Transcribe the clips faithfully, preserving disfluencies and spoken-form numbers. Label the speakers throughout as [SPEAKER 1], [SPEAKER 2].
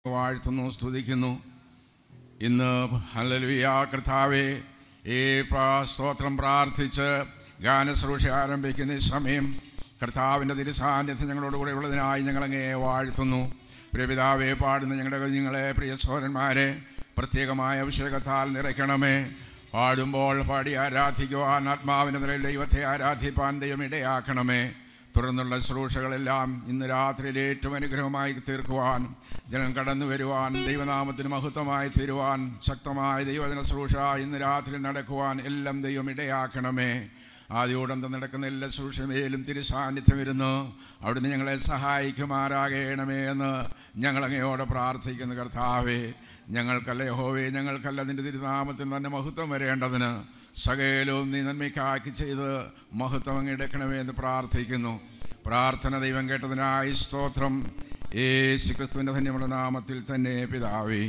[SPEAKER 1] വാഴ്ത്തുന്നു, സ്തുതിക്കുന്നു. ഇന്ന് ഹല്ലേലൂയ കർത്താവേ, ഈ സ്തോത്രം പ്രാർത്ഥിച്ച് ഗാനശ്രൂഷ ആരംഭിക്കുന്ന ഈ സമയം കർത്താവിൻ്റെ തിരുസാന്നിധ്യം ഞങ്ങളോടുകൂടെ ഉള്ളതിനായി ഞങ്ങളങ്ങേ വാഴ്ത്തുന്നു. പ്രിയപിതാവേ, പാടുന്ന ഞങ്ങളുടെ കുഞ്ഞുങ്ങളെ, പ്രിയ സഹോദരന്മാരെ പ്രത്യേകമായ അഭിഷേകത്താൽ നിറയ്ക്കണമേ. പാടുമ്പോൾ പാടി ആരാധിക്കുവാൻ, ആത്മാവിൻ്റെ നിലയിൽ ദൈവത്തെ ആരാധിപ്പാൻ ദൈവം ഇടയാക്കണമേ. തുടർന്നുള്ള ശുശ്രൂഷകളെല്ലാം ഇന്ന് രാത്രിയിൽ ഏറ്റവും അനുഗ്രഹമായി തീർക്കുവാൻ, ജനം കടന്നു വരുവാൻ, ദൈവനാമത്തിന് മഹത്വമായി തീരുവാൻ, ശക്തമായ ദൈവജന ശുശ്രൂഷ ഇന്ന് രാത്രി നടക്കുവാൻ എല്ലാം ദൈവം ഇടയാക്കണമേ. ആദ്യോടന്തം നടക്കുന്ന എല്ലാ ശുശ്രൂഷമേലും തിരുസാന്നിധ്യം ഇരുന്ന് അവിടുന്ന് ഞങ്ങളെ സഹായിക്കുമാറാകണമേ എന്ന് ഞങ്ങളങ്ങയോടെ പ്രാർത്ഥിക്കുന്നു. കർത്താവേ, ഞങ്ങൾക്കല്ല യഹോവേ, ഞങ്ങൾക്കല്ല നിൻ്റെ തിരുനാമത്തിൽ തന്നെ മഹത്വം വരേണ്ടതിന് സകലവും നീ നന്മയ്ക്കാക്കി ചെയ്ത് മഹത്വം അങ്ങെടുക്കണമേ എന്ന് പ്രാർത്ഥിക്കുന്നു. പ്രാർത്ഥന ദൈവം കേട്ടതിനായി സ്തോത്രം. യേശു ക്രിസ്തുവിൻ്റെ ധന്യമുള്ള നാമത്തിൽ തന്നെ പിതാവേ.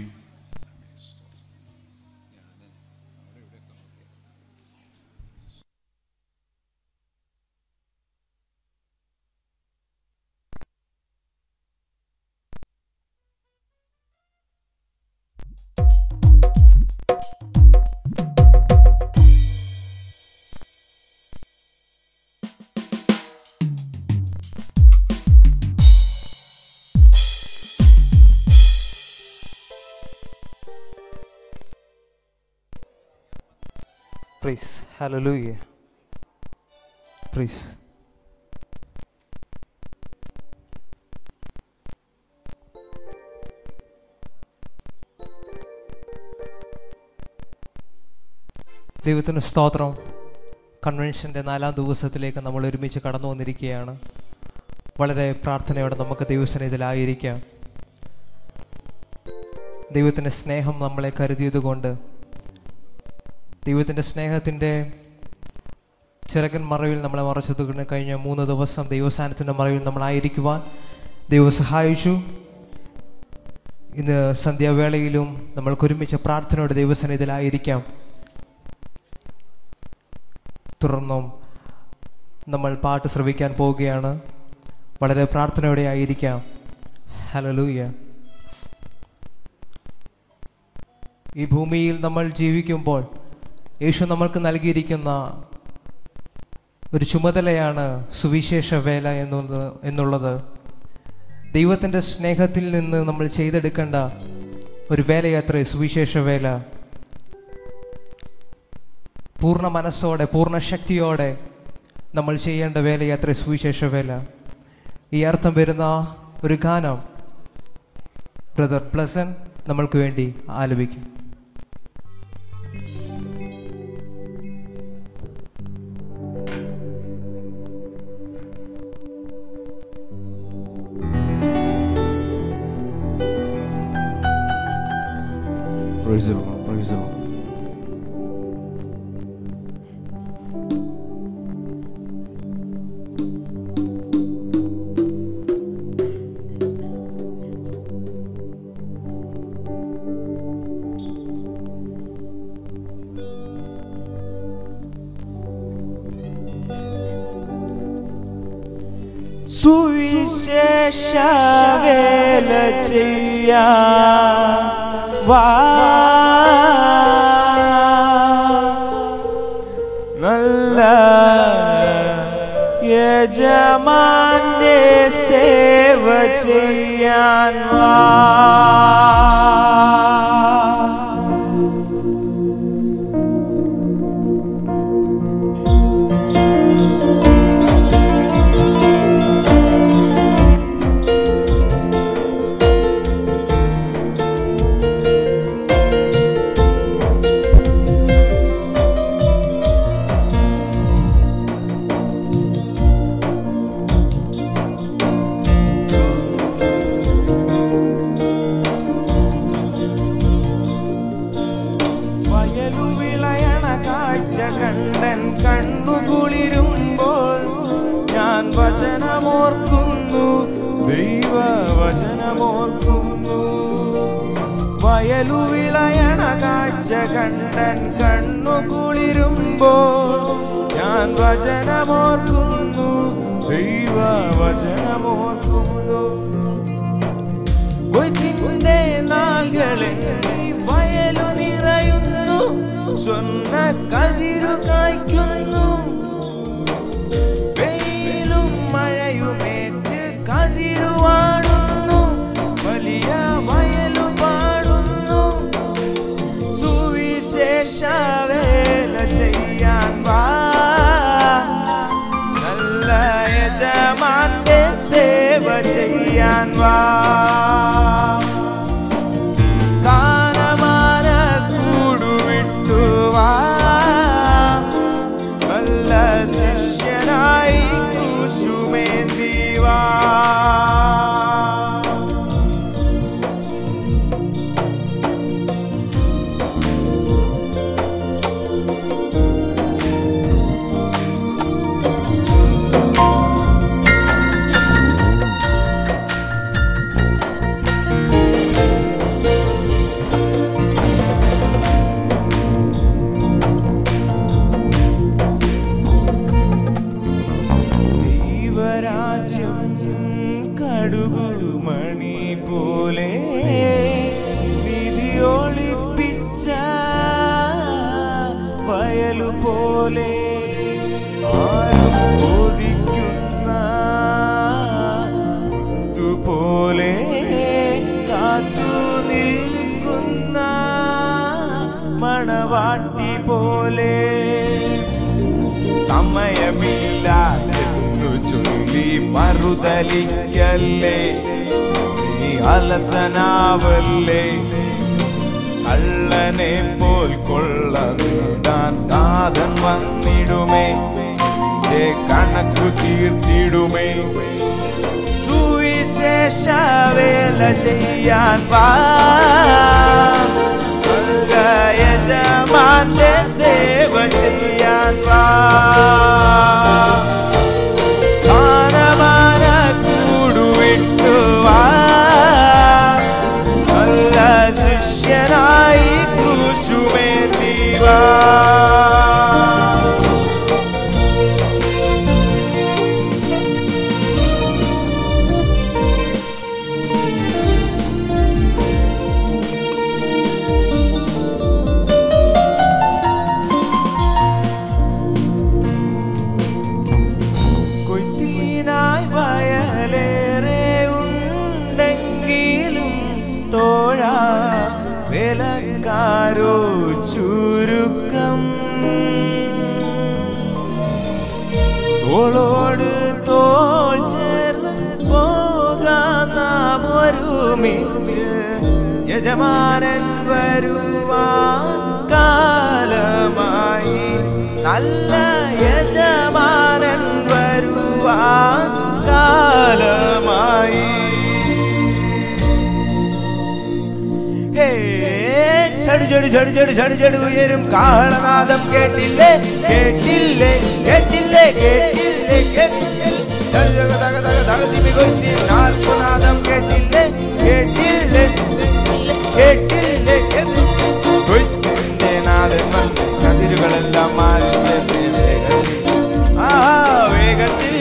[SPEAKER 2] Praise, hallelujah. Praise. ദൈവത്തിന് സ്തോത്രം. കൺവെൻഷൻ്റെ നാലാം ദിവസത്തിലേക്ക് നമ്മൾ ഒരുമിച്ച് കടന്നു വന്നിരിക്കുകയാണ്. വളരെ പ്രാർത്ഥനയോടെ നമുക്ക് ദൈവസന്നിധിയിലായിരിക്കാം. ദൈവത്തിൻ്റെ സ്നേഹം നമ്മളെ കരുതിയതുകൊണ്ട്, ദൈവത്തിൻ്റെ സ്നേഹത്തിൻ്റെ ചിറകൻ മറവിൽ നമ്മളെ മറച്ചതുകൊണ്ട് കഴിഞ്ഞ മൂന്ന് ദിവസം ദൈവസാന്നിധ്യത്തിൻ്റെ മറവിൽ നമ്മളായിരിക്കുവാൻ ദൈവം സഹായിച്ചു. ഇന്ന് സന്ധ്യാവേളയിലും നമ്മൾക്കൊരുമിച്ച് പ്രാർത്ഥനയോടെ ദൈവസന്നിധിയിലായിരിക്കാം. തുടർന്നും നമ്മൾ പാട്ട് ശ്രവിക്കാൻ പോവുകയാണ്. വളരെ പ്രാർത്ഥനയോടെ ആയിരിക്കാം. ഹല്ലേലൂയ. ഈ ഭൂമിയിൽ നമ്മൾ ജീവിക്കുമ്പോൾ യേശു നമ്മൾക്ക് നൽകിയിരിക്കുന്ന ഒരു ചുമതലയാണ് സുവിശേഷ വേല എന്നുള്ളത് എന്നുള്ളത് ദൈവത്തിൻ്റെ സ്നേഹത്തിൽ നിന്ന് നമ്മൾ ചെയ്തെടുക്കേണ്ട ഒരു വേലയാത്ര സുവിശേഷ വേല. പൂർണ്ണ മനസ്സോടെ, പൂർണ്ണ ശക്തിയോടെ നമ്മൾ ചെയ്യേണ്ട വേലയാത്ര സുവിശേഷ വേല. ഈ അർത്ഥം വരുന്ന ഒരു ഗാനം ബ്രദർ പ്ലസൻ നമ്മൾക്ക് വേണ്ടി ആലപിക്കും.
[SPEAKER 3] Praise the Lord, praise the Lord.
[SPEAKER 4] സുവിശേഷ വേല ചെയ്യാൻ വാ, നല്ല യജമാന്റെ സേവ ചെയ്യാൻ വാ. വചനമോർക്കുന്നു, ദൈവവചനമോർക്കുന്നു. വയലുവിളയണ കാഴ്ച കണ്ടൻ കണ്ണു കുളിരുമ്പോൾ ഞാൻ വചനമോർക്കുന്നു, ദൈവവചനമോർക്കുന്നു. കൊയ്ത്തിന്റെ നാളുകളെണ്ണി വയലു നിറയുന്നു, സ്വർണ്ണ കതിരു കായ്ക്കുന്നു. വെയിലും മഴയുമേറ്റ് കതിരുവാടുന്നു, വലിയ വയലു പാടുന്നു. സുവിശേഷ വേല ചെയ്യാൻ വാ, നല്ല യജമാന്റെ സേവ ചെയ്യാൻ വാ. സ്ഥാനമാന കൂടുവിട്ടു വാ, നല്ല ശിഷ്യനായി ക്രൂശുമേന്തി വാ. കടുകുമണി പോലെ നിധിയൊളിപ്പിച്ച വയലു പോലെ ആരും ബോധിക്കുന്ന മുത്തുപോലെ കാത്തു നിൽക്കുന്ന മണവാട്ടി പോലെ. സമയമില്ല ചൊല്ലി മറുതലിക്കല്ലേ, നീ അലസനാവല്ലേ. കള്ളനെ പോൽ കൊള്ള നീടാൻ നാഥൻ വന്നിടുമേ, കണക്കു തീർത്തിടുമേ. സുവിശേഷ വേല ചെയ്യാൻ വാ, യജമാന്റെ സേവ ചെയ്യാൻ വാ. സ്ഥാനമാന കൂടുവിട്ടു വാ, നല്ല ശിഷ്യനായി ക്രൂശുമേന്തി വാ. വേലക്കാരോ ചുരുക്കം, തോളോട് തോൾ ചേർന്ന് പോകാം നാം ഒരുമിച്ച്. യജമാനൻ വരുവാൻ കാലമായി, നല്ല യജമാനൻ വരുവാൻ കാലമായി. ചടു ചടു ചടു ചടു ചടു ചടു ഉയരും കാഹളനാദം കേട്ടില്ലേ, കേട്ടില്ലേ, കേട്ടില്ലേ, കേട്ടില്ലേ, കേട്ടില്ലേ. നാൽപ്പനാദം കേട്ടില്ലേ, കേട്ടില്ലേ, കേട്ടില്ലേ, കേട്ടില്ലേ. നാദൻ വന്ന് കതിരുകളെല്ലാം മാലിന്യ ആ വേഗത്തിൽ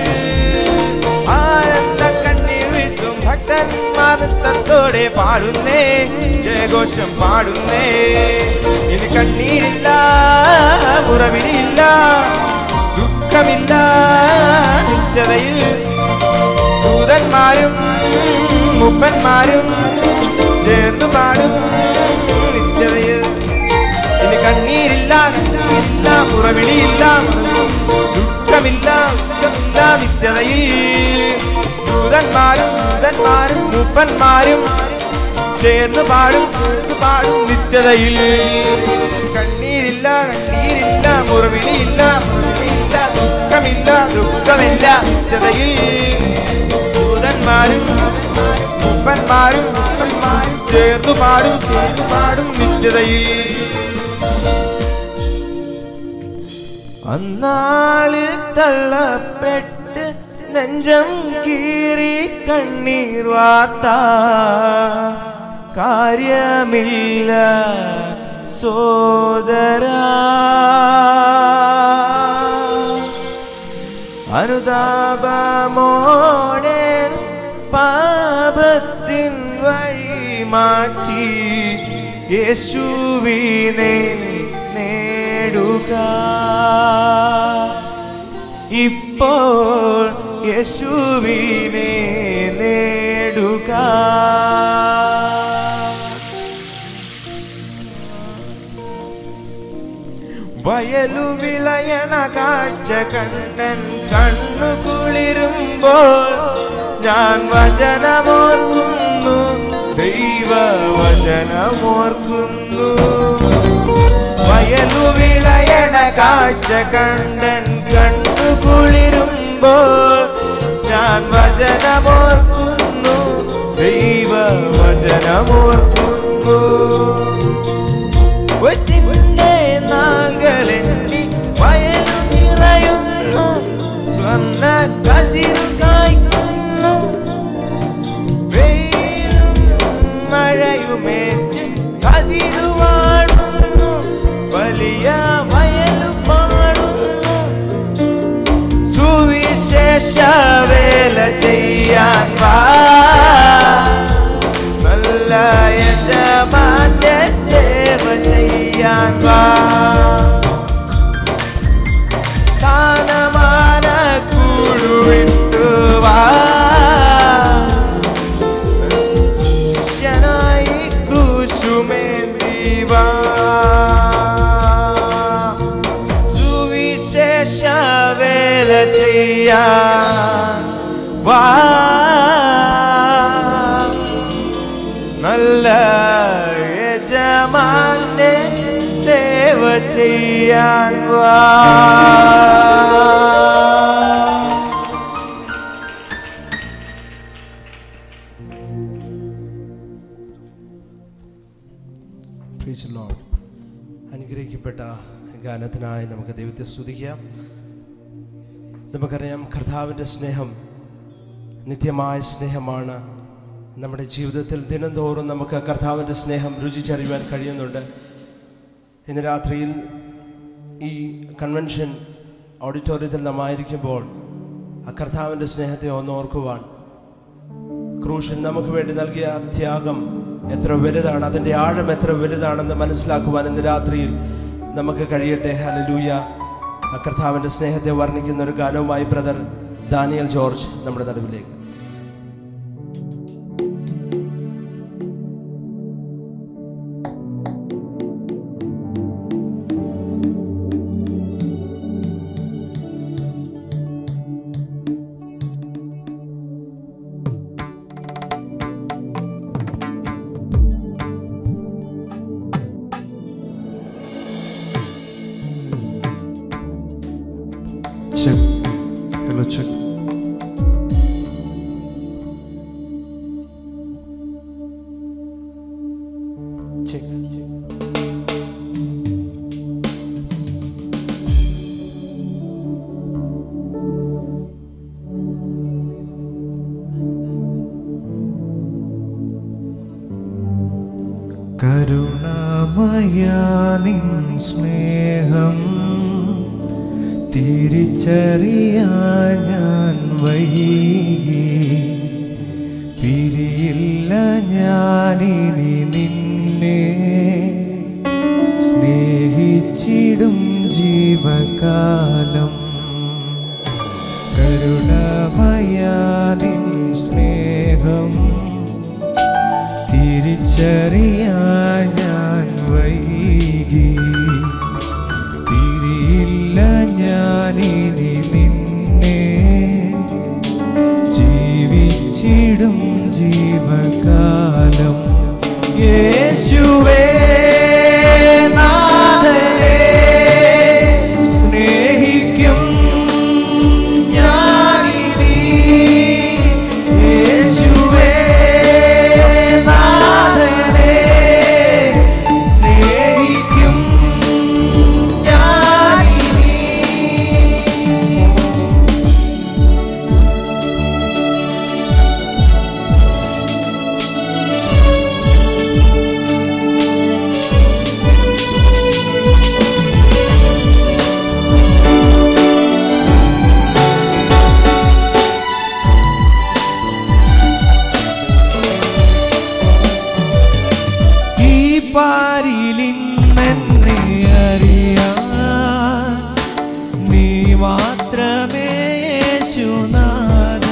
[SPEAKER 4] ആനന്ദ കണ്ണീർ വീഴ്ത്തും ഭക്തന്മാർ നൃത്തത്തോടെ പാടുന്നേ, ജയഘോഷം പാടുന്നേ. ഇനി കണ്ണീരില്ല, മുറവിളിയില്ല, ദുഃഖമില്ല. നിത്യതയിൽ ദൂതന്മാരും മുപ്പന്മാരും ചേർന്നു പാടും നിത്യതയിൽ. ഇനി കണ്ണീരില്ല, കണ്ണീരില്ല, മുറവിളിയില്ല, ദുഃഖമില്ല, ദുഃഖമില്ല. നിത്യതയിൽ ദൂതന്മാരും ദൂതന്മാരും മുപ്പന്മാരും ചേർന്ന് പാടും, ചേർന്ന് പാടും നിത്യതയിൽ. കണ്ണീരില്ല, കണ്ണീരില്ല, മുറവിളിയില്ല, മുറവിളിയില്ല, ദുഃഖമില്ല, ദുഃഖമില്ല. നിത്യതയിൽ ദൂതന്മാരും മുപ്പന്മാരും മുപ്പന്മാരും ചേർന്ന് പാടും, ചേർന്ന് പാടും നിത്യതയിൽ. അന്നാളിൽ തള്ളപ്പെട്ട് നെഞ്ചം കീറി കണ്ണീർ വാർത്ത കാര്യമില്ല സോദരാ. അനുതാപമോടെ പാപത്തിൻ വഴി മാറ്റി യേശുവിനെ നേടുക. ഇപ്പോൾ യേശുവിനെ നേടുക. വയലു വിളയണ കാഴ്ച കണ്ണൻ കണ്ണു കുളിരുമ്പോൾ ഞാൻ വചനമോർക്കുന്നു, ദൈവവചനമോർക്കുന്നു. വയലു വിളയണ കാഴ്ച കണ്ണൻ കണ്ണു കുളിരുമ്പോൾ ഞാൻ വചനമോർക്കുന്നു, ദൈവവചനമോർക്കുന്നു. ഒറ്റിന്റെ നാളുകളെണ്ണി വയലു നിറയുന്നു, സ്വർണ്ണ കതിരു കായ്ക്കുന്നു. വെയിലും മഴയുമേറ്റ് കതിരു വാടുന്നു, വലിയ വയലു പാടുന്നു. സുവിശേഷ വേല ചെയ്യാൻ വാ, നല്ല യജമാന്റെ സേവ ചെയ്യാൻ വാ. സ്ഥാനമാന കൂടുവിട്ടു വാ, ശിഷ്യനായി ക്രൂശുമേന്തി വാ. സുവിശേഷ വേല ചെയ്യാൻ വാ, നല്ല യജമാന്റെ സേവ ചെയ്യാൻ വാ.
[SPEAKER 3] Praise the Lord. അനുഗ്രഹിക്കപ്പെട്ട ഗാനത്തിനായി നമുക്ക് ദൈവത്തെ സ്തുതിക്കാം. നമുക്കറിയാം കർത്താവിൻ്റെ സ്നേഹം നിത്യമായ സ്നേഹമാണ്. നമ്മുടെ ജീവിതത്തിൽ ദിനംതോറും നമുക്ക് കർത്താവിൻ്റെ സ്നേഹം രുചിച്ചറിയുവാൻ കഴിയുന്നുണ്ട്. ഇന്ന് രാത്രിയിൽ ഈ കൺവെൻഷൻ ഓഡിറ്റോറിയത്തിൽ നാം ആയിരിക്കുമ്പോൾ ആ കർത്താവിൻ്റെ സ്നേഹത്തെ ഒന്ന് ഓർക്കുവാൻ, ക്രൂശിൽ നമുക്ക് വേണ്ടി നൽകിയ ത്യാഗം എത്ര വലുതാണ്, അതിൻ്റെ ആഴം എത്ര വലുതാണെന്ന് മനസ്സിലാക്കുവാൻ ഇന്ന് രാത്രിയിൽ നമുക്ക് കഴിയട്ടെ. ഹല്ലേലൂയ. ആ കർത്താവിൻ്റെ സ്നേഹത്തെ വർണ്ണിക്കുന്ന ഒരു ഗാനവുമായി ബ്രദർ ദാനിയൽ ജോർജ് നമ്മുടെ നടുവിലേക്ക്.
[SPEAKER 2] Check. Hello, check. Check. Check.
[SPEAKER 5] കരുണാമയാ നിൻ സ്നേഹം തിരിച്ചറിയാൻ ഞാൻ വൈകി, പിരിയില്ല ഞാനിനി നിന്നെ, സ്നേഹിച്ചിടും ജീവകാലം. കരുണാമയാ നിൻ സ്നേഹം തിരിച്ചറിയാൻ ഞാൻ വൈകി, പിരിയില്ല ഞാനിനി നിന്നെ, ജീവിച്ചിടും ജീവകാലം. യേശുവേ നാഥനേ, സ്നേഹിക്കും ഞാനിനി. യേശുവേ നാഥനേ, സ്നേഹിക്കും ഞാനിനി. പാരിലിന്നെന്നെ അറിയാൻ നീ മാത്രമേ യേശുനാഥ.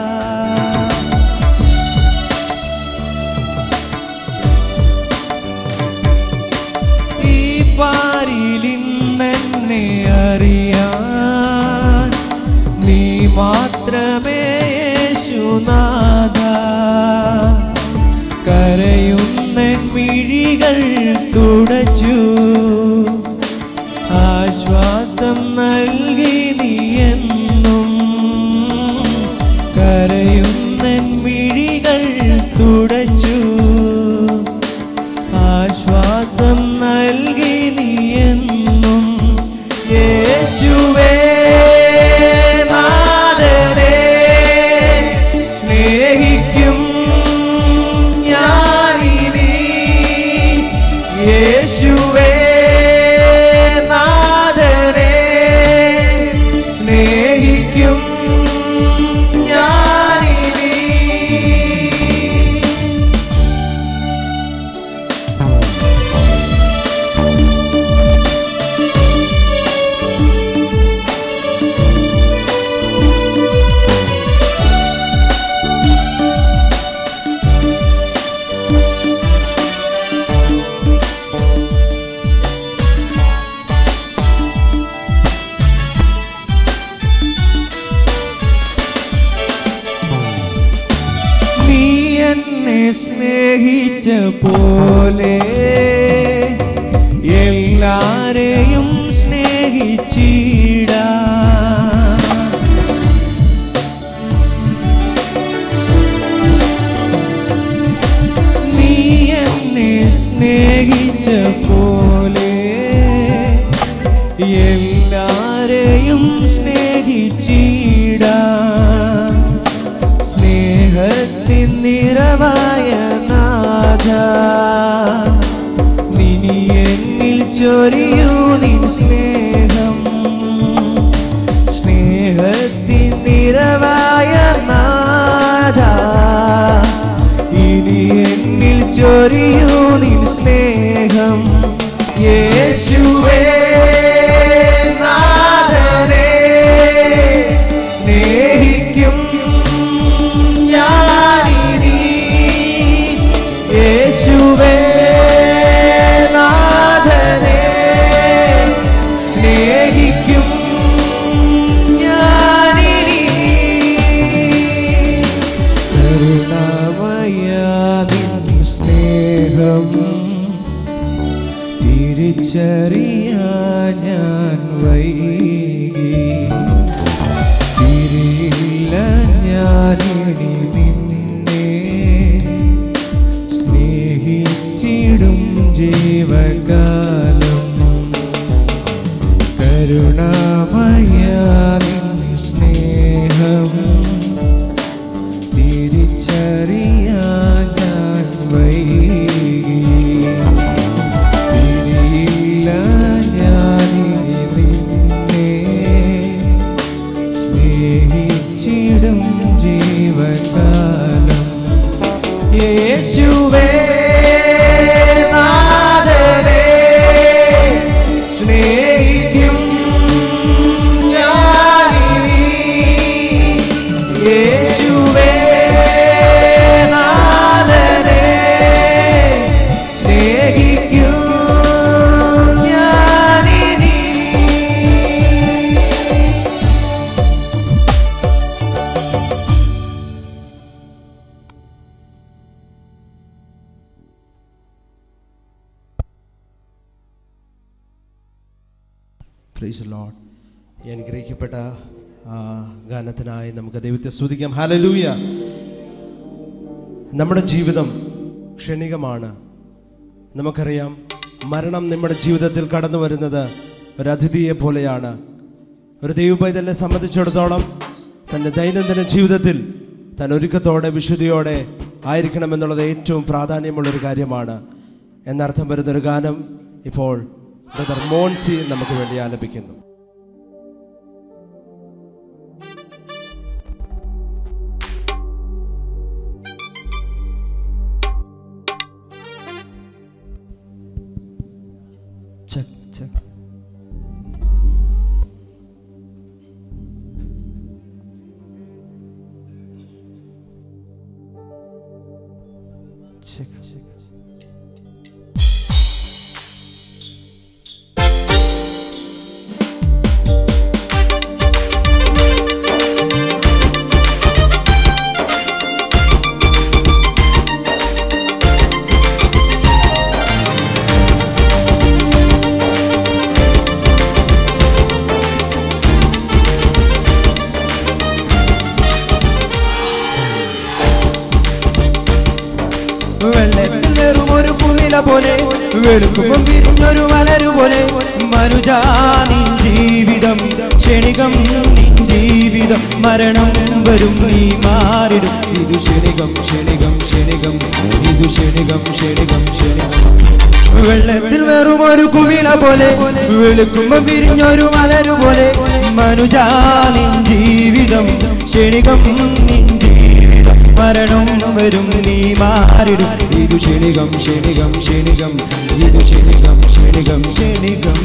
[SPEAKER 5] ഈ പാരിലിന്നെന്നെ അറിയാൻ നീ മാത്രമേ യേശുനാഥ. കരയുന്നെൻ മിഴികൾ തുടച്ചു ആശ്വാസം നൽകി നീ എന്നും. കരയുന്നെൻ മിഴികൾ തുടച്ചു ആശ്വാസം നൽകി നീ എന്നും. യേശുവേ നാഥനേ സ്നേഹിക്കും ഞാനിനി. യേശുവേ നാഥനേ സ്നേഹിക്കും ഞാനിനി. നീ എന്നെ സ്നേഹിച്ച പോലെ എല്ലാരെയും സ്നേഹിച്ചിടാ. നീ എന്നെ സ്നേഹിച്ച പോലെ എല്ലാരെയും സ്നേഹിച്ചിടാ. സ്നേഹത്തിൻ നിറവായ നാഥ നിനി എന്നിൽ ചൊരിയൂ നിൻ സ്നേഹം. സ്നേഹത്തിൻ നിറവായ നാഥ ഇനി എന്നിൽ ചൊരിയൂ നിൻ സ്നേഹം. യേശുവേ നാഥനേ സ്നേഹിക്കും ഞാനിനി. യേശുവേ നാഥനേ സ്നേഹിക്കും ഞാനിനി. കരുണാമയ നിൻ സ്നേഹം തിരിച്ചറിയാൻ ഞാൻ വൈകി. തിരിയില്ല ഞാനിനി നിന്നെ സ്നേഹിച്ചിടും ജീവകാലം. കരുണാമയ നിൻ സ്നേഹം തിരിച്ചറിയാൻ ഞാൻ വൈകി. തിരിയില്ല ഞാനിനി നിന്നെ സ്നേഹിച്ചിടും ജീവകാലം. യേശുവേ നാഥനേ സ്നേഹിക്കും ഞാനിനി. യേശുവേ നാഥനേ സ്നേഹിക്കും ഞാനിനി.
[SPEAKER 3] Praise the lord. ഈ അനുഗ്രഹിക്കപ്പെട്ട ആ ഗാനത്തിനായി നമുക്ക് ദൈവത്തെ സ്തുതിക്കാം. ഹല്ലേലൂയ. നമ്മുടെ ജീവിതം ക്ഷണികമാണ്. നമുക്കറിയാം മരണം നമ്മുടെ ജീവിതത്തിൽ കടന്നു വരുന്നത് ഒരു അതിഥിയെ പോലെയാണ്. ഒരു ദൈവപൈതലിനെ സംബന്ധിച്ചിടത്തോളം തൻ്റെ ദൈനംദിന ജീവിതത്തിൽ താൻ ഒരുക്കത്തോടെ വിശുദ്ധിയോടെ ആയിരിക്കണമെന്നുള്ളത് ഏറ്റവും പ്രാധാന്യമുള്ളൊരു കാര്യമാണ് എന്നർത്ഥം വരുന്നൊരു ഗാനം ഇപ്പോൾ ബ്രദർ മോൻസി നമുക്ക് വേണ്ടി ആലപിക്കുന്നു. ചെക്ക് ചെക്ക് ചെക്ക് ചെക്ക്
[SPEAKER 4] വെള്ളത്തിൽ വെറും ഒരു കുമിള പോലെ വെളുക്കുമ്പം വിരിഞ്ഞൊരു മലരു പോലെ മനുജാ നിൻ ജീവിതം ക്ഷണികം നിൻ ജീവിതം മരണം വരും നീ മാറിടും ഇതു ക്ഷണികം ക്ഷണികം ക്ഷണികം ഇതു ക്ഷണികം ക്ഷണികം ക്ഷണികം വെള്ളത്തിൽ വെറും ഒരു കുമിള പോലെ വെളുക്കുമ്പം വിരിഞ്ഞൊരു മലരു പോലെ മനുജാ നിൻ ജീവിതം ക്ഷണികം നിൻ ജീവിതം മരണം വരും നീ മാറിടും ഇതു ക്ഷണികം ക്ഷണികം ക്ഷണികം ഇതു ക്ഷണികം ക്ഷണികം ക്ഷണികം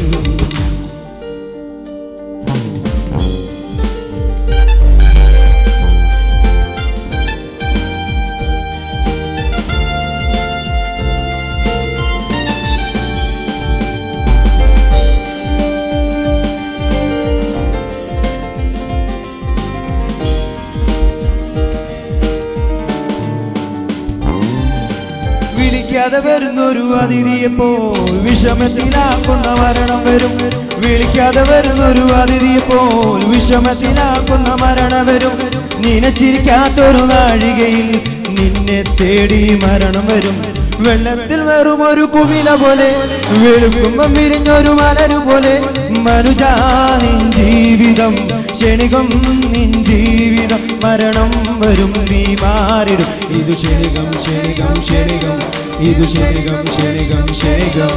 [SPEAKER 4] വിളിക്കാതെ വരുന്നൊരു അതിഥിയെപ്പോൾ വിഷമത്തിലാക്കുന്ന മരണം വരും വിളിക്കാതെ വരുന്നൊരു അതിഥിയെപ്പോൾ വിഷമത്തിലാക്കുന്ന മരണം വരും നിനച്ചിരിക്കാത്തൊരു നാഴികയിൽ നിന്നെ തേടി മരണം വരും വെള്ളത്തിൽ വെറും ഒരു കുമിള പോലെ വെളുക്കുമ്പം വിരിഞ്ഞൊരു മലരു പോലെ മനുജാ നിൻ ജീവിതം ക്ഷണികം നിൻ ജീവിതം മരണം വരും നീ മാറിടും ഇതു ക്ഷണികം ക്ഷണികം ക്ഷണികം ഇതു ക്ഷണികം ക്ഷണികം ക്ഷണികം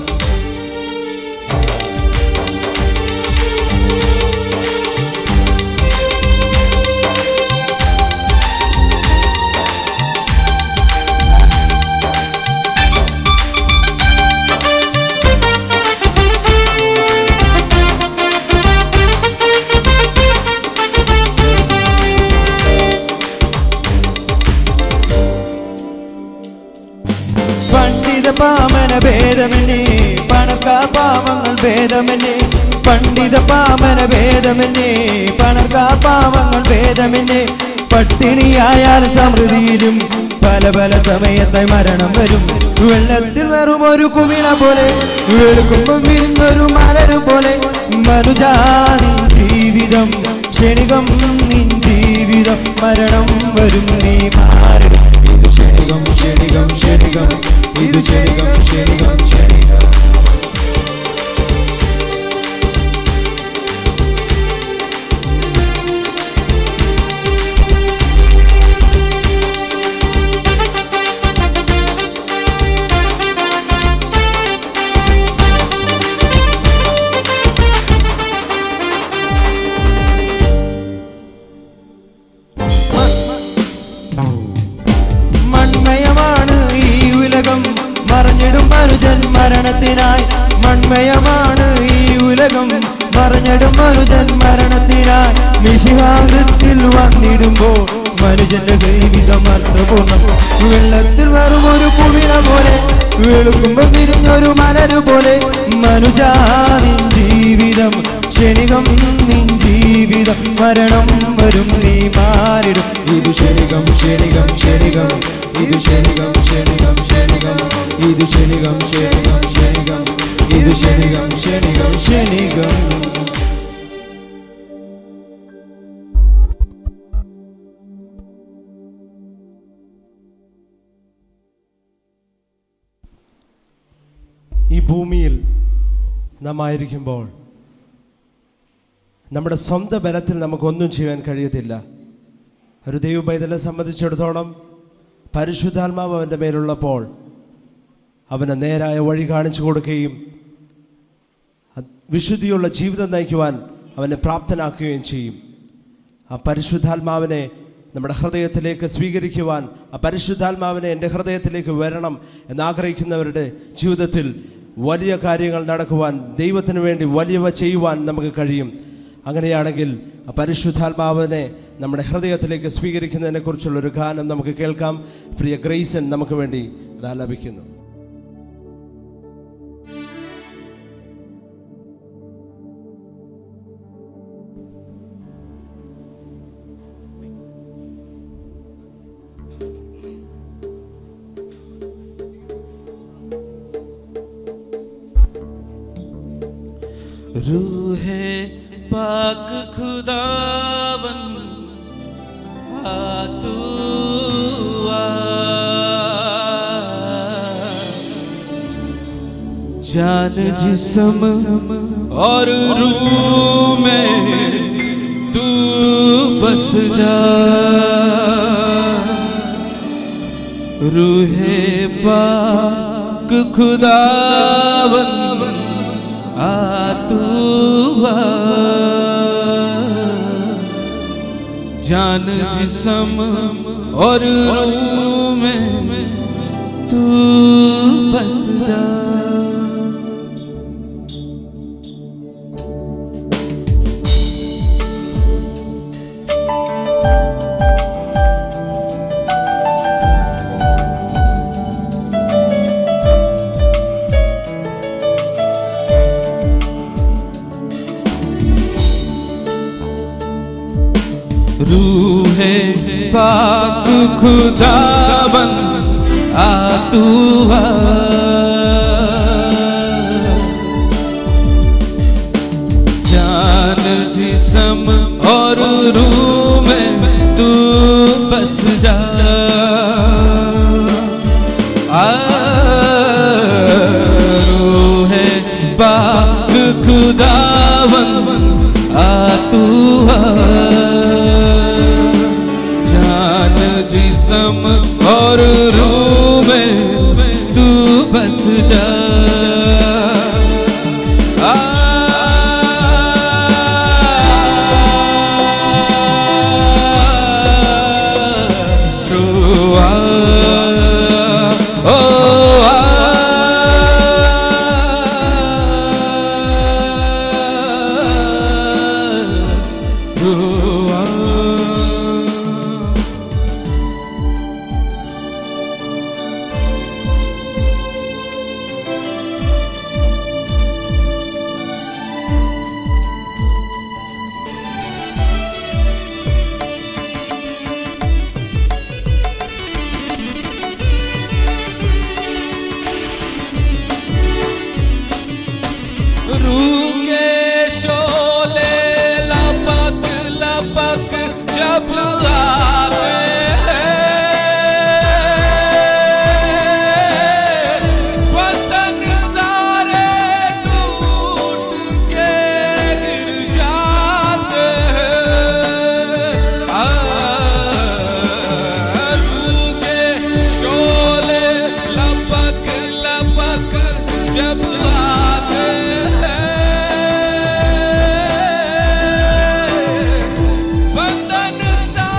[SPEAKER 4] പാമന ഭേദമെന്നെ പണക്കാ പാവങ്ങൾ ഭേദമെന്നെ പണ്ഡിത പാമന ഭേദമെന്നെ പണക്കാ പാവങ്ങൾ ഭേദമെന്നെ പട്ടിണിയായാൽ സമൃദ്ധിയിലും പല പല സമയത്തായി മരണം വരും വെള്ളത്തിൽ വെറും ഒരു കുമിള പോലെ വെളുക്കുമ്പം വിരിഞ്ഞൊരു മലരു പോലെ മനുജാ നിൻ ജീവിതം ക്ഷണികം നിൻ ജീവിതം മരണം വരും നീ മാറിടും ഇതു ക്ഷണികം ക്ഷണികം ക്ഷണികം ഇതു ക്ഷണികം ക്ഷണികം ക്ഷണികം മൺമയമാണ് ഈ ഉലകം മറഞ്ഞിടും മനുജൻ മരണത്തിനായി മൺമയമാണ് ഈ ഉലകം മറഞ്ഞിടും മനുജൻ മരണത്തിനായി മിശിഹാകൃത്തിൽ വന്നിടുമ്പോൾ മനുജന്റെ ജീവിതം അർത്ഥപൂർണ്ണം വെള്ളത്തിൽ വെറും ഒരു കുമിള പോലെ വെളുക്കുമ്പം വിരിഞ്ഞൊരു മലരു പോലെ മനുജാ നിൻ ജീവിതം ക്ഷണികം നിൻ ജീവിതം മരണം വരും നീ മാറിടും ഇതു ക്ഷണികം ക്ഷണികം ക്ഷണികം ഇതു ക്ഷണികം ക്ഷണികം ക്ഷണികം ഇതു ക്ഷണികം ക്ഷണികം ക്ഷണികം ഇതു ക്ഷണികം ക്ഷണികം ക്ഷണികം
[SPEAKER 3] ഈ ഭൂമിയിൽ നാം ആയിരിക്കുമ്പോൾ നമ്മുടെ സ്വന്തം ബലത്തിൽ നമുക്കൊന്നും ചെയ്യാൻ കഴിയത്തില്ല. ഒരു ദൈവപൈതലെ സംബന്ധിച്ചിടത്തോളം പരിശുദ്ധാത്മാവ് അവൻ്റെ മേലുള്ളപ്പോൾ അവന് നേരായ വഴി കാണിച്ചു കൊടുക്കുകയും വിശുദ്ധിയുള്ള ജീവിതം നയിക്കുവാൻ അവനെ പ്രാപ്തനാക്കുകയും ചെയ്യും. ആ പരിശുദ്ധാത്മാവിനെ നമ്മുടെ ഹൃദയത്തിലേക്ക് സ്വീകരിക്കുവാൻ, ആ പരിശുദ്ധാത്മാവിനെ എൻ്റെ ഹൃദയത്തിലേക്ക് വരണം എന്നാഗ്രഹിക്കുന്നവരുടെ ജീവിതത്തിൽ വലിയ കാര്യങ്ങൾ നടക്കുവാൻ, ദൈവത്തിന് വേണ്ടി വലിയവ ചെയ്യുവാൻ നമുക്ക് കഴിയും. അങ്ങനെയാണെങ്കിൽ പരിശുദ്ധാത്മാവിനെ നമ്മുടെ ഹൃദയത്തിലേക്ക് സ്വീകരിക്കുന്നതിനെ കുറിച്ചുള്ളൊരു ഗാനം നമുക്ക് കേൾക്കാം. പ്രിയ ഗ്രേസൻ നമുക്ക് വേണ്ടി ആലപിക്കുന്നു.
[SPEAKER 4] रूहे पाक खुदावन आ तू आ, जान जिस्म और रूह में तू बस जा. रूहे पाक खुदावन आ तू आ, जान जिस्म और रूह में तू बस जा. रूहे पाक खुदावन आ तू आ, जान जिस्म और रूह में तू बस जा. आ रूहे पाक खुदावन आ तू आ, जिस्म और रूह में तू बस जा. आ, रूह आ, ओ आ, रूह आ. रूह के शोले लपक लपक जब आते हैं, बदन सारे टूट के गिर जाते हैं. रूह के शोले लपक लपक जब आते हैं, बंधन सा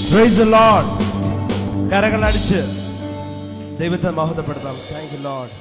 [SPEAKER 3] Praise the Lord. കരങ്ങൾ അടിച്ച് ദൈവത്തെ മഹത്വപ്പെടുത്താം. Thank you Lord.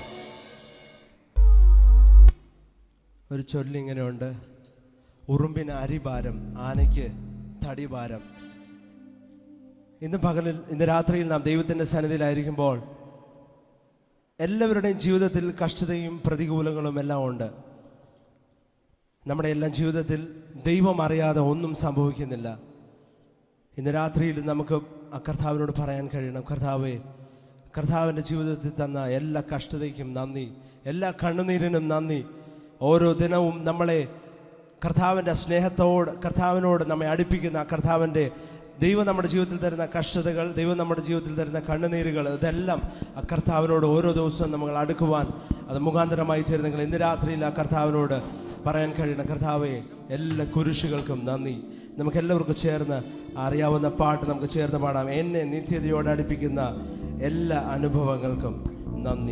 [SPEAKER 3] ഒരു ചൊല്ല് ഇങ്ങനെയുണ്ട്, ഉറുമ്പിന് അരിഭാരം, ആനയ്ക്ക് തടിഭാരം. ഇന്ന് പകലിൽ ഇന്ന് രാത്രിയിൽ നാം ദൈവത്തിൻ്റെ സന്നിധിയിലായിരിക്കുമ്പോൾ എല്ലാവരുടെയും ജീവിതത്തിൽ കഷ്ടതയും പ്രതികൂലങ്ങളും എല്ലാം ഉണ്ട്. നമ്മുടെ എല്ലാം ജീവിതത്തിൽ ദൈവം അറിയാതെ ഒന്നും സംഭവിക്കുന്നില്ല. ഇന്ന് രാത്രിയിൽ നമുക്ക് ആ കർത്താവിനോട് പറയാൻ കഴിയണം, കർത്താവേ, കർത്താവിൻ്റെ ജീവിതത്തിൽ തന്ന എല്ലാ കഷ്ടതയ്ക്കും നന്ദി, എല്ലാ കണ്ണുനീരിനും നന്ദി. ഓരോ ദിനവും നമ്മളെ കർത്താവിൻ്റെ സ്നേഹത്തോട് കർത്താവിനോട് നമ്മെ അടുപ്പിക്കുന്ന കർത്താവിൻ്റെ ദൈവം നമ്മുടെ ജീവിതത്തിൽ തരുന്ന കഷ്ടതകൾ, ദൈവം നമ്മുടെ ജീവിതത്തിൽ തരുന്ന കണ്ണുനീരുകൾ, ഇതെല്ലാം ആ കർത്താവിനോട് ഓരോ ദിവസവും നമ്മൾ അടുക്കുവാൻ അത് മുഖാന്തരമായി തീരുന്നെങ്കിൽ ഇന്ന് രാത്രിയിൽ ആ കർത്താവിനോട് പറയാൻ കഴിയണം, കർത്താവേ, എല്ലാ കുരിശുകൾക്കും നന്ദി. നമുക്കെല്ലാവർക്കും ചേർന്ന് അറിയാവുന്ന പാട്ട് നമുക്ക് ചേർന്ന് പാടാം. എന്നെ നിത്യതയോട് അടുപ്പിക്കുന്ന എല്ലാ അനുഭവങ്ങൾക്കും നന്ദി.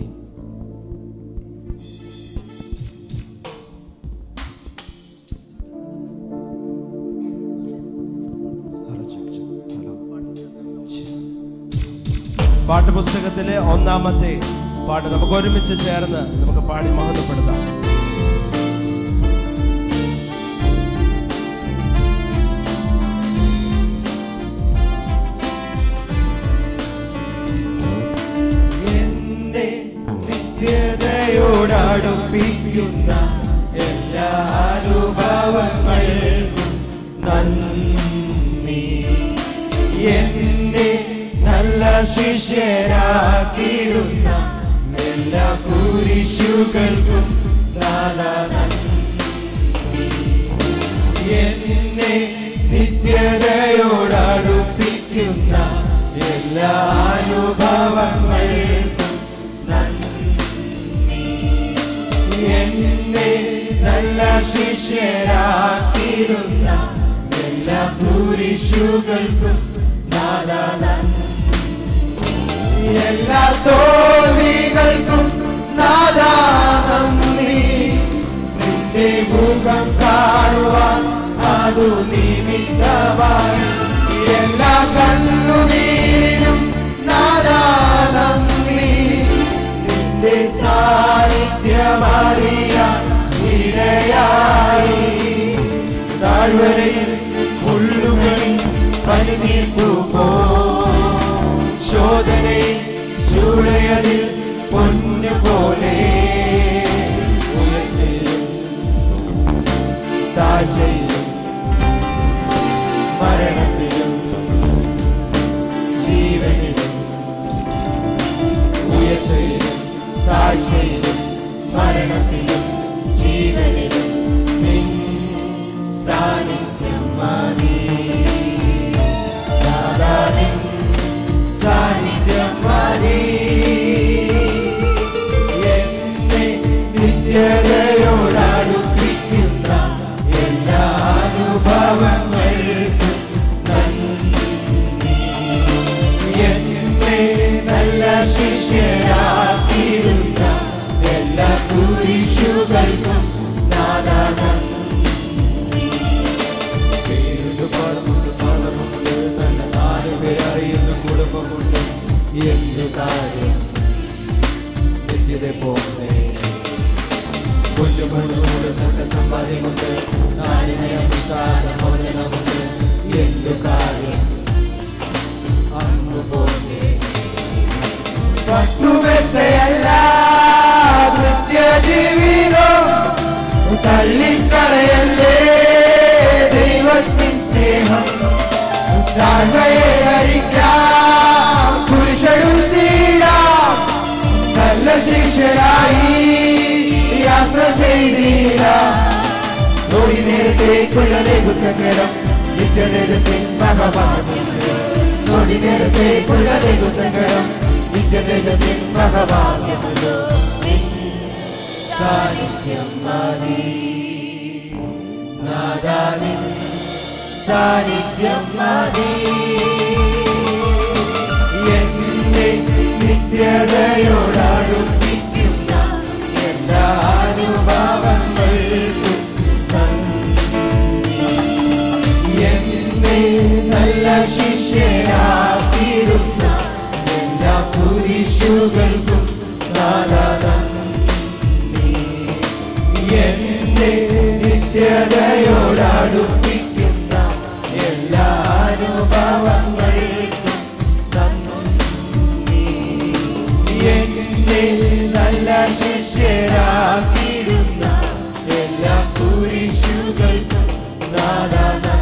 [SPEAKER 3] പാട്ടുപുസ്തകത്തിലെ ഒന്നാമത്തെ പാട്ട് നമുക്ക് ഒരുമിച്ച് ചേർന്ന് നമുക്ക് പാടി മഹത്വപ്പെടുത്താം.
[SPEAKER 4] എന്റെ നിത്യതയോടടുപ്പിക്കുന്ന എല്ലാ അനുഭവങ്ങൾക്കും നന്ദി. എന്നെ നല്ല ശിഷ്യരാക്കിടുന്ന എല്ലാ കുരിശുകൾക്കും നാഥാ നന്ദി. എന്നെ നിത്യതയോടടുപ്പിക്കുന്ന എല്ലാ അനുഭവങ്ങൾക്കും നന്ദി. എന്നെ നല്ല ശിഷ്യരാക്കിടുന്ന എല്ലാ കുരിശുകൾക്കും നാഥാ നന്ദി. എല്ലാ തോൽവികൾക്കും നാഥാ നന്ദി. നിന്റെ മുഖം കാണുവാൻ അതു നിമിത്തമായി. എല്ലാ കണ്ണുനീരിനും നാഥാ നന്ദി. നിന്റെ സാന്നിധ്യമറിയാൻ ഇടയായി. താഴ്വരയിൽ മുള്ളുകളിൽ പനിനീർപ്പു പോ, ശോധനയിൽ ചൂടയതിൽ പൊന്നു പോലെ. ഉയർച്ചയിലും താഴ്ചയിലും മരണത്തിലും ജീവനിലും. ഉയർച്ചയിലും താഴ്ചയിലും മരണത്തിലും ജീവനിലും നിൻ സാന്നിധ്യം മതി. സാന്നിധ്യം മതി. എന്നെ നിത്യതയോടടുപ്പിക്കുന്ന എല്ലാ അനുഭവങ്ങൾക്കും നന്ദി. എന്നെ നല്ല ശിഷ്യരാക്കിടുന്ന എല്ലാ കുരിശുകൾക്കും നാഥാ നന്ദി. പേരുണ്ട് പാടുമുണ്ട് പാടമുണ്ട് നല്ല നാല് പേരറിയുന്ന കുടുംബമുണ്ട്. എന്തു കാര്യം നിത്യത പോലെ കൊണ്ടുപോകുന്നത് നല്ല സമ്പാദ്യമുണ്ട്. മോചനമുണ്ട്. എന്തു കാര്യം അങ്ങ് പോലെ പട്ടുമെത്തയല്ല ക്രിസ്ത്യ ജീവിതം. തള്ളിക്കളയല്ലേ ദൈവത്തിൻ സ്നേഹം. താഴ്മയെ ഹരിക്കാം, കുരിശെടുത്തിടാം. നല്ല ശിഷ്യരായി യാത്ര ചെയ്തിടാം. ഒരു നേരത്തേക്കുള്ള ലഘുസങ്കടം നിത്യതേജസ്സിൻ മഹാഭാഗ്യമുണ്ട്. ഒരു നേരത്തേക്കുള്ള ലഘുസങ്കടം നിത്യതേജസ്സിൻ മഹാഭാഗ്യമുണ്ട്. സാന്നിധ്യം മതി നാഥാ, നിൻ സാന്നിധ്യം മതി. എന്നെ നിത്യതയോടടുപ്പിക്കുന്ന എല്ലാ അനുഭവങ്ങൾക്കും നന്ദി. എന്നെ നല്ല ശിഷ്യരാ കുരിശുകൾക്കും നാദാനം നീ എന്നെ നിത്യതയോടടുപ്പിക്കുന്ന എല്ലാ അനുഭവങ്ങൾക്കും നന്ദി. എന്നെ നല്ല ശിഷ്യരാക്കിയിടുന്ന എല്ലാ കുരിശുകൾക്കും നാദാനം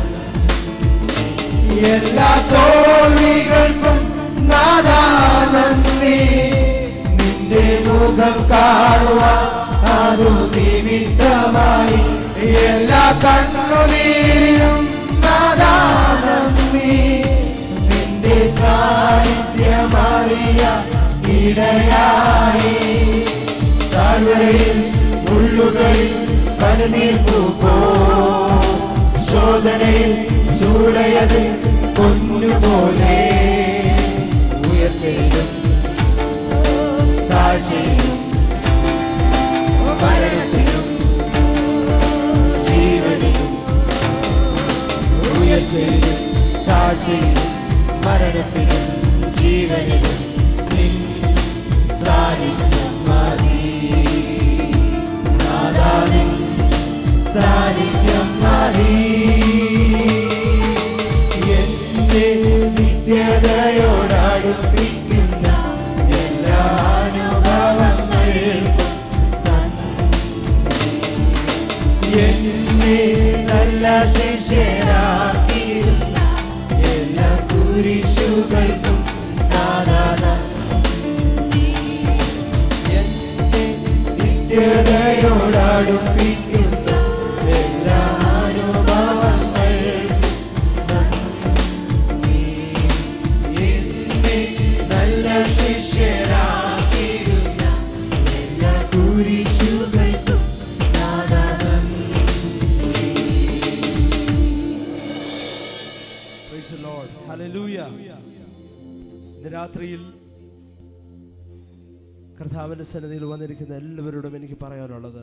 [SPEAKER 4] എല്ലാ തോൽവികൾക്കും നാദാനന്ദി. നിന്റെ മുഖം കാണുവാൻ അതു നിമിത്തമായി എല്ലാ കണ്ണുനീരിനും നാദാനന്ദി. നിന്റെ സാന്നിധ്യമറിയ ഇടയായി താഴ്വരയിൽ മുള്ളുകളിൽ കണ്ണുനീർ പൂപ്പോ ശോധനയിൽ ചൂടയത് പൊന്നുപോലെ ഉയർച്ചയിലും താഴ്ചയിലും മരണത്തിലും ജീവനിലും ഉയർച്ചയിലും താഴ്ചയിലും മരണത്തിലും ജീവനിലും നിൻ സാന്നിധ്യം മതി. നാദാവിൻ സാന്നിധ്യം മതി. എന്റെ നിത്യതയോടടുപ്പിക്കുന്ന എല്ലാ അനുഭവങ്ങൾക്കും എന്നെ നല്ല ശിഷ്യരാക്കിയിടുന്ന എല്ലാ കുരിശുകൾക്കും നാദാനം. എന്നെ നിത്യതയോടടുപ്പിക്കുന്ന എല്ലാ അനുഭവങ്ങൾക്കും എന്നെ നല്ല ശിഷ്യരാക്കിയിടുന്ന എല്ലാ കുരിശുകൾക്കും നാദാനം.
[SPEAKER 3] Praise the Lord. Hallelujah. ഇന്ന് രാത്രിയിൽ കർത്താവിന്റെ സന്നിധിയിൽ വന്നിരിക്കുന്ന എല്ലാവരോടും എനിക്ക് പറയാനുള്ളത്,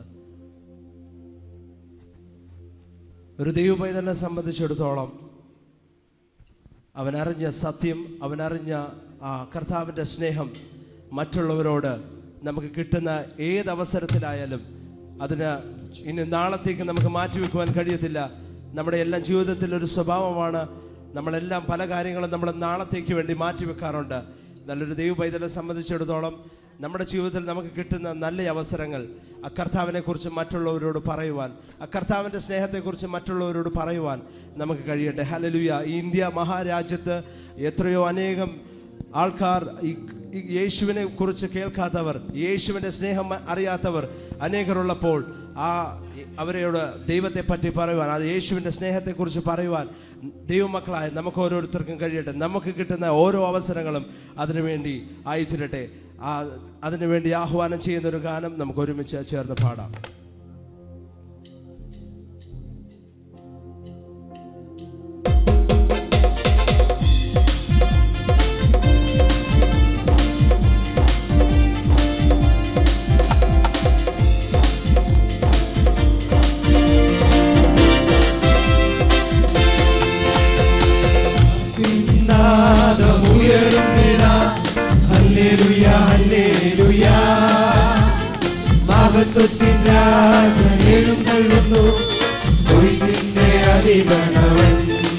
[SPEAKER 3] ഒരു ദൈവപൈതലിനെ സംബന്ധിച്ചിടത്തോളം അവനറിഞ്ഞ സത്യം, അവനറിഞ്ഞ ആ കർത്താവിൻ്റെ സ്നേഹം മറ്റുള്ളവരോട് നമുക്ക് കിട്ടുന്ന ഏതവസരത്തിലായാലും അതിന് ഇനി നാളത്തേക്ക് നമുക്ക് മാറ്റിവെക്കുവാൻ കഴിയത്തില്ല. നമ്മുടെ എല്ലാം ജീവിതത്തിൽ ഒരു സ്വഭാവമാണ്, നമ്മളെല്ലാം പല കാര്യങ്ങളും നമ്മൾ നാളത്തേക്ക് വേണ്ടി മാറ്റിവെക്കാറുണ്ട്. നല്ലൊരു ദൈവപൈതലിനെ സംബന്ധിച്ചിടത്തോളം നമ്മുടെ ജീവിതത്തിൽ നമുക്ക് കിട്ടുന്ന നല്ല അവസരങ്ങൾ ആ കർത്താവിനെ കുറിച്ച് മറ്റുള്ളവരോട് പറയുവാൻ, ആ കർത്താവിൻ്റെ സ്നേഹത്തെക്കുറിച്ച് മറ്റുള്ളവരോട് പറയുവാൻ നമുക്ക് കഴിയട്ടെ. ഹല്ലേലൂയ. ഈ ഇന്ത്യ മഹാരാജ്യത്ത് എത്രയോ അനേകം ആൾക്കാർ ഈ യേശുവിനെ കുറിച്ച് കേൾക്കാത്തവർ, യേശുവിൻ്റെ സ്നേഹം അറിയാത്തവർ അനേകരുള്ളപ്പോൾ ആ അവരോട് ദൈവത്തെ പറ്റി പറയുവാൻ, അത് യേശുവിൻ്റെ സ്നേഹത്തെക്കുറിച്ച് പറയുവാൻ ദൈവമക്കളായ നമുക്ക് ഓരോരുത്തർക്കും കഴിയട്ടെ. നമുക്ക് കിട്ടുന്ന ഓരോ അവസരങ്ങളും അതിനുവേണ്ടി ആയിത്തീരട്ടെ. ആ അതിനുവേണ്ടി ആഹ്വാനം ചെയ്യുന്നൊരു ഗാനം നമുക്ക് ഒരുമിച്ച് ചേർന്ന് പാടാം. മഹത്വത്തിൻ രാജൻ എഴുന്നള്ളുന്നു, കൊയ്ത്തിന്റെ അധിപനവൻ.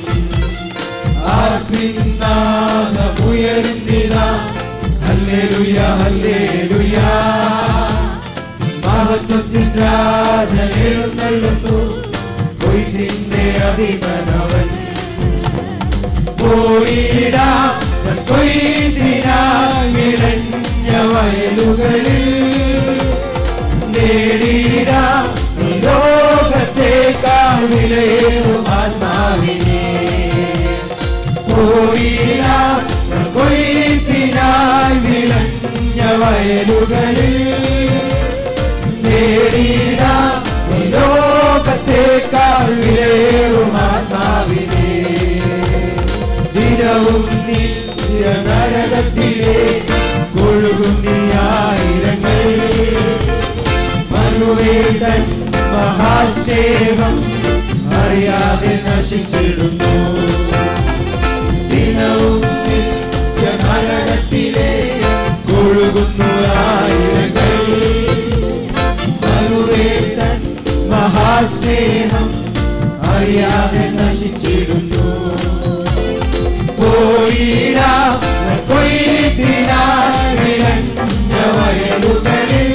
[SPEAKER 3] ആർപ്പിന്നാദമുയരുന്നിതാ, ഹല്ലേലൂയ ഹല്ലേലൂയ. മഹത്വത്തിൻ രാജൻ എഴുന്നള്ളുന്നു, കൊയ്ത്തിന്റെ അധിപനവൻ. പോയിടാം കൊയ്ത്തിനായി ഇളഞ്ഞ വയലുകളിൽ, നേടിടാം ലോകത്തേക്കാൾ വിലയേറും ആത്മാവിനെ. പോയിടാം കൊയ്ത്തിനായി വിളഞ്ഞ വയലുകളിൽ, നേടിടാം ലോകത്തേക്കാൾ വിലയേറും ആത്മാവിനെ. ദിനവും നിത്യ നരകത്തിലെ കൊഴുകും നീ ആയിരങ്ങൾ, മനുവേതൻ മഹാസ്നേഹം അറിയാതെ നശിച്ചിടുന്നു. ദിനവും നിത്യ നരകത്തിലെ
[SPEAKER 4] ഒഴുകുന്നു ആയിരങ്ങൾ മറുവേട്ടൻ മഹാസ്നേഹം അറിയാതെ നശിച്ചിടുന്നു പോയിടാം കൊയ്ത്തിനായി വിളഞ്ഞ വയലുകളിൽ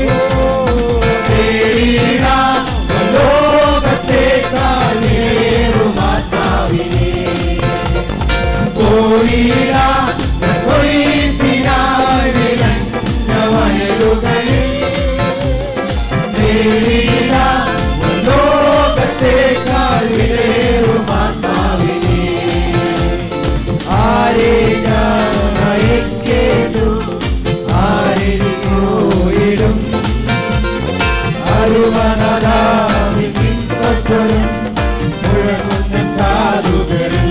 [SPEAKER 4] തേടിടാം ലോകത്തേക്കാൾ ഏറുമാത്മാവിനെ പോയിടാം കൊയ്ത്തിനായി വിളഞ്ഞ വയലുകളിൽ തേടിടാം ലോകത്തേക്കാൾ ഏറുമാത്മാവിനെ ആരെ ഞാൻ അയക്കേണ്ടു ആരെനിക്കോയിടും അരുമനാദാമിൻവസ്വരം മുഴങ്ങുന്ന കാതുകളിൽ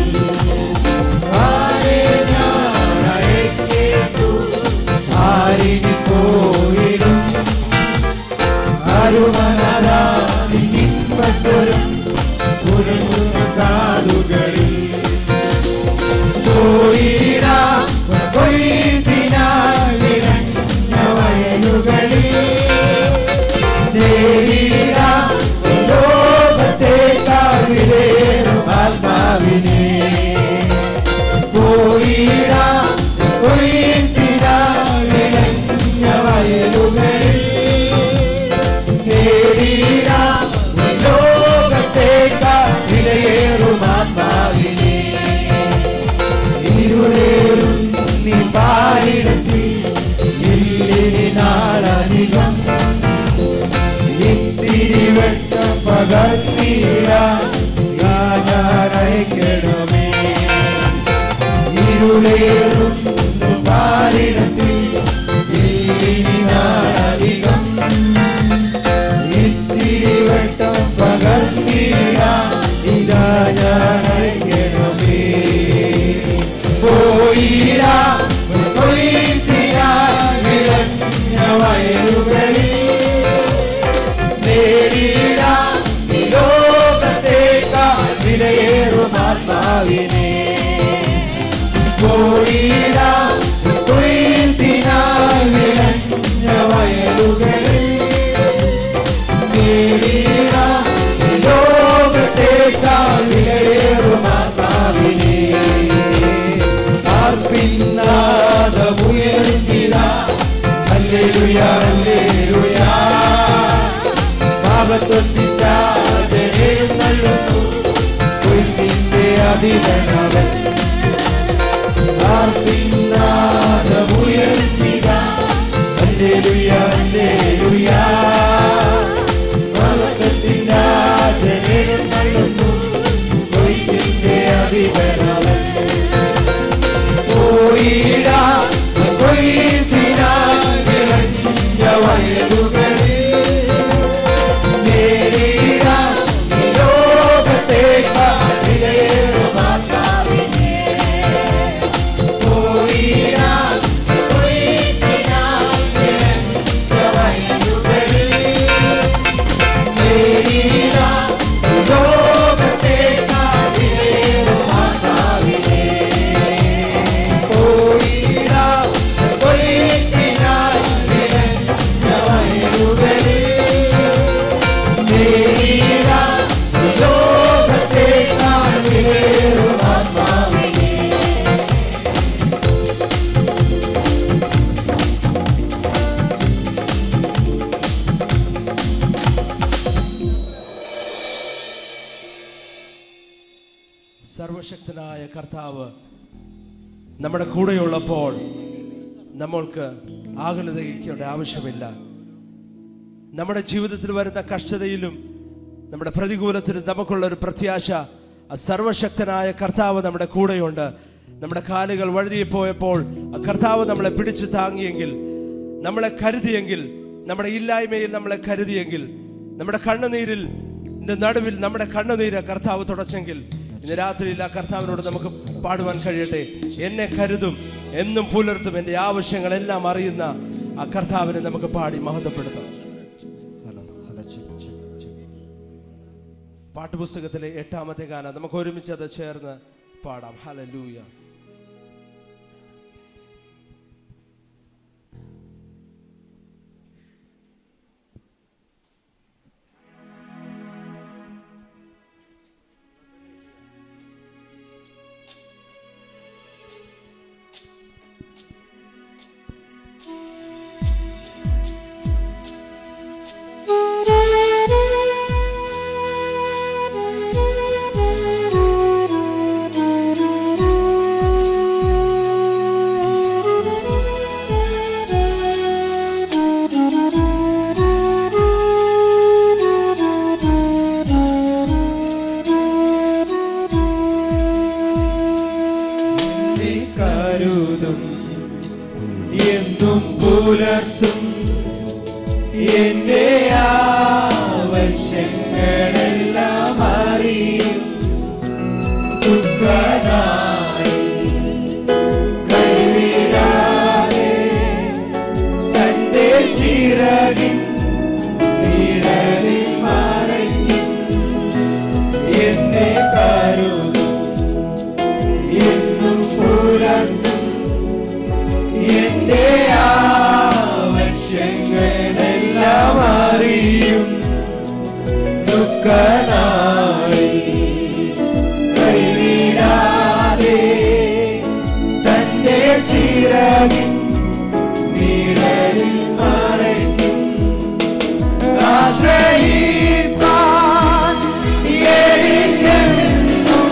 [SPEAKER 4] ആരെ ഞാൻ അയക്കേണ്ടു ആരെനിക്കോയിടും അരുമനാദാമിൻവസ്വരം മുഴങ്ങുന്ന കാതുകളിൽ പോയിടാം കൊയ്ത്തിനായി വിളഞ്ഞ വയലുകളിൽ തേടിടാം ലോകത്തേക്കാൾ വിലയേറും ആത്മാവിനെ പോയിടാം കൊയ്ത്തിനായി വിളഞ്ഞ വയലുകളിൽ തേടിടാം ലോകത്തേക്കാൾ വിലയേറും ആത്മാവിനെ ഇരുളേറും നീ പാരിടത്തി ഇല്ലിനി നാളധികം ഇത്തിരി വെട്ടം പകർത്തിടാൻ ഞാനയക്കണമേ ഇരുളേറും നീ പാരിടത്തി ഇല്ലിനി നാളധികം ഇത്തിരി വെട്ടം പകർത്തിടാൻ ഇതാ ഞാനയക്കണമേ പോയിടാം കൊയ്ത്തിനായി വിളഞ്ഞ വയലുകളിൽ നേടിടാം ലോകത്തേക്കാൾ വിലയേറും ആത്മാവിനെ പോയിടാം കൊയ്ത്തിനായി വിളഞ്ഞ വയലുകളിൽ നേടിടാം ലോകത്തേക്കാൾ വിലയേറും ആത്മാവിനെ പിന്നാദമുയർന്നിതാ ഹല്ലേലൂയ ഹല്ലേലൂയ പാപത്തൊട്ടിട്ടാതെ എഴുന്നള്ളുന്നു കൊയ്ത്തിന്റെ അധിപനവൻ പിന്നാദമുയർന്നിതാ ഹല്ലേലൂയ ഹല്ലേലൂയ പാപത്തൊട്ടിട്ടാതെ എഴുന്നള്ളുന്നു കൊയ്ത്തിന്റെ അധിപനവൻ പോയിടാം കൊയ്ത്തിനായി വിളഞ്ഞ വയലുകളിൽ നേടിടാം ലോകത്തേക്കാൾ വിലയേറും ആത്മാവിനെ പോയിടാം കൊയ്ത്തിനായി വിളഞ്ഞ വയലുകളിൽ നേടിടാം ലോകത്തേക്കാൾ വിലയേറും ആത്മാവിനെ പോയിടാം കൊയ്ത്തിനായി വിളഞ്ഞ വയലുകളിൽ നേടിടാം ലോകത്തേക്കാൾ വിലയേറും ആത്മാവിനെ
[SPEAKER 3] സർവശക്തനായ കർത്താവ് നമ്മുടെ കൂടെയുള്ളപ്പോൾ നമ്മൾക്ക് ആകുലതയ്ക്കേണ്ട ആവശ്യമില്ല. നമ്മുടെ ജീവിതത്തിൽ വരുന്ന കഷ്ടതയിലും നമ്മുടെ പ്രതികൂലത്തിലും നമുക്കുള്ള ഒരു പ്രത്യാശ ആ സർവശക്തനായ കർത്താവ് നമ്മുടെ കൂടെയുണ്ട്. നമ്മുടെ കാലുകൾ വഴുതിപ്പോയപ്പോൾ ആ കർത്താവ് നമ്മളെ പിടിച്ചു താങ്ങിയെങ്കിൽ, നമ്മളെ കരുതിയെങ്കിൽ, നമ്മുടെ ഇല്ലായ്മയിൽ നമ്മളെ കരുതിയെങ്കിൽ, നമ്മുടെ കണ്ണുനീരിൽ നടുവിൽ നമ്മുടെ കണ്ണുനീര് കർത്താവ് തുടച്ചെങ്കിൽ, ഇന്ന് രാത്രിയിൽ ആ കർത്താവിനോട് നമുക്ക് പാടുവാൻ കഴിയട്ടെ. എന്നെ കരുതും, എന്നും പുലർത്തും, എൻ്റെ ആവശ്യങ്ങളെല്ലാം അറിയുന്ന ആ കർത്താവിനെ നമുക്ക് പാടി മഹത്വപ്പെടുത്താം. പാട്ടുപുസ്തകത്തിലെ എട്ടാമത്തെ ഗാനം നമുക്ക് ഒരുമിച്ച് അത് ചേർന്ന് പാടാം. ഹല്ലേലൂയ.
[SPEAKER 4] പുലർത്തും എന്റെ ആവശ്യങ്ങളെല്ലാം അറിയും ദുഃഖനായി കൈവിടാതെ തന്റെ ചിറകിൻ നിഴലിൽ മറയ്ക്കും എന്നെ കരുതും എന്നും പുലർത്തും എന്റെ ആവശ്യങ്ങളെല്ലാം അറിയും ദുഃഖനായി കൈവിടാതെ തന്റെ ചിറകിൻ നിഴലിൽ മറയ്ക്കും ആശ്രയിപ്പാൻ എനിക്കെന്നും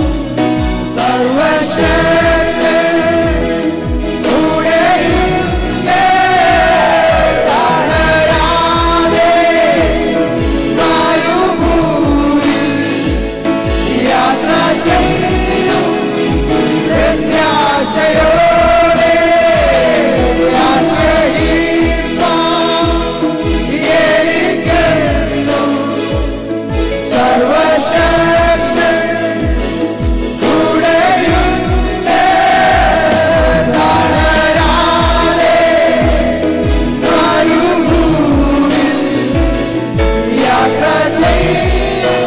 [SPEAKER 4] സർവശക്തൻ കൂടെയുണ്ട്. തളരാതെ മരുഭൂമിയിൽ യാത്ര ചെയ്യും പ്രത്യാശയോടെ ആശ്രയിപ്പാൻ എനിക്കെന്നും സർവശക്തൻ കൂടെയുണ്ട്. തളരാതെ മരുഭൂമിയിൽ യാത്ര ചെയ്യും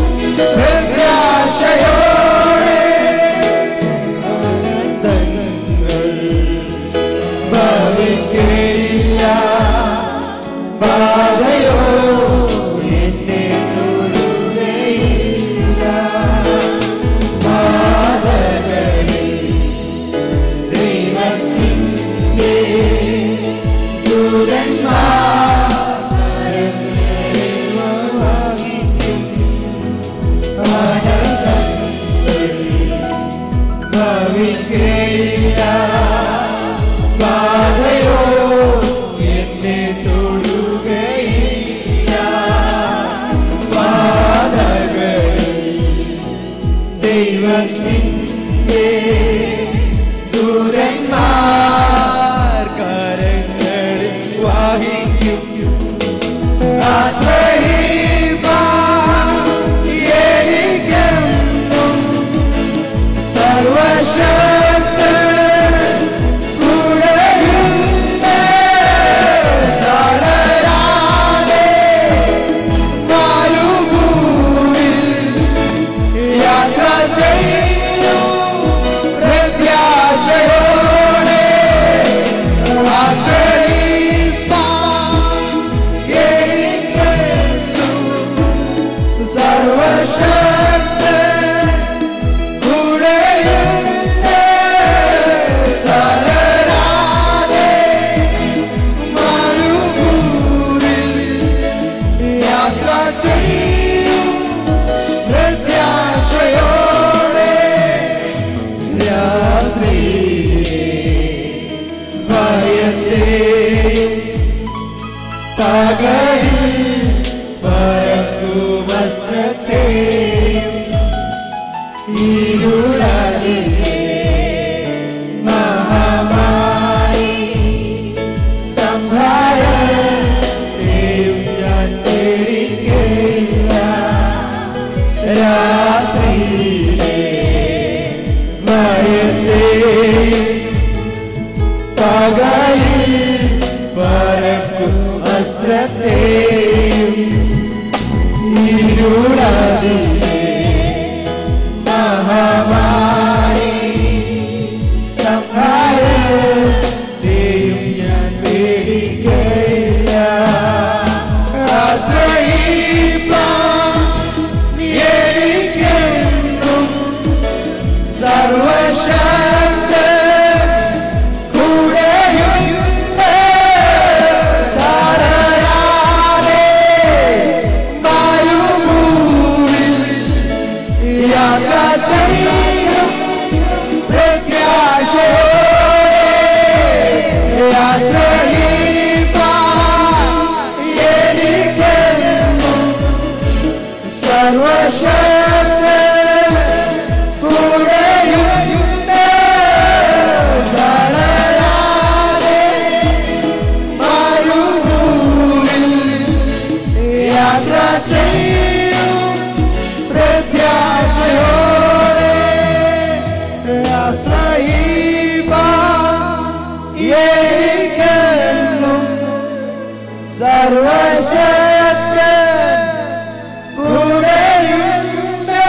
[SPEAKER 4] പ്രത്യാശയോടെ അനന്തങ്ങൾ ഭവിക്കുകയില്ല. ബാധയോ എന്നെ തൊടുകയില്ല. ബാധകളിൽ ദൈവത്തിൻ്റെ ദൂതന്മാർ കരങ്ങളിൽ വഹിക്കും. അനന്തങ്ങൾ ഭവിക്കുകയില്ല. ബാധയോ എന്നെ തൊടുകയില്ല. ബാധകളിൽ ദൈവത്തിൻ്റെ ദൂതന്മാർ കരങ്ങളിൽ വഹിക്കും. ആശ്രയിപ്പാൻ എനിക്കെന്നും സർവശക്തൻ കൂടെയുണ്ട്. തളരാതെ മരുഭൂമിയിൽ യാത്ര ചെയ്യും പ്രത്യാശയോടെ ആശ്രയിപ്പാൻ എനിക്കെന്നും സർവശക്തൻ കൂടെയുണ്ട്. തളരാതെ മരുഭൂമിയിൽ യാത്ര ചെയ്യും പ്രത്യാശയോടെ രാത്രിയിലെ ഭയത്തെയും പകലിൽ പറക്കും വസ്ത്രത്തെയും ഇരുളറിലെ മഹാമാരി സംഹാരത്തെയും ഞാൻ പേടിക്കുകയില്ല. രാത്രിയിലെ ഭയത്തെയും പകലിൽ പറക്കും വസ്ത്രത്തെയും ഇരുളറിലെ മഹാമാരി സംഹാരത്തെയും ഞാൻ പേടിക്കുകയില്ല. ആശ്രയിപ്പാൻ എനിക്കെന്നും സർവശക്തൻ കൂടെയുണ്ട്. തളരാതെ
[SPEAKER 3] സർവശക്തൻ കൂടെയുണ്ട്.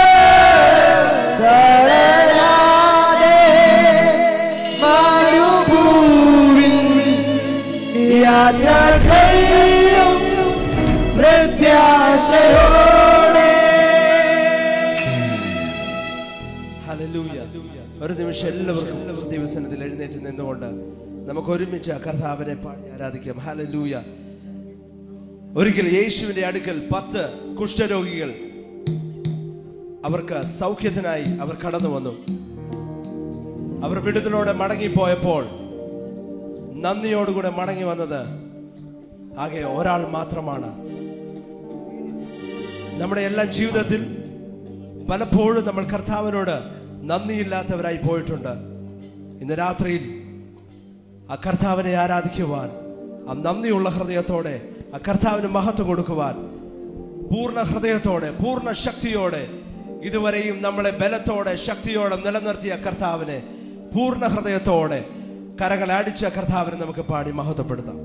[SPEAKER 3] തളരാതെ മരുഭൂവിൽ യാത്ര ചെയ്യും പ്രത്യാശയോടെ. ഹല്ലേലൂയ. ഒരു നിമിഷം എല്ലാവർക്കും ദൈവസന്നിധിയിൽ എഴുന്നേറ്റ് നിന്നുകൊണ്ട് നമുക്ക് ഒരുമിച്ച് കർത്താവിനെ പാടി ആരാധിക്കാം. ഹല്ലേലൂയ. ഒരിക്കൽ യേശുവിന്റെ അടുക്കൽ പത്ത് കുഷ്ഠരോഗികൾ അവർക്ക് സൗഖ്യത്തിനായി അവർ കടന്നു വന്നു. അവർ വിടുതലോടെ മടങ്ങിപ്പോയപ്പോൾ നന്ദിയോടുകൂടെ മടങ്ങി വന്നത് ആകെ ഒരാൾ മാത്രമാണ്. നമ്മുടെ എല്ലാ ജീവിതത്തിൽ പലപ്പോഴും നമ്മൾ കർത്താവിനോട് നന്ദിയില്ലാത്തവരായി പോയിട്ടുണ്ട്. ഇന്ന് രാത്രിയിൽ ആ കർത്താവിനെ ആരാധിക്കുവാൻ, ആ നന്ദിയുള്ള ഹൃദയത്തോടെ ആ കർത്താവിന് മഹത്വം കൊടുക്കുവാൻ, പൂർണ്ണ ഹൃദയത്തോടെ പൂർണ്ണ ശക്തിയോടെ ഇതുവരെയും നമ്മളെ ബലത്തോടെ ശക്തിയോടെ നിലനിർത്തിയ കർത്താവിനെ പൂർണ്ണ ഹൃദയത്തോടെ കരങ്ങൾ അടിച്ച കർത്താവിനെ നമുക്ക് പാടി മഹത്വപ്പെടുത്താം.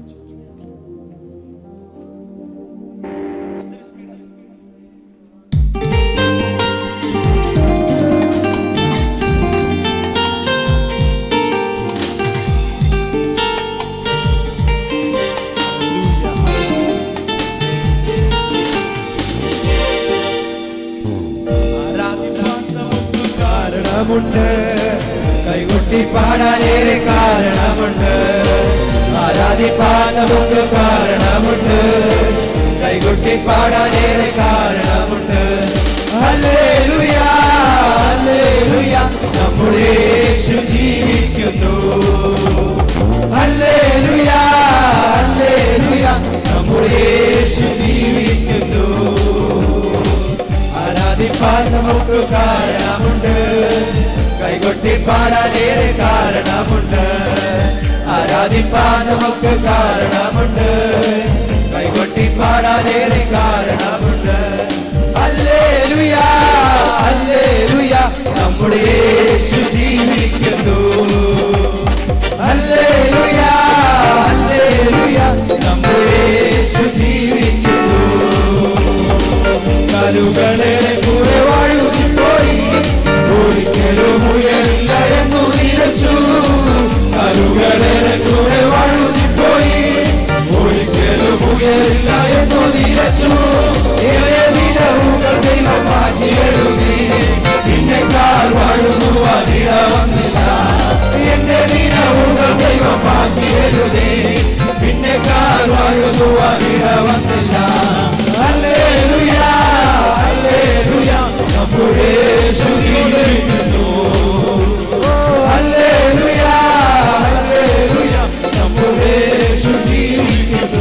[SPEAKER 4] കൈകൊട്ടി പാടാനേറെ കാരണമുണ്ട്. ആരാധിപ്പാൻ നമുക്ക് കാരണമുണ്ട്. കൈകൊട്ടി പാടാനേറെ കാരണമുണ്ട്. ഹല്ലേലൂയ ഹല്ലേലൂയ നമ്മുടെ യേശു ജീവിക്കുന്നു. ഹല്ലേലൂയ ഹല്ലേലൂയ നമ്മുടെ യേശു ജീവിക്കുന്നു. ആരാധിപ്പാൻ നമുക്ക് കാരണമുണ്ട്. കൈകൊട്ടി പാടാനേറെ കാരണമുണ്ട്. ആരാധിപ്പാൻ നമുക്ക് കാരണമുണ്ട്. കൈകൊട്ടി പാടാനേറെ കാരണമുണ്ട്. ഹല്ലേലൂയ ഹല്ലേലൂയ നമ്മുടെ യേശു ജീവിക്കുന്നു. ഹല്ലേലൂയ ഹല്ലേലൂയ നമ്മുടെ യേശു ജീവിക്കുന്നു. കരുകളേറെ കുറെ വാഴുപോയി, ഒരിക്കലും ഉയരില്ല എന്നു നിരച്ചു. കരുകളേറെ കുറെ വാഴുപോയി, ഒരിക്കലും ഉയരില്ല എന്നു നിരച്ചു. ഏറെ ദിനവുകൾ ദൈവം മാറ്റി എഴുതി, പിന്നെക്കാൾ വാഴുവാൻ ഇട വന്നില്ല. എന്റെ ദിനവുകൾ ദൈവം മാറ്റി എഴുതി, പിന്നെക്കാൾ വാഴുവാൻ ഇട വന്നില്ല. ഹല്ലേലൂയ ഹല്ലേലൂയ നമ്മുടെ യേശു ജീവിക്കുന്നു. ഹല്ലേലൂയ ഹല്ലേലൂയ നമ്മുടെ യേശു ജീവിക്കുന്നു.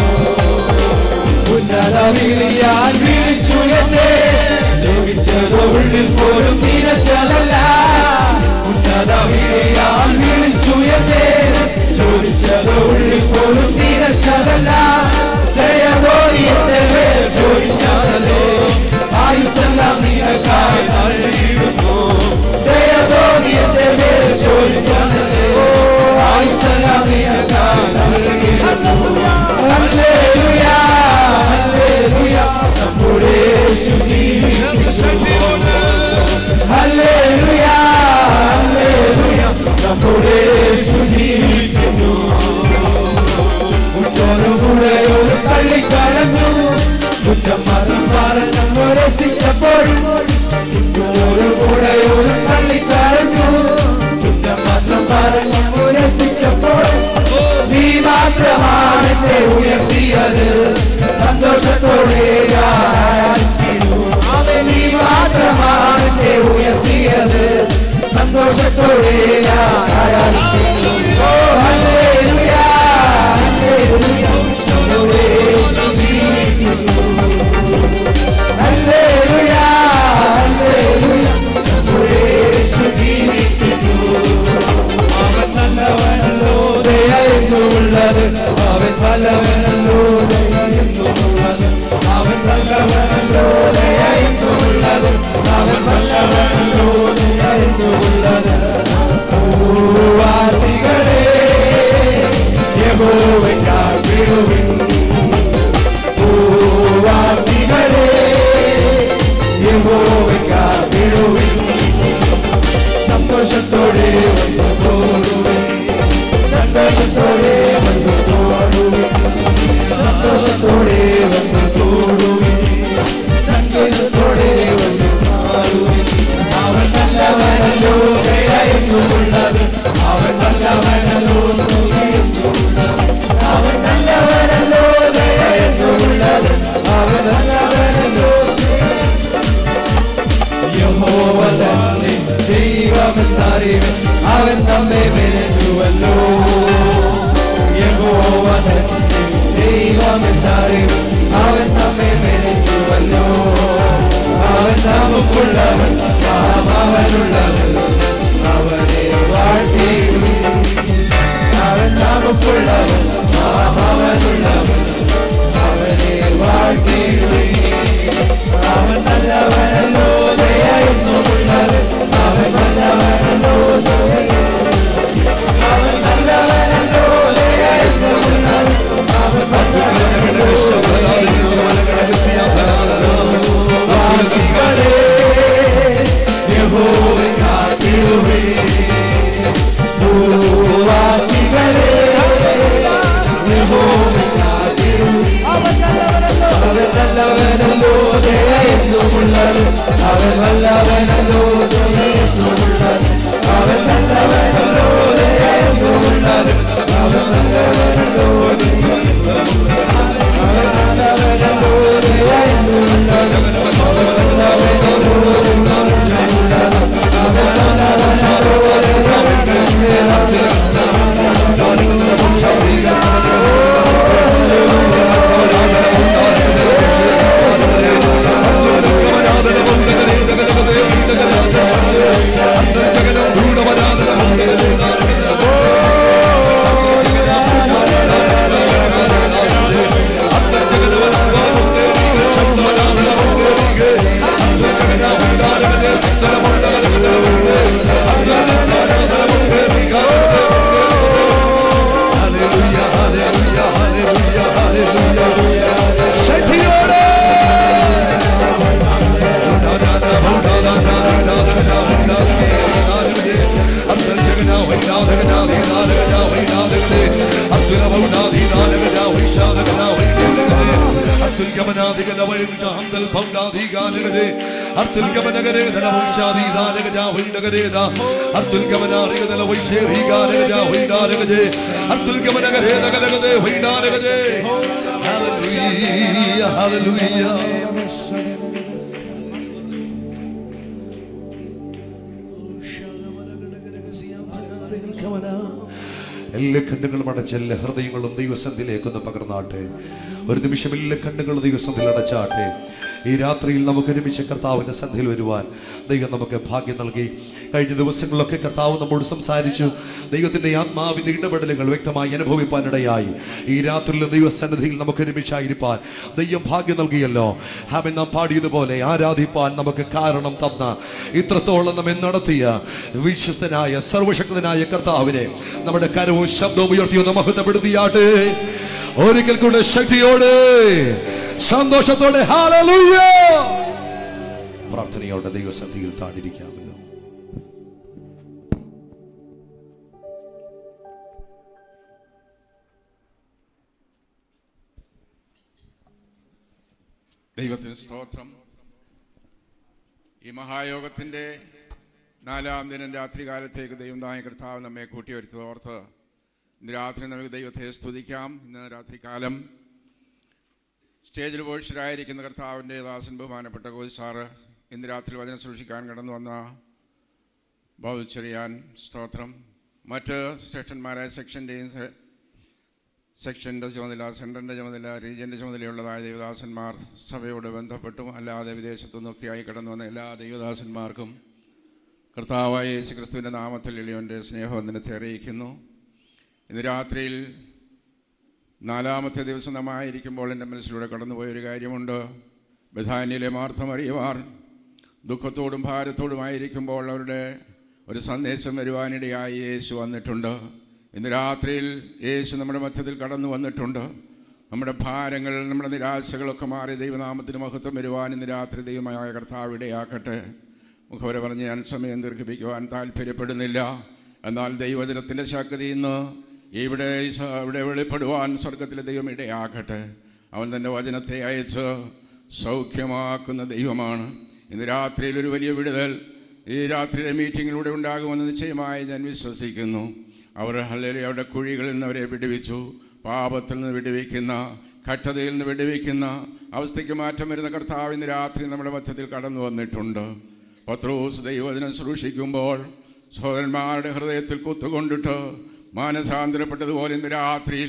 [SPEAKER 4] ഉന്നത വിളിയാൽ വിളിച്ചു എന്നെ, ജപിച്ചതോ ഉള്ളിൽ പോലും നിരച്ചതല്ല. ഉന്നത വിളിയാൽ വിളിച്ചു എന്നെ, ചോദിച്ചതോ ഉള്ളിൽ പോലും നിരച്ചതല്ല. ദയതോടി എന്റെ മേൽ ചോദിക്കാതല്ലോ, ആയുസ്സെല്ലാം നിനക്കായി നൽകിയിടുന്നു. ദയതോടി എന്റെ മേൽ ചോദിക്കാതല്ലോ, ആയുസ്സെല്ലാം നിനക്കായി നൽകിയിടുന്നു. ഹല്ലേലൂയ ഹല്ലേലൂയ നമ്മുടെ യേശു ജീവിക്കുന്നു. ഹല്ലേലൂയ ഹല്ലേലൂയ നമ്മുടെ യേശു ജീവിക്കുന്നു. കൂടെയൊരു തള്ളിക്കളഞ്ഞു, കുറ്റം മാത്രം പറഞ്ഞ് രസിച്ചപ്പോഴും. ഒരു കൂടെയൊരു തള്ളിക്കളഞ്ഞു, കുറ്റം മാത്രം പറഞ്ഞ് രസിച്ചപ്പോഴും. നീ മാത്രമാണ് എന്നെ ഉയർത്തിയത്, സന്തോഷത്തോടെ നീ മാത്രമാണ് എന്നെ ഉയർത്തിയത്, സന്തോഷത്തോടെ ഓ ഹല്ലേലൂയ ഹല്ലേലൂയ നമ്മുടെ യേശു ജീവിക്കുന്നു. ഹല്ലേലൂയ ഹല്ലേലൂയ നമ്മുടെ യേശു ജീവിക്കുന്നു. അവൻ നല്ലവനല്ലോ ദയയെന്നുള്ളത്, അവൻ നല്ലവനല്ലോ ദയയെന്നുള്ളത്, അവൻ നല്ലവനല്ലോ ദയയെന്നുള്ളത്, അവൻ നല്ലവനല്ലോ ദയയെന്നുള്ളത്. ഭൂവാസികളെ യഹോവയ്ക്കായി വിടുവിൻ, നാഥൻ ദൈവമെന്നറിയും അവൻ നമ്മെ മെനഞ്ഞുവല്ലോ. അവൻ നമുക്കുള്ളവൻ അവനുള്ളവൻ അവനെ വാഴ്ത്തിയിടും. അവൻ നമുക്കുള്ളവൻ അവനുള്ളവൻ അവനെ വാഴ്ത്തിയിടും. അവൻ നല്ലവനല്ലോ ദയയെന്നുമുള്ളവൻ അവൻ നല്ലവനല്ലോ അവൻ നല്ലവനല്ലോ ദയയെന്നുമുള്ളവൻ അവൻ നല്ലവനല്ലോ വാസികളെ യഹോവയെ കാത്തിടുവിൻ. ഭൂവാസികളെ യഹോവയെ കാത്തിടുവിൻ. അവൻ നല്ലവനല്ലോ ദയയെന്നുമുള്ളവൻ അവൻ നല്ലവനല്ലോ ദയയെന്നുമുള്ളവൻ അവൻ നല്ലവനല്ലോ ദയയെന്നുമുള്ളവൻ അവൻ നല്ലവനല്ലോ അവൻ നല്ലവനല്ലോ ദയയെന്നുമുള്ളവൻ അവൻ നല്ലവനല്ലോ
[SPEAKER 6] എല്ലാ കണ്ണുകളും അടച്ച് എല്ലാ ഹൃദയങ്ങളും ദൈവസന്നിധിയിലേക്കൊന്ന് പകർന്നാട്ടെ. ഒരു നിമിഷം എല്ലാ കണ്ണുകളും ദൈവസന്നിധിയിൽ അടച്ചാട്ടെ. ഈ രാത്രിയിൽ നമുക്ക് ഒരുമിച്ച് കർത്താവിൻ്റെ സന്നിധിയിൽ വരുവാൻ ദൈവം നമുക്ക് ഭാഗ്യം നൽകി. കഴിഞ്ഞ ദിവസങ്ങളിലൊക്കെ കർത്താവ് നമ്മോട് സംസാരിച്ചു. ദൈവത്തിൻ്റെ ആത്മാവിൻ്റെ ഇടപെടലുകൾ വ്യക്തമായി അനുഭവിപ്പാനിടയായി. ഈ രാത്രിയിൽ ദൈവസന്നിധിയിൽ നമുക്ക് ഒരുമിച്ചായിരിക്കാൻ ദൈവം ഭാഗ്യം നൽകിയല്ലോ. ഹാമൻ നാം പാടിയതുപോലെ ആരാധിപ്പാൻ നമുക്ക് കാരണം തന്ന, ഇത്രത്തോളം നമ്മെ നടത്തിയ വിശ്വസ്തനായ സർവശക്തനായ കർത്താവിനെ നമ്മുടെ കരവും ശബ്ദവും ഉയർത്തിയൊന്ന് മഹത്വപ്പെടുത്തിയാട്ടെ. ഒരിക്കൽ കൂടെ ശക്തിയോടെ സന്തോഷത്തോടെ ഹല്ലേലൂയ പ്രാർത്ഥനയോടെ ദൈവസന്നിധിയിൽ താണിരിക്കാമല്ലോ.
[SPEAKER 1] ദൈവത്തിന് സ്തോത്രം. ഈ മഹായോഗത്തിൻ്റെ നാലാം ദിനം രാത്രികാലത്തേക്ക് ദൈവം തായ കർത്താവ് നമ്മെ കൂട്ടിവരുത്തതോർത്ത് ഇന്ന് രാത്രി നമുക്ക് ദൈവത്തെ സ്തുതിക്കാം. ഇന്ന് രാത്രികാലം സ്റ്റേജിൽ പോഷരായിരിക്കുന്ന കർത്താവിൻ്റെ ദാസൻ ബഹുമാനപ്പെട്ട കോയി സാറ്, ഇന്ന് രാത്രി വചനം സൂക്ഷിക്കാൻ കടന്നു വന്ന ബൗച്ചെറിയാൻ സ്തോത്രം, മറ്റ് ശ്രേഷ്ഠന്മാരായ സെക്ഷൻ്റെയും സെക്ഷൻ്റെ ചുമതല, സെൻറ്ററിൻ്റെ ചുമതല, റീജിയൻ്റെ ചുമതലയുള്ളതായ ദൈവദാസന്മാർ, സഭയോട് ബന്ധപ്പെട്ടും അല്ലാതെ വിദേശത്തു നിന്നൊക്കെയായി കടന്നു വന്ന എല്ലാ ദൈവദാസന്മാർക്കും കർത്താവായ യേശു ക്രിസ്തുവിൻ്റെ നാമത്തിൽ എളിയോൻ്റെ സ്നേഹവന്ദനത്തെ അറിയിക്കുന്നു. ഇന്ന് രാത്രിയിൽ നാലാമത്തെ ദിവസം നമ്മായിരിക്കുമ്പോൾ എൻ്റെ മനസ്സിലൂടെ കടന്നുപോയൊരു കാര്യമുണ്ട്. ബഥാന്യയിലെ മാർത്ത മറിയമാർ ദുഃഖത്തോടും ഭാരത്തോടുമായിരിക്കുമ്പോൾ അവരുടെ ഒരു സന്ദേശം വരുവാനിടയായി യേശു വന്നിട്ടുണ്ട്. ഇന്ന് രാത്രിയിൽ യേശു നമ്മുടെ മധ്യത്തിൽ കടന്നു വന്നിട്ടുണ്ട്. നമ്മുടെ ഭാരങ്ങൾ, നമ്മുടെ നിരാശകളൊക്കെ മാറി ദൈവനാമത്തിന് മഹത്വം വരുവാൻ ഇന്ന് രാത്രി ദൈവമായ കർത്താവ് ഇടയാക്കട്ടെ. മുഖവരെ പറഞ്ഞ് ഞാൻ സമയം ദീർഘിപ്പിക്കുവാൻ താല്പര്യപ്പെടുന്നില്ല. എന്നാൽ ദൈവജനത്തിൻ്റെ ശക്തി ഇന്ന് ഇവിടെ ഇവിടെ വെളിപ്പെടുവാൻ സ്വർഗത്തിലെ ദൈവം ഇടയാക്കട്ടെ. അവൻ തൻ്റെ വചനത്തെ അയച്ച് സൗഖ്യമാക്കുന്ന ദൈവമാണ്. ഇന്ന് രാത്രിയിൽ ഒരു വലിയ വിടുതൽ ഈ രാത്രിയിലെ മീറ്റിങ്ങിലൂടെ ഉണ്ടാകുമെന്ന് നിശ്ചയമായി ഞാൻ വിശ്വസിക്കുന്നു. അവർ ഹല്ലേലൂയ അവരുടെ കുഴികളിൽ നിന്ന് അവരെ വിടുവിച്ചു. പാപത്തിൽ നിന്ന് വിടുവിക്കുന്ന, കഠിനതയിൽ നിന്ന് വിടുവിക്കുന്ന അവസ്ഥയ്ക്ക് മാറ്റം വരുന്ന കർത്താവ് ഇന്ന് രാത്രി നമ്മുടെ മധ്യത്തിൽ കടന്നു വന്നിട്ടുണ്ട്. പത്രോസ് ദൈവവചനം സൂക്ഷിക്കുമ്പോൾ സഹോദരന്മാരുടെ ഹൃദയത്തിൽ കുത്തുകൊണ്ടിട്ട് മാനസാന്തരപ്പെട്ടതുപോലെ ഇന്ന് രാത്രിയിൽ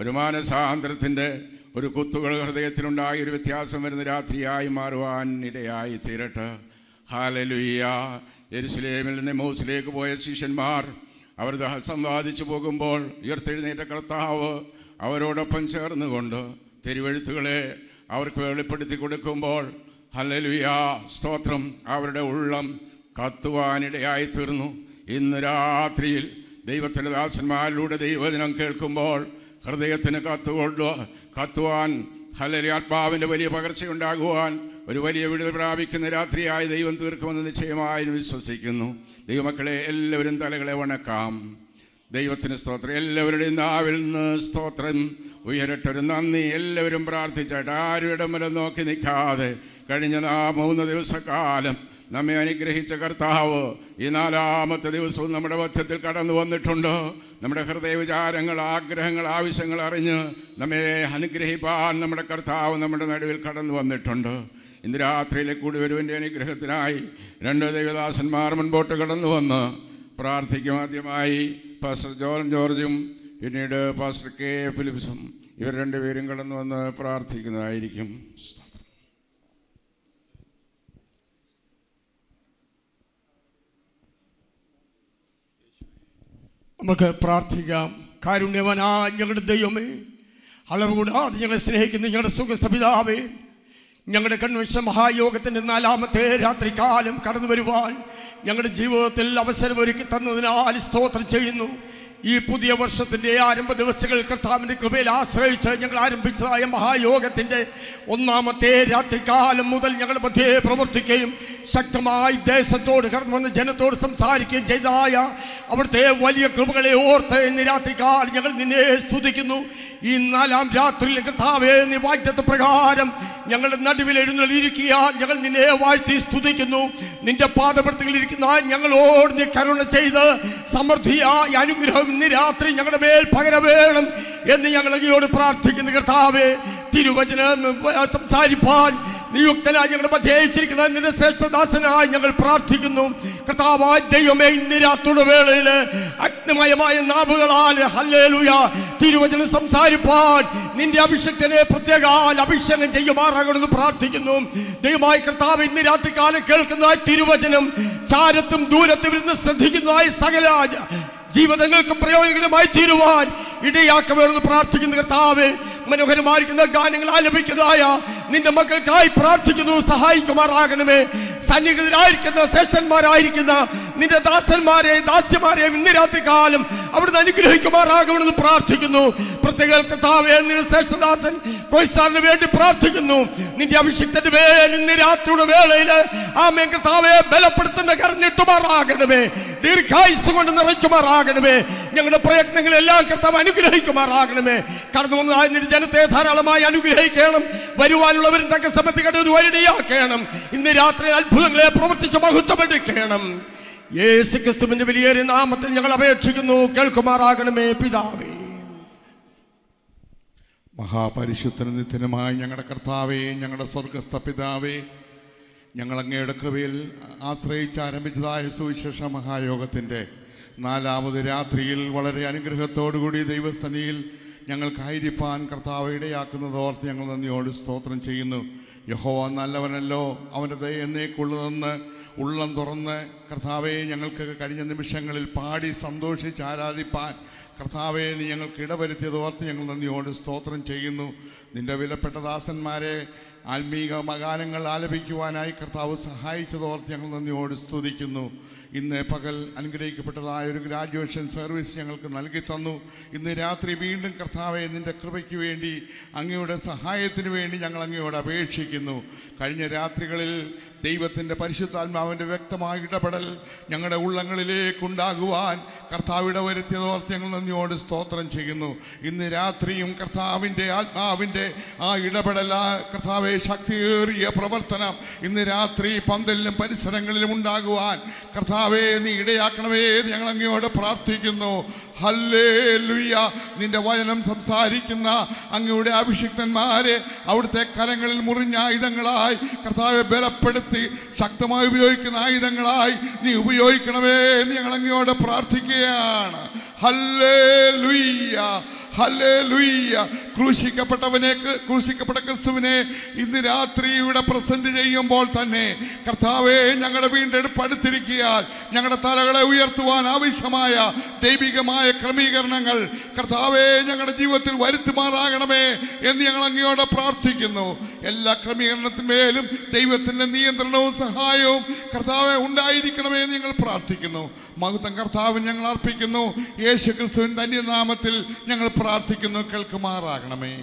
[SPEAKER 1] ഒരു മാനസാന്തരത്തിൻ്റെ ഒരു കുത്തുകൾ ഹൃദയത്തിലുണ്ടായി ഒരു വ്യത്യാസം വരുന്ന രാത്രിയായി മാറുവാൻ ഇടയായി തീരട്ടെ. ഹല്ലേലൂയ. യെരുശലേമിൽ നിന്ന് എമ്മൗസിലേക്ക് പോയ ശിഷ്യന്മാർ അവർ സംവാദിച്ചു പോകുമ്പോൾ ഉയർത്തെഴുന്നേറ്റ കർത്താവ് അവരോടൊപ്പം ചേർന്നുകൊണ്ട് തിരുവെഴുത്തുകളെ അവർക്ക് വെളിപ്പെടുത്തി കൊടുക്കുമ്പോൾ ഹല്ലേലൂയ സ്തോത്രം, അവരുടെ ഉള്ളം കത്തുവാനിടയായി തീർന്നു. ഇന്ന് രാത്രിയിൽ ദൈവത്തിൻ്റെ ദാസന്മാരിലൂടെ ദൈവവചനം കേൾക്കുമ്പോൾ ഹൃദയത്തിന് കത്തുകൊണ്ട് കത്തുവാൻ ഹല്ലേലൂയ ആത്മാവിൻ്റെ വലിയ പകർച്ചയുണ്ടാകുവാൻ ഒരു വലിയ വിടുതൽ പ്രാപിക്കുന്ന രാത്രിയായി ദൈവം തീർക്കുമെന്ന് നിശ്ചയമായും വിശ്വസിക്കുന്നു. ദൈവമക്കളെ, എല്ലാവരും തലകളെ വണക്കാം. ദൈവത്തിന് സ്തോത്രം. എല്ലാവരുടെയും നാവിൽ നിന്ന് സ്തോത്രം ഉയരട്ടെ. ഒരു നന്ദി. എല്ലാവരും പ്രാർത്ഥിച്ചായിട്ട് ആരും ഇടമലം നോക്കി നിൽക്കാതെ കഴിഞ്ഞ നാ മൂന്ന് ദിവസക്കാലം നമ്മെ അനുഗ്രഹിച്ച കർത്താവ് ഈ നാലാമത്തെ ദിവസവും നമ്മുടെ മധ്യത്തിൽ കടന്നു വന്നിട്ടുണ്ട്. നമ്മുടെ ഹൃദയ വിചാരങ്ങൾ, ആഗ്രഹങ്ങൾ, ആവശ്യങ്ങൾ അറിഞ്ഞ് നമ്മെ അനുഗ്രഹിപ്പാൻ നമ്മുടെ കർത്താവ് നമ്മുടെ നടുവിൽ കടന്നു വന്നിട്ടുണ്ട്. ഇന്ന് രാത്രിയിലെ കൂടി വരുവിൻ്റെ അനുഗ്രഹത്തിനായി രണ്ട് ദൈവദാസന്മാർ മുൻപോട്ട് കടന്നു വന്ന് പ്രാർത്ഥിക്കും. ആദ്യമായി പാസ്റ്റർ ജോൺ ജോർജും പിന്നീട് പാസ്റ്റർ കെ ഫിലിപ്സും ഇവർ രണ്ടുപേരും കടന്നു വന്ന് പ്രാർത്ഥിക്കുന്നതായിരിക്കും.
[SPEAKER 7] നമുക്ക് പ്രാർത്ഥിക്കാം. കാരുണ്യവാനായ ഞങ്ങളുടെ ദൈവമേ, അളവ് കൂടാതെ ഞങ്ങളെ സ്നേഹിക്കുന്ന ഞങ്ങളുടെ സുഖസ്ഥ പിതാവേ, ഞങ്ങളുടെ കൺവെൻഷൻ മഹായോഗത്തിൻ്റെ നാലാമത്തെ രാത്രികാലം കടന്നു വരുവാൻ ഞങ്ങളുടെ ജീവിതത്തിൽ അവസരമൊരുക്കി തന്നതിനാൽ സ്തോത്രം ചെയ്യുന്നു. ഈ പുതിയ വർഷത്തിൻ്റെ ആരംഭ ദിവസങ്ങൾ കർത്താവിൻ്റെ കൃപയിൽ ആശ്രയിച്ച് ഞങ്ങൾ ആരംഭിച്ചതായ മഹായോഗത്തിൻ്റെ ഒന്നാമത്തെ രാത്രികാലം മുതൽ ഞങ്ങളുടെ മധ്യേ പ്രവർത്തിക്കുകയും ശക്തമായി ദേശത്തോട് കടന്നു വന്ന ജനത്തോട് സംസാരിക്കുകയും ചെയ്തതായ അവിടുത്തെ വലിയ കൃപകളെ ഓർത്ത് ഇന്ന് രാത്രികാലം ഞങ്ങൾ നിന്നെ സ്തുതിക്കുന്നു. ഈ നാലാം രാത്രിയിൽ കർത്താവേ, നീ വാഗ്ദത്ത പ്രകാരം ഞങ്ങളുടെ നടുവിൽ എഴുന്നള്ളിയിരിക്കുക. ഞങ്ങൾ നിന്നെ വാഴ്ത്തി സ്തുതിക്കുന്നു. നിന്റെ പാദപ്രവർത്തികളിൽ ഇരിക്കുന്ന ഞങ്ങളോട് നീ കരുണ ചെയ്ത് സമൃദ്ധിയായ അനുഗ്രഹം ഇന്ന് രാത്രി ഞങ്ങളുടെ മേൽ പകരവേണം എന്ന് ഞങ്ങൾ അങ്ങയോട് പ്രാർത്ഥിക്കുന്നു. കർത്താവേ, തിരുവചനം സംസാരിപ്പാൻ നിയുക്തനായി ഞങ്ങളുടെ മധ്യയിച്ചിരിക്കുന്ന നിന്റെ ശ്രേഷ്ഠദാസനായി ഞങ്ങൾ പ്രാർത്ഥിക്കുന്നു. കർത്താവായ ദൈവമേ, ഇന്ന് രാത്രിയുടെ വേളയിൽ അഗ്നിമയമായ നാവുകളാൽ ഹല്ലേലൂയ തിരുവചനം സംസാരിപ്പാൻ നിന്റെ അഭിഷേകത്തിനെ പ്രത്യേക അഭിഷേകം ചെയ്യുമാറാകണമെന്ന് പ്രാർത്ഥിക്കുന്നു. ദൈവമായ കർത്താവ്, ഇന്ന് രാത്രികാലം കേൾക്കുന്ന തിരുവചനം ചാരത്തും ദൂരത്തും ഇരുന്ന് ശ്രദ്ധിക്കുന്നതായ സകല ജീവിതങ്ങൾക്ക് പ്രയോജനകരമായി തീരുവാൻ ഇടയാക്കണമെന്ന് പ്രാർത്ഥിക്കുന്നു. കർത്താവേ, മനോഹരമായിരിക്കുന്ന ഗാനങ്ങൾ ആലപിക്കുന്നതായ നിന്റെ മക്കൾക്കായി പ്രാർത്ഥിക്കുന്നു. സഹായിക്കുമാറാകണമേ. സന്നിഹിതരായിരിക്കുന്ന ശ്രേഷ്ഠന്മാരായിരിക്കുന്ന നിന്റെ ദാസന്മാരെ ദാസ്യമാരെ ഇന്ന് രാത്രികാലം അവിടുന്ന് അനുഗ്രഹിക്കുമാറാകണമെന്ന് പ്രാർത്ഥിക്കുന്നു. പ്രത്യേക കർത്താവേ, നിന്റെ ശ്രേഷ്ഠദാസൻ കൊയ്സാറിന് വേണ്ടി പ്രാർത്ഥിക്കുന്നു. നിന്റെ അഭിഷിക്തന്റെ മേൽ ഇന്ന് രാത്രിയുടെ വേളയിൽ ആമേൻ കർത്താവേ ബലപ്പെടുത്തുന്ന കരഞ്ഞിട്ടുമാറാകണമേ. ദീർഘായുസ് കൊണ്ട് നിറയ്ക്കുമാറാകണമേ. ഞങ്ങളുടെ പ്രയത്നങ്ങളെല്ലാം കർത്താവ് അനുഗ്രഹിക്കുമാറാകണമേ. കടന്നു വന്നതായ നിന്റെ ജനത്തെ ധാരാളമായി അനുഗ്രഹിക്കണം. വരുവാനുള്ളവരും തക്ക സമയത്ത് കണ്ടത് വഴിയാക്കണം. ഇന്ന് രാത്രി അത്ഭുതങ്ങളെ പ്രവർത്തിച്ച് മഹത്വമെടുക്കണം. യേശു ക്രിസ്തുവിന്റെ വലിയേറിയ നാമത്തിൽ ഞങ്ങൾ അപേക്ഷിക്കുന്നു. കേൾക്കുമാറാകണമേ പിതാവേ.
[SPEAKER 8] മഹാപരിശുദ്ധനും നിത്യനുമായ ഞങ്ങളുടെ കർത്താവേ, ഞങ്ങളുടെ സ്വർഗസ്ഥ പിതാവേ, ഞങ്ങൾ അങ്ങയുടെ കൃപയിൽ ആശ്രയിച്ച് ആരംഭിച്ചതായ സുവിശേഷ മഹായോഗത്തിൻ്റെ നാലാമത് രാത്രിയിൽ വളരെ അനുഗ്രഹത്തോടുകൂടി ദൈവസന്നിധിയിൽ ഞങ്ങൾക്കായിരിക്കാൻ കർത്താവ് ഇടയാക്കുന്നത് ഓർത്ത് ഞങ്ങൾ നന്ദിയോട് സ്തോത്രം ചെയ്യുന്നു. യഹോവ നല്ലവനല്ലോ, അവൻ്റെ ദയ എന്നേക്കുള്ളതെന്ന് ഉള്ളം തുറന്ന് കർത്താവെ ഞങ്ങൾക്ക് കഴിഞ്ഞ നിമിഷങ്ങളിൽ പാടി സന്തോഷിച്ച് ആരാധിപ്പാൻ കർത്താവെ നീ ഞങ്ങൾക്ക് ഇടവരുത്തിയത് ഓർത്ത് ഞങ്ങൾ നന്ദിയോട് സ്തോത്രം ചെയ്യുന്നു. നിൻ്റെ വിലപ്പെട്ട ദാസന്മാരെ ആത്മീക മഗാനങ്ങൾ ആലപിക്കുവാനായി കർത്താവ് സഹായിച്ചതോർത്ത് ഞങ്ങൾ നന്ദിയോട് സ്തുതിക്കുന്നു. ഇന്ന് പകൽ അനുഗ്രഹിക്കപ്പെട്ടതായ ഒരു ഗ്രാജുവേഷൻ സർവീസ് ഞങ്ങൾക്ക് നൽകി തന്നു. ഇന്ന് രാത്രി വീണ്ടും കർത്താവെ നിൻ്റെ കൃപയ്ക്ക് വേണ്ടി അങ്ങയുടെ സഹായത്തിന് വേണ്ടി ഞങ്ങൾ അങ്ങയോട് അപേക്ഷിക്കുന്നു. കഴിഞ്ഞ രാത്രികളിൽ ദൈവത്തിൻ്റെ പരിശുദ്ധാത്മാവിൻ്റെ വ്യക്തമായ ഇടപെടൽ ഞങ്ങളുടെ ഉള്ളങ്ങളിലേക്കുണ്ടാകുവാൻ കർത്താവ് ഇടവരുത്തിയതോർത്ത് ഞങ്ങൾ നന്ദിയോട് സ്തോത്രം ചെയ്യുന്നു. ഇന്ന് രാത്രിയും കർത്താവിൻ്റെ ആത്മാവിൻ്റെ ആ ഇടപെടൽ, ആ കർത്താവെ ശക്തിയേറിയ പ്രവർത്തനം ഇന്ന് രാത്രി പന്തലിലും പരിസരങ്ങളിലും ഉണ്ടാകുവാൻ കർത്താവേ നീ ഇടയാക്കണമേ ഞങ്ങൾ അങ്ങയോട് പ്രാർത്ഥിക്കുന്നു. ഹല്ലേലൂയ. നിന്റെ വചനം സംസാരിക്കുന്ന അങ്ങയുടെ അഭിഷിക്തന്മാരെ അവിടുത്തെ കരങ്ങളിൽ മുറിഞ്ഞ ആയുധങ്ങളായി കർത്താവെ ബലപ്പെടുത്തി ശക്തമായി ഉപയോഗിക്കുന്ന ആയുധങ്ങളായി നീ ഉപയോഗിക്കണമേ എന്ന് ഞങ്ങൾ അങ്ങയോട് പ്രാർത്ഥിക്കുകയാണ്. Hallelujah hallelujah. ക്രൂശിക്കപ്പെട്ടവനെ ക്രൂശിക്കപ്പെട്ട ക്രിസ്തുവിനെ ഇന്ന് രാത്രി ഇവിടെ പ്രസന്റ് ചെയ്യുമ്പോൾ തന്നെ കർത്താവേ, ഞങ്ങളുടെ വീണ്ടെടുപ്പ് അടുത്തിരിക്കിയാൽ ഞങ്ങളുടെ തലകളെ ഉയർത്തുവാൻ ആവശ്യമായ ദൈവികമായ ക്രമീകരണങ്ങൾ കർത്താവേ ഞങ്ങളുടെ ജീവിതത്തിൽ വരുത്തുമാറാകണമേ എന്ന് ഞങ്ങൾ അങ്ങയോട് പ്രാർത്ഥിക്കുന്നു. എല്ലാ ക്രമീകരണത്തിന്മേലും ദൈവത്തിൻ്റെ നിയന്ത്രണവും സഹായവും കർത്താവെ ഉണ്ടായിരിക്കണമേ എന്ന് ഞങ്ങൾ പ്രാർത്ഥിക്കുന്നു. മഹത്വം കർത്താവിന് ഞങ്ങൾ അർപ്പിക്കുന്നു. യേശു ക്രിസ്തുവിൻ ധന്യനാമത്തിൽ ഞങ്ങൾ പ്രാർത്ഥിക്കുന്നു. കേൾക്കുമാറാകണമേ.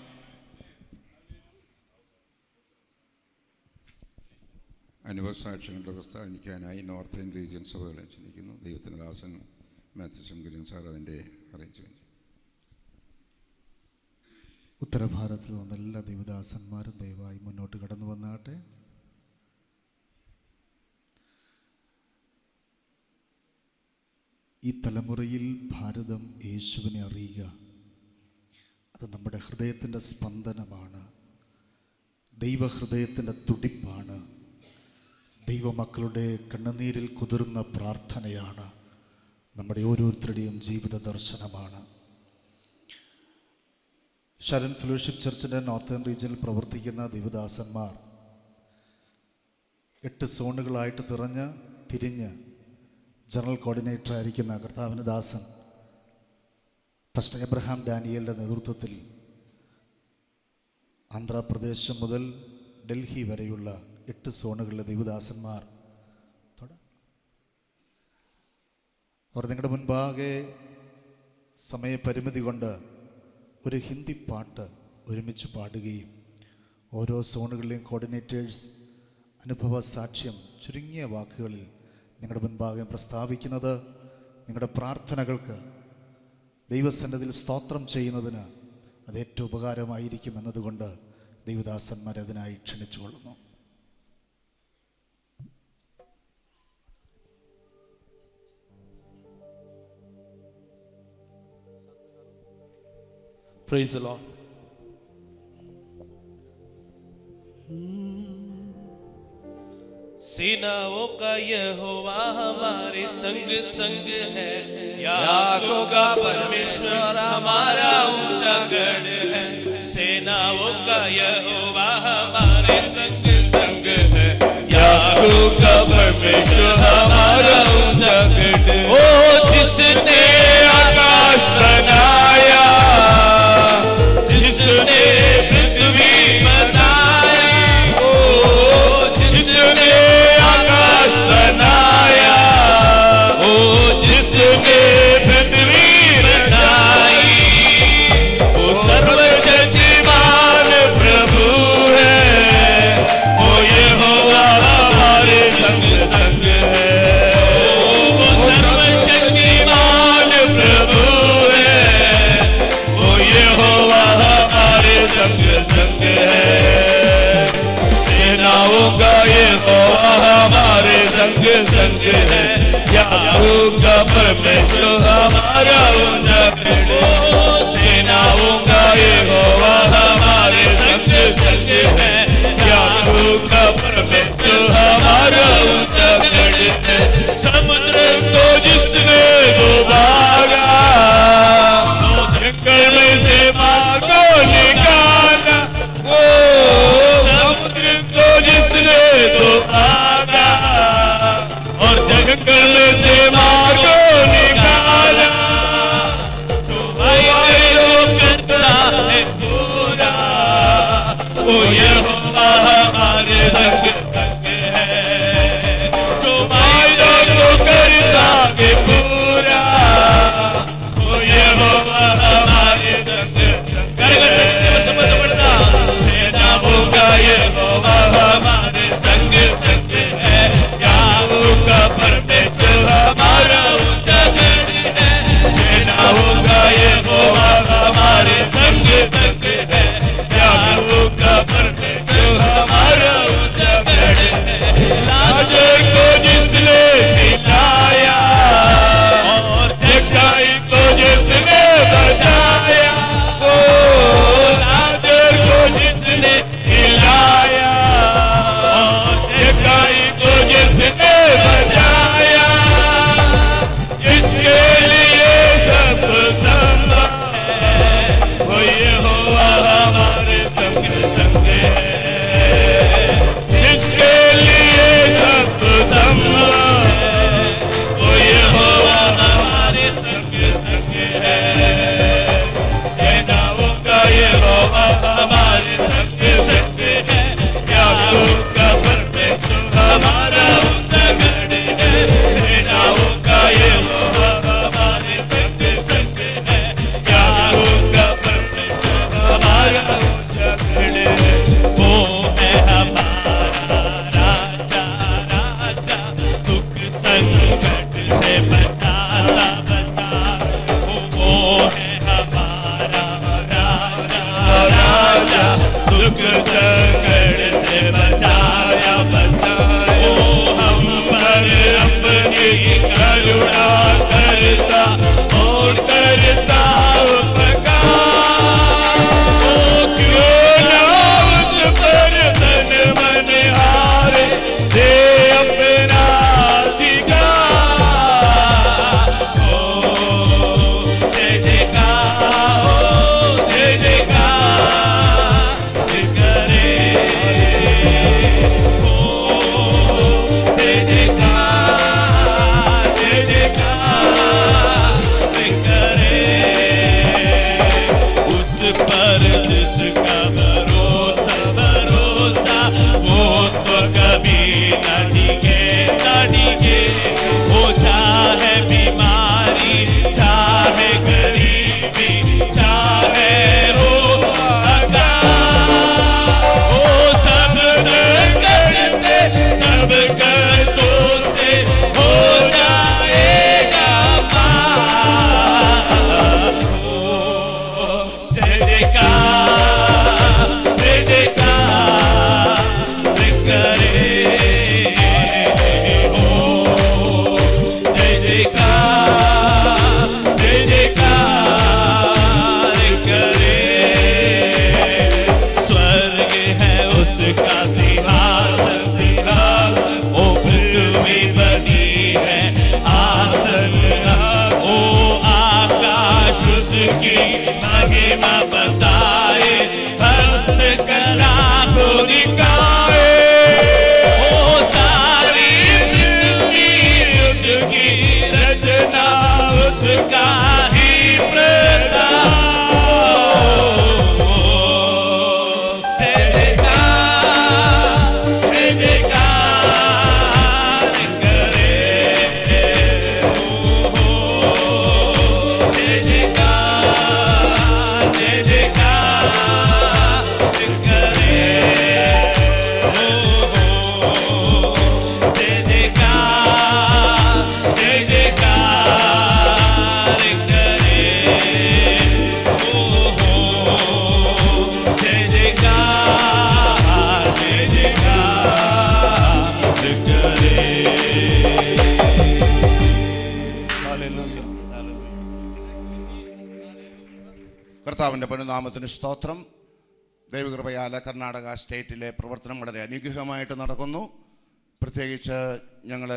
[SPEAKER 1] അനുഭവസാക്ഷ്യങ്ങളുടെ പ്രസ്താവിക്കാനായി നോർത്ത് ഇന്ത്യൻ റീജിയൻ സഭകളെ ക്ഷണിക്കുന്നു. ദൈവത്തിൻ്റെ ദാസൻ മാത്യു ശങ്കുര്യൻ സാർ അതിൻ്റെ അറിയിച്ചു.
[SPEAKER 9] ഉത്തരഭാരതത്തിൽ വന്ന എല്ലാ ദൈവദാസന്മാരും ദയവായി മുന്നോട്ട് കടന്നു വന്നാട്ടെ. ഈ തലമുറയിൽ ഭാരതം യേശുവിനെ അറിയുക, അത് നമ്മുടെ ഹൃദയത്തിൻ്റെ സ്പന്ദനമാണ്, ദൈവഹൃദയത്തിൻ്റെ തുടിപ്പാണ്, ദൈവമക്കളുടെ കണ്ണുനീരിൽ കുതിർന്ന പ്രാർത്ഥനയാണ്, നമ്മുടെ ഓരോരുത്തരുടെയും ജീവിത ദർശനമാണ്. ശരൺ ഫെലോഷിപ്പ് ചർച്ചിൻ്റെ നോർത്തേൺ റീജിയനിൽ പ്രവർത്തിക്കുന്ന ദൈവദാസന്മാർ എട്ട് സോണുകളായിട്ട് തിറഞ്ഞ് തിരിഞ്ഞ് ജനറൽ കോർഡിനേറ്റർ ആയിരിക്കുന്ന കർത്താവിൻ്റെ ദാസൻ ഫസ്റ്റ് എബ്രഹാം ഡാനിയലിൻ്റെ നേതൃത്വത്തിൽ ആന്ധ്രാപ്രദേശ് മുതൽ ഡൽഹി വരെയുള്ള എട്ട് സോണുകളിലെ ദൈവദാസന്മാർ അവർ നിങ്ങളുടെ മുൻപാകെ സമയപരിമിതി കൊണ്ട് ഒരു ഹിന്ദി പാട്ട് ഒരുമിച്ച് പാടുകയും ഓരോ സോണുകളിലെയും കോർഡിനേറ്റേഴ്സ് അനുഭവ സാക്ഷ്യം ചുരുങ്ങിയ വാക്കുകളിൽ നിങ്ങളുടെ മുൻപാകെ പ്രസ്താവിക്കുന്നത് നിങ്ങളുടെ പ്രാർത്ഥനകൾക്ക് ദൈവസന്നിധിയിൽ സ്തോത്രം ചെയ്യുന്നതിന് അത് ഏറ്റവും ഉപകാരമായിരിക്കും എന്നതുകൊണ്ട് ദൈവദാസന്മാരെ അതിനായി ക്ഷണിച്ചുകൊള്ളുന്നു.
[SPEAKER 3] Praise the Lord.
[SPEAKER 10] सेनाओं का यहोवा हमारे संग संग है, याकोब का परमेश्वर हमारा ऊंचा गढ़ है। सेनाओं का यहोवा हमारे संग संग है, याकोब का परमेश्वर हमारा ऊंचा गढ़ है। ओ जिसने आकाश बनाया, जिसने पृथ्वी बनाया, ओ जिसने आकाश बनाया, ओ जिसने पृथ्वी बनाई, वो सर्वशक्तिमान प्रभु है, वो यहोवा हमारे संग संग है। वो सर्वशक्तिमान प्रभु है, वो यहोवा हमारे संग संग है। सेनाओं का यहोवा हमारे संग संग है, याकूब का परमेश्वर हमारा ऊंचा गढ़ है। सेनाओं का यहोवा हमारे संग संग है, याकूब का परमेश्वर हमारा ऊंचा गढ़ है। समुद्र को जिसने डुबाया, जंगल में से मार को निकाला, ओ समुद्र को जिसने डुबाया और जंगल में से मार को निकाला, तो भाई जो करता है पूरा, वो यहोवा हमारे संग संग है। तो भाई जो करता है पूरा, वो यहोवा हमारे संग संग है। सेनाओं का यहोवा हमारे संग संग है, याकूब का परमेश्वर हमारा ऊंचा गढ़ है। सेनाओं का यहोवा हमारे संग संग है, याकूब का परमेश्वर हमारा ऊंचा गढ़ है। दुख संकट से बचाया बचाया ओ हम पर अपनी करुणा करता और करता उपकार ओ क्यों ना उस पर तन मन हारे दे अपना अधिकार ओ जय जयकार ओ जय जयकार करे ओ जय जयकार जय जयकार करे उस पर जिसका भरोसा भरोसा वो तो कभी न डिगे न डिगे वो चाहे बीमारी चाहे गरीबी चाहे रोग ओ सब संकट से सब कर्तों से हो जाएगा पार ओ जय जयकार जय जयकार करे ओ जय जयकार जय जयकार करे स्वर्ग है उसका सिंहासन सिंहासन ओ पृथ्वी बनी है आसन ओ आकाश उसकी महिमा बताए हस्त कला को दिखाए ओ सारी पृथ्वी उसकी रचना उसका ही प्रताप जय जयकार जय जयकार करे ओ जय जयकार जय जयकार करे ओ जय जयकार जय जयकार करे ओ जय जयकार जय जयकार करे हालेलൂയ
[SPEAKER 11] കർത്താവിൻ്റെ പരിനാമത്തിന് സ്തോത്രം. ദൈവകൃപയാൽ കർണാടക സ്റ്റേറ്റിലെ പ്രവർത്തനം വളരെ അനുഗ്രഹമായിട്ട് നടക്കുന്നു. പ്രത്യേകിച്ച് ഞങ്ങൾ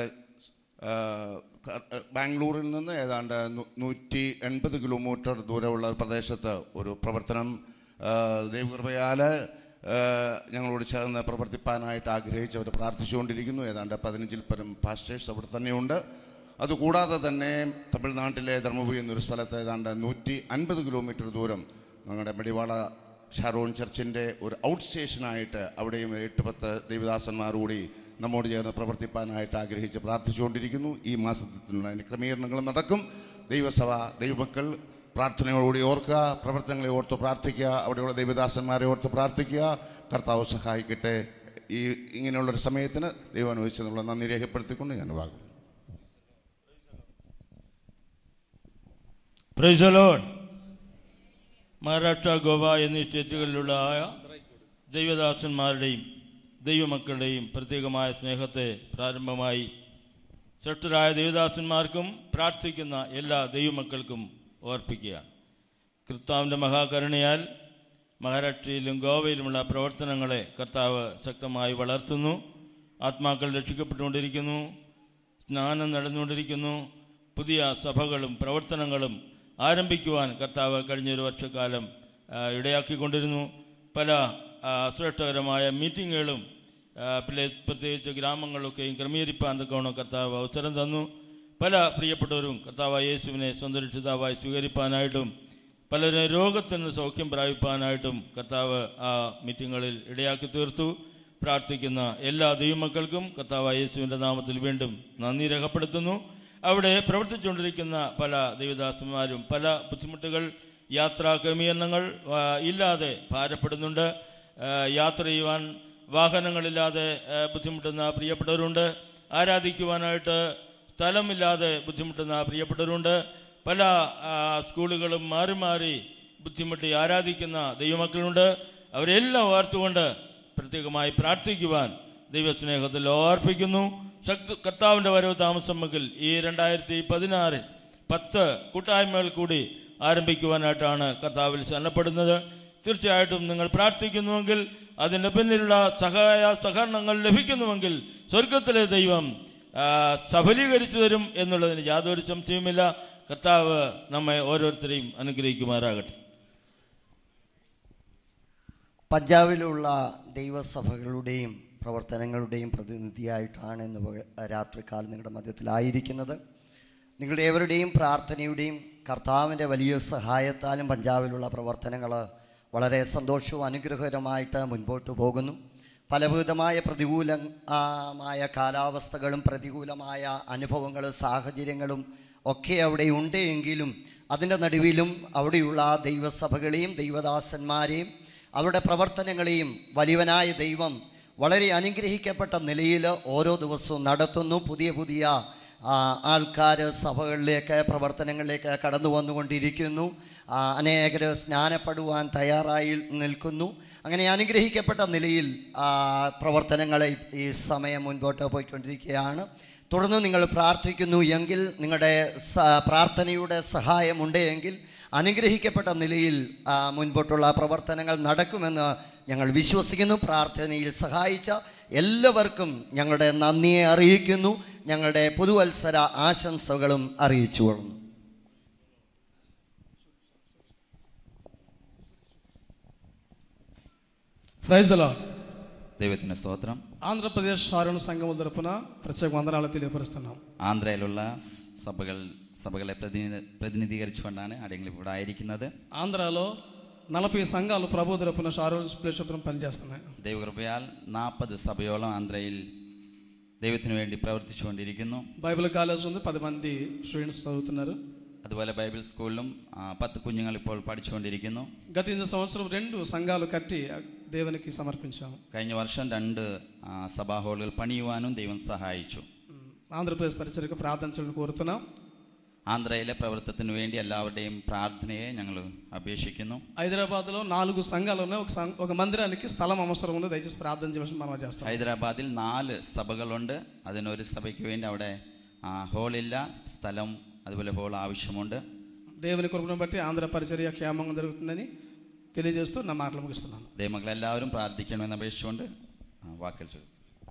[SPEAKER 11] ബാംഗ്ലൂരിൽ നിന്ന് ഏതാണ്ട് നൂറ്റി എൺപത് കിലോമീറ്റർ ദൂരമുള്ള ഒരു പ്രദേശത്ത് ഒരു പ്രവർത്തനം ദൈവകൃപയാൽ ഞങ്ങളോട് ചേർന്ന് പ്രവർത്തിപ്പാനായിട്ട് ആഗ്രഹിച്ചവർ പ്രാർത്ഥിച്ചുകൊണ്ടിരിക്കുന്നു. ഏതാണ്ട് പതിനഞ്ചിൽ പരം പാസ്റ്റേഴ്സ് അവിടെ തന്നെയുണ്ട്. അതുകൂടാതെ തന്നെ തമിഴ്നാട്ടിലെ ധർമ്മപുരി എന്നൊരു സ്ഥലത്ത് ഏതാണ്ട് നൂറ്റി അൻപത് കിലോമീറ്റർ ദൂരം ഞങ്ങളുടെ മെഡിവാള ഷാരോൺ ചർച്ചിൻ്റെ ഒരു ഔട്ട് സ്റ്റേഷനായിട്ട് അവിടെയും എട്ട് പത്ത് ദൈവദാസന്മാരുകൂടി നമ്മോട് ചേർന്ന് പ്രവർത്തിപ്പാനായിട്ട് ആഗ്രഹിച്ച് പ്രാർത്ഥിച്ചുകൊണ്ടിരിക്കുന്നു. ഈ മാസത്തിലുള്ള അതിൻ്റെ ക്രമീകരണങ്ങൾ നടക്കും. ദൈവസഭ ദൈവമക്കൾ പ്രാർത്ഥനയോടുകൂടി ഓർക്കുക, പ്രവർത്തനങ്ങളെ ഓർത്ത് പ്രാർത്ഥിക്കുക, അവിടെയുള്ള ദൈവദാസന്മാരെ ഓർത്ത് പ്രാർത്ഥിക്കുക. കർത്താവ് സഹായിക്കട്ടെ. ഈ ഇങ്ങനെയുള്ളൊരു സമയത്തിന് ദൈവം അനുവദിച്ചെന്നുള്ള നന്ദി രേഖപ്പെടുത്തിക്കൊണ്ട് ഞാൻ വാങ്ങും.
[SPEAKER 10] Praise the lord. Maharashtra, Goa എന്നീ സ്റ്റേറ്റുകളിലുള്ള ദൈവദാസന്മാരുടെയും ദൈവമക്കളുടെയും പ്രത്യേകമായ സ്നേഹത്തെ പ്രാരംഭമായി ശ്രേഷ്ഠരായ ദൈവദാസന്മാർക്കും പ്രാർത്ഥിക്കുന്ന എല്ലാ ദൈവമക്കൾക്കും ഓർപ്പിക്കുകയാണ്. കർത്താവിൻ്റെ മഹാകരുണയാൽ മഹാരാഷ്ട്രയിലും ഗോവയിലുമുള്ള പ്രവർത്തനങ്ങളെ കർത്താവ് ശക്തമായി വളർത്തുന്നു. ആത്മാക്കൾ രക്ഷിക്കപ്പെട്ടുകൊണ്ടിരിക്കുന്നു, സ്നാനം നടന്നുകൊണ്ടിരിക്കുന്നു. പുതിയ സഭകളും പ്രവർത്തനങ്ങളും ആരംഭിക്കുവാൻ കർത്താവ് കഴിഞ്ഞൊരു വർഷക്കാലം ഇടയാക്കിക്കൊണ്ടിരുന്നു. പല ശ്രേഷ്ഠകരമായ മീറ്റിങ്ങുകളും പ്രത്യേകിച്ച് ഗ്രാമങ്ങളിലൊക്കെയും ക്രമീകരിപ്പാൻ തക്കവണ്ണം കർത്താവ് അവസരം തന്നു. പല പ്രിയപ്പെട്ടവരും കർത്താവായ യേശുവിനെ സ്വന്തം രക്ഷിതാവായി സ്വീകരിപ്പാനായിട്ടും പലരും രോഗത്തിൽ നിന്ന് സൗഖ്യം പ്രാപിപ്പാനായിട്ടും കർത്താവ് ആ മീറ്റിങ്ങുകളിൽ ഇടയാക്കി തീർത്തു. പ്രാർത്ഥിക്കുന്ന എല്ലാ ദൈവമക്കൾക്കും കർത്താവായ യേശുവിൻ്റെ നാമത്തിൽ വീണ്ടും നന്ദി രേഖപ്പെടുത്തുന്നു. അവിടെ പ്രവർത്തിച്ചുകൊണ്ടിരിക്കുന്ന പല ദൈവദാസന്മാരും പല ബുദ്ധിമുട്ടുകൾ, യാത്രാ ക്രമീകരണങ്ങൾ ഇല്ലാതെ ഭാരപ്പെടുന്നുണ്ട്. യാത്ര ചെയ്യുവാൻ വാഹനങ്ങളില്ലാതെ ബുദ്ധിമുട്ടുന്ന പ്രിയപ്പെട്ടവരുണ്ട്. ആരാധിക്കുവാനായിട്ട് സ്ഥലമില്ലാതെ ബുദ്ധിമുട്ടുന്ന പ്രിയപ്പെട്ടവരുണ്ട്. പല സ്കൂളുകളും മാറി മാറി ബുദ്ധിമുട്ടി ആരാധിക്കുന്ന ദൈവമക്കളുണ്ട്. അവരെല്ലാം ഓർത്തുകൊണ്ട് പ്രത്യേകമായി പ്രാർത്ഥിക്കുവാൻ ദൈവസ്നേഹത്തിൽ ഓർപ്പിക്കുന്നു. ശക്തി കർത്താവിൻ്റെ വരവ് താമസമെങ്കിൽ ഈ രണ്ടായിരത്തി പതിനാറിൽ പത്ത് കൂട്ടായ്മകൾ കൂടി ആരംഭിക്കുവാനായിട്ടാണ് കർത്താവിൽ ശരണപ്പെടുന്നത്. തീർച്ചയായിട്ടും നിങ്ങൾ പ്രാർത്ഥിക്കുന്നുവെങ്കിൽ, അതിൻ്റെ പിന്നിലുള്ള സഹായ സഹകരണങ്ങൾ ലഭിക്കുന്നുവെങ്കിൽ സ്വർഗത്തിലെ ദൈവം സഫലീകരിച്ചു തരും എന്നുള്ളതിന് യാതൊരു സംശയവുമില്ല. കർത്താവ് നമ്മെ ഓരോരുത്തരെയും അനുഗ്രഹിക്കുമാറാകട്ടെ.
[SPEAKER 12] പഞ്ചാബിലുള്ള ദൈവസഭകളുടെയും പ്രവർത്തനങ്ങളുടെയും പ്രതിനിധിയായിട്ടാണ് ഇന്ന് രാത്രികാലം നിങ്ങളുടെ മധ്യത്തിലായിരിക്കുന്നത്. നിങ്ങളുടെ ഏവരുടെയും പ്രാർത്ഥനയുടെയും കർത്താവിൻ്റെ വലിയ സഹായത്താലും പഞ്ചാബിലുള്ള പ്രവർത്തനങ്ങൾ വളരെ സന്തോഷവും അനുഗ്രഹകരമായിട്ട് മുൻപോട്ട് പോകുന്നു. പലവിധമായ പ്രതികൂലമായ കാലാവസ്ഥകളും പ്രതികൂലമായ അനുഭവങ്ങളും സാഹചര്യങ്ങളും ഒക്കെ അവിടെ ഉണ്ട് എങ്കിലും അതിൻ്റെ നടുവിലും അവിടെയുള്ള ദൈവസഭകളെയും ദൈവദാസന്മാരെയും അവരുടെ പ്രവർത്തനങ്ങളെയും വലിയവനായ ദൈവം വളരെ അനുഗ്രഹിക്കപ്പെട്ട നിലയിൽ ഓരോ ദിവസവും നടത്തുന്നു. പുതിയ പുതിയ ആൾക്കാർ സഭകളിലേക്ക് പ്രവർത്തനങ്ങളിലേക്ക് കടന്നു വന്നുകൊണ്ടിരിക്കുന്നു. അനേകർ സ്നാനപ്പെടുവാൻ തയ്യാറായി നിൽക്കുന്നു. അങ്ങനെ അനുഗ്രഹിക്കപ്പെട്ട നിലയിൽ പ്രവർത്തനങ്ങൾ ഈ സമയം മുൻപോട്ട് പോയിക്കൊണ്ടിരിക്കുകയാണ്. തുടർന്ന് നിങ്ങൾ പ്രാർത്ഥിക്കുന്നു എങ്കിൽ, നിങ്ങളുടെ പ്രാർത്ഥനയുടെ സഹായമുണ്ട് എങ്കിൽ അനുഗ്രഹിക്കപ്പെട്ട നിലയിൽ മുൻപോട്ടുള്ള പ്രവർത്തനങ്ങൾ നടക്കുമെന്ന് ഞങ്ങൾ വിശ്വസിക്കുന്നു. പ്രാർത്ഥനയിൽ സഹായിച്ച എല്ലാവർക്കും ഞങ്ങളുടെ നന്ദിയെ അറിയിക്കുന്നു. ഞങ്ങളുടെ പുതുവത്സര ആശംസകളും അറിയിച്ചു കൊള്ളുന്നു.
[SPEAKER 13] Praise the lord.
[SPEAKER 14] దైవത്തിന് സ്തോത്രം.
[SPEAKER 13] ఆంధ్రప్రదేశ్ ఆరోణ సంఘం తరపున ప్రత్యేక వందనాలు తెలియపరుస్తున్నాం.
[SPEAKER 14] ആന്ധ്രയിലുള്ള സഭകൾ സഭകളെ പ്രതിനിധി പ്രതിനിധീകരിച്ചുകൊണ്ടാണ് അടങ്ങൾ ഇവിടെ ആയിരിക്കുന്നത്.
[SPEAKER 13] ఆంధ్రాలో నలభై సంఘాలు ప్రభు తరపున ఆరోణ ప్లేషత్రం పనిచేస్తున్నాయి.
[SPEAKER 14] ദൈവകൃപയാൽ നാൽപ്പത് സഭയോളം ആന്ധ്രയിൽ ദൈവത്തിന് വേണ്ടി പ്രവർത്തിച്ചുകൊണ്ടിരിക്കുന്നു.
[SPEAKER 13] బైబిల్ కాలేజ్ ఉంది, పది మంది స్టూడెంట్స్ చదువుతున్నారు.
[SPEAKER 14] അതുപോലെ ബൈബിൾ സ്കൂളിലും പത്ത് കുഞ്ഞുങ്ങൾ ഇപ്പോൾ പഠിച്ചുകൊണ്ടിരിക്കുന്നു.
[SPEAKER 13] గత ఎనిమిది సంవత్సరం రెండు సంఘాలు కట్టి దేవునికి సమర్పించాము.
[SPEAKER 14] കഴിഞ്ഞ വർഷം രണ്ട് സഭാ ഹാളുകൾ പണിയുവാനും ദൈവം സഹായിച്ചു.
[SPEAKER 13] ആന്ധ്രാപ്രദേശ് പരിസരക്ക് പ്രാർത്ഥിച്ചു കോരുతున్నాം.
[SPEAKER 14] ആന്ധ്രയിലെ പ്രവർത്തനത്തിന് വേണ്ടി എല്ലാവരുടെയും പ്രാർത്ഥനയെ ഞങ്ങൾ അപേക്ഷിക്കുന്നു.
[SPEAKER 13] ഹൈദരാബാദിലോ നാല് സംഘാలు ఉన్నాయి. ఒక ఒక మందిరానికి స్థలం అవసరం ఉంది. దయచేసి ప్రార్థన చేయమని మనం చేస్తాం.
[SPEAKER 14] ഹൈദരാബാദിൽ നാല് സഭകളുണ്ട്. അതിനൊരു സഭയ്ക്ക് വേണ്ടി അവിടെ ഹാളില്ല, സ്ഥലം അതുപോലെ ഹോൾ ആവശ്യമുണ്ട്.
[SPEAKER 13] దేవుని కృపను బట్టి ఆంధ్ర పరిచర్య క్షేమంగా జరుగుతుందని తెలియజేస్తూ నా మాటలు ముగిస్తున్నాను.
[SPEAKER 14] ദൈവമക്കളെല്ലാവരും പ്രാർത്ഥിക്കണമെന്ന് അപേക്ഷിച്ചുകൊണ്ട് വാക്കൽ ചോദിക്കും.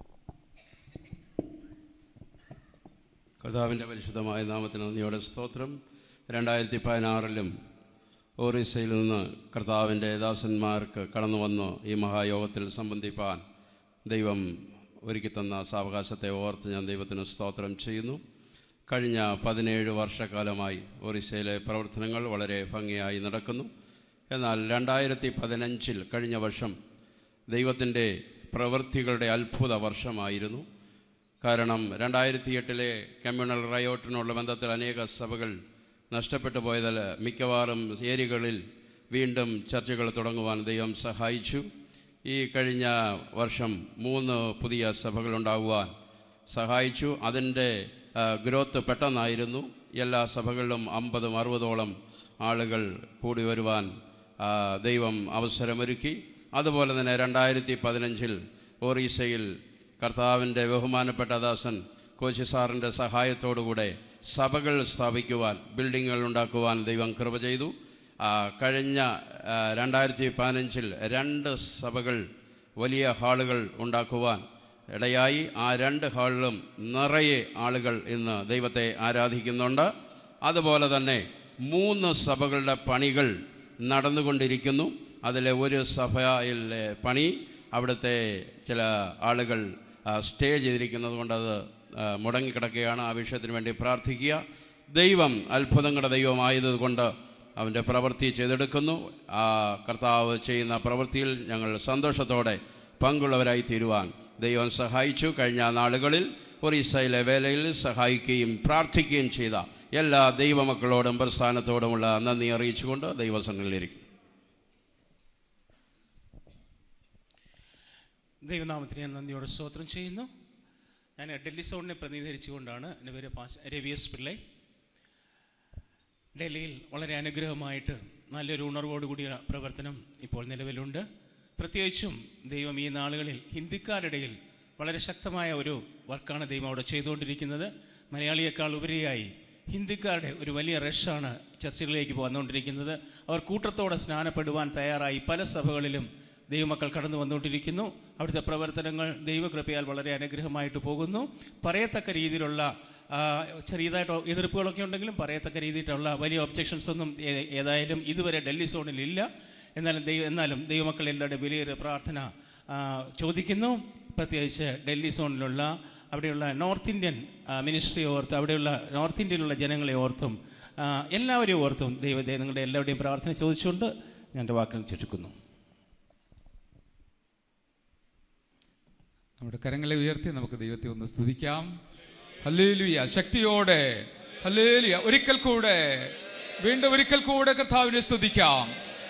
[SPEAKER 15] കർത്താവിൻ്റെ പരിശുദ്ധമായ നാമത്തിന് നന്ദിയോടെ സ്തോത്രം. രണ്ടായിരത്തി പതിനാറിലും ഒറീസയിൽ നിന്ന് കർത്താവിൻ്റെ ദാസന്മാർക്ക് കടന്നു വന്ന് ഈ മഹായോഗത്തിൽ സംബന്ധിപ്പാൻ ദൈവം ഒരുക്കി തന്ന സാവകാശത്തെ ഓർത്ത് ഞാൻ ദൈവത്തിന് സ്തോത്രം ചെയ്യുന്നു. കഴിഞ്ഞ പതിനേഴ് വർഷക്കാലമായി ഒറീസയിലെ പ്രവർത്തനങ്ങൾ വളരെ ഭംഗിയായി നടക്കുന്നു. എന്നാൽ രണ്ടായിരത്തി പതിനഞ്ചിൽ കഴിഞ്ഞ വർഷം ദൈവത്തിൻ്റെ പ്രവൃത്തികളുടെ അത്ഭുത വർഷമായിരുന്നു. കാരണം രണ്ടായിരത്തി എട്ടിലെ കമ്മ്യൂണൽ റയോട്ടിനുള്ള ബന്ധത്തിൽ അനേക സഭകൾ നഷ്ടപ്പെട്ടു പോയതിൽ മിക്കവാറും ഏരിയകളിൽ വീണ്ടും ചർച്ചകൾ തുടങ്ങുവാൻ ദൈവം സഹായിച്ചു. ഈ കഴിഞ്ഞ വർഷം മൂന്ന് പുതിയ സഭകളുണ്ടാകുവാൻ സഹായിച്ചു. അതിൻ്റെ ഗ്രോത്ത് പെട്ടെന്നായിരുന്നു. എല്ലാ സഭകളിലും അമ്പതും അറുപതോളം ആളുകൾ കൂടി വരുവാൻ ദൈവം അവസരമൊരുക്കി. അതുപോലെ തന്നെ രണ്ടായിരത്തി പതിനഞ്ചിൽ ഒറീസയിൽ കർത്താവിൻ്റെ ബഹുമാനപ്പെട്ട ദാസൻ കോശി സാറിൻ്റെ സഹായത്തോടുകൂടെ സഭകൾ സ്ഥാപിക്കുവാൻ, ബിൽഡിങ്ങുകൾ ഉണ്ടാക്കുവാൻ ദൈവം കൃപ ചെയ്തു. കഴിഞ്ഞ രണ്ടായിരത്തി പതിനഞ്ചിൽ രണ്ട് സഭകൾ വലിയ ഹാളുകൾ ഉണ്ടാക്കുവാൻ ഇടയായി. ആ രണ്ട് ഹാളിലും നിറയെ ആളുകൾ ഇന്ന് ദൈവത്തെ ആരാധിക്കുന്നുണ്ട്. അതുപോലെ തന്നെ മൂന്ന് സഭകളുടെ പണികൾ നടന്നുകൊണ്ടിരിക്കുന്നു. അതിലെ ഒരു സഭയിലെ പണി അവിടുത്തെ ചില ആളുകൾ സ്റ്റേ ചെയ്തിരിക്കുന്നത് കൊണ്ട് അത് മുടങ്ങിക്കിടക്കുകയാണ്. ആ വിഷയത്തിന് വേണ്ടി പ്രാർത്ഥിക്കുക. ദൈവം അത്ഭുതങ്ങളുടെ ദൈവമായതുകൊണ്ട് അവൻ്റെ പ്രവൃത്തി ചെയ്തെടുക്കുന്നു. ആ കർത്താവ് ചെയ്യുന്ന പ്രവൃത്തിയിൽ ഞങ്ങൾ സന്തോഷത്തോടെ പങ്കുള്ളവരായി തീരുവാൻ ദൈവം സഹായിച്ചു. കഴിഞ്ഞ നാളുകളിൽ ഒറീസയിലെ വേലയിൽ സഹായിക്കുകയും പ്രാർത്ഥിക്കുകയും ചെയ്ത എല്ലാ ദൈവമക്കളോടും പ്രസ്ഥാനത്തോടുമുള്ള നന്ദി അറിയിച്ചുകൊണ്ട് ദൈവസംഘങ്ങളിലിരിക്കും.
[SPEAKER 16] ദൈവനാമത്തിന് ഞാൻ നന്ദിയോടെ സ്തോത്രം ചെയ്യുന്നു. ഞാൻ ഡൽഹി സോണിനെ പ്രതിനിധീകരിച്ചുകൊണ്ടാണ്. എൻ്റെ പേര് പാസ് രവി എസ് പിള്ളൈ. ഡൽഹിയിൽ വളരെ അനുഗ്രഹമായിട്ട് നല്ലൊരു ഉണർവോടുകൂടിയ പ്രവർത്തനം ഇപ്പോൾ നിലവിലുണ്ട്. പ്രത്യേകിച്ചും ദൈവം ഈ നാളുകളിൽ ഹിന്ദിക്കാരുടെ ഇടയിൽ വളരെ ശക്തമായ ഒരു വർക്കാണ് ദൈവം അവിടെ ചെയ്തുകൊണ്ടിരിക്കുന്നത്. മലയാളിയേക്കാൾ ഉപരിയായി ഹിന്ദിക്കാരുടെ ഒരു വലിയ റഷാണ് ചർച്ചുകളിലേക്ക് വന്നുകൊണ്ടിരിക്കുന്നത്. അവർ കൂട്ടത്തോടെ സ്നാനപ്പെടുവാൻ തയ്യാറായി പല സഭകളിലും ദൈവമക്കൾ കടന്നു വന്നുകൊണ്ടിരിക്കുന്നു. അവിടുത്തെ പ്രവർത്തനങ്ങൾ ദൈവകൃപയാൽ വളരെ അനുഗ്രഹമായിട്ട് പോകുന്നു. പറയത്തക്ക രീതിയിലുള്ള ചെറിയതായിട്ട് എതിർപ്പുകളൊക്കെ ഉണ്ടെങ്കിലും പറയത്തക്ക രീതിയിലുള്ള വലിയ ഒബ്ജെക്ഷൻസ് ഒന്നും ഏതായാലും ഇതുവരെ ഡൽഹി സോണിൽ ഇല്ല. എന്നാലും ദൈവം എന്നാലും ദൈവമക്കൾ എല്ലാവരുടെ വലിയൊരു പ്രാർത്ഥന ചോദിക്കുന്നു. പ്രത്യേകിച്ച് ഡൽഹി സോണിലുള്ള അവിടെയുള്ള നോർത്ത് ഇന്ത്യൻ മിനിസ്ട്രി ഓർത്ത്, അവിടെയുള്ള നോർത്ത് ഇന്ത്യയിലുള്ള ജനങ്ങളെ ഓർത്തും എല്ലാവരെയും ഓർത്തും ദൈവ നിങ്ങളുടെ എല്ലാവരുടെയും പ്രാർത്ഥന ചോദിച്ചുകൊണ്ട് ഞാൻ എൻ്റെ വാക്കുകൾ ചുരുക്കുന്നു.
[SPEAKER 17] നമ്മുടെ കരങ്ങളെ ഉയർത്തി നമുക്ക് ദൈവത്തെ ഒന്ന് സ്തുതിക്കാം. ഹല്ലേലൂയ. ശക്തിയോടെ ഹല്ലേലൂയ. ഒരിക്കൽ കൂടെ വീണ്ടും ഒരിക്കൽ കൂടെ കർത്താവിനെ സ്തുതിക്കാം.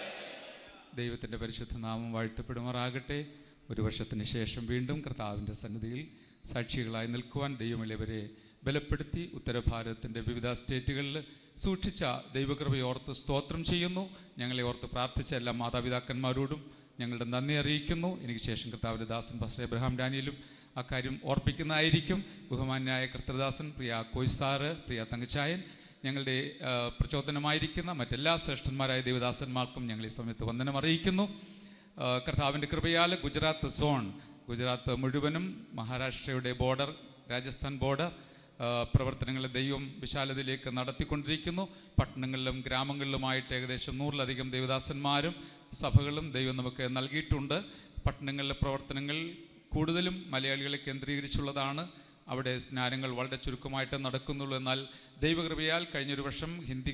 [SPEAKER 17] ദൈവത്തിൻ്റെ പരിശുദ്ധ നാമം വാഴ്ത്തപ്പെടുമാറാകട്ടെ. ഒരു വർഷത്തിന് ശേഷം വീണ്ടും കർത്താവിൻ്റെ സന്നിധിയിൽ സാക്ഷികളായി നിൽക്കുവാൻ ദൈവമിളവരെ ബലപ്പെടുത്തി ഉത്തരഭാരതത്തിൻ്റെ വിവിധ സ്റ്റേറ്റുകളിൽ സൂക്ഷിച്ച ദൈവകൃപയോർത്ത് സ്തോത്രം ചെയ്യുന്നു. ഞങ്ങളെ ഓർത്ത് പ്രാർത്ഥിച്ച എല്ലാ മാതാപിതാക്കന്മാരോടും ഞങ്ങളുടെ നന്ദി അറിയിക്കുന്നു. എനിക്ക് ശേഷം കർത്താവിൻ്റെ ദാസൻ പാസ്റ്റർ എബ്രഹാം ഡാനിയലും ആ കാര്യം ഓർപ്പിക്കുന്നതായിരിക്കും. ബഹുമാന്യായ കർത്തൃദാസൻ പ്രിയ കോയ്സാറ്, പ്രിയ തങ്കച്ചായൻ, ഞങ്ങളുടെ പ്രചോദനമായിരിക്കുന്ന മറ്റെല്ലാ ശ്രേഷ്ഠന്മാരായ ദേവദാസന്മാർക്കും ഞങ്ങൾ ഈ സമയത്ത് വന്ദനം അറിയിക്കുന്നു. കർത്താവിൻ്റെ കൃപയാൽ ഗുജറാത്ത് സോൺ, ഗുജറാത്ത് മുഴുവനും മഹാരാഷ്ട്രയുടെ ബോർഡർ, രാജസ്ഥാൻ ബോർഡർ പ്രവർത്തനങ്ങളെ ദൈവം വിശാലതയിലേക്ക് നടത്തിക്കൊണ്ടിരിക്കുന്നു. പട്ടണങ്ങളിലും ഗ്രാമങ്ങളിലുമായിട്ട് ഏകദേശം നൂറിലധികം ദേവദാസന്മാരും സഭകളും ദൈവം നമുക്ക് നൽകിയിട്ടുണ്ട്. പട്ടണങ്ങളിലെ പ്രവർത്തനങ്ങൾ കൂടുതലും മലയാളികളെ കേന്ദ്രീകരിച്ചുള്ളതാണ്. അവിടെ സ്നാനങ്ങൾ വളരെ ചുരുക്കമായിട്ട് നടക്കുന്നുള്ളൂ. എന്നാൽ ദൈവകൃപയാൽ കഴിഞ്ഞൊരു വർഷം ഹിന്ദി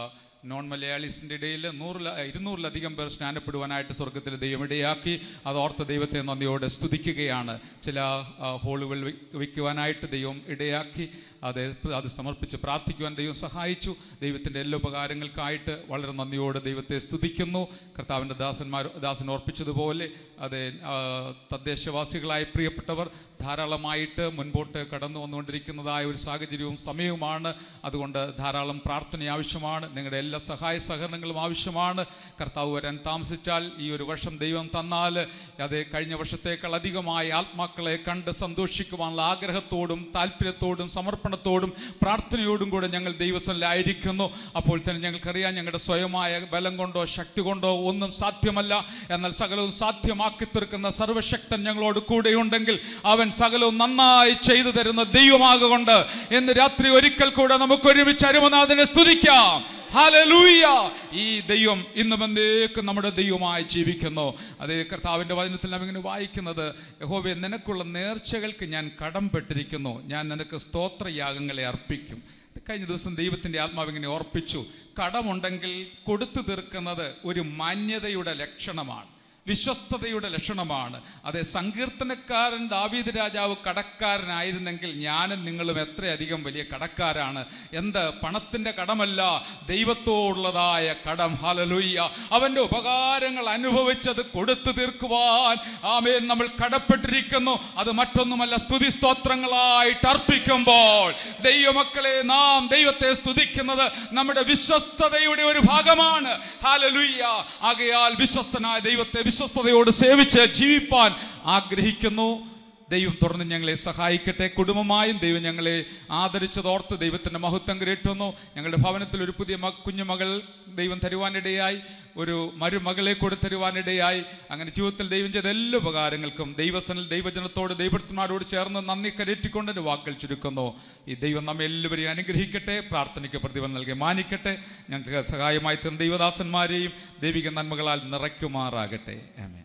[SPEAKER 17] നോൺ മലയാളീസിൻ്റെ ഇടയിൽ നൂറിൽ ഇരുന്നൂറിലധികം പേർ സ്നാനപ്പെടുവാനായിട്ട് സ്വർഗത്തിൽ ദൈവം ഇടയാക്കി. അതോർത്ത് ദൈവത്തെ നന്ദിയോടെ സ്തുതിക്കുകയാണ്. ചില ഹോളുകൾ വയ്ക്കുവാനായിട്ട് ദൈവം ഇടയാക്കി. അത് അത് സമർപ്പിച്ച് പ്രാർത്ഥിക്കുവാൻ ദൈവം സഹായിച്ചു. ദൈവത്തിൻ്റെ എല്ലാ ഉപകാരങ്ങൾക്കായിട്ട് വളരെ നന്ദിയോടെ ദൈവത്തെ സ്തുതിക്കുന്നു. കർത്താവിൻ്റെ ദാസന്മാർ ദാസൻ ഓർപ്പിച്ചതുപോലെ അത് തദ്ദേശവാസികളായ പ്രിയപ്പെട്ടവർ ധാരാളമായിട്ട് മുൻപോട്ട് കടന്നു വന്നുകൊണ്ടിരിക്കുന്നതായ ഒരു സാഹചര്യവും സമയവുമാണ്. അതുകൊണ്ട് ധാരാളം പ്രാർത്ഥന ആവശ്യമാണ്. നിങ്ങളുടെ എല്ലാ സഹായ സഹകരണങ്ങളും ആവശ്യമാണ്. കർത്താവ് വരാൻ താമസിച്ചാൽ ഈ ഒരു വർഷം ദൈവം തന്നാൽ അത് കഴിഞ്ഞ വർഷത്തേക്കാൾ അധികമായി ആത്മാക്കളെ കണ്ട് സന്തോഷിക്കുവാനുള്ള ആഗ്രഹത്തോടും താല്പര്യത്തോടും സമർപ്പണത്തോടും പ്രാർത്ഥനയോടും കൂടെ ഞങ്ങൾ ദൈവസന്നിധിയിലായിരിക്കുന്നു. അപ്പോൾ തന്നെ ഞങ്ങൾക്കറിയാം ഞങ്ങളുടെ സ്വയമായ ബലം കൊണ്ടോ ശക്തി കൊണ്ടോ ഒന്നും സാധ്യമല്ല. എന്നാൽ സകലവും സാധ്യമാക്കി തീർക്കുന്ന സർവശക്തൻ ഞങ്ങളോട് കൂടെയുണ്ടെങ്കിൽ അവൻ സകലവും നന്നായി ചെയ്തു തരുന്ന ദൈവമാകൊണ്ട് ഇന്ന് രാത്രി ഒരിക്കൽ കൂടെ നമുക്ക് ഒരുമിച്ച് അരുമനാഥനെ സ്തുതിക്കാം. ഹല്ലേലൂയ. ഈ ദൈവം ഇന്നും എന്നേക്കും നമ്മുടെ ദൈവമായി ജീവിക്കുന്നു. അതേ കർത്താവിൻ്റെ വചനത്തിൽ നാം ഇങ്ങനെ വായിക്കുന്നത്, യഹോവേ നിനക്കുള്ള നേർച്ചകൾക്ക് ഞാൻ കടംപെട്ടിരിക്കുന്നു, ഞാൻ നിനക്ക് സ്തോത്രയാഗങ്ങളെ അർപ്പിക്കും. കഴിഞ്ഞ ദിവസം ദൈവത്തിൻ്റെ ആത്മാവ് ഇങ്ങനെ ഓർപ്പിച്ചു, കടമുണ്ടെങ്കിൽ കൊടുത്തു തീർക്കുന്നത് ഒരു മാന്യതയുടെ ലക്ഷണമാണ്, വിശ്വസ്തതയുടെ ലക്ഷണമാണ്. അതെ, സങ്കീർത്തനക്കാരൻ ദാവീദ് രാജാവ് കടക്കാരനായിരുന്നെങ്കിൽ ഞാനും നിങ്ങളും എത്രയധികം വലിയ കടക്കാരാണ്. എന്ത് പണത്തിൻ്റെ കടമല്ല, ദൈവത്തോടുള്ളതായ കടം. ഹല്ലേലൂയ. അവൻ്റെ ഉപകാരങ്ങൾ അനുഭവിച്ചത് കൊടുത്തു തീർക്കുവാൻ ആമേൻ നമ്മൾ കടപ്പെട്ടിരിക്കുന്നു. അത് മറ്റൊന്നുമല്ല, സ്തുതി സ്തോത്രങ്ങളായിട്ട് അർപ്പിക്കുമ്പോൾ ദൈവമക്കളെ നാം ദൈവത്തെ സ്തുതിക്കുന്നത് നമ്മുടെ വിശ്വസ്തതയുടെ ഒരു ഭാഗമാണ്. ഹല്ലേലൂയ. ആകയാൽ വിശ്വസ്തനായ ദൈവത്തെ വിശ്വസ്തയോട് സേവിച്ച് ജീവിപ്പാൻ ആഗ്രഹിക്കുന്നു. ദൈവം തുറന്ന് ഞങ്ങളെ സഹായിക്കട്ടെ. കുടുംബമായും ദൈവം ഞങ്ങളെ ആദരിച്ചതോർത്ത് ദൈവത്തിൻ്റെ മഹത്വം കരേറ്റുന്നു. ഞങ്ങളുടെ ഭവനത്തിൽ ഒരു പുതിയ മ കുഞ്ഞുമകൾ ദൈവം തരുവാനിടയായി, ഒരു മരുമകളെ കൂടെ തരുവാനിടയായി. അങ്ങനെ ജീവിതത്തിൽ ദൈവം ചെയ്ത എല്ലാ ഉപകാരങ്ങൾക്കും ദൈവസനിൽ ദൈവജനത്തോട് ദൈവഭക്തന്മാരോട് ചേർന്ന് നന്ദി കരേറ്റിക്കൊണ്ട് എൻ്റെ വാക്കുകൾ ചുരുക്കുന്നു. ഈ ദൈവം നമ്മെ എല്ലാവരെയും അനുഗ്രഹിക്കട്ടെ, പ്രാർത്ഥനയ്ക്ക് പ്രതിഫലം നൽകി മാനിക്കട്ടെ. ഞങ്ങൾക്ക് സഹായമായി തീർന്ന ദൈവദാസന്മാരെയും ദൈവിക നന്മകളാൽ നിറയ്ക്കുമാറാകട്ടെ. ആമേൻ.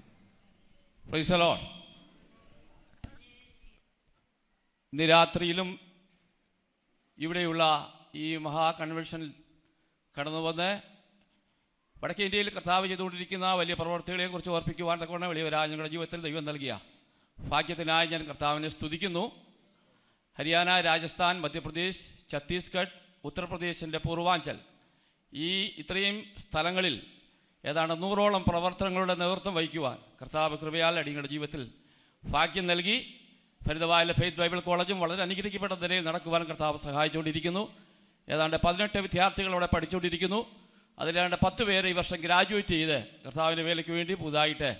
[SPEAKER 18] Praise the lord. ഇന്ന് രാത്രിയിലും ഇവിടെയുള്ള ഈ മഹാ കൺവെൻഷനിൽ കടന്നു വന്ന് വടക്കേ ഇന്ത്യയിൽ കർത്താവ് ചെയ്തുകൊണ്ടിരിക്കുന്ന വലിയ പ്രവർത്തികളെക്കുറിച്ച് ഓർപ്പിക്കുവാൻ തക്കവണ്ണം വലിയ രാജ്യങ്ങളുടെ ജീവിതത്തിൽ ദൈവം നൽകിയ ഭാഗ്യത്തിനായി ഞാൻ കർത്താവിനെ സ്തുതിക്കുന്നു. ഹരിയാന, രാജസ്ഥാൻ, മധ്യപ്രദേശ്, ഛത്തീസ്ഗഡ്, ഉത്തർപ്രദേശിൻ്റെ പൂർവാഞ്ചൽ, ഈ ഇത്രയും സ്ഥലങ്ങളിൽ ഏതാണ്ട് നൂറോളം പ്രവർത്തനങ്ങളുടെ നേതൃത്വം വഹിക്കുവാൻ കർത്താവ് കൃപയാൽ അടിയങ്ങളുടെ ജീവിതത്തിൽ ഭാഗ്യം നൽകി. ഫരീദാബാദിലെ ഫെയ്ത്ത് ബൈബിൾ കോളേജും വളരെ അനുഗ്രഹിക്കപ്പെട്ട നിലയിൽ നടക്കുവാൻ കർത്താവ് സഹായിച്ചുകൊണ്ടിരിക്കുന്നു. ഏതാണ്ട് പതിനെട്ട് വിദ്യാർത്ഥികൾ അവിടെ പഠിച്ചുകൊണ്ടിരിക്കുന്നു. അതിലേതാണ്ട് പത്ത് പേര് ഈ വർഷം ഗ്രാജുവേറ്റ് ചെയ്ത് കർത്താവിൻ്റെ വേലയ്ക്ക് വേണ്ടി പുതുതായിട്ട്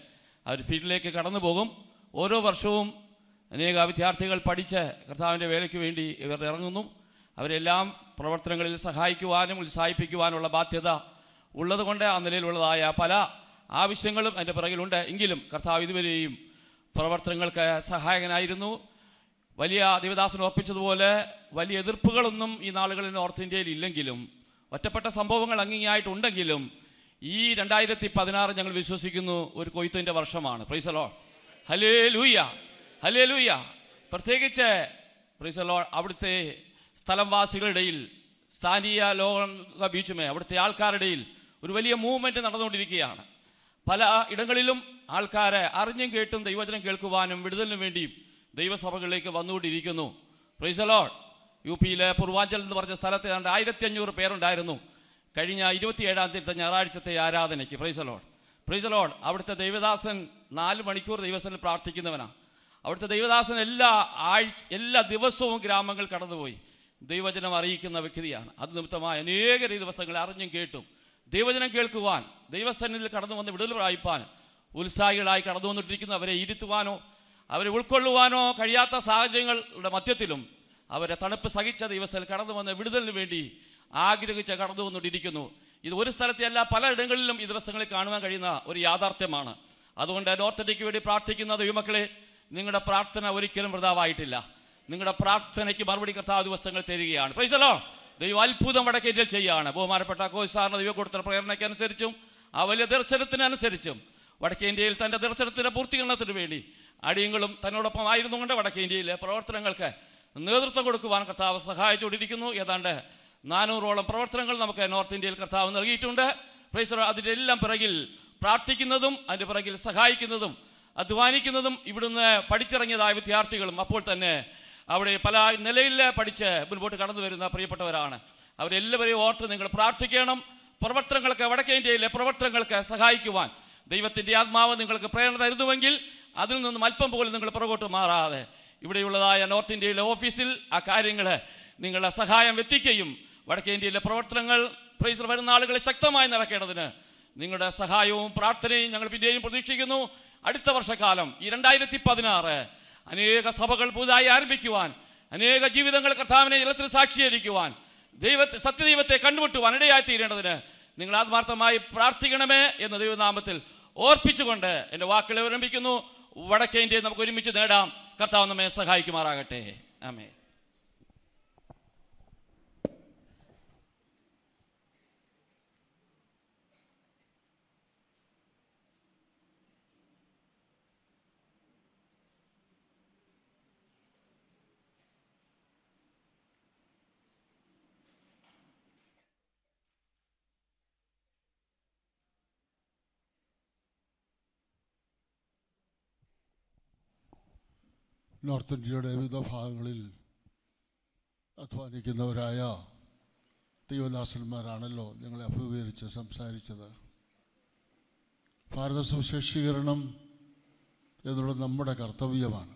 [SPEAKER 18] അവർ ഫീൽഡിലേക്ക് കടന്നു പോകും. ഓരോ വർഷവും അനേക വിദ്യാർത്ഥികൾ പഠിച്ച് കർത്താവിൻ്റെ വേലയ്ക്ക് വേണ്ടി ഇവർ ഇറങ്ങുന്നു. അവരെല്ലാം പ്രവർത്തനങ്ങളിൽ സഹായിക്കുവാനും ഉത്സാഹിപ്പിക്കുവാനുള്ള ബാധ്യത ഉള്ളതുകൊണ്ട് ആ നിലയിലുള്ളതായ പല ആവശ്യങ്ങളും അതിൻ്റെ പിറകിലുണ്ട്. എങ്കിലും കർത്താവ് ഇതുവരെയും പ്രവർത്തനങ്ങൾക്ക് സഹായകനായിരുന്നു. വലിയ ദേവദാസൻ ഓർപ്പിച്ചതുപോലെ വലിയ എതിർപ്പുകളൊന്നും ഈ നാളുകളിൽ നോർത്ത് ഇന്ത്യയിൽ ഇല്ലെങ്കിലും ഒറ്റപ്പെട്ട സംഭവങ്ങൾ അങ്ങിങ്ങായിട്ടുണ്ടെങ്കിലും ഈ രണ്ടായിരത്തി പതിനാറ് ഞങ്ങൾ വിശ്വസിക്കുന്നു ഒരു കൊയ്ത്തിൻ്റെ വർഷമാണ്. Praise the lord. ഹല്ലേലൂയ, ഹല്ലേലൂയ. പ്രത്യേകിച്ച് പ്രൈസ് ദി ലോർഡ് അവിടുത്തെ സ്ഥലംവാസികളുടെ ഇടയിൽ, സ്ഥാനീയ ലോക ബീച്ചുമേ അവിടുത്തെ ആൾക്കാരുടെ ഇടയിൽ ഒരു വലിയ മൂവ്മെൻറ്റ് നടന്നുകൊണ്ടിരിക്കുകയാണ്. പല ഇടങ്ങളിലും ആൾക്കാരെ അറിഞ്ഞും കേട്ടും ദൈവവചനം കേൾക്കുവാനും വിടുതലിനും വേണ്ടിയും ദൈവസഭകളിലേക്ക് വന്നുകൊണ്ടിരിക്കുന്നു. Price the Lord. യു പിയിലെ പൂർവാഞ്ചൽ എന്ന് പറഞ്ഞ സ്ഥലത്ത് ഏതാണ്ട് ആയിരത്തി അഞ്ഞൂറ് പേരുണ്ടായിരുന്നു കഴിഞ്ഞ ഇരുപത്തിയേഴാം തീയതി ഞായറാഴ്ചത്തെ ആരാധനയ്ക്ക്. Praise the lord, praise the lord. അവിടുത്തെ ദൈവദാസൻ നാല് മണിക്കൂർ ദൈവസനിൽ പ്രാർത്ഥിക്കുന്നവനാണ്. അവിടുത്തെ ദൈവദാസൻ എല്ലാ ആഴ്ച എല്ലാ ദിവസവും ഗ്രാമങ്ങൾ കടന്നുപോയി ദൈവവചനം അറിയിക്കുന്ന വ്യക്തിയാണ്. അത് നിമിത്തമായ അനേക ദിവസങ്ങൾ അറിഞ്ഞും കേട്ടും ദൈവവചനം കേൾക്കുവാൻ, ദൈവസന്നിധിയിൽ കടന്നു വന്ന് വിടുതൽ പ്രാപിപ്പാൻ ഉത്സാഹികളായി കടന്നു വന്നിട്ടിരിക്കുന്നു. അവരെ ഇരുത്തുവാനോ അവരെ ഉൾക്കൊള്ളുവാനോ കഴിയാത്ത സാഹചര്യങ്ങളുടെ മധ്യത്തിലും അവരെ തണുപ്പ് സഹിച്ച ദിവസത്തിൽ കടന്നു വന്ന് വിടുതലിന് വേണ്ടി ആഗ്രഹിച്ച് കടന്നു വന്നുകൊണ്ടിരിക്കുന്നു. ഇത് ഒരു സ്ഥലത്തെയല്ല, പലയിടങ്ങളിലും ഈ ദിവസങ്ങളിൽ കാണുവാൻ കഴിയുന്ന ഒരു യാഥാർത്ഥ്യമാണ്. അതുകൊണ്ട് നോർത്ത് ഇന്ത്യക്ക് വേണ്ടി പ്രാർത്ഥിക്കുന്ന ദൈവമക്കളെ, നിങ്ങളുടെ പ്രാർത്ഥന ഒരിക്കലും വൃഥാവായിട്ടില്ല. നിങ്ങളുടെ പ്രാർത്ഥനയ്ക്ക് മറുപടി കർത്താവ് ദിവസങ്ങൾ തരികയാണ്. Praise the lord. ദൈവം അത്ഭുതം വടക്കേ ഇന്ത്യയിൽ ചെയ്യുകയാണ്. ബഹുമാനപ്പെട്ട കോയ് സാറിന് ദൈവം കൊടുത്ത പ്രേരണയ്ക്കനുസരിച്ചും ആ വലിയ ദർശനത്തിനനുസരിച്ചും വടക്കേ ഇന്ത്യയിൽ തൻ്റെ ദർശനത്തിൻ്റെ പൂർത്തീകരണത്തിന് വേണ്ടി അടിയങ്ങളും തന്നോടൊപ്പം ആയിരുന്നുകൊണ്ട് വടക്കേ ഇന്ത്യയിലെ പ്രവർത്തനങ്ങൾക്ക് നേതൃത്വം കൊടുക്കുവാൻ കർത്താവ് സഹായിച്ചുകൊണ്ടിരിക്കുന്നു. ഏതാണ്ട് നാനൂറോളം പ്രവർത്തനങ്ങൾ നമുക്ക് നോർത്ത് ഇന്ത്യയിൽ കർത്താവ് നൽകിയിട്ടുണ്ട്. Praise the lord. അതിൻ്റെ എല്ലാം പിറകിൽ പ്രാർത്ഥിക്കുന്നതും അതിൻ്റെ പിറകിൽ സഹായിക്കുന്നതും അധ്വാനിക്കുന്നതും ഇവിടുന്ന് പഠിച്ചിറങ്ങിയതായ വിദ്യാർത്ഥികളും അപ്പോൾ തന്നെ അവിടെ പല നിലയിൽ പഠിച്ച് മുൻപോട്ട് കടന്നു വരുന്ന പ്രിയപ്പെട്ടവരാണ്. അവരെല്ലാവരെയും ഓർത്ത് നിങ്ങൾ പ്രാർത്ഥിക്കണം. പ്രവർത്തനങ്ങൾക്ക് വടക്കേ ഇന്ത്യയിലെ പ്രവർത്തനങ്ങൾക്ക് സഹായിക്കുവാൻ ദൈവത്തിൻ്റെ ആത്മാവ് നിങ്ങൾക്ക് പ്രേരണ തരുന്നുവെങ്കിൽ അതിൽ നിന്നും അല്പം പോലും നിങ്ങൾ പുറകോട്ട് മാറാതെ ഇവിടെയുള്ളതായ നോർത്ത് ഇന്ത്യയിലെ ഓഫീസിൽ ആ കാര്യങ്ങൾ നിങ്ങളുടെ സഹായം എത്തിക്കുകയും വടക്കേ ഇന്ത്യയിലെ പ്രവർത്തനങ്ങൾ പ്രൈസ് വരുന്ന ആളുകളെ ശക്തമായി നടക്കേണ്ടതിന് നിങ്ങളുടെ സഹായവും പ്രാർത്ഥനയും ഞങ്ങൾ പിന്നെയും പ്രതീക്ഷിക്കുന്നു. അടുത്ത വർഷക്കാലം ഈ രണ്ടായിരത്തി പതിനാറ് അനേക സഭകൾ പുതുതായി ആരംഭിക്കുവാൻ, അനേക ജീവിതങ്ങൾ കർത്താവിനെ ജലത്തിൽ സാക്ഷീകരിക്കുവാൻ, ദൈവത്തെ സത്യദൈവത്തെ കണ്ടുമുട്ടുവാൻ ഇടയായി തീരേണ്ടതിന് നിങ്ങൾ ആത്മാർത്ഥമായി പ്രാർത്ഥിക്കണമേ എന്ന ദൈവനാമത്തിൽ ഓർപ്പിച്ചുകൊണ്ട് എൻ്റെ വാക്കുകളെ വിരമിക്കുന്നു. വടക്കേ ഇന്ത്യയിൽ നമുക്ക് ഒരുമിച്ച് നേടാം. കർത്താവ് നമ്മെ സഹായിക്കുമാറാകട്ടെ. ആമേൻ.
[SPEAKER 8] നോർത്ത് ഇന്ത്യയുടെ വിവിധ ഭാഗങ്ങളിൽ അധ്വാനിക്കുന്നവരായ ദൈവദാസന്മാരാണല്ലോ ഞങ്ങളെ അഭിമുഖീകരിച്ച് സംസാരിച്ചത്. ഭാരത സുവിശേഷീകരണം എന്നുള്ളത് നമ്മുടെ കർത്തവ്യമാണ്.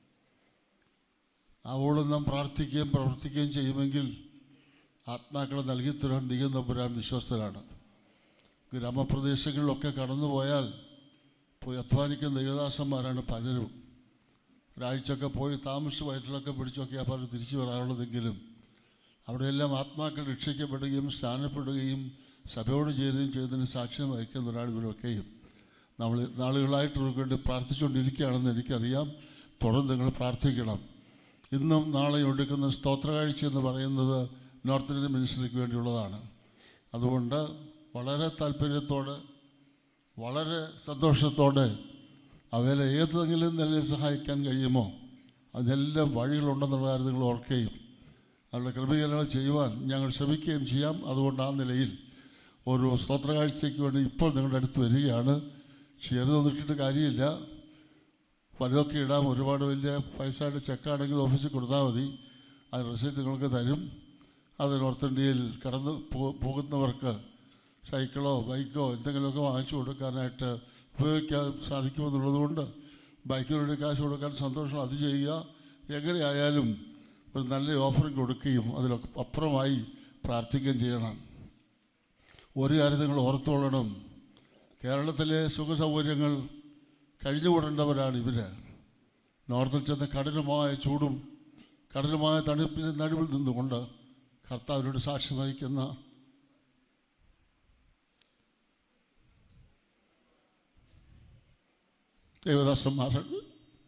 [SPEAKER 8] അവോളം നാം പ്രാർത്ഥിക്കുകയും പ്രവർത്തിക്കുകയും ചെയ്യുമെങ്കിൽ ആത്മാക്കളെ നൽകിത്തരാൻ ദൈവം തമ്പുരാൻ വിശ്വസ്തരാണ്. ഗ്രാമപ്രദേശങ്ങളിലൊക്കെ കടന്നുപോയാൽ പോയി അധ്വാനിക്കുന്ന ദൈവദാസന്മാരാണ് പലരും. ഒരാഴ്ചയൊക്കെ പോയി താമസിച്ച് വയറ്റിലൊക്കെ പിടിച്ചൊക്കെ അവർ തിരിച്ചു വരാറുള്ളതെങ്കിലും അവിടെയെല്ലാം ആത്മാക്കൾ രക്ഷിക്കപ്പെടുകയും സ്നാനപ്പെടുകയും സഭയോട് ചേരുകയും ചെയ്തതിന് സാക്ഷ്യം വഹിക്കുന്ന ഒരാൾ ഇവരൊക്കെയും നമ്മൾ നാളുകളായിട്ട് ഇവർക്ക് വേണ്ടി പ്രാർത്ഥിച്ചുകൊണ്ടിരിക്കുകയാണെന്ന് എനിക്കറിയാം. തുടർന്ന് നിങ്ങൾ പ്രാർത്ഥിക്കണം. ഇന്നും നാളെയും എടുക്കുന്ന സ്തോത്രകാഴ്ച എന്ന് പറയുന്നത് നോർത്ത് ഇന്ത്യൻ മിനിസ്ട്രിക്ക് വേണ്ടിയുള്ളതാണ്. അതുകൊണ്ട് വളരെ താല്പര്യത്തോടെ വളരെ സന്തോഷത്തോടെ അവരെ ഏതെങ്കിലും നിലയിൽ സഹായിക്കാൻ കഴിയുമോ അതിനെല്ലാം വഴികളുണ്ടെന്നുള്ള കാര്യം നിങ്ങൾ ഓർക്കുകയും അവരുടെ ക്രമീകരണങ്ങൾ ചെയ്യുവാൻ ഞങ്ങൾ ശ്രമിക്കുകയും ചെയ്യാം. അതുകൊണ്ട് ആ നിലയിൽ ഒരു സ്തോത്രകാഴ്ചയ്ക്ക് വേണ്ടി ഇപ്പോൾ നിങ്ങളുടെ അടുത്ത് വരികയാണ്. ചെറുതൊന്നും ഇട്ടിട്ട് കാര്യമില്ല, വലുതൊക്കെ ഇടാം. ഒരുപാട് വലിയ പൈസയുടെ ചെക്കാണെങ്കിൽ ഓഫീസിൽ കൊടുത്താൽ മതി. അത് റെസിപ്റ്റ് നിങ്ങൾക്ക് തരും. അത് നോർത്ത് ഇന്ത്യയിൽ കടന്ന് പോകുന്നവർക്ക് സൈക്കിളോ ബൈക്കോ എന്തെങ്കിലുമൊക്കെ വാങ്ങിച്ചു കൊടുക്കാനായിട്ട് ഉപയോഗിക്കാൻ സാധിക്കുമെന്നുള്ളത് കൊണ്ട് ബൈക്കിന് വേണ്ടി കാശ് കൊടുക്കാൻ സന്തോഷം, അത് ചെയ്യുക. എങ്ങനെയായാലും ഒരു നല്ല ഓഫറിങ് കൊടുക്കുകയും അതിലൊക്കെ അപ്പുറമായി പ്രാർത്ഥിക്കുകയും ചെയ്യണം. ഒരു കാര്യം നിങ്ങൾ ഓർത്തുകൊള്ളണം, കേരളത്തിലെ സുഖസൗകര്യങ്ങൾ കഴിഞ്ഞുകൂടേണ്ടവരാണ് ഇവർ. നോർത്തിൽ ചെന്ന കഠിനമായ ചൂടും കഠിനമായ തണുപ്പിന് നടുവിൽ നിന്നുകൊണ്ട് കർത്താവിനോട് സാക്ഷ്യം വഹിക്കുന്ന ദേവദാസന്മാരുണ്ട്.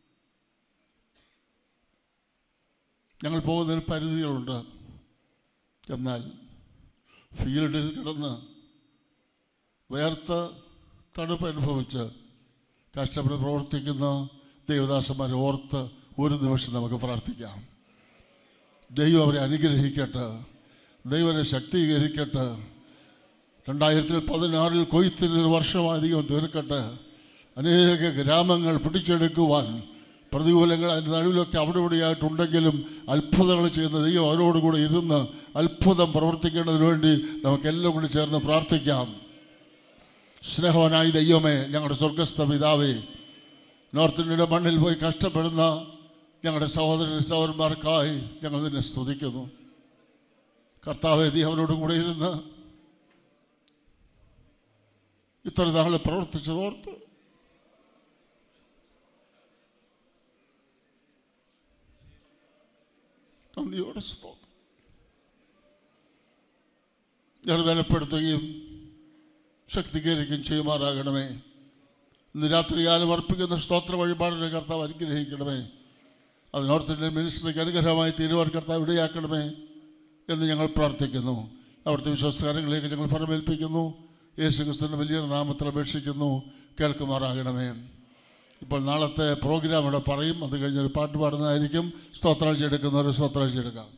[SPEAKER 8] ഞങ്ങൾ പോകുന്നതിന് പരിധികളുണ്ട്. എന്നാൽ ഫീൽഡിൽ കിടന്ന് വേർത്ത് തണുപ്പ് അനുഭവിച്ച് കഷ്ടപ്പെട്ട് പ്രവർത്തിക്കുന്ന ദേവദാസന്മാരെ ഓർത്ത് ഒരു നിമിഷം നമുക്ക് പ്രാർത്ഥിക്കാം. ദൈവം അവരെ അനുഗ്രഹിക്കട്ടെ, ദൈവം അവരെ ശക്തീകരിക്കട്ടെ. രണ്ടായിരത്തി പതിനാറിൽ കൊയ്ത്തിനൊരു വർഷമധികം തീർക്കട്ടെ. അനേക ഗ്രാമങ്ങൾ പിടിച്ചെടുക്കുവാൻ പ്രതികൂലങ്ങൾ അതിൻ്റെ നടുവിലൊക്കെ അവിടെ ഇവിടെയായിട്ടുണ്ടെങ്കിലും അത്ഭുതങ്ങൾ ചെയ്യുന്ന ദൈവം അവരോടുകൂടെ ഇരുന്ന് അത്ഭുതം പ്രവർത്തിക്കേണ്ടതിന് വേണ്ടി നമുക്കെല്ലാം കൂടി ചേർന്ന് പ്രാർത്ഥിക്കാം. സ്നേഹവാനായ ദൈവമേ, ഞങ്ങളുടെ സ്വർഗസ്ഥ പിതാവേ, നോർത്ത് ഇന്ത്യയുടെ മണ്ണിൽ പോയി കഷ്ടപ്പെടുന്ന ഞങ്ങളുടെ സഹോദര സഹോദരന്മാർക്കായി ഞങ്ങൾ നിന്നെ സ്തുതിക്കുന്നു. കർത്താവേ, നീ അവരോട് കൂടെ ഇരുന്ന് ഇത്ര നാൾ പ്രവർത്തിച്ചതോർത്ത് നന്ദിയോടെ സ്തോത്രം. ഞങ്ങൾ ബലപ്പെടുത്തുകയും ശക്തീകരിക്കുകയും ചെയ്യുമാറാകണമേ. ഇന്ന് രാത്രികാലം അർപ്പിക്കുന്ന സ്തോത്ര വഴിപാടിനെ കർത്താവ് അനുഗ്രഹിക്കണമേ. അത് നോർത്ത് ഇന്ത്യൻ മിനിസ്ട്രിക്ക് അനുഗ്രഹമായി തീരുവാൻ കർത്താവ് ഇടയാക്കണമേ എന്ന് ഞങ്ങൾ പ്രാർത്ഥിക്കുന്നു. അവിടുത്തെ വിശ്വാസകാര്യങ്ങളിലേക്ക് ഞങ്ങൾ ഫലമേൽപ്പിക്കുന്നു. യേശു ക്രിസ്തുവിൻ്റെ വലിയ നാമത്തിൽ അപേക്ഷിക്കുന്നു, കേൾക്കുമാറാകണമേ. ഇപ്പോൾ നാളത്തെ പ്രോഗ്രാം ഇവിടെ പറയും. അത് കഴിഞ്ഞൊരു പാട്ട് പാടുന്നതായിരിക്കും. സ്തോത്രാഴ്ച എടുക്കുന്നവർ സ്തോത്രാഴ്ച എടുക്കാം.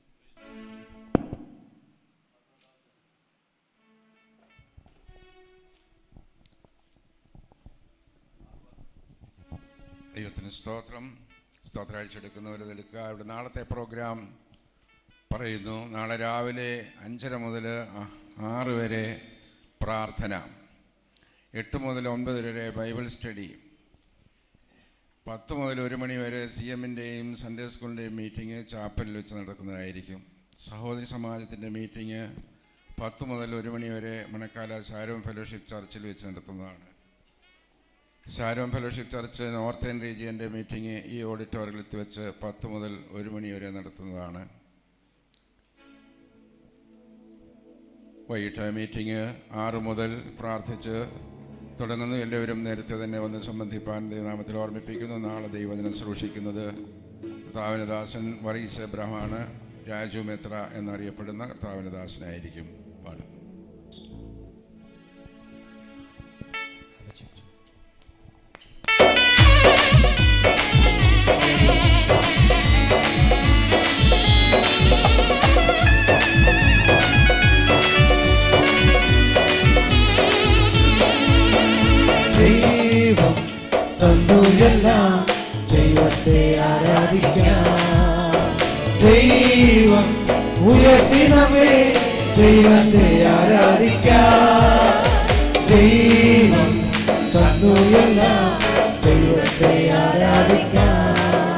[SPEAKER 1] ദൈവത്തിന് സ്തോത്രം. സ്തോത്രാഴ്ച എടുക്കുന്നവരത് എടുക്കുക. ഇവിടെ നാളത്തെ പ്രോഗ്രാം പറയുന്നു. നാളെ രാവിലെ അഞ്ചര മുതൽ ആറ് വരെ പ്രാർത്ഥന, എട്ട് മുതൽ ഒൻപത് വരെ ബൈബിൾ സ്റ്റഡി, പത്ത് മുതൽ ഒരു മണി വരെ സി എമ്മിൻ്റെയും സൺഡേ സ്കൂളിൻ്റെയും മീറ്റിംഗ് ചാപ്പലിൽ വെച്ച് നടക്കുന്നതായിരിക്കും. സഹോദരി സമാജത്തിൻ്റെ മീറ്റിംഗ് പത്ത് മുതൽ ഒരു മണി വരെ മണക്കാല ഷാരോൺ ഫെലോഷിപ്പ് ചർച്ചിൽ വെച്ച് നടത്തുന്നതാണ്. ഷാരോൺ ഫെലോഷിപ്പ് ചർച്ച് നോർത്തേൺ റീജിയൻ്റെ മീറ്റിംഗ് ഈ ഓഡിറ്റോറിയത്തിൽ വെച്ച് പത്ത് മുതൽ ഒരു മണി വരെ നടത്തുന്നതാണ്. വൈകിട്ട് മീറ്റിംഗ് ആറ് മുതൽ പ്രാർത്ഥിച്ച് തുടങ്ങുന്നു. എല്ലാവരും നേരത്തെ തന്നെ വന്ന് സംബന്ധിപ്പാൻ ദൈവനാമത്തിൽ ഓർമ്മിപ്പിക്കുന്നു. നാളെ ദൈവദിനം സൂക്ഷിക്കുന്നത് കർത്താവിൻ്റെ ദാസൻ വറീസ് എബ്രഹാമാണ്. രാജു മെത്ര എന്നറിയപ്പെടുന്ന കർത്താവിൻ്റെ ദാസനായിരിക്കും പാടും.
[SPEAKER 5] ദൈവം തന്നുയെല്ലാം ദൈവത്തെ ആരാധിക്കാം. ദൈവം ഉയർത്തിനമേ ദൈവത്തെ ആരാധിക്കാം. ദൈവം തന്നുയെല്ലാം ദൈവത്തെ ആരാധിക്കാം.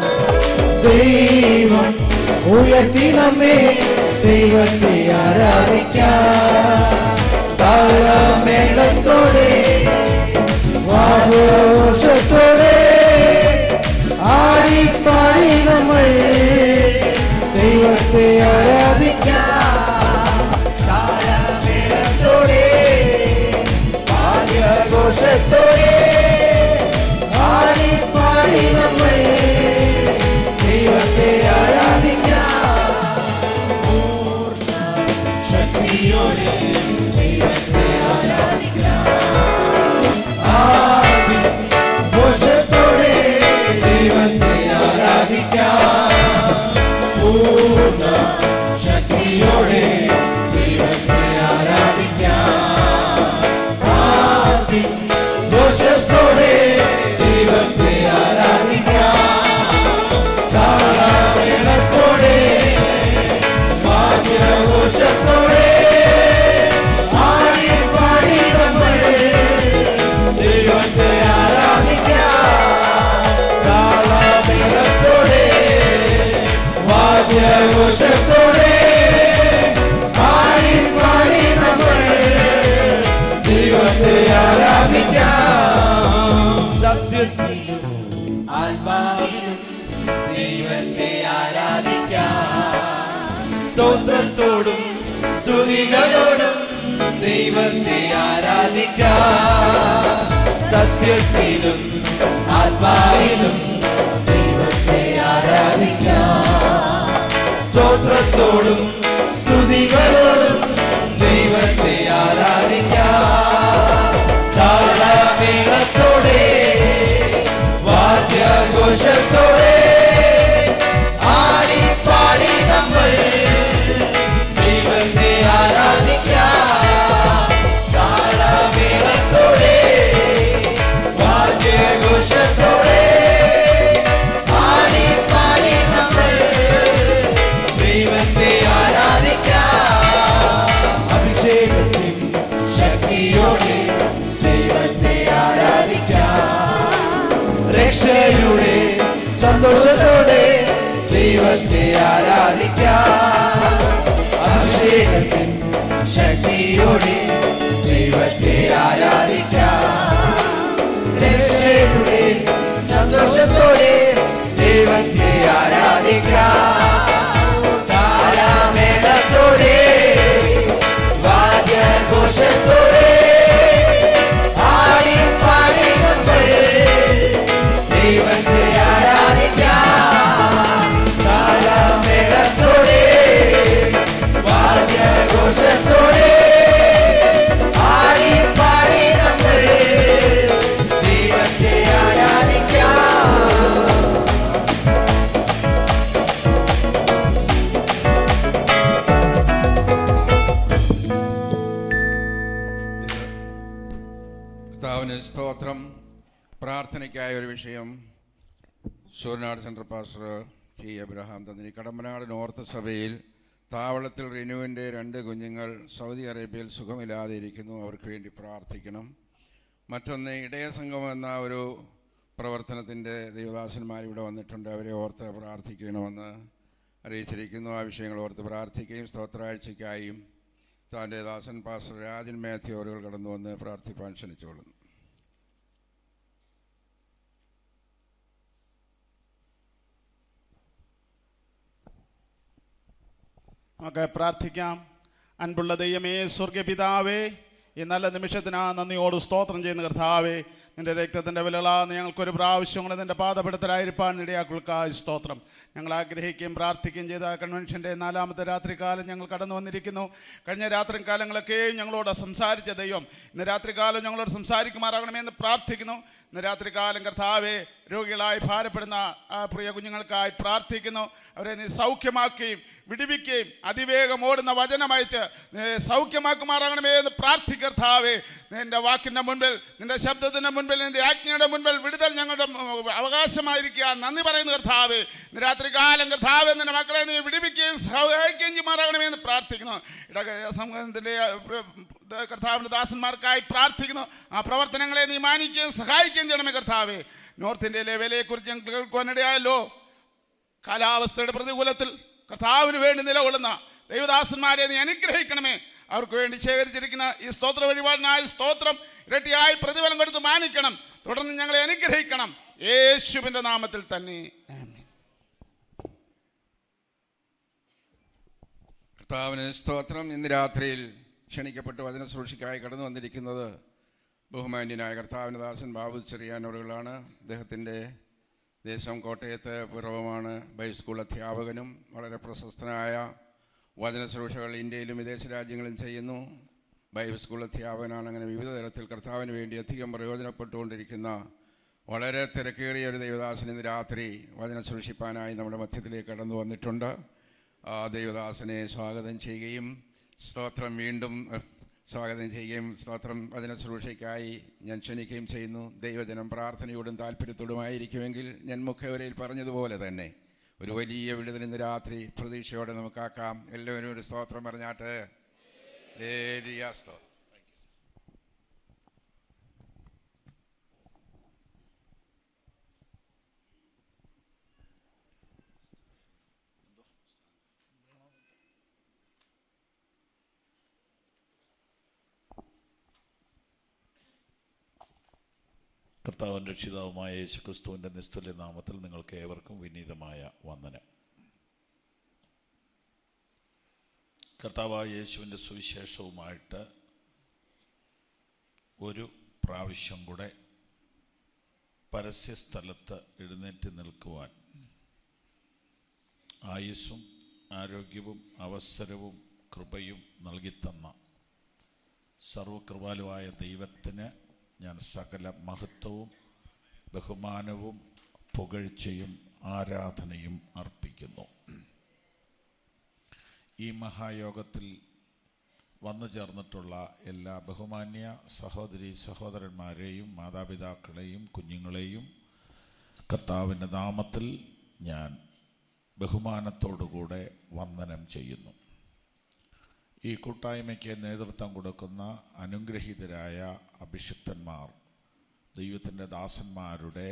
[SPEAKER 5] ദൈവം ഉയർത്തിനമേ ദൈവത്തെ ആരാധിക്കാം. താളമേളത്തോടെ ആഘോഷത്തോടെ ആടിപ്പാടി നമ്മൾ ദൈവത്തെ ആരാധിക്കാം. താളമേളത്തോടെ ആഘോഷത്തോടെ ആടിപ്പാടി നമ്മൾ ദൈവത്തെ ആരാധിക്കാം. പൂർണ്ണ ശക്തിയോടെ ദൈവത്തെ ആരാധിക്കാം. ഘോഷത്തോടെ ദൈവത്തെ ആരാധിക്കാം. പൂർണ്ണ ശക്തിയോടെ ദൈവത്തെ ആരാധിക്കാം. ഘോഷത്തോടെ ദൈവത്തെ ആരാധിക്കാം. താളമേളത്തോടെ വാദ്യഘോഷത്തോടെ ആടി പാടി നമ്മൾ ദൈവത്തെ ആരാധിക്കാം. താളമേളത്തോടെ വാദ്യഘോഷത്തോടെ ആടി പാടി നമ്മൾ ദൈവത്തെ ആരാധിക്കാം. സത്യ സത്യത്തിലും ആത്മാവിലും ദൈവത്തെ ആരാധിക്കാം. സ്തോത്രത്തോടും സ്തുതികളോടും ദൈവത്തെ ആരാധിക്കാം. സത്യത്തിലും ആത്മാവിലും ദൈവത്തെ ആരാധിക്കാം. സ്തോത്രത്തോടും സ്തുതികളോടും ദൈവത്തെ ആരാധിക്കാം. താളമേളത്തോടെ വാദ്യഘോഷത്തോടെ ആടി പാടി നമ്മൾ ദൈവത്തെ ആരാധിക്കാം. താളമേളത്തോടെ വാദ്യഘോഷത്തോടെ ആടി പാടി നമ്മൾ ദൈവത്തെ ആരാധിക്കാം. അഭിഷേകത്തിൻ ശക്തിയോടെ ദൈവത്തെ ആരാധിക്കാം. രക്ഷയുടെ സന്തോഷത്തോടെ ദൈവത്തെ ആരാധിക്കാം. അഭിഷേകത്തിൻ ശക്തിയോടെ ദൈവത്തെ ആരാധിക്കാം. രക്ഷയുടെ സന്തോഷത്തോടെ ദൈവത്തെ ആരാധിക്കാം. താളമേളത്തോടെ വാദ്യഘോഷത്തോടെ ആടി പാടി നമ്മൾ ദൈവത്തെ ആരാധിക്കാം. താളമേളത്തോടെ വാദ്യഘോഷത്തോടെ ആടി പാടി നമ്മൾ ദൈവത്തെ ആരാധിക്കാം.
[SPEAKER 1] കർത്താവിന് സ്തോത്രം. പ്രാർത്ഥനയ്ക്കായ ഒരു വിഷയം Sooryanad central pastor T Abraham തന്നി. കടമ്പനാട് നോർത്ത് സഭയിൽ താവളത്തിൽ റിനുവിൻ്റെ രണ്ട് കുഞ്ഞുങ്ങൾ സൗദി അറേബ്യയിൽ സുഖമില്ലാതെ ഇരിക്കുന്നു. അവർക്ക് വേണ്ടി പ്രാർത്ഥിക്കണം. മറ്റൊന്ന് ഇടയസംഘം എന്ന ഒരു പ്രവർത്തനത്തിൻ്റെ ദൈവദാസന്മാർ ഇവിടെ വന്നിട്ടുണ്ട്. അവരെ ഓർത്ത് പ്രാർത്ഥിക്കണമെന്ന് അറിയിച്ചിരിക്കുന്നു. ആ വിഷയങ്ങൾ ഓർത്ത് പ്രാർത്ഥിക്കുകയും സ്തോത്രാഴ്ചയ്ക്കായും താൻ്റെ ദാസൻ പാസ്റ്റർ രാജൻ മാത്യു അവരുകൾ കടന്നു വന്ന് പ്രാർത്ഥിപ്പാൻ ക്ഷണിച്ചുകൊള്ളുന്നു.
[SPEAKER 13] നമുക്ക് പ്രാർത്ഥിക്കാം. അൻപുള്ള ദൈവമേ, സ്വർഗപിതാവേ, ഈ നല്ല നിമിഷത്തിനാ നന്ദിയോട് സ്തോത്രം ചെയ്യുന്ന കർത്താവേ, നിന്റെ രക്തത്തിൻ്റെ വിലകളാന്ന് ഞങ്ങൾക്കൊരു പ്രാവശ്യം കൂടെ നിന്റെ പാദപീഠത്തിലായിരിക്കാൻ ഇടയാക്കൾക്കായി സ്തോത്രം. ഞങ്ങൾ ആഗ്രഹിക്കുകയും പ്രാർത്ഥിക്കുകയും ചെയ്ത കൺവെൻഷൻ്റെ നാലാമത്തെ രാത്രികാലം ഞങ്ങൾ കടന്നു വന്നിരിക്കുന്നു. കഴിഞ്ഞ രാത്രി കാലങ്ങളൊക്കെയും ഞങ്ങളോട് സംസാരിച്ച ദൈവം ഇന്ന് രാത്രികാലം ഞങ്ങളോട് സംസാരിക്കുമാറാകണമെന്ന് പ്രാർത്ഥിക്കുന്നു. ഇന്ന് രാത്രികാലം കർത്താവെ, രോഗികളായി ഭാരപ്പെടുന്ന ആ പ്രിയ കുഞ്ഞുങ്ങൾക്കായി പ്രാർത്ഥിക്കുന്നു. അവരെ നീ സൗഖ്യമാക്കുകയും വിടുവിക്കുകയും അതിവേഗം ഓടുന്ന വചനമയച്ച് സൗഖ്യമാക്കുമാറാകണമേ എന്ന് പ്രാർത്ഥിക്കർത്താവേ. നിൻ്റെ വാക്കിൻ്റെ മുൻപിൽ, നിൻ്റെ ശബ്ദത്തിൻ്റെ മുൻപിൽ, നിൻ്റെ ആജ്ഞയുടെ മുൻപിൽ വിടുതൽ ഞങ്ങളുടെ അവകാശമായിരിക്കുക. നന്ദി പറയുന്ന കർത്താവേ, ഇന്ന് രാത്രികാലം കർത്താവേ, നിൻ്റെ മക്കളെ നീ വിടുവിക്കുകയും സഹായിക്കുകയും ചെയ്യുമാറാകണമേ എന്ന് പ്രാർത്ഥിക്കുന്നു. ഇടക സംഘത്തിൻ്റെ കർത്താവിൻ്റെ ദാസന്മാർക്കായി പ്രാർത്ഥിക്കുന്നു. ആ പ്രവർത്തനങ്ങളെ നീ മാനിക്കുകയും സഹായിക്കുകയും ചെയ്യണമേ കർത്താവേ. നോർത്ത് ഇന്ത്യയിലെ വിലയെക്കുറിച്ച് ഞങ്ങൾ കേൾക്കുവാനിടയായല്ലോ. കാലാവസ്ഥയുടെ പ്രതികൂലത്തിൽ കർത്താവിന് വേണ്ടി നിലകൊള്ളുന്ന ദൈവദാസന്മാരെ നീ അനുഗ്രഹിക്കണമേ. അവർക്ക് വേണ്ടി ശേഖരിച്ചിരിക്കുന്ന ഈ സ്തോത്ര വഴിപാടിനായ സ്തോത്രം ഇരട്ടിയായി പ്രതിഫലം കൊടുത്ത് മാനിക്കണം. തുടർന്ന് ഞങ്ങളെ അനുഗ്രഹിക്കണം. യേശുവിൻ്റെ നാമത്തിൽ തന്നെ ആമേൻ.
[SPEAKER 1] കർത്താവിന് സ്തോത്രം. ഇന്ന് രാത്രിയിൽ ക്ഷണിക്കപ്പെട്ട് വചന സൂക്ഷിക്കായി കടന്നു വന്നിരിക്കുന്നത് ബഹുമാന്യനായ കർത്താവിൻ്റെ ദാസൻ ബാബു ചെറിയാനോടുകളാണ്. അദ്ദേഹത്തിൻ്റെ ദേശം കോട്ടയത്ത് പിറവമാണ്. ബൈബിൾ സ്കൂൾ അധ്യാപകനും വളരെ പ്രശസ്തനായ വചന ശുശ്രൂഷകൾ ഇന്ത്യയിലും വിദേശ രാജ്യങ്ങളിലും ചെയ്യുന്നു. ബൈബിൾ സ്കൂൾ അധ്യാപകനാണ്. അങ്ങനെ വിവിധ തരത്തിൽ കർത്താവിന് വേണ്ടി അധികം പ്രയോജനപ്പെട്ടുകൊണ്ടിരിക്കുന്ന വളരെ തിരക്കേറിയ ഒരു ദൈവദാസൻ ഇന്ന് രാത്രി വചന ശുശ്രൂഷിപ്പാനായി നമ്മുടെ മധ്യത്തിലേക്ക് കടന്നു വന്നിട്ടുണ്ട്. ആ ദൈവദാസനെ സ്വാഗതം ചെയ്യുകയും സ്തോത്രം വീണ്ടും സ്വാഗതം ചെയ്യുകയും സ്തോത്രം വചന ശുശ്രൂഷയ്ക്കായി ഞാൻ ക്ഷണിക്കുകയും ചെയ്യുന്നു. ദൈവജനം പ്രാർത്ഥനയോടും താല്പര്യത്തോടുമായിരിക്കുമെങ്കിൽ ഞാൻ മുഖവരയിൽ പറഞ്ഞതുപോലെ തന്നെ ഒരു വലിയ വിടുതൽ ഇന്ന് രാത്രി പ്രതീക്ഷയോടെ നമുക്കാക്കാം. എല്ലാവരും ഒരു സ്തോത്രം പറഞ്ഞാട്ട്. സ്തോത്രം.
[SPEAKER 19] കർത്താവും രക്ഷിതാവുമായ യേശുക്രിസ്തുവിൻ്റെ നിസ്തുല്യ നാമത്തിൽ നിങ്ങൾക്ക് ഏവർക്കും വിനീതമായ വന്ദനം. കർത്താവായ യേശുവിൻ്റെ സുവിശേഷവുമായിട്ട് ഒരു പ്രാവശ്യം കൂടെ പരസ്യസ്ഥലത്ത് എഴുന്നേറ്റ് നിൽക്കുവാൻ ആയുസ്സും ആരോഗ്യവും അവസരവും കൃപയും നൽകിത്തന്ന സർവകൃപാലുവായ ദൈവത്തിന് ഞാൻ സകല മഹത്വവും ബഹുമാനവും പുകഴ്ചയും ആരാധനയും അർപ്പിക്കുന്നു. ഈ മഹായോഗത്തിൽ വന്നു ചേർന്നിട്ടുള്ള എല്ലാ ബഹുമാന്യ സഹോദരി സഹോദരന്മാരെയും മാതാപിതാക്കളെയും കുഞ്ഞുങ്ങളെയും കർത്താവിൻ്റെ നാമത്തിൽ ഞാൻ ബഹുമാനത്തോടുകൂടെ വന്ദനം ചെയ്യുന്നു. ഈ കൂട്ടായ്മയ്ക്ക് നേതൃത്വം കൊടുക്കുന്ന അനുഗ്രഹീതരായ അഭിഷിക്തന്മാർ, ദൈവത്തിൻ്റെ ദാസന്മാരുടെ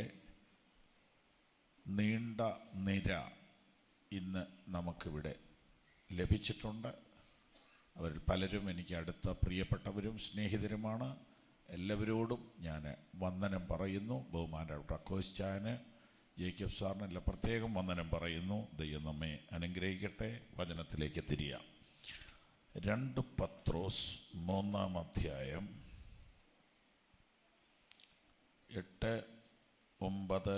[SPEAKER 19] നീണ്ട നിര ഇന്ന് നമുക്കിവിടെ ലഭിച്ചിട്ടുണ്ട്. അവരിൽ പലരും എനിക്ക് അടുത്ത പ്രിയപ്പെട്ടവരും സ്നേഹിതരുമാണ്. എല്ലാവരോടും ഞാൻ വന്ദനം പറയുന്നു. ബഹുമാനപ്പെട്ട കോസ്റ്റാന്, ജേക്കബ് സാറിന് എല്ലാം പ്രത്യേകം വന്ദനം പറയുന്നു. ദൈവം നമ്മെ അനുഗ്രഹിക്കട്ടെ. വചനത്തിലേക്ക് തിരിയാം. രണ്ട് പത്രോസ് മൂന്നാം അധ്യായം എട്ട് ഒമ്പത്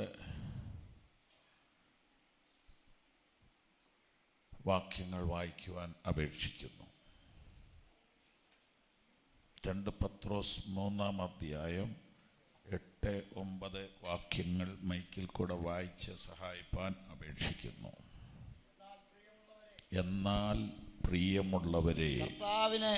[SPEAKER 19] വാക്യങ്ങൾ വായിക്കുവാൻ അപേക്ഷിക്കുന്നു. രണ്ട് പത്രോസ് മൂന്നാം അധ്യായം എട്ട് ഒമ്പത് വാക്യങ്ങൾ മൈക്കിൽ കൂടെ വായിച്ച് സഹായിപ്പാൻ അപേക്ഷിക്കുന്നു. എന്നാൽ പ്രിയമുള്ളവരെ,
[SPEAKER 20] കർത്താവിനെ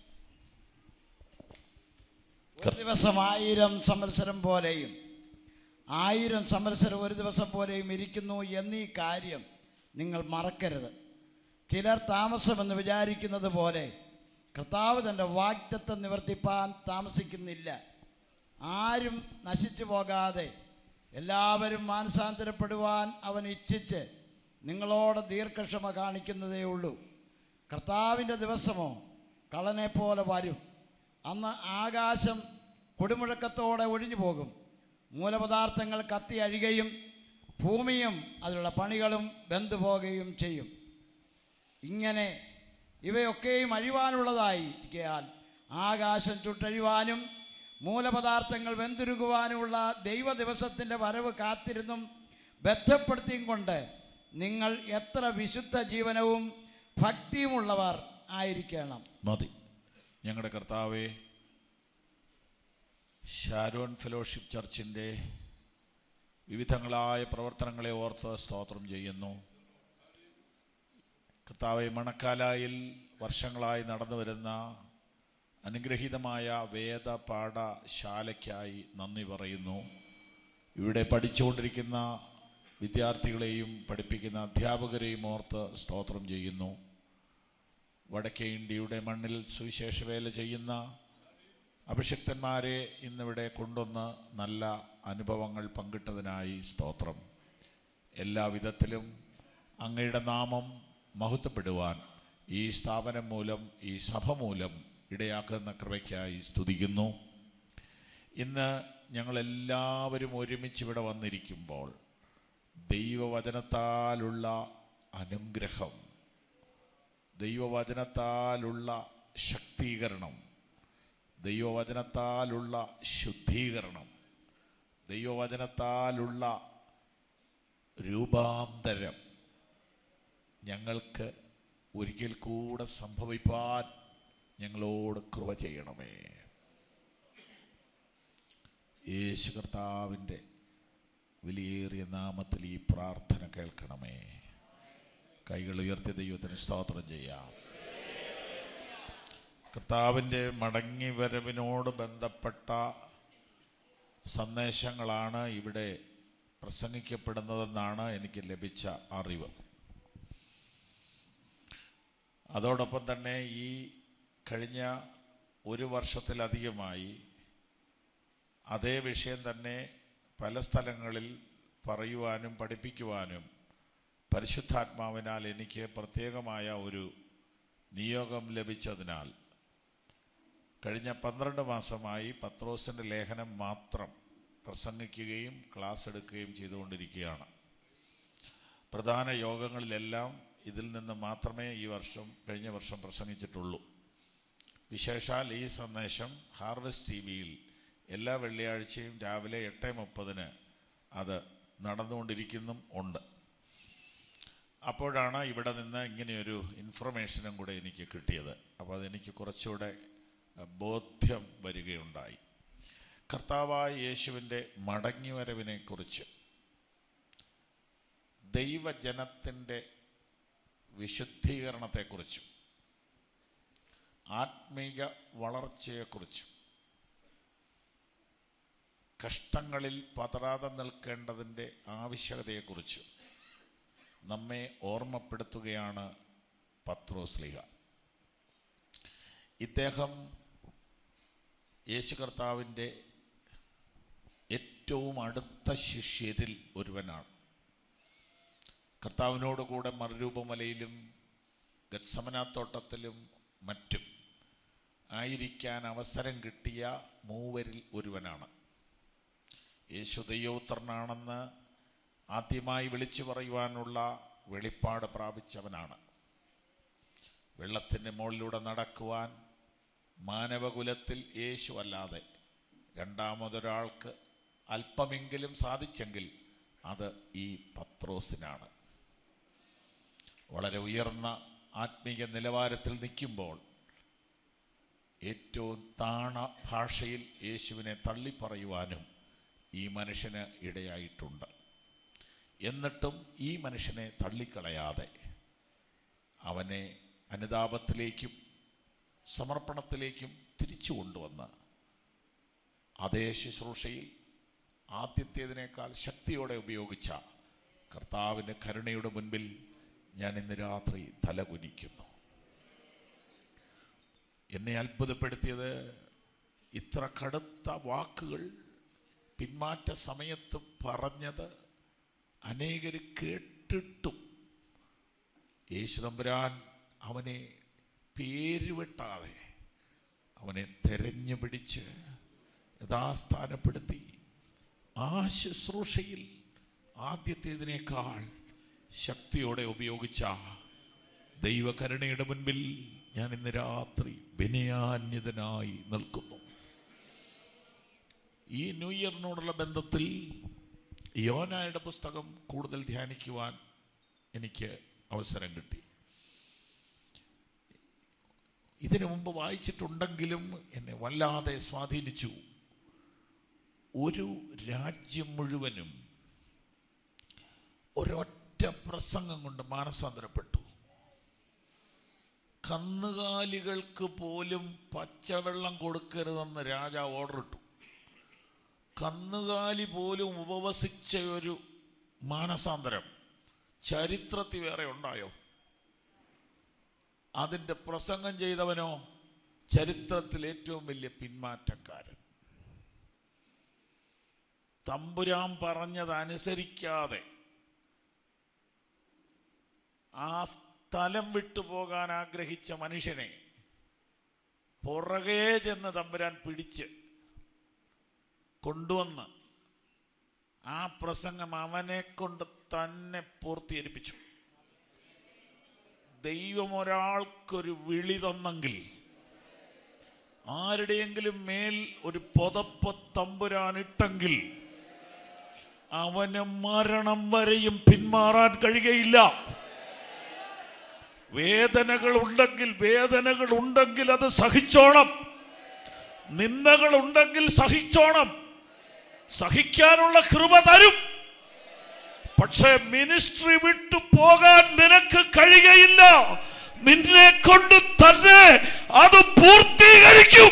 [SPEAKER 20] ഒരു ദിവസം ആയിരം സംവത്സരം പോലെയും ആയിരം സംവത്സരം ഒരു ദിവസം പോലെയും ഇരിക്കുന്നു എന്നീ കാര്യം നിങ്ങൾ മറക്കരുത്. ചിലർ താമസമെന്ന് വിചാരിക്കുന്നത് പോലെ കർത്താവ് തൻ്റെ വാഗ്ദത്തം നിവർത്തിപ്പാൻ താമസിക്കുന്നില്ല. ആരും നശിച്ചു പോകാതെ എല്ലാവരും മാനസാന്തരപ്പെടുവാൻ അവൻ ഇച്ഛിച്ച് നിങ്ങളോട് ദീർഘക്ഷമ കാണിക്കുന്നതേ ഉള്ളൂ. കർത്താവിൻ്റെ ദിവസമോ കള്ളനെ പോലെ വരും. അന്ന് ആകാശം കൊടുമുഴക്കത്തോടെ ഒഴിഞ്ഞു പോകും, മൂലപദാർത്ഥങ്ങൾ കത്തി അഴിയുകയും ഭൂമിയും അതിലുള്ള പണികളും വെന്തുപോകുകയും ചെയ്യും. ഇങ്ങനെ ഇവയൊക്കെയും അഴിവാനുള്ളതായിരിക്കാൻ ആകാശം ചുട്ടഴിവാനും മൂലപദാർത്ഥങ്ങൾ വെന്തുരുകുവാനുമുള്ള ദൈവ ദിവസത്തിൻ്റെ വരവ് കാത്തിരുന്നും ബന്ധപ്പെടുത്തിയും കൊണ്ട് നിങ്ങൾ എത്ര വിശുദ്ധ ജീവനവും ഭക്തിയുമുള്ളവർ ആയിരിക്കണം.
[SPEAKER 19] മതി. ഞങ്ങളുടെ കർത്താവേ, ഷാരോൺ ഫെലോഷിപ്പ് ചർച്ചിൻ്റെ വിവിധങ്ങളായ പ്രവർത്തനങ്ങളെ ഓർത്ത് സ്തോത്രം ചെയ്യുന്നു. കർത്താവെ, മണക്കാലായിൽ വർഷങ്ങളായി നടന്നു വരുന്ന അനുഗ്രഹീതമായ വേദ പാഠശാലയ്ക്കായി നന്ദി പറയുന്നു. ഇവിടെ പഠിച്ചുകൊണ്ടിരിക്കുന്ന വിദ്യാർത്ഥികളെയും പഠിപ്പിക്കുന്ന അധ്യാപകരെയും ഓർത്ത് സ്തോത്രം ചെയ്യുന്നു. വടക്കേ ഇന്ത്യയുടെ മണ്ണിൽ സുവിശേഷ വേല ചെയ്യുന്ന അഭിഷിക്തന്മാരെ ഇന്നിവിടെ കൊണ്ടുവന്ന് നല്ല അനുഭവങ്ങൾ പങ്കിട്ടതിനായി സ്തോത്രം. എല്ലാ വിധത്തിലും അങ്ങയുടെ നാമം മഹത്വപ്പെടുവാൻ ഈ സ്ഥാപനം മൂലം, ഈ സഭ മൂലം ഇടയാക്കുന്ന കൃപയ്ക്കായി സ്തുതിക്കുന്നു. ഇന്ന് ഞങ്ങളെല്ലാവരും ഒരുമിച്ച് ഇവിടെ വന്നിരിക്കുമ്പോൾ ദൈവവചനത്താലുള്ള അനുഗ്രഹം, ദൈവവചനത്താലുള്ള ശക്തീകരണം, ദൈവവചനത്താലുള്ള ശുദ്ധീകരണം, ദൈവവചനത്താലുള്ള രൂപാന്തരം ഞങ്ങൾക്ക് ഒരിക്കൽ കൂടെ സംഭവിപ്പാൻ ഞങ്ങളോട് കൃപ ചെയ്യണമേ. യേശു കർത്താവിൻ്റെ വിലയേറിയ നാമത്തിൽ ഈ പ്രാർത്ഥന കേൾക്കണമേ. കൈകൾ ഉയർത്തി ദൈവത്തിന് സ്തോത്രം ചെയ്യാം. കർത്താവിൻ്റെ മടങ്ങി വരവിനോട് ബന്ധപ്പെട്ട സന്ദേശങ്ങളാണ് ഇവിടെ പ്രസംഗിക്കപ്പെടുന്നതെന്നാണ് എനിക്ക് ലഭിച്ച അറിവ്. അതോടൊപ്പം തന്നെ ഈ കഴിഞ്ഞ ഒരു വർഷത്തിലധികമായി അതേ വിഷയം തന്നെ പല സ്ഥലങ്ങളിൽ പറയുവാനും പഠിപ്പിക്കുവാനും പരിശുദ്ധാത്മാവിനാൽ എനിക്ക് പ്രത്യേകമായ ഒരു നിയോഗം ലഭിച്ചതിനാൽ കഴിഞ്ഞ പന്ത്രണ്ട് മാസമായി പത്രോസിൻ്റെ ലേഖനം മാത്രം പ്രസംഗിക്കുകയും ക്ലാസ് എടുക്കുകയും ചെയ്തുകൊണ്ടിരിക്കുകയാണ്. പ്രധാന യോഗങ്ങളിലെല്ലാം ഇതിൽ നിന്ന് മാത്രമേ ഈ വർഷം കഴിഞ്ഞ വർഷം പ്രസംഗിച്ചിട്ടുള്ളൂ. വിശേഷാൽ ഈ സന്ദേശം ഹാർവസ്റ്റ് ടി വിയിൽ എല്ലാ വെള്ളിയാഴ്ചയും രാവിലെ എട്ട് മുപ്പതിന് അത് നടന്നുകൊണ്ടിരിക്കുന്നും ഉണ്ട്. അപ്പോഴാണ് ഇവിടെ നിന്ന് ഇങ്ങനെയൊരു ഇൻഫർമേഷനും കൂടെ എനിക്ക് കിട്ടിയത്. അപ്പോൾ അതെനിക്ക് കുറച്ചുകൂടെ ബോധ്യം വരികയുണ്ടായി. കർത്താവായ യേശുവിൻ്റെ മടങ്ങിവരവിനെക്കുറിച്ച്, ദൈവജനത്തിൻ്റെ വിശുദ്ധീകരണത്തെക്കുറിച്ചും ആത്മീക വളർച്ചയെക്കുറിച്ചും കഷ്ടങ്ങളിൽ പതറാതെ നിൽക്കേണ്ടതിൻ്റെ ആവശ്യകതയെക്കുറിച്ചും നമ്മെ ഓർമ്മപ്പെടുത്തുകയാണ് പത്രോസ്ലീഹ. ഇദ്ദേഹം യേശു കർത്താവിൻ്റെ ഏറ്റവും അടുത്ത ശിഷ്യരിൽ ഒരുവനാണ്. കർത്താവിനോട് കൂടെ മറുരൂപമലയിലും ഗത്സമനാത്തോട്ടത്തിലും മറ്റും ആയിരിക്കാൻ അവസരം കിട്ടിയ മൂവരിൽ ഒരുവനാണ്. യേശു ദൈവോത്രനാണെന്ന് ആദ്യമായി വിളിച്ചു പറയുവാനുള്ള വെളിപ്പാട് പ്രാപിച്ചവനാണ്. വെള്ളത്തിൻ്റെ മുകളിലൂടെ നടക്കുവാൻ മാനവകുലത്തിൽ യേശു അല്ലാതെ രണ്ടാമതൊരാൾക്ക് അല്പമെങ്കിലും സാധിച്ചെങ്കിൽ അത് ഈ പത്രോസിനാണ്. വളരെ ഉയർന്ന ആത്മീയ നിലവാരത്തിൽ നിൽക്കുമ്പോൾ ഏറ്റവും താണ ഭാഷയിൽ യേശുവിനെ തള്ളിപ്പറയുവാനും ഈ മനുഷ്യന് ഇടയായിട്ടുണ്ട്. എന്നിട്ടും ഈ മനുഷ്യനെ തള്ളിക്കളയാതെ അവനെ അനുതാപത്തിലേക്കും സമർപ്പണത്തിലേക്കും തിരിച്ചു കൊണ്ടുവന്ന് അതേ ശുശ്രൂഷയിൽ ആദ്യത്തേതിനേക്കാൾ ശക്തിയോടെ ഉപയോഗിച്ച കർത്താവിൻ്റെ കരുണയുടെ മുൻപിൽ ഞാൻ ഇന്ന് രാത്രി തലകുനിക്കുന്നു. എന്നെ അത്ഭുതപ്പെടുത്തിയത് ഇത്ര കടുത്ത വാക്കുകൾ പിന്മാറ്റ സമയത്ത് പറഞ്ഞത് അനേകർ കേട്ടിട്ടും യേശു തമ്പുരാൻ അവനെ പേരുവെട്ടാതെ അവനെ തെരഞ്ഞു പിടിച്ച് യഥാസ്ഥാനപ്പെടുത്തി ആ ശുശ്രൂഷയിൽ ആദ്യത്തേതിനേക്കാൾ ശക്തിയോടെ ഉപയോഗിച്ച ദൈവകരുണയുടെ മുൻപിൽ ഞാൻ ഇന്ന് രാത്രി വിനയാന്യതനായി നിൽക്കുന്നു. ഈ ന്യൂ ഇയറിനോടുള്ള ബന്ധത്തിൽ യോനായുടെ പുസ്തകം കൂടുതൽ ധ്യാനിക്കുവാൻ എനിക്ക് അവസരം കിട്ടി. ഇതിനു മുമ്പ് വായിച്ചിട്ടുണ്ടെങ്കിലും എന്നെ വല്ലാതെ സ്വാധീനിച്ചു. ഒരു രാജ്യം മുഴുവനും ഒരൊറ്റ പ്രസംഗം കൊണ്ട് മാനസാന്തരപ്പെട്ടു. കന്നുകാലികൾക്ക് പോലും പച്ചവെള്ളം കൊടുക്കരുതെന്ന് രാജാവ് ഓർഡർ ഇട്ടു. കന്നുകാലി പോലും ഉപവസിച്ച ഒരു മാനസാന്തരം ചരിത്രത്തിൽ വേറെ ഉണ്ടായോ? അതിൻ്റെ പ്രസംഗം ചെയ്തവനോ ചരിത്രത്തിൽ ഏറ്റവും വലിയ പിന്മാറ്റക്കാരൻ. തമ്പുരാൻ പറഞ്ഞതനുസരിക്കാതെ ആ സ്ഥലം വിട്ടുപോകാൻ ആഗ്രഹിച്ച മനുഷ്യനെ പുറകെ ചെന്ന് തമ്പുരാൻ പിടിച്ച് കൊണ്ടുവന്ന് ആ പ്രസംഗം അവനെ കൊണ്ട് തന്നെ പൂർത്തീകരിപ്പിച്ചു. ദൈവം ഒരാൾക്കൊരു വിളി തന്നെങ്കിൽ, ആരുടെയെങ്കിലും മേൽ ഒരു പുതപ്പ് തമ്പുരാനിട്ടെങ്കിൽ അവന് മരണം വരെയും പിന്മാറാൻ കഴിയുകയില്ല. വേദനകൾ ഉണ്ടെങ്കിൽ വേദനകൾ ഉണ്ടെങ്കിൽ അത് സഹിച്ചോണം. നിന്ദകൾ ഉണ്ടെങ്കിൽ സഹിച്ചോണം. സഹിക്കാനുള്ള കൃപ തരും. പക്ഷെ മിനിസ്ട്രി വിട്ടു പോകാൻ നിനക്ക് കഴിയുകയില്ല. നിന്നെ കൊണ്ട് തന്നെ അത് പൂർത്തീകരിക്കും.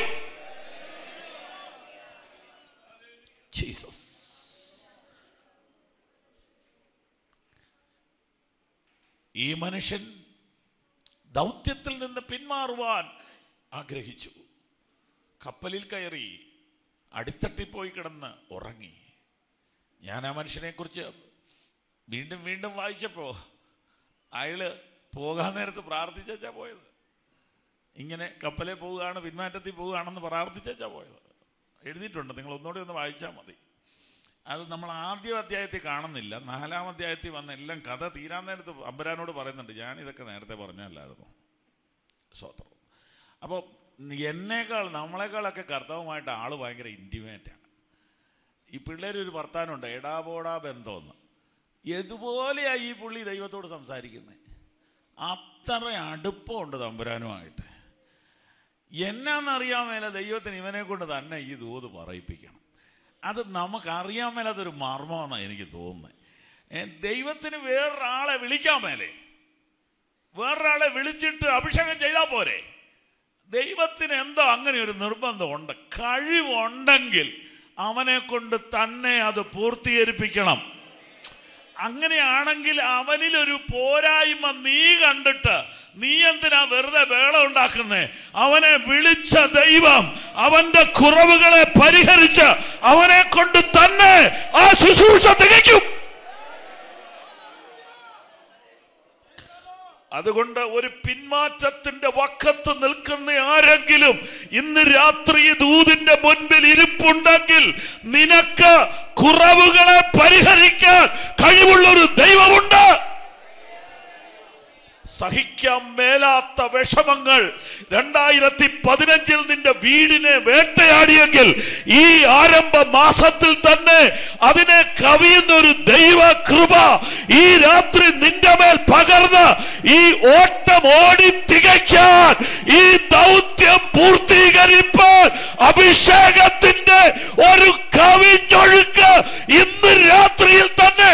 [SPEAKER 19] ജീസസ്. ഈ മനുഷ്യൻ ദൗത്യത്തിൽ നിന്ന് പിന്മാറുവാൻ ആഗ്രഹിച്ചു. കപ്പലിൽ കയറി അടിത്തട്ടിൽ പോയി കിടന്ന് ഉറങ്ങി. ഞാൻ ആ മനുഷ്യനെ കുറിച്ച് വീണ്ടും വീണ്ടും വായിച്ചപ്പോൾ അയാള് പോകാൻ നേരത്ത് പ്രാർത്ഥിച്ചാ പോയത്. ഇങ്ങനെ കപ്പലിൽ പോവുകയാണ്, പിന്മാറ്റത്തിൽ പോവുകയാണെന്ന് പ്രാർത്ഥിച്ചാ പോയത്. എഴുതിയിട്ടുണ്ട്, നിങ്ങൾ ഒന്നുകൂടി ഒന്ന് വായിച്ചാൽ മതി. അത് നമ്മൾ ആദ്യ അധ്യായത്തിൽ കാണുന്നില്ല. നാലാം അധ്യായത്തിൽ വന്ന എല്ലാം കഥ തീരാൻ നേരത്ത് അമ്പരാനോട് പറയുന്നുണ്ട്, ഞാനിതൊക്കെ നേരത്തെ പറഞ്ഞല്ലായിരുന്നു. സ്വത്രം. അപ്പോൾ എന്നേക്കാൾ നമ്മളെക്കാളൊക്കെ കർത്താവുമായിട്ട് ആൾ ഭയങ്കര ഇൻറ്റിമേറ്റാണ്. ഈ പിള്ളേരൊരു വർത്താനമുണ്ട്, എടാപോടാ ബന്ധമെന്ന്. ഇതുപോലെയാണ് ഈ പുള്ളി ദൈവത്തോട് സംസാരിക്കുന്നത്. അത്ര അടുപ്പമുണ്ട് തമ്പുരാനുമായിട്ട്. എന്നാന്നറിയാൻ മേല ദൈവത്തിന് ഇവനെ കൊണ്ട് തന്നെ ഈ ദൂത് പറയിപ്പിക്കണം. അത് നമുക്കറിയാൻ മേലാത്തൊരു മർമ്മമെന്നാണ് എനിക്ക് തോന്നുന്നത്. ദൈവത്തിന് വേറൊരാളെ വിളിക്കാൻ മേലെ, വേറൊരാളെ വിളിച്ചിട്ട് അഭിഷേകം ചെയ്താൽ പോരെ? ദൈവത്തിന് എന്തോ അങ്ങനെ ഒരു നിർബന്ധമുണ്ട്. കഴിവുണ്ടെങ്കിൽ അവനെ കൊണ്ട് തന്നെ അത് പൂർത്തീകരിപ്പിക്കണം. അങ്ങനെയാണെങ്കിൽ അവനിലൊരു പോരായ്മ നീ കണ്ടിട്ട് നീ എന്തിനാ വെറുതെ വേള ഉണ്ടാക്കുന്നേ? അവനെ വിളിച്ച ദൈവം അവന്റെ കുറവുകളെ പരിഹരിച്ച് അവനെ കൊണ്ട് തന്നെ ആ ശുശ്രൂഷ തികയ്ക്കും. അതുകൊണ്ട് ഒരു പിന്മാറ്റത്തിന്റെ വക്കത്ത് നിൽക്കുന്ന ആരെങ്കിലും ഇന്ന് രാത്രി ദൂതിന്റെ മുൻപിൽ ഇരിപ്പുണ്ടെങ്കിൽ നിനക്ക് കുറവുകളെ പരിഹരിക്കാൻ കഴിവുള്ളൊരു ദൈവമുണ്ട്. സഹിക്കാൻ മേലാത്ത വിഷമങ്ങൾ രണ്ടായിരത്തി പതിനഞ്ചിൽ നിന്റെ വീടിനെ വേട്ടയാടിയെങ്കിൽ ഈ ആരംഭ മാസത്തിൽ തന്നെ അതിനെ കവിയുന്ന ഒരു ദൈവ കൃപ ഈ രാത്രി നിന്റെ മേൽ പകർന്ന് ഈ ഓട്ടം ഓടി തികയ്ക്കാൻ, ഈ ദൗത്യം പൂർത്തീകരിപ്പാൻ അഭിഷേകത്തിന്റെ ഒരു കവിഞ്ഞൊഴുക്ക് ഇന്ന് രാത്രിയിൽ തന്നെ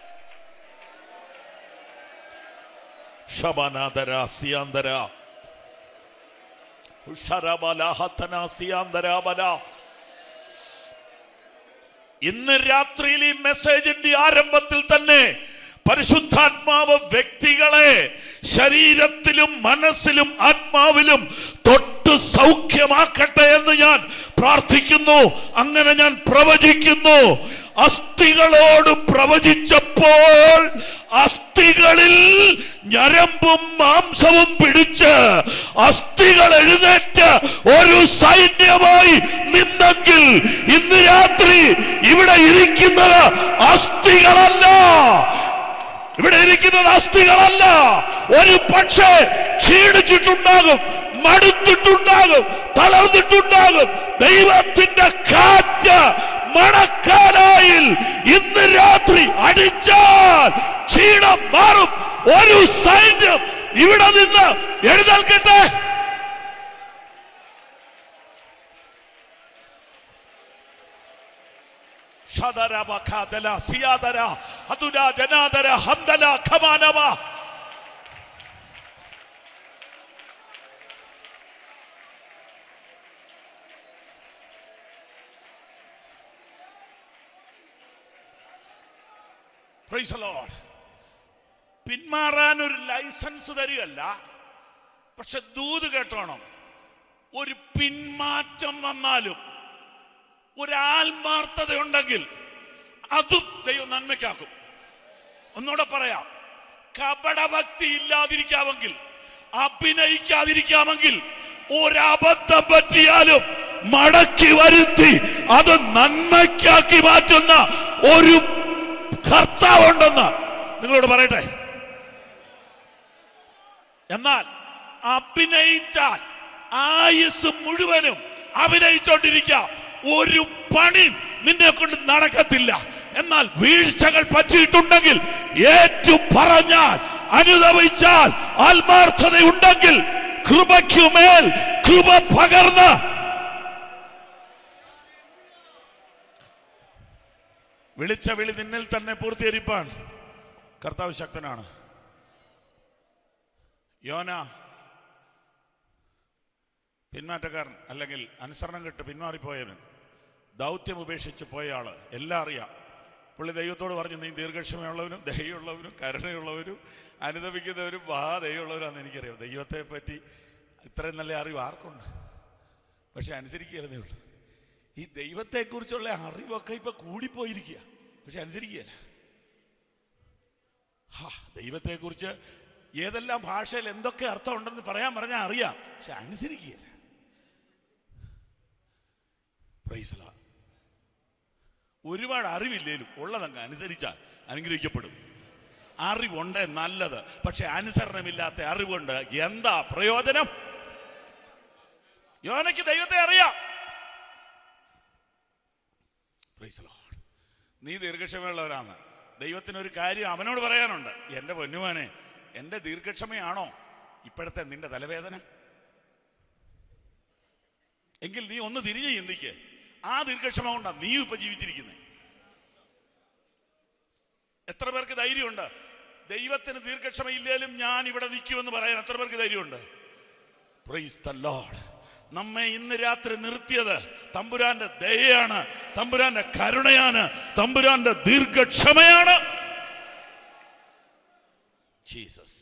[SPEAKER 19] ഇന്ന് രാത്രിയിൽ ഈ മെസ്സേജിന്റെ ആരംഭത്തിൽ തന്നെ പരിശുദ്ധാത്മാവ് വ്യക്തികളെ ശരീരത്തിലും മനസ്സിലും ആത്മാവിലും തൊട്ട് സൗഖ്യമാക്കട്ടെ എന്ന് ഞാൻ പ്രാർത്ഥിക്കുന്നു. അങ്ങനെ ഞാൻ പ്രവചിക്കുന്നു. അസ്ഥികളോട് പ്രവചിച്ചപ്പോൾ അസ്ഥികളിൽ ഞരമ്പും മാംസവും പിടിച്ച് അസ്ഥികൾ എഴുന്നേറ്റ് ഒരു സൈന്യമായി നിന്നെങ്കിൽ ഇന്ന് രാത്രി ഇവിടെ ഇരിക്കുന്നത് അസ്ഥികളല്ല, ഇവിടെ ഇരിക്കുന്നത് അസ്ഥികളല്ല. ഒരു പക്ഷേ ക്ഷീണിച്ചിട്ടുണ്ടാകും, മടുത്തിട്ടുണ്ടാകും, തളർന്നിട്ടുണ്ടാകും. ദൈവത്തിന്റെ കാറ്റ് മണക്കാനായിൽ ഇന്ന് രാത്രി അടിച്ചാൽ ക്ഷീണം മാറും. ഒരു സൈന്യം ഇവിടെ നിന്ന് എഴുന്നേൽക്കട്ടെ. Praise the Lord. പിന്മാറാൻ ഒരു ലൈസൻസ് തരികയല്ല, പക്ഷെ ദൂത് കേട്ടോണം. ഒരു പിന്മാറ്റം വന്നാലും ഒരു ആത്മാർത്ഥത ഉണ്ടെങ്കിൽ അതും ദൈവം നന്മയ്ക്കാക്കും. ഒന്നുകൂടെ പറയാം, കപടഭക്തി ഇല്ലാതിരിക്കാമെങ്കിൽ, അഭിനയിക്കാതിരിക്കാമെങ്കിൽ, ഒരബദ്ധം പറ്റിയാലും മടക്കി വരുത്തി അത് നന്മയ്ക്കാക്കി മാറ്റുന്ന ഒരു കർത്താവുണ്ടെന്ന് നിങ്ങളോട് പറയട്ടെ. എന്നാൽ അഭിനയിച്ചാൽ ആയുസ് മുഴുവനും അഭിനയിച്ചോണ്ടിരിക്കാം, ഒരു പണി നിന്നെ കൊണ്ട് നടക്കത്തില്ല. എന്നാൽ വീഴ്ചകൾ പറ്റിയിട്ടുണ്ടെങ്കിൽ ഏറ്റു പറഞ്ഞാൽ, അനുദപിച്ചാൽ, ആത്മാർത്ഥതയുണ്ടെങ്കിൽ കൃപയ്ക്കുമേൽ കൃപ പകർന്ന് വിളിച്ച വിളി നിന്നിൽ തന്നെ പൂർത്തീകരിപ്പാൻ കർത്താവ് ശക്തനാണ്. യോന പിന്മാറ്റക്കാരൻ, അല്ലെങ്കിൽ അനുസരണം കെട്ട് പിന്മാറിപ്പോയവൻ, ദൗത്യം ഉപേക്ഷിച്ച് പോയ ആള്, എല്ലാം അറിയാം. പുള്ളി ദൈവത്തോട് പറഞ്ഞു, നീ ദീർഘക്ഷമയുള്ളവനും ദയുള്ളവനും കരുണയുള്ളവരും അനുദപിക്കുന്നവരും മഹാദയുള്ളവരാണെന്ന് എനിക്കറിയാം. ദൈവത്തെ പറ്റി ഇത്രയും നല്ല അറിവ് ആർക്കുണ്ട്? പക്ഷെ അനുസരിക്കുകയല്ലേ ഉള്ളൂ. ഈ ദൈവത്തെക്കുറിച്ചുള്ള അറിവൊക്കെ ഇപ്പൊ കൂടിപ്പോയിരിക്കുക, പക്ഷെ അനുസരിക്കുകയല്ല. ഹാ, ദൈവത്തെക്കുറിച്ച് ഏതെല്ലാം ഭാഷയിൽ എന്തൊക്കെ അർത്ഥം ഉണ്ടെന്ന് പറയാൻ പറഞ്ഞാൽ അറിയാം, പക്ഷെ അനുസരിക്കുകയല്ല. Price the Lord.
[SPEAKER 21] ഒരുപാട് അറിവില്ലേലും ഉള്ളതങ്ങ് അനുസരിച്ചാൽ അനുഗ്രഹിക്കപ്പെടും. അറിവുണ്ട് നല്ലത്, പക്ഷെ അനുസരണമില്ലാത്ത അറിവുണ്ട് എന്താ പ്രയോജനം? യോനയ്ക്ക് ദൈവത്തെ അറിയാം. നീ ദീർഘക്ഷമയുള്ളവരാണ്. ദൈവത്തിനൊരു കാര്യം അവനോട് പറയാനുണ്ട്. എൻ്റെ പൊന്നുമാനെ, എൻ്റെ ദീർഘക്ഷമയാണോ ഇപ്പോഴത്തെ നിന്റെ തലവേദന? എങ്കിൽ നീ ഒന്ന് തിരിഞ്ഞ് ചിന്തിക്ക്. ആ ദീർഘക്ഷമ കൊണ്ടാ നീ ഇപ്പൊ ജീവിച്ചിരിക്കുന്നത്. എത്ര പേർക്ക് ധൈര്യമുണ്ട് ദൈവത്തിന് ദീർഘക്ഷമയില്ലേലും ഞാൻ ഇവിടെ നിൽക്കുമെന്ന് പറയാൻ? എത്ര പേർക്ക് ധൈര്യമുണ്ട്? Praise the Lord. നമ്മെ ഇന്ന് രാത്രി നിർത്തിയത് തമ്പുരാന്റെ ദയയാണ്, തമ്പുരാന്റെ കരുണയാണ്, തമ്പുരാന്റെ ദീർഘക്ഷമയാണ്. ജീസസ്.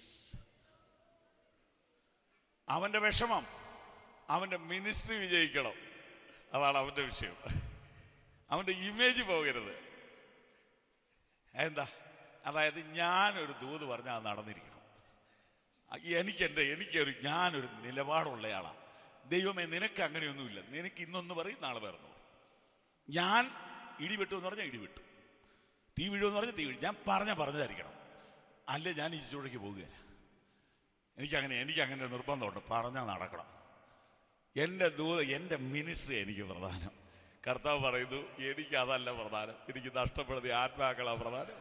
[SPEAKER 21] അവന്റെ വിഷമം അവന്റെ മിനിസ്ട്രി വിജയിക്കണം, അതാണ് അവന്റെ വിഷയം. അവന്റെ ഇമേജ് പോകരുത്. എന്താ? അതായത് ഞാനൊരു ദൂത് പറഞ്ഞാൽ അത് നടന്നിരിക്കണം. എനിക്കെൻ്റെ എനിക്കൊരു ഞാനൊരു നിലപാടുള്ളയാളാണ്. ദൈവമേ, നിനക്ക് അങ്ങനെയൊന്നുമില്ല. നിനക്ക് ഇന്നൊന്ന് പറയും, നാളെ വേറെ പറയും. ഞാൻ ഇടിവെട്ടു എന്ന് പറഞ്ഞാൽ ഇടിവെട്ടു, തീ വീഴുമെന്ന് പറഞ്ഞാൽ തീ വീഴും. ഞാൻ പറഞ്ഞാൽ പറഞ്ഞതായിരിക്കണം, അല്ലേ ഞാൻ ഈ ചൂടേക്ക് പോകുകയില്ല. എനിക്കങ്ങനെ എനിക്കങ്ങനെ നിർബന്ധമുണ്ട്, പറഞ്ഞാൽ നടക്കണം. എൻ്റെ ദൂത്, എൻ്റെ മിനിസ്ട്രി എനിക്ക് പ്രധാനം. കർത്താവ് പറയുന്നു, എനിക്ക് അതല്ല പ്രധാനം, എനിക്ക് നഷ്ടപ്പെടുന്ന ആത്മാക്കളാണ് പ്രധാനം.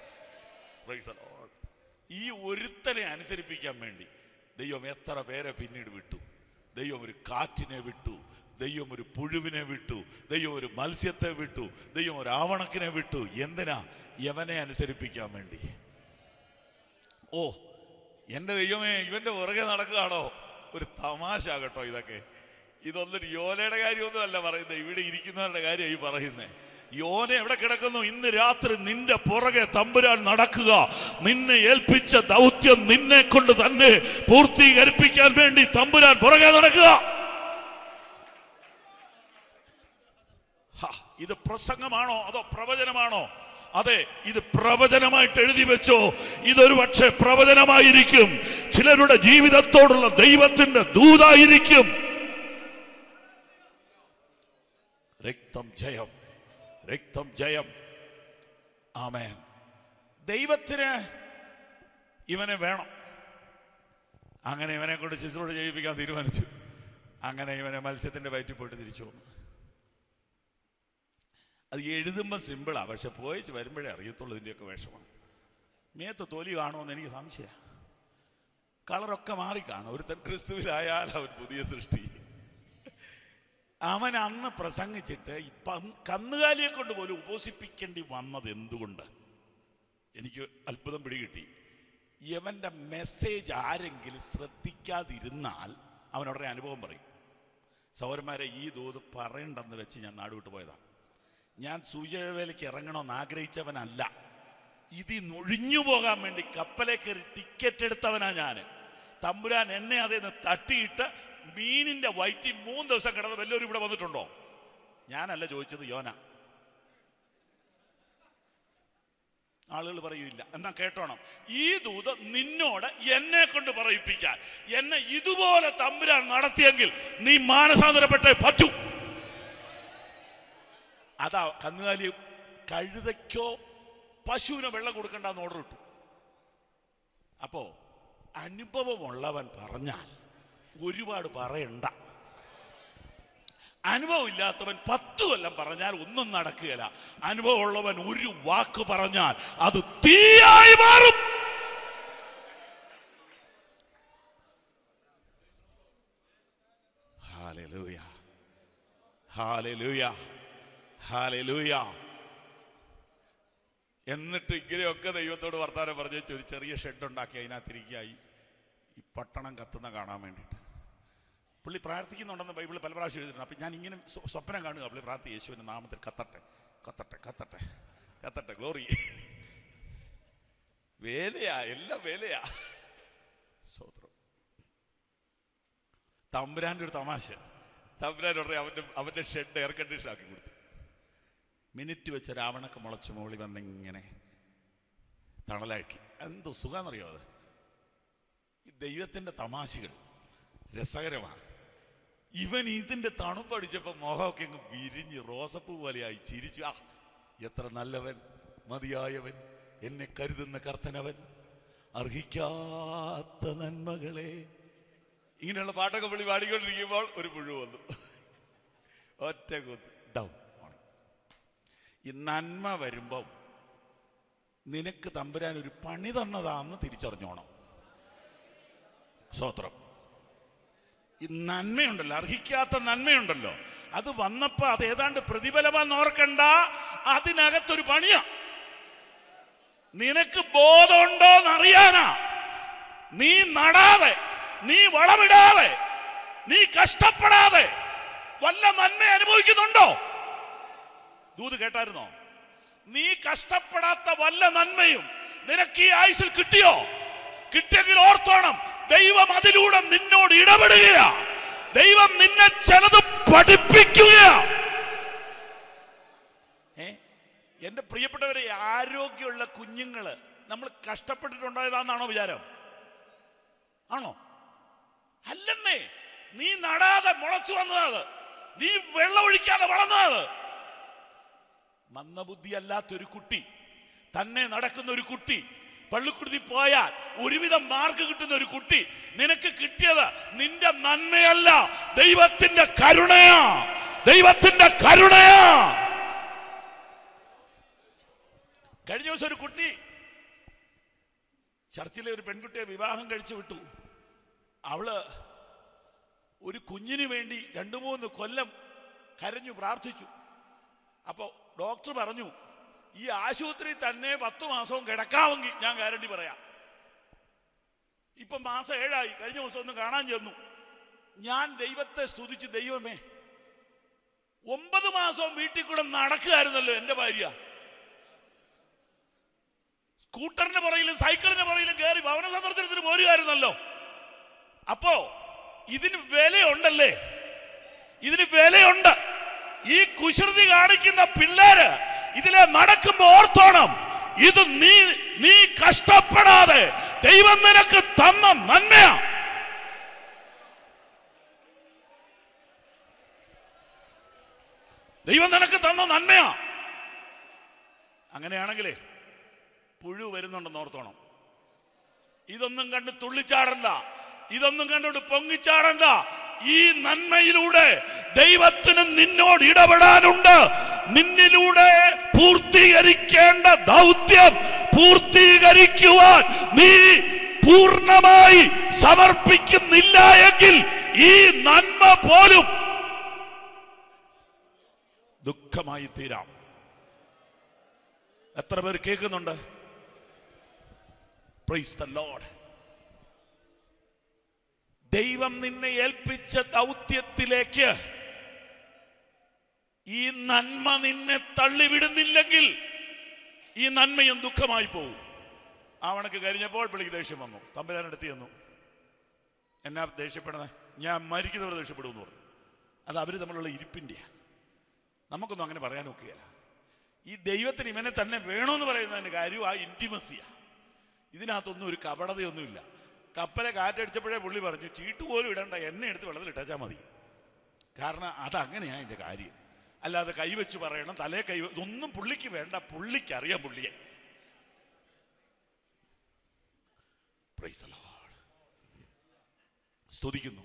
[SPEAKER 21] ഈ ഒരുത്തനെ അനുസരിപ്പിക്കാൻ വേണ്ടി ദൈവം എത്ര പേരെ പിന്നീട് വിട്ടു. ദൈവം ഒരു കാറ്റിനെ വിട്ടു, ദൈവം ഒരു പുഴുവിനെ വിട്ടു, ദൈവം ഒരു മത്സ്യത്തെ വിട്ടു, ദൈവം ഒരു ആവണക്കിനെ വിട്ടു. എന്തിനാ? യവനെ അനുസരിപ്പിക്കാൻ വേണ്ടി. ഓ എൻ്റെ ദൈവമേ, ഇവൻ്റെ പുറകെ നടക്കുകയാണോ? ഒരു തമാശ കേട്ടോ ഇതൊക്കെ. ഇതൊന്നും യോനയുടെ കാര്യമൊന്നും അല്ല പറയുന്നത്, ഇവിടെ ഇരിക്കുന്നവരുടെ കാര്യമാണ് ഈ പറയുന്നത്. യോന എവിടെ കിടക്കുന്നു? ഇന്ന് രാത്രി നിന്റെ പുറകെ തമ്പുരാൻ നടക്കുക. നിന്നെ ഏൽപ്പിച്ച ദൗത്യം നിന്നെ കൊണ്ട് തന്നെ പൂർത്തീകരിപ്പിക്കാൻ വേണ്ടി തമ്പുരാൻ പുറകെ നടക്കുക. ഇത് പ്രസംഗമാണോ അതോ പ്രവചനമാണോ? അതെ, ഇത് പ്രവചനമായിട്ട് എഴുതി വെച്ചോ. ഇതൊരു പക്ഷേ പ്രവചനമായിരിക്കും, ചിലരുടെ ജീവിതത്തോടുള്ള ദൈവത്തിന്റെ ദൂതായിരിക്കും. രക്തം ജയം, രക്തം ജയം. ആമേൻ. ദൈവത്തിന് ഇവനെ വേണം. അങ്ങനെ ഇവനെ കൊണ്ട് ശുശ്രൂഷ ചെയ്യിപ്പിക്കാൻ തീരുമാനിച്ചു. അങ്ങനെ ഇവനെ മത്സ്യത്തിന്റെ വയറ്റിൽ പോയിട്ട് തിരിച്ചു വന്നു. അത് എഴുതുമ്പോൾ സിമ്പിളാ, പക്ഷെ പോയി വരുമ്പോഴേ അറിയത്തുള്ളൂ ഇതിൻ്റെയൊക്കെ വിഷമാണ്. മേത്ത് തൊലി കാണുമെന്ന് എനിക്ക് സംശയമാണ്. കളറൊക്കെ മാറിക്കാണും. ഒരുത്തൻ ക്രിസ്തുവിലായാൽ അവൻ പുതിയ സൃഷ്ടി. അവൻ അന്ന് പ്രസംഗിച്ചിട്ട് ഇപ്പം കന്നുകാലിയെ കൊണ്ട് പോലും ഉപസിപ്പിക്കേണ്ടി വന്നത് എന്തുകൊണ്ട്? എനിക്ക് അത്ഭുതം പിടികിട്ടി. ഇവൻ്റെ മെസ്സേജ് ആരെങ്കിലും ശ്രദ്ധിക്കാതിരുന്നാൽ അവനുടനെ അനുഭവം പറയും. സഹോദരന്മാരെ, ഈ ദൂത് പറയണ്ടെന്ന് വെച്ച് ഞാൻ നാടുവിട്ട് പോയതാണ്. ഞാൻ സൂചവേലയ്ക്ക് ഇറങ്ങണമെന്ന് ആഗ്രഹിച്ചവനല്ല. ഇത് നൊഴിഞ്ഞു പോകാൻ വേണ്ടി കപ്പലെ കയറി ടിക്കറ്റ് എടുത്തവനാ ഞാൻ. തമ്പുരാൻ എന്നെ അതിൽ നിന്ന് തട്ടിയിട്ട് മീനിന്റെ വയറ്റിൽ മൂന്ന് ദിവസം കിടന്ന് വല്ലവരും ഇവിടെ വന്നിട്ടുണ്ടോ? ഞാനല്ല ചോദിച്ചത്, യോന. ആളുകൾ പറയൂല. എന്നാ കേട്ടോണം, ഈ ദൂത് നിന്നോട് എന്നെ കൊണ്ട് പറയിപ്പിക്കാൻ എന്നെ ഇതുപോലെ തമ്പുരാൻ നടത്തിയെങ്കിൽ നീ മാനസാന്തരപ്പെട്ടേ പറ്റൂ. അതാ കന്നുകാലി കഴുതയ്ക്കോ പശുവിനോ വെള്ളം കൊടുക്കണ്ടെന്ന് ഓർഡർ ഇട്ടു. അപ്പോ അനുഭവമുള്ളവൻ പറഞ്ഞാൽ ഒരുപാട് പറയണ്ട. അനുഭവം ഇല്ലാത്തവൻ പത്തു കൊല്ലം പറഞ്ഞാൽ ഒന്നും നടക്കുകയില്ല. അനുഭവമുള്ളവൻ ഒരു വാക്ക് പറഞ്ഞാൽ അത് തീയായി മാറും. ഹല്ലേലൂയ, ഹല്ലേലൂയ, ഹല്ലേലൂയ. എന്നിട്ട് ഇങ്ങനെയൊക്കെ ദൈവത്തോട് വർത്താനം പറഞ്ഞു ഒരു ചെറിയ ഷെഡ് ഉണ്ടാക്കി അതിനകത്തിരിക്കായി ഈ പട്ടണം കത്തുന്ന കാണാൻ വേണ്ടിയിട്ട്. പുള്ളി പ്രാർത്ഥിക്കുന്നുണ്ടെന്ന് ബൈബിളിൽ പല പ്രാവശ്യം എഴുതിയിട്ടുണ്ട്. അപ്പം ഞാൻ ഇങ്ങനെ സ്വപ്നം കാണുക, പുള്ളി പ്രാർത്ഥി യേശുവിൻ്റെ നാമത്തിൽ കത്തട്ടെ കത്തട്ടെ കത്തട്ടെ കത്തട്ടെ ഗ്ലോറി. വേലയാ, എല്ലാം വേലയാ. സ്തോത്രം. തമ്പുരാൻ്റെ ഒരു തമാശ. തമ്പുരാൻ പറഞ്ഞ അവൻ്റെ അവൻ്റെ ഷെഡ് എയർ കണ്ടീഷൻ ആക്കി കൊടുത്തു. മിനിറ്റ് വെച്ച് രാവണൊക്കെ മുളച്ച് മുകളിൽ വന്നിങ്ങനെ തണലാക്കി. എന്ത് സുഖാന്നറിയോ അത്? ഈ ദൈവത്തിൻ്റെ തമാശകൾ രസകരമാണ്. ഇവൻ ഇതിൻ്റെ തണുപ്പടിച്ചപ്പോൾ മുഖമൊക്കെ അങ്ങ് വിരിഞ്ഞ് റോസപ്പൂ പോലെയായി ചിരിച്ചു. ആ എത്ര നല്ലവൻ, മതിയായവൻ, എന്നെ കരുതുന്ന കർത്തനവൻ, അർഹിക്കാത്ത നന്മകളെ. ഇങ്ങനെയുള്ള പാട്ടൊക്കെ വിളി പാടിക്കൊണ്ടിരിക്കുമ്പോൾ ഒരു പുഴു വന്നു, ഒറ്റ കുത്ത് ഡൗൺ. ഈ നന്മ വരുമ്പം നിനക്ക് തമ്പുരാൻ ഒരു പണി തന്നതാന്ന് തിരിച്ചറിഞ്ഞോണം. സ്തോത്രം. ഈ നന്മയുണ്ടല്ലോ, അർഹിക്കാത്ത നന്മയുണ്ടല്ലോ, അത് വന്നപ്പോ അത് ഏതാണ്ട് പ്രതിഫലമാന്ന് ഓർക്കണ്ട, അതിനകത്തൊരു പണിയാ. നിനക്ക് ബോധമുണ്ടോന്ന് അറിയാനാ. നീ നടാതെ, നീ വളമിടാതെ, നീ കഷ്ടപ്പെടാതെ വല്ല നന്മ അനുഭവിക്കുന്നുണ്ടോ? ദൂത് കേട്ടായിരുന്നോ? നീ കഷ്ടപ്പെടാത്ത വല്ല നന്മയും നിനക്ക് ഈ ആയുസിൽ കിട്ടിയോ? കിട്ടിയെങ്കിൽ ഓർത്തോണം, ദൈവം അതിലൂടെ നിന്നോട് ഇടപെടുകയാ. ദൈവം നിന്നെ ചിലത് പഠിപ്പിക്കുകയാ. ഏ എന്റെ പ്രിയപ്പെട്ടവരെ, ആരോഗ്യമുള്ള കുഞ്ഞുങ്ങള് നമ്മൾ കഷ്ടപ്പെട്ടിട്ടുണ്ടായതാണെന്നാണോ വിചാരം? ആണോ? അല്ലെന്നേ. നീ നടാതെ മുളച്ചു വന്നത്, നീ വെള്ളമൊഴിക്കാതെ വളർന്നത്. മന്ദബുദ്ധി അല്ലാത്തൊരു കുട്ടി, തന്നെ നടക്കുന്ന ഒരു കുട്ടി, പള്ളിക്കുടുതി പോയാൽ ഒരുവിധം മാർക്ക് കിട്ടുന്ന ഒരു കുട്ടി, നിനക്ക് കിട്ടിയത് നിന്റെ നന്മയല്ല, ദൈവത്തിന്റെ കരുണയാ. ദൈവത്തിന്റെ കരുണയാ. കഴിഞ്ഞ ദിവസം ഒരു കുട്ടി ചർച്ചിലെ ഒരു പെൺകുട്ടിയെ വിവാഹം കഴിച്ചു വിട്ടു. അവള് ഒരു കുഞ്ഞിന് വേണ്ടി രണ്ടു മൂന്ന് കൊല്ലം കരഞ്ഞു പ്രാർത്ഥിച്ചു. അപ്പോ ഡോക്ടർ പറഞ്ഞു, ഈ ആശുപത്രി തന്നെ പത്ത് മാസവും കിടക്കാമെങ്കിൽ ഞാൻ ഗ്യാരണ്ടി പറയാം. ഇപ്പൊ മാസം ഏഴായി. കഴിഞ്ഞ ദിവസം ഒന്ന് കാണാൻ ചെന്നു. ഞാൻ ദൈവത്തെ സ്തുതിച്ച്, ദൈവമേ, ഒമ്പത് മാസവും വീട്ടിൽ കൂടെ നടക്കുകയായിരുന്നല്ലോ എന്റെ ഭാര്യ. സ്കൂട്ടറിന്റെ പുറയിലും സൈക്കിളിന്റെ പുറയിലും കയറി ഭവന സന്ദർശനത്തിന് പോരുകയായിരുന്നല്ലോ. അപ്പോ ഇതിന് വിലയുണ്ടല്ലേ? ഇതിന് വിലയുണ്ട്. ഈ കുശൃതി കാണിക്കുന്ന പിള്ളേര് ഇതിലെ നടക്കുമ്പോ ഓർത്തോണം, ഇത് നീ നീ കഷ്ടപ്പെടാതെ ദൈവം നിനക്ക് തന്ന നന്മയാ. ദൈവം നിനക്ക് തന്ന നന്മയാ. അങ്ങനെയാണെങ്കിലേ പുഴു വരുന്നുണ്ടെന്ന് ഓർത്തോണം. ഇതൊന്നും കണ്ട് തുള്ളിച്ചാടണ്ട, ഇതൊന്നും കണ്ടോണ്ട് പൊങ്ങിച്ചാടണ്ട. ഈ നന്മയിലൂടെ ദൈവത്തിന് നിന്നോട് ഇടപെടാനുണ്ട്. നിന്നിലൂടെ പൂർത്തീകരിക്കേണ്ട ദൗത്യം പൂർത്തീകരിക്കുവാൻ നീ പൂർണ്ണമായി സമർപ്പിക്കുന്നില്ല എങ്കിൽ ഈ നന്മ പോലും ദുഃഖമായി തീരാം. എത്ര പേർ കേൾക്കുന്നുണ്ട്? Praise the lord. ദൈവം നിന്നെ ഏൽപ്പിച്ച ദൗത്യത്തിലേക്ക് ഈ നന്മ നിന്നെ തള്ളിവിടുന്നില്ലെങ്കിൽ ഈ നന്മയും ദുഃഖമായി പോകും. അവനക്ക് കഴിഞ്ഞപ്പോൾ പിള്ളിക്ക് ദേഷ്യം വന്നു. തമ്പുരാനെടുത്ത് ചെന്നു, എന്നാ ദേഷ്യപ്പെടുന്നത്? ഞാൻ മരിക്കുന്നവർ ദേഷ്യപ്പെടുമെന്ന് പറഞ്ഞു. അത് അവർ തമ്മിലുള്ള ഇരിപ്പിൻ്റെ. നമുക്കൊന്നും അങ്ങനെ പറയാൻ ഒക്കുകയില്ല. ഈ ദൈവത്തിന് ഇവനെ തന്നെ വേണമെന്ന് പറയുന്നതിൻ്റെ കാര്യം ആ ഇൻറ്റിമസിയാണ്. ഇതിനകത്തൊന്നും ഒരു കപടതയൊന്നുമില്ല. കപ്പലെ കാറ്റടിച്ചപ്പോഴേ പുള്ളി പറഞ്ഞു, ചീട്ട് പോലും ഇടണ്ട, എന്നെ എടുത്ത് വെള്ളത്തിൽ ഇട്ടാച്ചാൽ മതി. കാരണം അതങ്ങനെയാണ് അതിൻ്റെ കാര്യം. അല്ലാതെ കൈവച്ച് പറയണം, തലേ കൈ, ഇതൊന്നും പുള്ളിക്ക് വേണ്ട. പുള്ളിക്ക് അറിയാം പുള്ളിയെ. Praise the lord. സ്തുതിക്കുന്നു.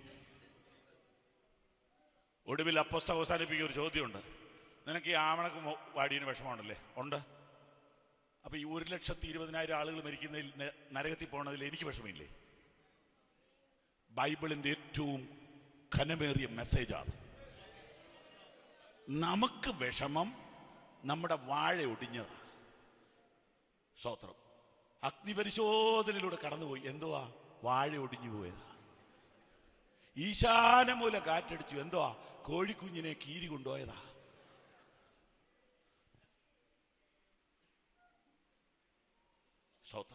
[SPEAKER 21] ഒടുവിൽ അപ്പോസ്തലൻ അവസാനിപ്പിക്കുന്ന ഒരു ചോദ്യമുണ്ട്. നിനക്ക് ഈ ആവണക്ക് വാടിയതിന് വിഷമമുണ്ടല്ലേ? ഉണ്ട്. അപ്പൊ ഈ ഒരു ലക്ഷത്തി ഇരുപതിനായിരം ആളുകൾ മരിക്കുന്നതിൽ നരകത്തിൽ പോകണതിൽ എനിക്ക് വിഷമമില്ലേ? ബൈബിളിന്റെ ഏറ്റവും ഘനമേറിയ മെസ്സേജാണ്. നമുക്ക് വിഷമം നമ്മുടെ വാഴ ഒടിഞ്ഞതാണ്. സ്തോത്രം. അഗ്നിപരിശോധനയിലൂടെ കടന്നുപോയി. എന്തുവാ? വാഴ ഒടിഞ്ഞു പോയതാ. ഈശാനമൂല കാറ്റടിച്ചു. എന്തുവാ? കോഴിക്കുഞ്ഞിനെ കീരി കൊണ്ടുപോയതാ. സ്തോത്രം.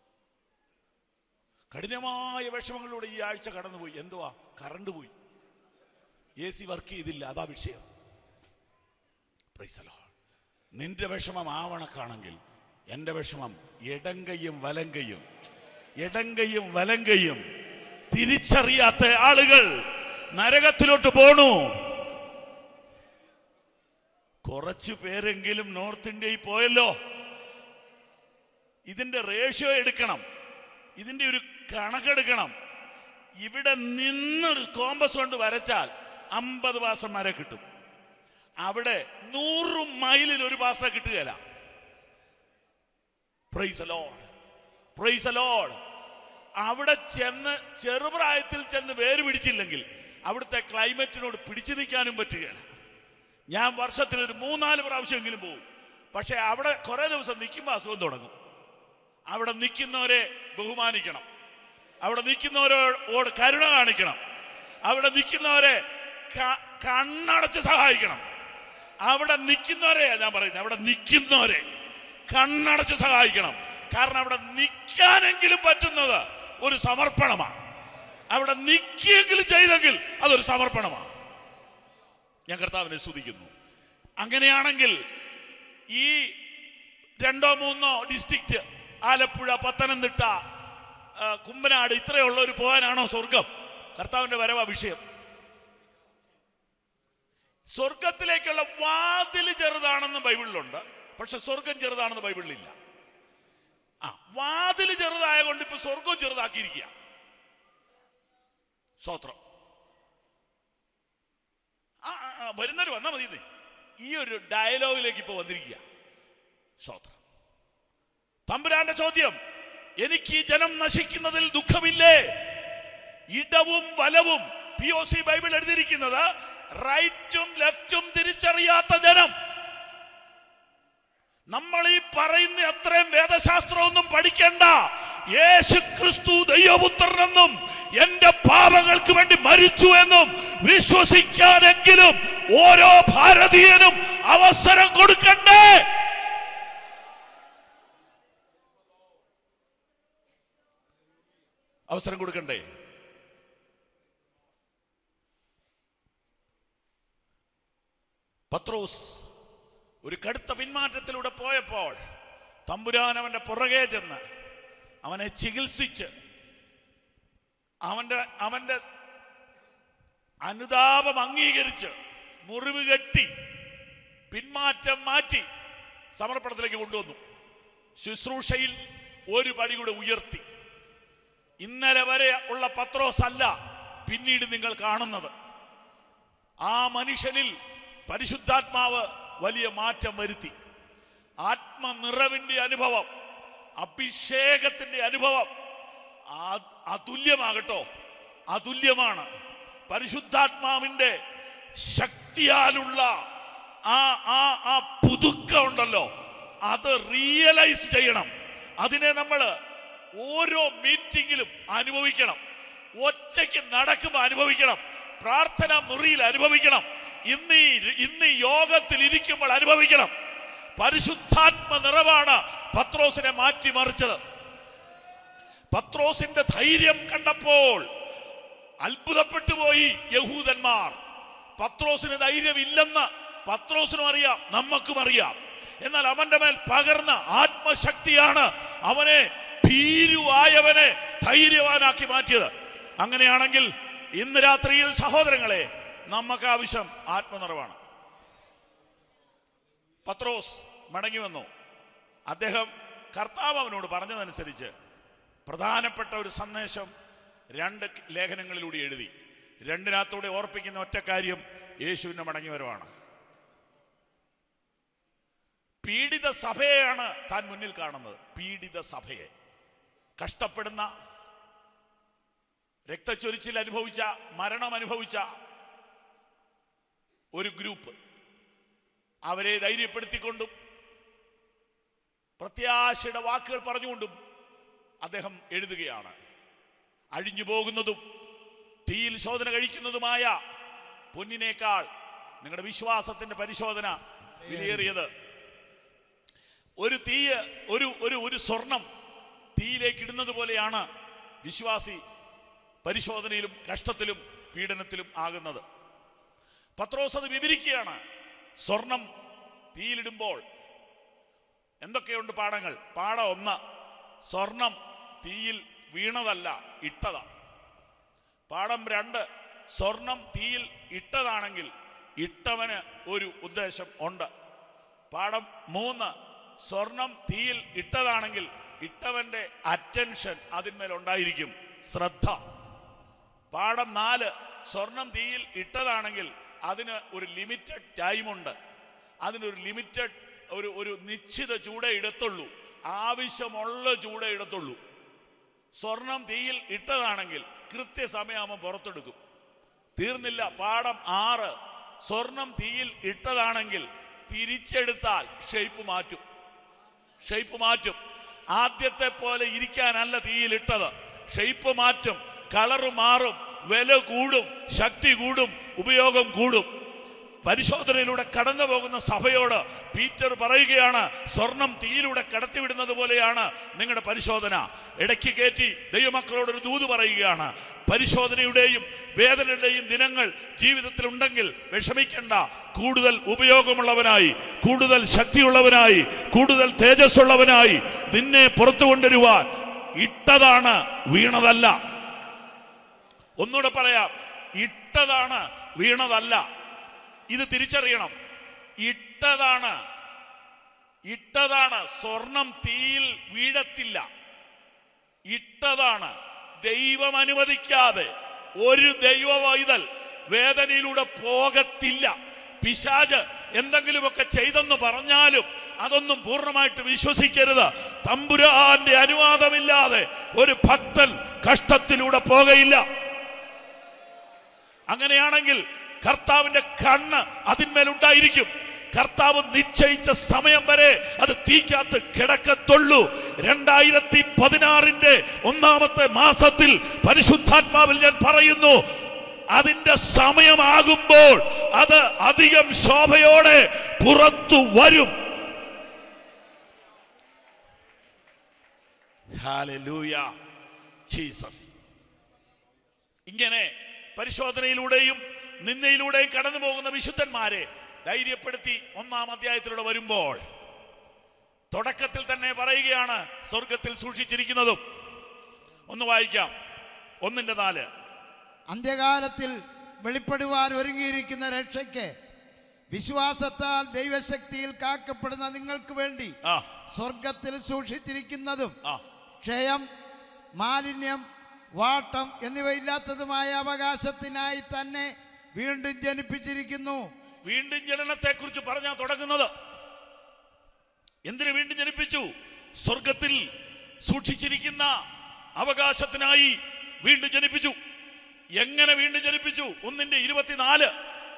[SPEAKER 21] കഠിനമായ വിഷമങ്ങളിലൂടെ ഈ ആഴ്ച കടന്നുപോയി. എന്തുവാ? കറണ്ട് പോയി, എ സി വർക്ക് ചെയ്തില്ല. അതാ വിഷയം. Praise the lord. നിന്റെ വിഷമം ആവണക്കാണെങ്കിൽ എൻ്റെ വിഷമം ഇടങ്കയും വലങ്കയും ഇടങ്കയും വലങ്കയും തിരിച്ചറിയാത്ത ആളുകൾ നരകത്തിലോട്ട് പോണു. കുറച്ചു പേരെങ്കിലും നോർത്ത് ഇന്ത്യയിൽ പോയല്ലോ. ഇതിന്റെ റേഷ്യോ എടുക്കണം, ഇതിന്റെ ഒരു കണക്കെടുക്കണം. ഇവിടെ നിന്നൊരു കോമ്പസ് കൊണ്ട് വരച്ചാൽ അമ്പത് പാസ്റ്റർമാരെ കിട്ടും. അവിടെ നൂറ് മൈലിൽ ഒരു പാസ്റ്റർ കിട്ടുകയില്ല. Praise the lord, praise the lord. അവിടെ ചെന്ന് ചെറുപ്രായത്തിൽ ചെന്ന് വേര് പിടിച്ചില്ലെങ്കിൽ അവിടുത്തെ ക്ലൈമറ്റിനോട് പിടിച്ചു നിൽക്കാനും പറ്റുകയില്ല. ഞാൻ വർഷത്തിൽ ഒരു മൂന്നാല് പ്രാവശ്യമെങ്കിലും പോകും. പക്ഷെ അവിടെ കുറെ ദിവസം നിൽക്കുമ്പോൾ അസുഖം തുടങ്ങും. അവിടെ നിൽക്കുന്നവരെ ബഹുമാനിക്കണം, അവിടെ നിൽക്കുന്നവരോട് കരുണ കാണിക്കണം, അവിടെ നിൽക്കുന്നവരെ കണ്ണടച്ച് സഹായിക്കണം. അവിടെ നിൽക്കുന്നവരെ ഞാൻ പറയുന്നത്, അവിടെ നിൽക്കുന്നവരെ കണ്ണടച്ച് സഹായിക്കണം. കാരണം അവിടെ നിൽക്കാനെങ്കിലും പറ്റുന്നത് ഒരു സമർപ്പണമാണ്. അവിടെ നിൽക്കിയെങ്കിലും ചെയ്തെങ്കിൽ അതൊരു സമർപ്പണമാണ്. ഞാൻ കർത്താവിനെ സ്തുതിക്കുന്നു. അങ്ങനെയാണെങ്കിൽ ഈ രണ്ടോ മൂന്നോ ഡിസ്ട്രിക്റ്റ്, ആലപ്പുഴ, പത്തനംതിട്ട, കുമ്പനാട്, ഇത്രയുള്ളവർ പോകാനാണോ സ്വർഗം? കർത്താവിന്റെ വരവാ വിഷയം. സ്വർഗത്തിലേക്കുള്ള വാതിൽ ചെറുതാണെന്ന് ബൈബിളിലുണ്ട്, പക്ഷെ സ്വർഗം ചെറുതാണെന്ന് ബൈബിളിലില്ല. ആ വാതിൽ ചെറുതായ കൊണ്ട് ഇപ്പൊ സ്വർഗം ചെറുതാക്കിയിരിക്കുക. സ്തോത്രം. ആ വരുന്നവർ വന്നാൽ മതി. ഈ ഒരു ഡയലോഗിലേക്ക് ഇപ്പൊ വന്നിരിക്കുക. സ്തോത്രം. തമ്പുരാന്റെ ചോദ്യം, എനിക്ക് ഈ ജനം നശിക്കുന്നതിൽ ദുഃഖമില്ലേ? ഇടവും വലവും, പി ഒ സി ബൈബിൾ എഴുതിയിരിക്കുന്നത് റൈറ്റും ലെഫ്റ്റും തിരിച്ചറിയാത്ത ജനം. നമ്മൾ ഈ പറയുന്ന അത്രയും വേദശാസ്ത്രമൊന്നും പഠിക്കേണ്ട. യേശു ക്രിസ്തു ദൈവപുത്രനെന്നും എന്റെ പാപങ്ങൾക്ക് വേണ്ടി മരിച്ചു എന്നും വിശ്വസിക്കാനെങ്കിലും ഓരോ ഭാരതീയനും അവസരം കൊടുക്കണ്ടേ? അവസരം കൊടുക്കണ്ടേ? പത്രോസ് ഒരു കടുത്ത പിന്മാറ്റത്തിലൂടെ പോയപ്പോൾ തമ്പുരാൻ അവന്റെ പുറകെ ചെന്ന് അവനെ ചികിത്സിച്ച് അവന്റെ അവന്റെ അനുതാപം അംഗീകരിച്ച് മുറിവ് കെട്ടി പിന്മാറ്റം മാറ്റി സമർപ്പണത്തിലേക്ക് കൊണ്ടുവന്നു. ശുശ്രൂഷയിൽ ഒരു പടി കൂടെ ഉയർത്തി. ഇന്നലെ വരെ ഉള്ള പത്രോസ് അല്ല പിന്നീട് നിങ്ങൾ കാണുന്നത്. ആ മനുഷ്യനിൽ പരിശുദ്ധാത്മാവ് വലിയ മാറ്റം വരുത്തി. ആത്മനിറവിന്റെ അനുഭവം, അഭിഷേകത്തിന്റെ അനുഭവം അതുല്യമാകട്ടോ, അതുല്യമാണ്. പരിശുദ്ധാത്മാവിന്റെ ശക്തിയാലുള്ള ആ ആ ആ പുതുക്കം ഉണ്ടല്ലോ, അത് റിയലൈസ് ചെയ്യണം. അതിനെ നമ്മൾ ഓരോ മീറ്റിംഗിലും അനുഭവിക്കണം. ഒറ്റയ്ക്ക് നടക്കുമ്പോൾ അനുഭവിക്കണം. പ്രാർത്ഥന മുറിയിൽ അനുഭവിക്കണം. ഇന്ന് ഇന്ന് യോഗത്തിൽ ഇരിക്കുമ്പോൾ അനുഭവിക്കണം. പരിശുദ്ധാത്മ നിറവാണ് പത്രോസിനെ മാറ്റിമറിച്ചത്. പത്രോസിന്റെ ധൈര്യം കണ്ടപ്പോൾ അത്ഭുതപ്പെട്ടു പോയി യഹൂദന്മാർ. പത്രോസിന് ധൈര്യമില്ലെന്ന് പത്രോസിനും അറിയാം, നമുക്കും അറിയാം. എന്നാൽ അവന്റെ മേൽ പകർന്ന ആത്മശക്തിയാണ് അവനെ, ഭീരുവായവനെ ധൈര്യവാനാക്കി മാറ്റിയത്. അങ്ങനെയാണെങ്കിൽ ഇന്ന് രാത്രിയിൽ സഹോദരങ്ങളെ, നമുക്ക് ആവശ്യം ആത്മനിറവാണ്. പത്രോസ് മടങ്ങി വന്നു. അദ്ദേഹം കർത്താവ് അവനോട് പറഞ്ഞതനുസരിച്ച് പ്രധാനപ്പെട്ട ഒരു സന്ദേശം രണ്ട് ലേഖനങ്ങളിലൂടെ എഴുതി. രണ്ടിനകത്തൂടെ ഓർപ്പിക്കുന്ന ഒറ്റ കാര്യം യേശുവിന്റെ മടങ്ങി വരവാണ്. പീഡിത സഭയെയാണ് താൻ മുന്നിൽ കാണുന്നത്. പീഡിത സഭയെ, കഷ്ടപ്പെടുന്ന, രക്തച്ചൊരിച്ചിൽ അനുഭവിച്ച, മരണം അനുഭവിച്ച ഒരു ഗ്രൂപ്പ്. അവരെ ധൈര്യപ്പെടുത്തിക്കൊണ്ടും പ്രത്യാശയുടെ വാക്കുകൾ പറഞ്ഞുകൊണ്ടും അദ്ദേഹം എഴുതുകയാണ്. അഴിഞ്ഞു പോകുന്നതും തീയിൽ ശോധന കഴിക്കുന്നതുമായ പൊന്നിനേക്കാൾ നിങ്ങളുടെ വിശ്വാസത്തിന്റെ പരിശോധന വിലയേറിയത്. ഒരു തീയ്, ഒരു ഒരു ഒരു സ്വർണം തീയിലേക്ക് ഇടുന്നത് പോലെയാണ് വിശ്വാസി പരിശോധനയിലും കഷ്ടത്തിലും പീഡനത്തിലും ആകുന്നത്. പത്രോസ് അത് വിവരിക്കുകയാണ്. സ്വർണം തീയിലിടുമ്പോൾ എന്തൊക്കെയുണ്ട് പാഠങ്ങൾ? പാഠം ഒന്ന്, സ്വർണം തീയിൽ വീണതല്ല, ഇട്ടതാ. പാഠം രണ്ട്, സ്വർണം തീയിൽ ഇട്ടതാണെങ്കിൽ ഇട്ടവന് ഒരു ഉദ്ദേശം ഉണ്ട്. പാഠം മൂന്ന്, സ്വർണം തീയിൽ ഇട്ടതാണെങ്കിൽ ഇട്ടവന്റെ അറ്റൻഷൻ അതിന്മേൽ ഉണ്ടായിരിക്കും, ശ്രദ്ധ. പാഠം നാല്, സ്വർണം തീയിൽ ഇട്ടതാണെങ്കിൽ അതിന് ഒരു ലിമിറ്റഡ് ടൈമുണ്ട്, അതിനൊരു ലിമിറ്റഡ് ഒരു ഒരു നിശ്ചിത ചൂടേ ഇടത്തുള്ളൂ, ആവശ്യമുള്ള ചൂടേ ഇടത്തുള്ളൂ. സ്വർണം തീയിൽ ഇട്ടതാണെങ്കിൽ കൃത്യസമയമാകുമ്പോൾ പുറത്തെടുക്കും, തീർന്നില്ല. പാഠം ആറ്, സ്വർണം തീയിൽ ഇട്ടതാണെങ്കിൽ തിരിച്ചെടുത്താൽ ഷേപ്പ് മാറ്റും, ഷേപ്പ് മാറ്റും. ആദ്യത്തെ പോലെ ഇരിക്കാനല്ല തീയിലിട്ടത്, ഷേപ്പ് മാറ്റും, കളറ് മാറും, വില കൂടും, ശക്തി കൂടും, ഉപയോഗം കൂടും. പരിശോധനയിലൂടെ കടന്നു പോകുന്ന സഭയോട് പീറ്റർ പറയുകയാണ്, സ്വർണം തീയിലൂടെ കടത്തിവിടുന്നത് പോലെയാണ് നിങ്ങളുടെ പരിശോധന. ഇടയ്ക്ക് കയറ്റി ദൈവമക്കളോടൊരു ദൂത് പറയുകയാണ്, പരിശോധനയുടെയും വേദനയുടെയും ദിനങ്ങൾ ജീവിതത്തിൽ ഉണ്ടെങ്കിൽ വിഷമിക്കണ്ട. കൂടുതൽ ഉപയോഗമുള്ളവനായി, കൂടുതൽ ശക്തിയുള്ളവനായി, കൂടുതൽ തേജസ്സുള്ളവനായി നിന്നെ പുറത്തു കൊണ്ടുവരുവാൻ ഇട്ടതാണ്, വീണതല്ല. ഒന്നുകൂടെ പറയാം, ഇട്ടതാണ്, വീണതല്ല. ഇത് തിരിച്ചറിയണം. ഇട്ടതാണ്, ഇട്ടതാണ്. സ്വർണം തീയിൽ വീഴത്തില്ല, ഇട്ടതാണ്. ദൈവം അനുവദിക്കാതെ ഒരു ദൈവ വൈതൽ വേദനയിലൂടെ പോകത്തില്ല. പിശാച് എന്തെങ്കിലുമൊക്കെ ചെയ്തെന്ന് പറഞ്ഞാലും അതൊന്നും പൂർണ്ണമായിട്ട് വിശ്വസിക്കരുത്. തമ്പുരാന്റെ അനുവാദമില്ലാതെ ഒരു ഭക്തൻ കഷ്ടത്തിലൂടെ പോകയില്ല. അങ്ങനെയാണെങ്കിൽ കർത്താവിന്റെ കണ്ണ് അതിന്മേലുണ്ടായിരിക്കും. കർത്താവ് നിശ്ചയിച്ച സമയം വരെ അത് തീക്കകത്ത് കിടക്കത്തുള്ളൂ. രണ്ടായിരത്തി പതിനാറിന്റെ ഒന്നാമത്തെ മാസത്തിൽ പരിശുദ്ധാത്മാവിൽ ഞാൻ പറയുന്നു, അതിന്റെ സമയമാകുമ്പോൾ അത് അധികം ശോഭയോടെ പുറത്തു വരും. ഹല്ലേലൂയ ജീസസ്. ഇങ്ങനെ പരിശോധനയിലൂടെയും നിന്നയിലൂടെയും കടന്നു പോകുന്ന വിശുദ്ധന്മാരെ ധൈര്യപ്പെടുത്തി ഒന്നാം അധ്യായത്തിലൂടെ വരുമ്പോൾ തുടക്കത്തിൽ തന്നെ പറയുകയാണ് സ്വർഗത്തിൽ സൂക്ഷിച്ചിരിക്കുന്നതും. ഒന്ന് വായിക്കാം, ഒന്നിന്റെ നാല്.
[SPEAKER 20] അന്ത്യകാലത്തിൽ വെളിപ്പെടുവാൻ ഒരുങ്ങിയിരിക്കുന്ന രക്ഷയ്ക്ക് വിശ്വാസത്താൽ ദൈവശക്തിയിൽ കാക്കപ്പെടുന്ന നിങ്ങൾക്ക് വേണ്ടി സ്വർഗത്തിൽ സൂക്ഷിച്ചിരിക്കുന്നതും ക്ഷയം, മാലിന്യം, വാട്ടം എന്നിവയില്ലാത്തതുമായ അവകാശത്തിനായി തന്നെ വീണ്ടും ജനിപ്പിച്ചിരിക്കുന്നു.
[SPEAKER 21] വീണ്ടും ജനനത്തെ കുറിച്ച് പറഞ്ഞാ തുടങ്ങുന്നത്. എന്തിനു വീണ്ടും ജനിപ്പിച്ചു? സ്വർഗത്തിൽ സൂക്ഷിച്ചിരിക്കുന്ന അവകാശത്തിനായി വീണ്ടും ജനിപ്പിച്ചു. എങ്ങനെ വീണ്ടും ജനിപ്പിച്ചു? ഒന്നിന്റെ ഇരുപത്തിനാല്.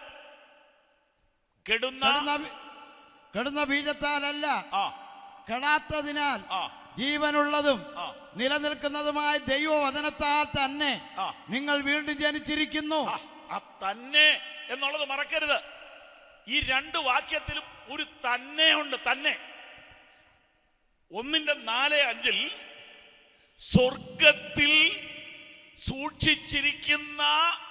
[SPEAKER 21] കെടുന്ന
[SPEAKER 20] കെടുന്ന ബീജത്താലല്ല, കെടാത്തതിനാൽ ജീവനുള്ളതും നിലനിൽക്കുന്നതുമായ ദൈവവചനത്താൽ തന്നെ നിങ്ങൾ വീണ്ടും ജനിച്ചിരിക്കുന്നു.
[SPEAKER 21] ആ തന്നെ എന്നുള്ളത് മറക്കരുത്. ഈ രണ്ട് വാക്യത്തിലും ഒരു തന്നെ ഉണ്ട്. തന്നെ ഒന്നിന്റെ നാല് അഞ്ചിൽ സ്വർഗത്തിൽ സൂക്ഷിച്ചിരിക്കുന്ന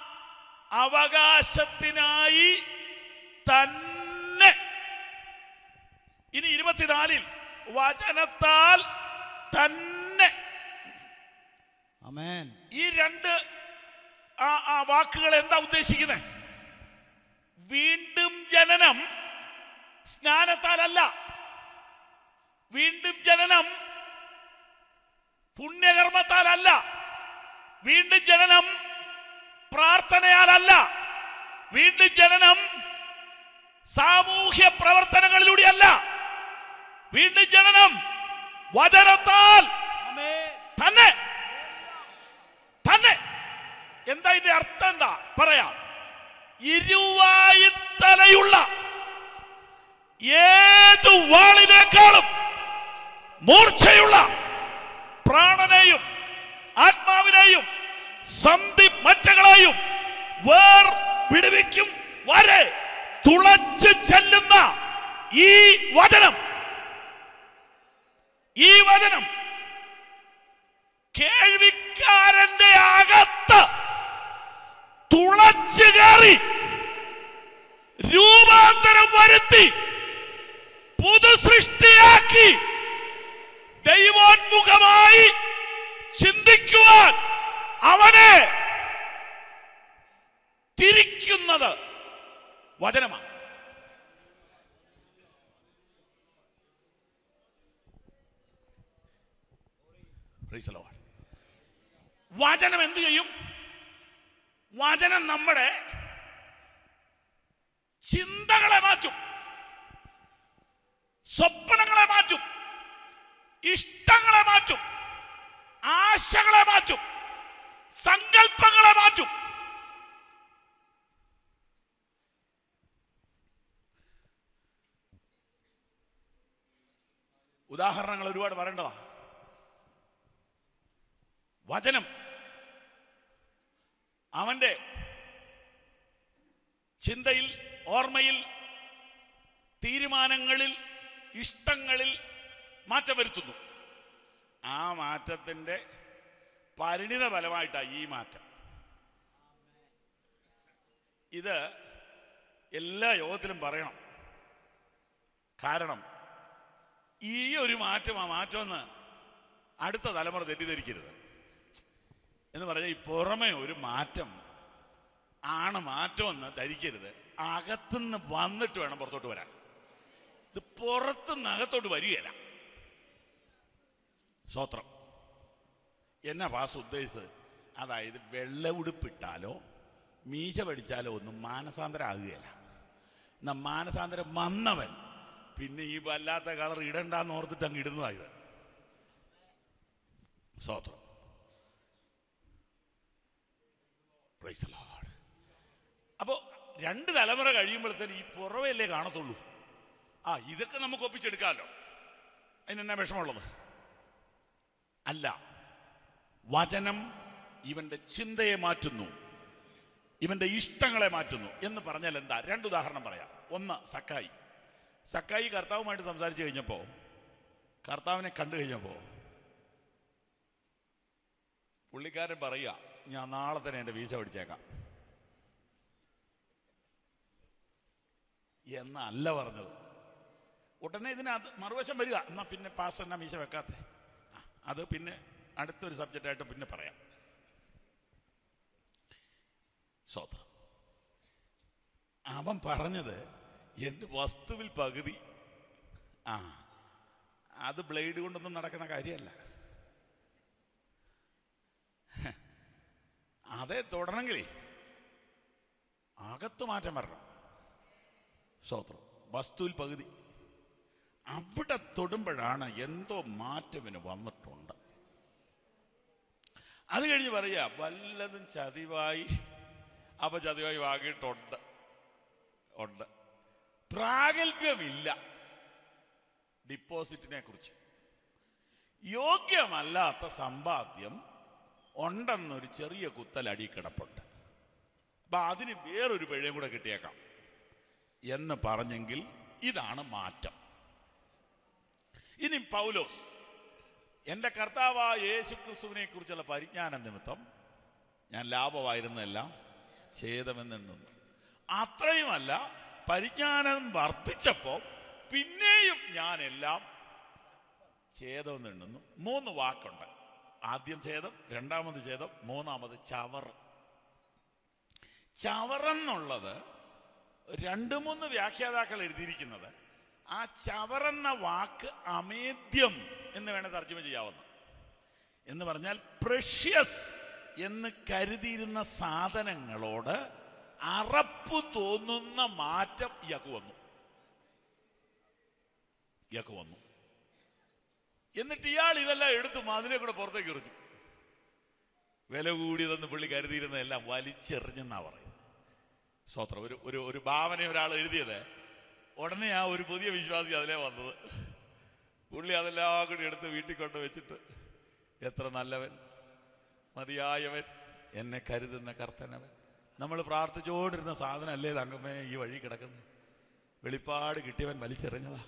[SPEAKER 21] അവകാശത്തിനായി തന്നെ. ഇനി ഇരുപത്തിനാലിൽ വചനത്താൽ തന്നെ.
[SPEAKER 20] ആമേൻ.
[SPEAKER 21] ഈ രണ്ട് ആ ആ വാക്കുകൾ എന്താ ഉദ്ദേശിക്കുന്നത്? വീണ്ടും ജനനം സ്നാനത്താലല്ല, വീണ്ടും ജനനം പുണ്യകർമ്മത്താലല്ല, വീണ്ടും ജനനം പ്രാർത്ഥനയാലല്ല, വീണ്ടും ജനനം സാമൂഹ്യ പ്രവർത്തനങ്ങളിലൂടെയല്ല, വീണ്ടും ജനനം വചനത്താൽ തന്നെ. തന്നെ എന്താ ഇതിന്റെ അർത്ഥം? എന്താ പറയാം? ഇരുവായുത്തലയുള്ള ഏതു വാളിനേക്കാളും മൂർച്ചയുള്ള പ്രാണനെയും ആത്മാവിനെയും സന്ധി മജ്ജകളെയും വേർ വിടുവിക്കും വരെ തുളച്ചു ചെല്ലുന്ന ഈ വചനം, ഈ വചനം കേൾവിക്കാരന്റെ അകത്ത് തുളച്ചു കയറി രൂപാന്തരം വരുത്തി പുതു സൃഷ്ടിയാക്കി ദൈവോന്മുഖമായി ചിന്തിക്കുവാൻ അവനെ തിരിക്കുന്നത് വചനമാണ്. Praise the Lord. വചനം എന്ത് ചെയ്യും? വചനം നമ്മുടെ ചിന്തകളെ മാറ്റും, സ്വപ്നങ്ങളെ മാറ്റും, ഇഷ്ടങ്ങളെ മാറ്റും, ആശകളെ മാറ്റും, സങ്കല്പങ്ങളെ മാറ്റും. ഉദാഹരണങ്ങൾ ഒരുപാട് പറയേണ്ടതാ. വചനം അവന്റെ ചിന്തയിൽ, ഓർമ്മയിൽ, തീരുമാനങ്ങളിൽ, ഇഷ്ടങ്ങളിൽ മാറ്റം വരുത്തുന്നു. ആ മാറ്റത്തിൻ്റെ പരിണിത ഫലമായിട്ടാണ് ഈ മാറ്റം. ഇത് എല്ലാ യോഗത്തിലും പറയണം. കാരണം ഈ ഒരു മാറ്റം, ആ മാറ്റമെന്ന് അടുത്ത തലമുറ തെറ്റിദ്ധരിക്കരുത്. എന്ന് പറഞ്ഞാൽ ഈ പുറമെ ഒരു മാറ്റം ആണ് മാറ്റമെന്ന് ധരിക്കരുത്. അകത്തുനിന്ന് വന്നിട്ട് വേണം പുറത്തോട്ട് വരാൻ. ഇത് പുറത്തുനിന്ന് അകത്തോട്ട് വരികയില്ല. സ്വത്രം എന്നാ പാസ് ഉദ്ദേശിച്ചത്? അതായത് വെള്ള ഉടുപ്പിട്ടാലോ മീശ പഠിച്ചാലോ ഒന്നും മാനസാന്തരം ആകുകയില്ല. എന്നാ മാനസാന്തരം വന്നവൻ പിന്നെ ഈ വല്ലാത്ത കളർ ഇടണ്ടെന്ന് ഓർത്തിട്ട് അങ്ങ് ഇടുന്നതായത്. സ്വത്രം. Praise the lord. അപ്പോൾ രണ്ട് തലമുറ കഴിയുമ്പോഴത്തേന് ഈ പുറവല്ലേ കാണത്തുള്ളൂ. ആ ഇതൊക്കെ നമുക്ക് ഒപ്പിച്ചെടുക്കാമല്ലോ, അതിനെന്നാ വിഷമമുള്ളത്? അല്ല, വചനം ഇവന്റെ ചിന്തയെ മാറ്റുന്നു, ഇവന്റെ ഇഷ്ടങ്ങളെ മാറ്റുന്നു. എന്ന് പറഞ്ഞാൽ എന്താ? രണ്ട് ഉദാഹരണം പറയാം. ഒന്ന്, സക്കായി. സക്കായി കർത്താവുമായിട്ട് സംസാരിച്ചു കഴിഞ്ഞപ്പോൾ, കർത്താവിനെ കണ്ടു കഴിഞ്ഞപ്പോൾ പുള്ളിക്കാരൻ പറയുക, ഞാൻ നാളെ തന്നെ എൻ്റെ വീസ പിടിച്ചേക്കാം എന്നല്ല പറഞ്ഞത്. ഉടനെ ഇതിനകത്ത് മറുവശം വരിക, എന്നാൽ പിന്നെ പാസ്റ്റർ എന്നാ മീശ വെക്കാത്തെ? അത് പിന്നെ അടുത്തൊരു സബ്ജക്റ്റായിട്ട് പിന്നെ പറയാം. സ്വത്രം. അവൻ പറഞ്ഞത് എൻ്റെ വസ്തുവിൽ പകുതി. ആ അത് ബ്ലേഡ് കൊണ്ടൊന്നും നടക്കുന്ന കാര്യമല്ല. അതേ തുടരണമെങ്കിലേ അകത്ത് മാറ്റം വരണം. സ്വത്രം. വസ്തുവിൽ പകുതി. അവിടെ തൊടുമ്പോഴാണ് എന്തോ മാറ്റമിന് വന്നിട്ടുണ്ട്. അത് കഴിഞ്ഞ് പറയാ വല്ലതും ചതിവായി, അപ്പൊ ചതിവായി വാങ്ങിയിട്ടുണ്ട് ഉണ്ട്. പ്രാഗൽഭ്യമില്ല ഡിപ്പോസിറ്റിനെ കുറിച്ച്. യോഗ്യമല്ലാത്ത സമ്പാദ്യം ഉണ്ടെന്നൊരു ചെറിയ കുത്തലടി കിടപ്പുണ്ട്. അപ്പൊ അതിന് വേറൊരു പിഴയും കൂടെ കിട്ടിയേക്കാം എന്ന് പറഞ്ഞെങ്കിൽ ഇതാണ് മാറ്റം. ഇനി പൗലോസ്, എൻ്റെ കർത്താവായ യേശു ക്രിസ്തുവിനെ കുറിച്ചുള്ള പരിജ്ഞാന നിമിത്തം ഞാൻ ലാഭമായിരുന്നെല്ലാം ഛേദമെന്നുണ്ട്. അത്രയുമല്ല, പരിജ്ഞാനം വർദ്ധിച്ചപ്പോൾ പിന്നെയും ഞാൻ എല്ലാം ഛേദമെന്നുണ്ടെന്നു. മൂന്ന് വാക്കുണ്ട്. ആദ്യം ഛേദം, രണ്ടാമത് ഛേദം, മൂന്നാമത് ചവർ. ചവറെന്നുള്ളത് രണ്ട് മൂന്ന് വ്യാഖ്യാതാക്കൾ എഴുതിയിരിക്കുന്നത്, ആ ചവറെന്ന വാക്ക് അമേദ്യം എന്ന് വേണേൽ തർജ്ജമ ചെയ്യാവുന്ന. എന്ന് പറഞ്ഞാൽ പ്രഷ്യസ് എന്ന് കരുതിയിരുന്ന സാധനങ്ങളോട് അറപ്പ് തോന്നുന്ന മാറ്റം ഇയാൾക്ക് വന്നു ഇയാൾക്ക് വന്നു എന്നിട്ട് ഇയാൾ ഇതെല്ലാം എടുത്ത് അതിനെ കൂടെ പുറത്തേക്ക് എറിഞ്ഞു. വില കൂടിയതെന്ന് പുള്ളി കരുതിയിരുന്നതെല്ലാം വലിച്ചെറിഞ്ഞെന്നാ പറയുന്നത്. സ്വത്രം. ഒരു ഒരു ഒരു ഭാവന ഒരാൾ എഴുതിയത്, ഉടനെ ആ ഒരു പുതിയ വിശ്വാസി അതിലേ വന്നത്. പുള്ളി അതെല്ലാം കൂടി എടുത്ത് വീട്ടിൽ കൊണ്ട് വെച്ചിട്ട്, എത്ര നല്ലവൻ, മതിയായവൻ, എന്നെ കരുതുന്ന കർത്തനവൻ. നമ്മൾ പ്രാർത്ഥിച്ചുകൊണ്ടിരുന്ന സാധനം അല്ലേ തങ്കമ്മേ ഈ വഴി കിടക്കുന്നത്? വെളിപ്പാട് കിട്ടിയവൻ വലിച്ചെറിഞ്ഞതാ.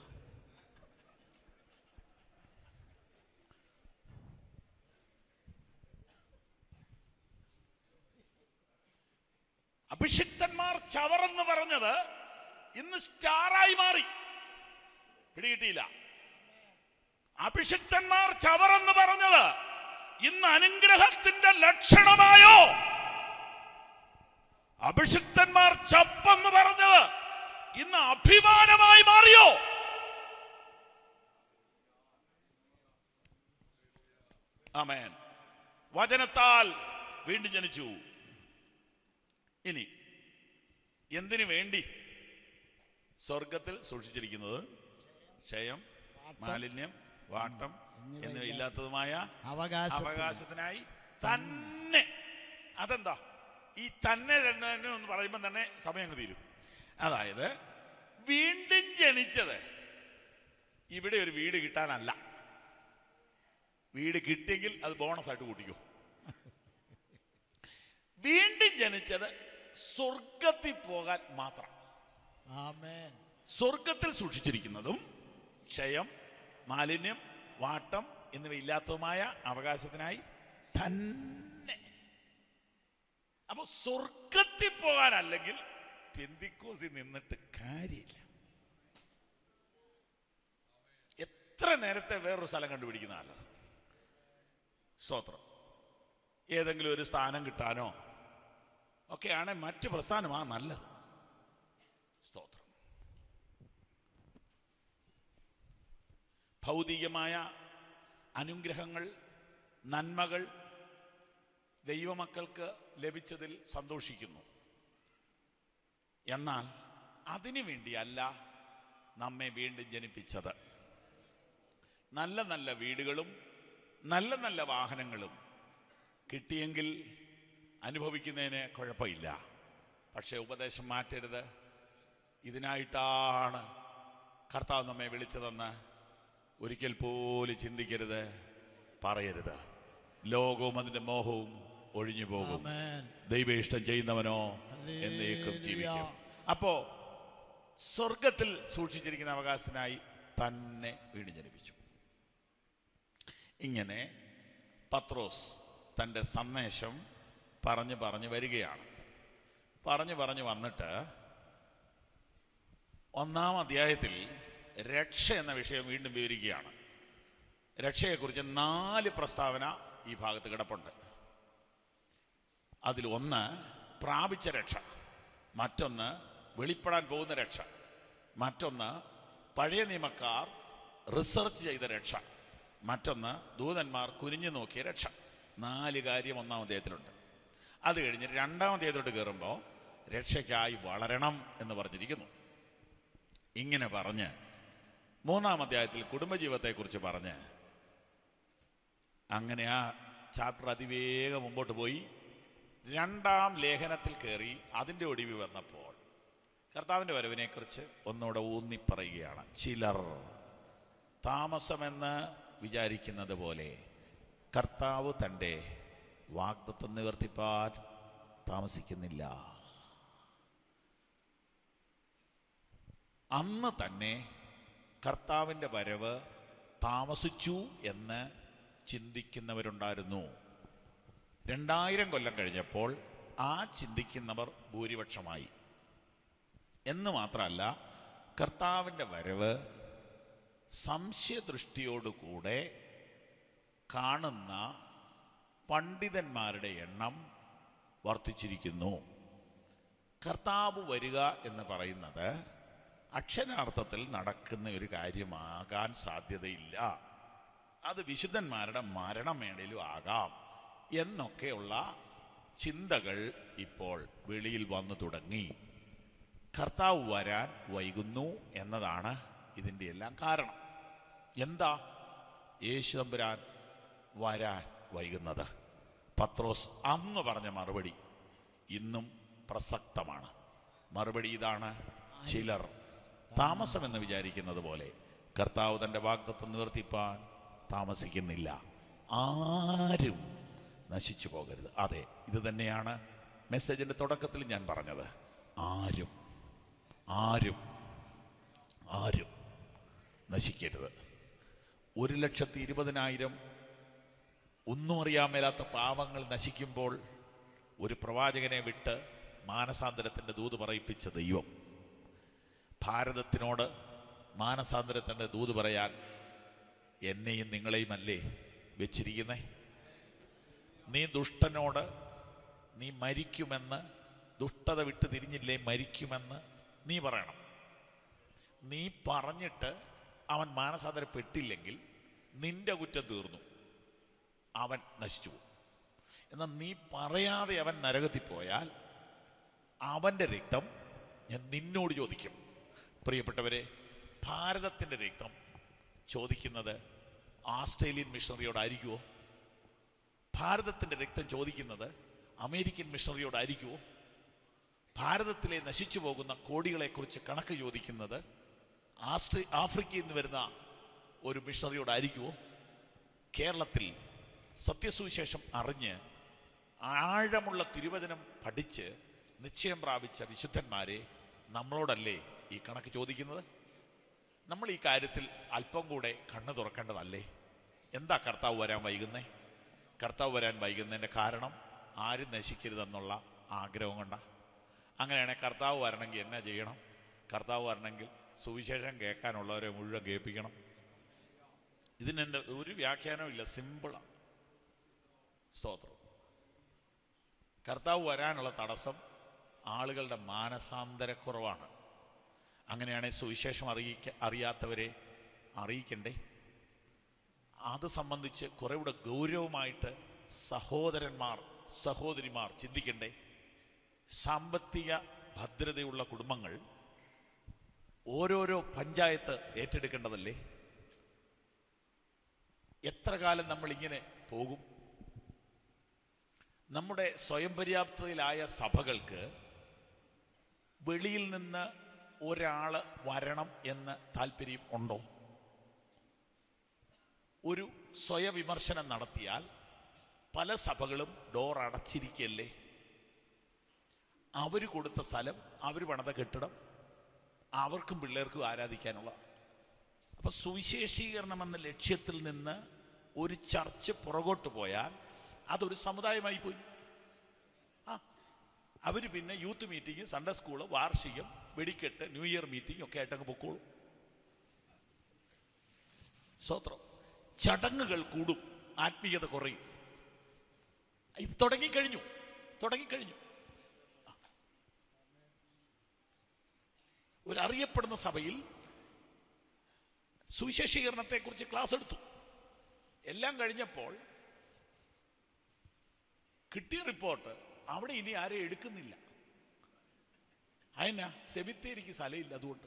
[SPEAKER 21] അഭിഷിക്തന്മാർ ചവറെന്ന് പറഞ്ഞത് ഇന്ന് സ്റ്റാറായി മാറി. പിടികിട്ടിയില്ല. അഭിഷിക്തന്മാർ ചവറെന്ന് പറഞ്ഞത് ഇന്ന് അനുഗ്രഹത്തിന്റെ ലക്ഷണമായോ? അഭിഷിക്തന്മാർ ചപ്പെന്ന് പറഞ്ഞത് ഇന്ന് അഭിമാനമായി മാറിയോ? ആമേൻ. വചനത്താൽ വീണ്ടും ജനിച്ചു. ഇനി എന്തിനു വേണ്ടി? സ്വർഗത്തിൽ സൂക്ഷിച്ചിരിക്കുന്നത് ക്ഷയം, മാലിന്യം, വാട്ടം എന്നിവ ഇല്ലാത്തതുമായ അവകാശത്തിനായി തന്നെ. അതെന്താ ഈ തന്നെ തന്നെ എന്ന് പറയുമ്പോൾ തന്നെ സമയം അങ്ങ് തീരും. അതായത് വീണ്ടും ജനിച്ചത് ഇവിടെ ഒരു വീട് കിട്ടാനല്ല. വീട് കിട്ടിയെങ്കിൽ അത് ബോണസ് ആയിട്ട് കൂട്ടിക്കോ. വീണ്ടും ജനിച്ചത് സ്വർഗത്തിൽ പോകാൻ മാത്രം. സ്വർഗത്തിൽ സൂക്ഷിച്ചിരിക്കുന്നതും ക്ഷയം, മാലിന്യം, വാട്ടം എന്നിവ ഇല്ലാത്തതുമായ അവകാശത്തിനായി തന്നെ. അപ്പൊ സ്വർഗത്തിൽ പോകാനല്ലെങ്കിൽ പെന്തിക്കോസിൽ നിന്നിട്ട് കാര്യമില്ല. എത്ര നേരത്തെ വേറൊരു സ്ഥലം കണ്ടുപിടിക്കുന്ന നല്ലത്. സ്തോത്രം. ഏതെങ്കിലും ഒരു സ്ഥാനം കിട്ടാനോ ഒക്കെയാണ് മറ്റ് പ്രസ്ഥാനമാ നല്ലത്. സ്തോത്രം. ഭൗതികമായ അനുഗ്രഹങ്ങൾ, നന്മകൾ ദൈവമക്കൾക്ക് ലഭിച്ചതിൽ സന്തോഷിക്കുന്നു. എന്നാൽ അതിനു വേണ്ടിയല്ല നമ്മെ വീണ്ടും ജനിപ്പിച്ചത്. നല്ല നല്ല വീടുകളും നല്ല നല്ല വാഹനങ്ങളും കിട്ടിയെങ്കിൽ അനുഭവിക്കുന്നതിന് കുഴപ്പമില്ല. പക്ഷേ ഉപദേശം മാറ്റരുത്. ഇതിനായിട്ടാണ് കർത്താവ് നമ്മെ വിളിച്ചതെന്ന് ഒരിക്കൽ പോലും ചിന്തിക്കരുത്, പറയരുത്. ലോകവും അതിൻ്റെ മോഹവും ഒഴിഞ്ഞു പോകും. ദൈവ ഇഷ്ടം ചെയ്യുന്നവനോ എന്നേക്കും ജീവിക്കും. അപ്പോ സ്വർഗത്തിൽ സൂക്ഷിച്ചിരിക്കുന്ന അവകാശത്തിനായി തന്നെ വീണ്ടും ജനിപ്പിച്ചു. ഇങ്ങനെ പത്രോസ് തൻ്റെ സന്ദേശം പറഞ്ഞു പറഞ്ഞു വരികയാണ്. പറഞ്ഞു പറഞ്ഞു വന്നിട്ട് ഒന്നാം അധ്യായത്തിൽ രക്ഷ എന്ന വിഷയം വീണ്ടും വിവരിക്കുകയാണ്. രക്ഷയെക്കുറിച്ച് നാല് പ്രസ്താവന ഈ ഭാഗത്ത് കിടപ്പുണ്ട്. അതിൽ ഒന്ന് പ്രാപിച്ച രക്ഷ, മറ്റൊന്ന് വെളിപ്പെടാൻ പോകുന്ന രക്ഷ, മറ്റൊന്ന് പഴയ നിയമക്കാർ റിസർച്ച് ചെയ്ത രക്ഷ, മറ്റൊന്ന് ദൂതന്മാർ കുനിഞ്ഞു നോക്കിയ രക്ഷ. നാല് കാര്യം ഒന്നാം അധ്യായത്തിലുണ്ട്. അത് കഴിഞ്ഞ് രണ്ടാം അധ്യായത്തോട്ട് കയറുമ്പോൾ രക്ഷയ്ക്കായി വളരണം എന്ന് പറഞ്ഞിരിക്കുന്നു. ഇങ്ങനെ പറഞ്ഞ് മൂന്നാം അധ്യായത്തിൽ കുടുംബജീവിതത്തെക്കുറിച്ച് പറഞ്ഞ് അങ്ങനെ ആ ചാപ്റ്റർ അതിവേഗം മുമ്പോട്ട് പോയി രണ്ടാം ലേഖനത്തിൽ കയറി അതിൻ്റെ ഒടുവിൽ വന്നപ്പോൾ കർത്താവിൻ്റെ വരവിനെക്കുറിച്ച് ഒന്നുകൂടെ ഊന്നി പറയുകയാണ്. ചിലർ താമസമെന്ന് വിചാരിക്കുന്നത് പോലെ കർത്താവ് തൻ്റെ വാഗ്ദത്തം നിവർത്തിപ്പാൻ താമസിക്കുന്നില്ല. അന്ന് തന്നെ കർത്താവിൻ്റെ വരവ് താമസിച്ചു എന്ന് ചിന്തിക്കുന്നവരുണ്ടായിരുന്നു. രണ്ടായിരം കൊല്ലം കഴിഞ്ഞപ്പോൾ ആ ചിന്തിക്കുന്നവർ ഭൂരിപക്ഷമായി. എന്ന് മാത്രമല്ല, കർത്താവിൻ്റെ വരവ് സംശയദൃഷ്ടിയോടുകൂടെ കാണുന്ന പണ്ഡിതന്മാരുടെ എണ്ണം വർദ്ധിച്ചിരിക്കുന്നു. കർത്താവ് വരിക എന്ന് പറയുന്നത് അക്ഷരാർത്ഥത്തിൽ നടക്കുന്ന ഒരു കാര്യമാകാൻ സാധ്യതയില്ല. അത് വിശുദ്ധന്മാരുടെ മരണമേടയിലും ആകാം എന്നൊക്കെയുള്ള ചിന്തകൾ ഇപ്പോൾ വെളിയിൽ വന്നു തുടങ്ങി. കർത്താവ് വരാൻ വൈകുന്നു എന്നതാണ് ഇതിൻ്റെ എല്ലാം കാരണം. എന്താ യേശു തമ്പുരാൻ വരാൻ വൈകുന്നത്? പത്രോസ് അന്ന് പറഞ്ഞ മറുപടി ഇന്നും പ്രസക്തമാണ്. മറുപടി ഇതാണ്: ചിലർ താമസമെന്ന് വിചാരിക്കുന്നത് പോലെ കർത്താവ് തൻ്റെ വാഗ്ദത്തം നിവർത്തിപ്പാൻ താമസിക്കുന്നില്ല. ആരും നശിച്ചു പോകരുത്. അതെ, ഇത് തന്നെയാണ് മെസ്സേജിൻ്റെ തുടക്കത്തിൽ ഞാൻ പറഞ്ഞത്. ആരും ആരും ആരും നശിക്കരുത്. ഒരു ലക്ഷത്തി ഇരുപതിനായിരം ഒന്നും അറിയാൻ മേലാത്ത പാവങ്ങൾ നശിക്കുമ്പോൾ ഒരു പ്രവാചകനെ വിട്ട് മാനസാന്തരത്തിൻ്റെ ദൂത് പറയിപ്പിച്ച ദൈവം ഭാരതത്തിനോട് മാനസാന്തരത്തിൻ്റെ ദൂത് പറയാൻ എന്നെയും നിങ്ങളെയും അല്ലേ വെച്ചിരിക്കുന്നേ? നീ ദുഷ്ടനോട് നീ മരിക്കുമെന്ന്, ദുഷ്ടത വിട്ട് തിരിഞ്ഞില്ലേ മരിക്കുമെന്ന് നീ പറയണം. നീ പറഞ്ഞിട്ട് അവൻ മാനസാന്തരപ്പെട്ടില്ലെങ്കിൽ നിന്റെ കുറ്റം തീർന്നു. അവൻ നശിച്ചു പോകും. എന്നാൽ നീ പറയാതെ അവൻ നരകത്തിൽ പോയാൽ അവൻ്റെ രക്തം ഞാൻ നിന്നോട് ചോദിക്കും. പ്രിയപ്പെട്ടവരെ, ഭാരതത്തിൻ്റെ രക്തം ചോദിക്കുന്നത് ആസ്ട്രേലിയൻ മിഷണറിയോടായിരിക്കുമോ? ഭാരതത്തിൻ്റെ രക്തം ചോദിക്കുന്നത് അമേരിക്കൻ മിഷണറിയോടായിരിക്കുമോ? ഭാരതത്തിലെ നശിച്ചു പോകുന്ന കോടികളെക്കുറിച്ച് കണക്ക് ചോദിക്കുന്നത് ആസ്ട്രേ ആഫ്രിക്കയിൽ നിന്ന് വരുന്ന ഒരു മിഷണറിയോടായിരിക്കുമോ? കേരളത്തിൽ സത്യസുവിശേഷം അറിഞ്ഞ് ആഴമുള്ള തിരുവചനം പഠിച്ച് നിശ്ചയം പ്രാപിച്ച വിശുദ്ധന്മാരെ നമ്മളോടല്ലേ ഈ കണക്ക് ചോദിക്കുന്നത്? നമ്മൾ ഈ കാര്യത്തിൽ അല്പം കൂടെ കണ്ണ് തുറക്കേണ്ടതല്ലേ? എന്താ കർത്താവ് വരാൻ വൈകുന്നേ? കർത്താവ് വരാൻ വൈകുന്നതിൻ്റെ കാരണം ആരും നശിക്കരുതെന്നുള്ള ആഗ്രഹം കൊണ്ടാ. അങ്ങനെയാണെങ്കിൽ കർത്താവ് വരണമെങ്കിൽ എന്നാ ചെയ്യണം? കർത്താവ് വരണമെങ്കിൽ സുവിശേഷം കേൾക്കാനുള്ളവരെ മുഴുവൻ കേൾപ്പിക്കണം. ഇതിനെൻ്റെ ഒരു വ്യാഖ്യാനവും ഇല്ല, സിമ്പിളാണ്. സ്തോത്രം. കർത്താവ് വരാനുള്ള തടസ്സം ആളുകളുടെ മാനസാന്തരക്കുറവാണ്. അങ്ങനെയാണെങ്കിൽ സുവിശേഷം അറിയിക്ക അറിയാത്തവരെ അറിയിക്കണ്ടേ? അത് സംബന്ധിച്ച് കുറെ കൂടെ ഗൗരവമായിട്ട് സഹോദരന്മാർ സഹോദരിമാർ ചിന്തിക്കണ്ടേ? സാമ്പത്തിക ഭദ്രതയുള്ള കുടുംബങ്ങൾ ഓരോരോ പഞ്ചായത്ത് ഏറ്റെടുക്കേണ്ടതല്ലേ? എത്ര കാലം നമ്മളിങ്ങനെ പോകും? നമ്മുടെ സ്വയം പര്യാപ്തതയിലായ സഭകൾക്ക് വെളിയിൽ നിന്ന് ഒരാൾ വരണം എന്ന് താല്പര്യം ഉണ്ടോ? ഒരു സ്വയവിമർശനം നടത്തിയാൽ പല സഭകളും ഡോർ അടച്ചിരിക്കല്ലേ? അവർ കൊടുത്ത സ്ഥലം, അവർ പണിത കെട്ടിടം അവർക്കും പിള്ളേർക്കും ആരാധിക്കാനുള്ള. അപ്പം സുവിശേഷീകരണം എന്ന ലക്ഷ്യത്തിൽ നിന്ന് ഒരു ചർച്ച് പുറകോട്ട് പോയാൽ അതൊരു സമുദായമായി പോയി. ആ അവർ പിന്നെ യൂത്ത് മീറ്റിംഗ്, സൺഡേ സ്കൂള്, വാർഷികം, വെടിക്കെട്ട്, ന്യൂ ഇയർ മീറ്റിംഗ് ഒക്കെ ആയിട്ടങ്ങ് പൊക്കോളൂ. സ്തോത്രം. ചടങ്ങുകൾ കൂടും, ആത്മീയത കുറയും. ഇത് തുടങ്ങിക്കഴിഞ്ഞു തുടങ്ങിക്കഴിഞ്ഞു ഒരു അറിയപ്പെടുന്ന സഭയിൽ സുവിശേഷീകരണത്തെക്കുറിച്ച് ക്ലാസ് എടുത്തു. എല്ലാം കഴിഞ്ഞപ്പോൾ കിട്ടിയ റിപ്പോർട്ട് അവിടെ ഇനി ആരെയും എടുക്കുന്നില്ല. അതിനാ സെമിത്തേരിക്ക് സ്ഥലമില്ല. അതുകൊണ്ട്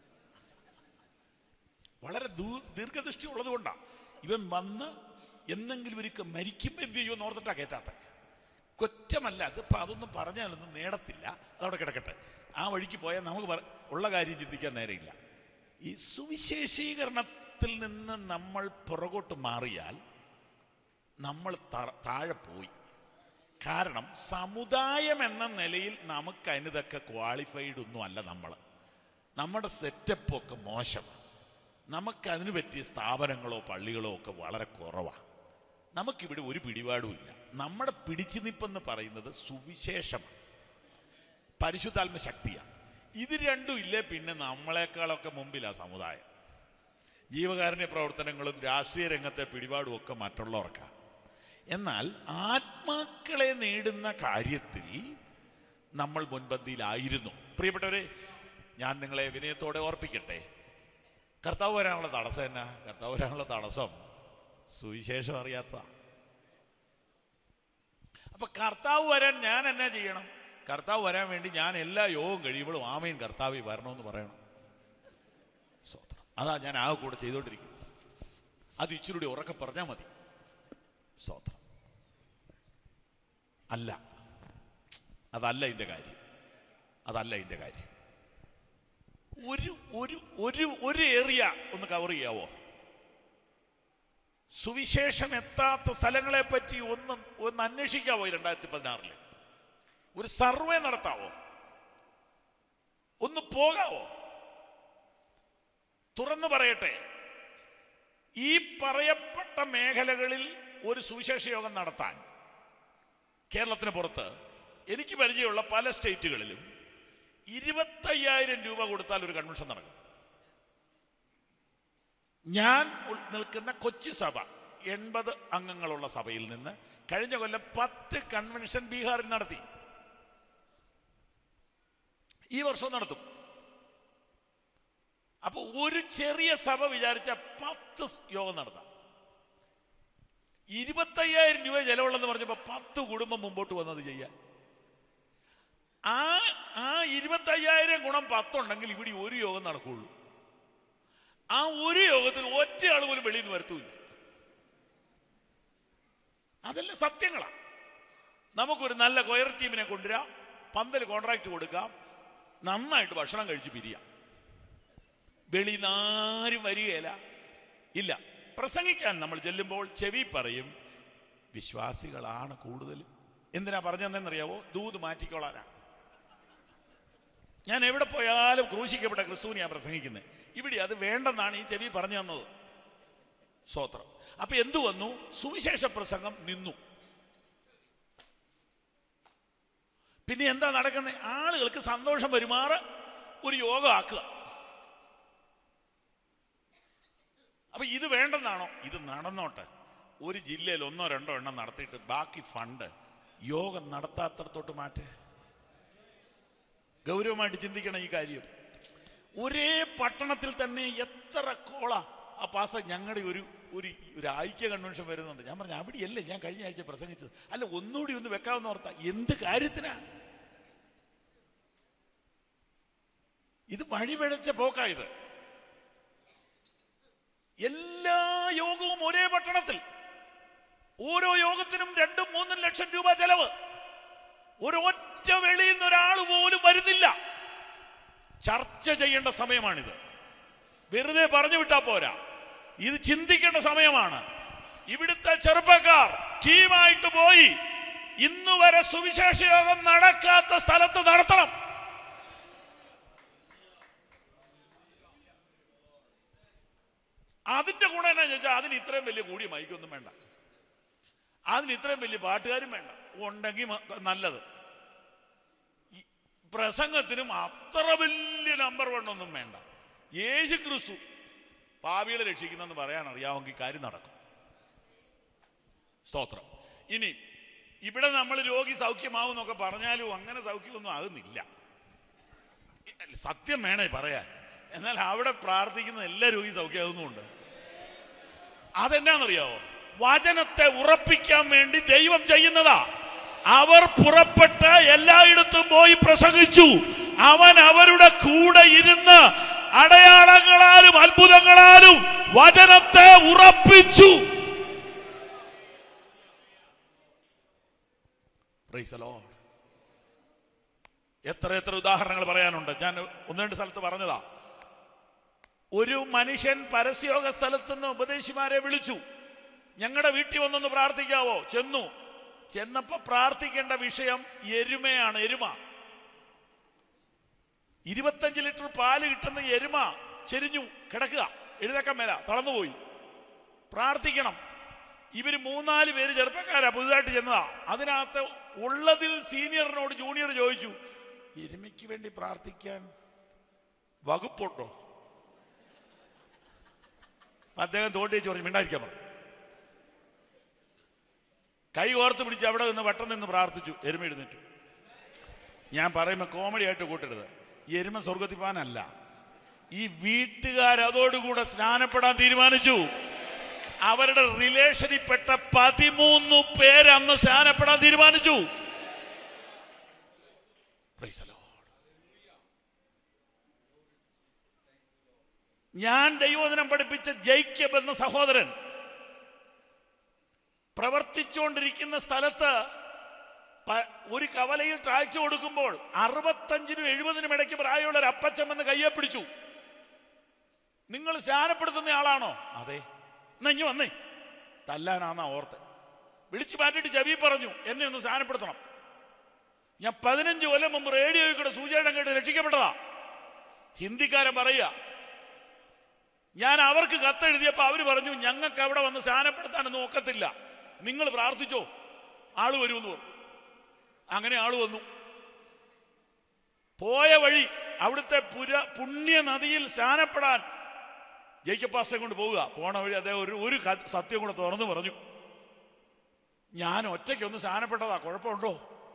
[SPEAKER 21] വളരെ ദീർഘദൃഷ്ടി ഉള്ളത് കൊണ്ടാണ് ഇവൻ വന്ന് എന്നെങ്കിലും ഒരിക്കൽ മരിക്കുമ്പോൾ എന്ത് ചെയ്യുമെന്ന് ഓർത്തിട്ടാ കയറ്റാത്ത. കുറ്റമല്ല അത്. ഇപ്പം അതൊന്നും പറഞ്ഞാലൊന്നും നേടത്തില്ല, അതവിടെ കിടക്കട്ടെ. ആ വഴിക്ക് പോയാൽ നമുക്ക് ഉള്ള കാര്യം ചിന്തിക്കാൻ നേരെയില്ല. ഈ സുവിശേഷീകരണത്തിൽ നിന്ന് നമ്മൾ പുറകോട്ട് മാറിയാൽ നമ്മൾ താഴെ പോയി. കാരണം സമുദായം എന്ന നിലയിൽ നമുക്ക് അതിനതൊക്കെ ക്വാളിഫൈഡ് ഒന്നും അല്ല. നമ്മൾ നമ്മുടെ സെറ്റപ്പൊക്കെ മോശമാണ്. നമുക്കതിന് പറ്റിയ സ്ഥാപനങ്ങളോ പള്ളികളോ ഒക്കെ വളരെ കുറവാണ്. നമുക്കിവിടെ ഒരു പിടിപാടും ഇല്ല. നമ്മുടെ പിടിച്ചു നിപ്പെന്ന് പറയുന്നത് സുവിശേഷമാണ്, പരിശുദ്ധാത്മ ശക്തിയാണ്. ഇത് രണ്ടും ഇല്ലേ പിന്നെ നമ്മളെക്കാളൊക്കെ മുമ്പിലാണ് സമുദായം. ജീവകാരുണ്യ പ്രവർത്തനങ്ങളും രാഷ്ട്രീയ രംഗത്തെ പിടിപാടും ഒക്കെ മറ്റുള്ളവർക്കാണ്. എന്നാൽ ആത്മാക്കളെ നേടുന്ന കാര്യത്തിൽ നമ്മൾ മുൻപന്തിയിലായിരുന്നു. പ്രിയപ്പെട്ടവരെ, ഞാൻ നിങ്ങളെ വിനയത്തോടെ ഓർപ്പിക്കട്ടെ, കർത്താവ് വരാനുള്ള തടസ്സം എന്നാ? കർത്താവ് വരാനുള്ള തടസ്സം സുവിശേഷം അറിയാത്തതാണ്. അപ്പൊ കർത്താവ് വരാൻ ഞാൻ എന്നാ ചെയ്യണം? കർത്താവ് വരാൻ വേണ്ടി ഞാൻ എല്ലാ യോഗവും കഴിയുമ്പോഴും ആമേൻ കർത്താവ് വരണമെന്ന് പറയണം. സ്തോത്രം. അതാ ഞാൻ ആ കൂടെ ചെയ്തുകൊണ്ടിരിക്കുന്നത്. അത് ഇച്ചിരി ഉറക്കെ പറഞ്ഞാൽ മതി. സ്തോത്രം. അല്ല, അതല്ല ഇതിൻ്റെ കാര്യം. അതല്ല ഇതിൻ്റെ കാര്യം. ഒരു ഒരു ഒരു ഒരു ഏരിയ ഒന്ന് കവർ ചെയ്യാവോ? സുവിശേഷം എത്താത്ത സ്ഥലങ്ങളെ പറ്റി ഒന്ന് ഒന്ന് അന്വേഷിക്കാവോ? ഈ രണ്ടായിരത്തി പതിനാറില് ഒരു സർവേ നടത്താവോ? ഒന്ന് പോകാവോ? തുറന്നു പറയട്ടെ, ഈ പറയപ്പെട്ട മേഖലകളിൽ ഒരു സുവിശേഷ യോഗം നടത്താൻ കേരളത്തിന് പുറത്ത് എനിക്ക് പരിചയമുള്ള പല സ്റ്റേറ്റുകളിലും ഇരുപത്തയ്യായിരം രൂപ കൊടുത്താൽ ഒരു കൺവെൻഷൻ നടക്കും. ഞാൻ നിൽക്കുന്ന കൊച്ചി സഭ എൺപത് അംഗങ്ങളുള്ള സഭയിൽ നിന്ന് കഴിഞ്ഞ കൊല്ലം പത്ത് കൺവെൻഷൻ ബീഹാറിൽ നടത്തി. ഈ വർഷം നടത്തും. അപ്പൊ ഒരു ചെറിയ സഭ വിചാരിച്ച പത്ത് യോഗം നടത്താം. ഇരുപത്തയ്യായിരം രൂപ ചെലവുള്ളെന്ന് പറഞ്ഞപ്പോൾ പത്ത് കുടുംബം മുമ്പോട്ട് വന്നത് ചെയ്യാൻ. ആ ആ ഇരുപത്തയ്യായിരം ഗുണം പത്തുണ്ടെങ്കിൽ ഇവിടെ ഒരു യോഗം നടക്കുകയുള്ളൂ. ആ ഒരു യോഗത്തിൽ ഒറ്റ ആൾ പോലും വെളിയിൽ നിന്ന് വരത്തുമില്ല. അതെല്ലാം സത്യങ്ങളാണ്. നമുക്കൊരു നല്ല കൊയർ ടീമിനെ കൊണ്ടുവരാം, പന്തൽ കോൺട്രാക്ട് കൊടുക്കാം, നന്നായിട്ട് ഭക്ഷണം കഴിച്ച് പിരിയാം. വെളിയിൽ നിന്ന് ആരും വരികയില്ല. ഇല്ല, പ്രസംഗിക്കാൻ നമ്മൾ ചെല്ലുമ്പോൾ ചെവി പറയും വിശ്വാസികളാണ് കൂടുതൽ. എന്തിനാ പറഞ്ഞതെന്നറിയാവോ? ദൂത് മാറ്റിക്കൊള്ളാനാ. ഞാൻ എവിടെ പോയാലും ക്രൂശിക്കപ്പെട്ട ക്രിസ്തുവിനെ ഞാൻ പ്രസംഗിക്കുന്നത്. ഇവിടെ അത് വേണ്ടെന്നാണ് ഈ ചെവി പറഞ്ഞു തന്നത്. സ്തോത്രം. അപ്പൊ എന്തു വന്നു? സുവിശേഷ പ്രസംഗം നിന്നു. പിന്നെ എന്താ നടക്കുന്നത്? ആളുകൾക്ക് സന്തോഷം വരുമാറ് ഒരു യോഗം ആക്കുക. അപ്പൊ ഇത് വേണ്ടെന്നാണോ? ഇത് നടന്നോട്ടെ. ഒരു ജില്ലയിൽ ഒന്നോ രണ്ടോ എണ്ണം നടത്തിയിട്ട് ബാക്കി ഫണ്ട് യോഗം നടത്താത്തടത്തോട്ട് മാറ്റേ. ഗൗരവമായിട്ട് ചിന്തിക്കണം ഈ കാര്യം. ഒരേ പട്ടണത്തിൽ തന്നെ എത്ര കോള ആ പാസ ഞങ്ങളുടെ ഒരു ഒരു ഒരു ഐക്യ കൺവെൻഷൻ വരുന്നുണ്ട്. ഞാൻ പറഞ്ഞു അവിടെയല്ലേ ഞാൻ കഴിഞ്ഞ ആഴ്ച പ്രസംഗിച്ചത്. അല്ല, ഒന്നുകൂടി ഒന്ന് വെക്കാമെന്ന് ഓർത്താ. എന്ത് കാര്യത്തിനാ ഇത്? വഴിപിഴച്ച പോക്കായത്. എല്ലാ യോഗവും ഒരേ പട്ടണത്തിൽ, ഓരോ യോഗത്തിനും രണ്ടും മൂന്നും ലക്ഷം രൂപ ചെലവ്. ഒരൊറ്റ വെളിയിൽ നിന്ന് ഒരാൾ പോലും വരുന്നില്ല. ചർച്ച ചെയ്യേണ്ട സമയമാണിത്. വെറുതെ പറഞ്ഞു വിട്ടാ പോരാ, ഇത് ചിന്തിക്കേണ്ട സമയമാണ്. ഇവിടുത്തെ ചെറുപ്പക്കാർ ടീമായിട്ട് പോയി ഇന്നുവരെ സുവിശേഷ യോഗം നടക്കാത്ത സ്ഥലത്ത് നടത്തണം. അതിന്റെ ഗുണം എന്നാ ചോദിച്ചാൽ അതിന് ഇത്രയും വലിയ കൂടിയ മൈക്കൊന്നും വേണ്ട, അതിന് ഇത്രയും വലിയ പാട്ടുകാരും വേണ്ട. ഉണ്ടെങ്കിൽ നല്ലത്. പ്രസംഗത്തിനും അത്ര വലിയ നമ്പർ വണ്ണൊന്നും വേണ്ട. യേശു ക്രിസ്തു പാപികളെ രക്ഷിക്കുന്നെന്ന് പറയാൻ അറിയാമെങ്കിൽ കാര്യം നടക്കും. സ്തോത്രം. ഇനി ഇവിടെ നമ്മൾ രോഗി സൗഖ്യമാവും എന്നൊക്കെ പറഞ്ഞാലും അങ്ങനെ സൗഖ്യമൊന്നും ആകുന്നില്ല. സത്യം വേണേ പറയാൻ. എന്നാൽ അവിടെ പ്രാർത്ഥിക്കുന്ന എല്ലാ രോഗി സൗഖ്യമാകുന്നുമുണ്ട്. അതെന്നാന്നറിയാവോ? വചനത്തെ ഉറപ്പിക്കാൻ വേണ്ടി ദൈവം ചെയ്യുന്നതാ. അവർ പുറപ്പെട്ട് എല്ലായിടത്തും പോയി പ്രസംഗിച്ചു. അവൻ അവരുടെ കൂടെ ഇരുന്ന് അടയാളങ്ങളാലും അത്ഭുതങ്ങളാലും വചനത്തെ ഉറപ്പിച്ചു. Praise the lord. എത്ര എത്ര ഉദാഹരണങ്ങൾ പറയാനുണ്ട്. ഞാൻ ഒന്ന് രണ്ട് സ്ഥലത്ത് പറഞ്ഞതാ. ഒരു മനുഷ്യൻ പരസ്യോഗ സ്ഥലത്ത് നിന്ന് ഉപദേശിമാരെ വിളിച്ചു, ഞങ്ങളുടെ വീട്ടിൽ വന്നൊന്ന് പ്രാർത്ഥിക്കാവോ? ചെന്നു. ചെന്നപ്പോ പ്രാർത്ഥിക്കേണ്ട വിഷയം എരുമയാണ്. എരുമ, ഇരുപത്തഞ്ച് ലിറ്റർ പാല് കിട്ടുന്ന എരുമ ചെരിഞ്ഞു കിടക്കുക, എഴുന്നേക്കാൻ മേല, തളർന്നുപോയി. പ്രാർത്ഥിക്കണം. ഇവര് മൂന്നാല് പേര് ചെറുപ്പക്കാരാ, പുതുതായിട്ട് ചെന്നതാ. അതിനകത്ത് ഉള്ളതിൽ സീനിയറിനോട് ജൂനിയർ ചോദിച്ചു, എരുമയ്ക്ക് വേണ്ടി പ്രാർത്ഥിക്കാൻ വകുപ്പുണ്ടോ? അദ്ദേഹം തോണ്ടി വെച്ച് പറഞ്ഞു മിണ്ടായിരിക്കാൻ പറഞ്ഞു. കൈ ഓർത്ത് പിടിച്ച് അവിടെ നിന്ന് വട്ടം നിന്ന് പ്രാർത്ഥിച്ചു. എരുമ എഴുന്നേറ്റു. ഞാൻ പറയുമ്പോൾ കോമഡി ആയിട്ട് കൂട്ടരുത്. എരുമ സ്വർഗത്തിൽ പോകാനല്ല, ഈ വീട്ടുകാരതോടുകൂടെ സ്നാനപ്പെടാൻ തീരുമാനിച്ചു. അവരുടെ റിലേഷനിൽപ്പെട്ട പതിമൂന്ന് പേര് അന്ന് സ്നാനപ്പെടാൻ തീരുമാനിച്ചു. Praise the lord. ഞാൻ ദൈവവചനം പഠിപ്പിച്ച ജേക്കബ് എന്ന സഹോദരൻ പ്രവർത്തിച്ചുകൊണ്ടിരിക്കുന്ന സ്ഥലത്ത് ഒരു കവലയിൽ താഴ്ച കൊടുക്കുമ്പോൾ അറുപത്തഞ്ചിനും എഴുപതിനും ഇടയ്ക്ക് പ്രായമുള്ള ഒരു അപ്പച്ചൻ വന്ന് കയ്യെ പിടിച്ചു. നിങ്ങൾ സ്നാനപ്പെടുത്തുന്ന ആളാണോ? അതെ. എന്നാ വന്നേ, തല്ലാനാന്നാ ഓർത്ത്. വിളിച്ചു മാറ്റിയിട്ട് ചെവി പറഞ്ഞു, എന്നെ ഒന്ന് സ്നാനപ്പെടുത്തണം. ഞാൻ പതിനഞ്ച് കൊല്ലം മുമ്പ് റേഡിയോയിൽ കൂടെ സൂചന കേട്ട് രക്ഷിക്കപ്പെട്ടതാ. ഹിന്ദിക്കാരൻ പറയുക. ഞാൻ അവർക്ക് കത്തെഴുതിയപ്പോൾ അവർ പറഞ്ഞു, ഞങ്ങൾക്ക് അവിടെ വന്ന് സ്നാനപ്പെടുത്താനൊന്നും ഒക്കത്തില്ല, നിങ്ങൾ പ്രാർത്ഥിച്ചോ, ആള് വരുമെന്ന് പറഞ്ഞു. അങ്ങനെ ആള് വന്നു. പോയ വഴി അവിടുത്തെ പുര പുണ്യ നദിയിൽ സ്നാനപ്പെടാൻ ജേക്കബ് പാസ്റ്ററെ കൊണ്ട് പോവുക. പോണ വഴി അദ്ദേഹം ഒരു ഒരു സത്യം കൂടെ തുറന്നു പറഞ്ഞു, ഞാൻ ഒറ്റയ്ക്കൊന്ന് സ്നാനപ്പെട്ടതാ, കുഴപ്പമുണ്ടോ?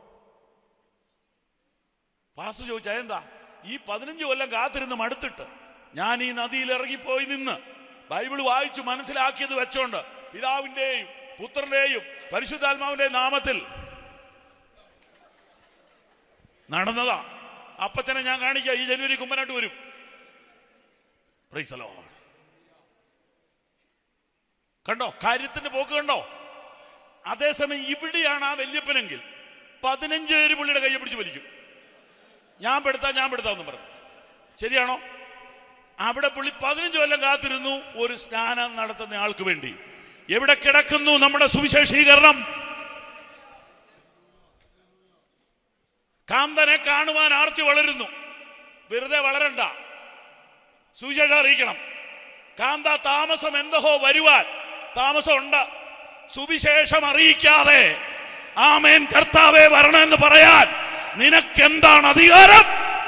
[SPEAKER 21] പാസ്റ്റർ ചോദിച്ചാൽ എന്താ? ഈ പതിനഞ്ച് കൊല്ലം കാത്തിരുന്ന് മടുത്തിട്ട് ഞാൻ ഈ നദിയിൽ ഇറങ്ങിപ്പോയി നിന്ന് ബൈബിൾ വായിച്ചു മനസ്സിലാക്കിയത് വെച്ചോണ്ട് പിതാവിൻ്റെയും പുത്രന്റെയും പരിശുദ്ധാത്മാവിന്റെയും നാമത്തിൽ നടന്നതാ. അപ്പച്ചനെ ഞാൻ കാണിക്കാം, ഈ ജനുവരി കുമ്പനായിട്ട് വരും. Praise the lord. കണ്ടോ കാര്യത്തിന്റെ പോക്ക് കണ്ടോ? അതേസമയം ഇവിടെയാണ് ആ വല്യപ്പനെങ്കിൽ പതിനഞ്ച് പേര് പുള്ളിയുടെ കയ്യെ പിടിച്ച് വലിക്കും. ഞാൻ പെടുത്താ ഞാൻ പെടുത്താന്ന് പറഞ്ഞു. ശരിയാണോ? അവിടെ പുള്ളി പതിനഞ്ച് കൊല്ലം കാത്തിരുന്നു ഒരു സ്നാനം നടത്തുന്ന ആൾക്ക് വേണ്ടി. എവിടെ കിടക്കുന്നു നമ്മുടെ സുവിശേഷീകരണം? കാന്തനെ കാണുവാൻ ആർത്തി വളരുന്നു. വെറുതെ വളരണ്ട, സുവിശേഷം അറിയിക്കണം. കാന്ത താമസം എന്തോ വരുവാൻ താമസമുണ്ട്. സുവിശേഷം അറിയിക്കാതെ ആമേൻ കർത്താവേ വരണമെന്ന് പറയാൻ നിനക്കെന്താണ് അധികാരം?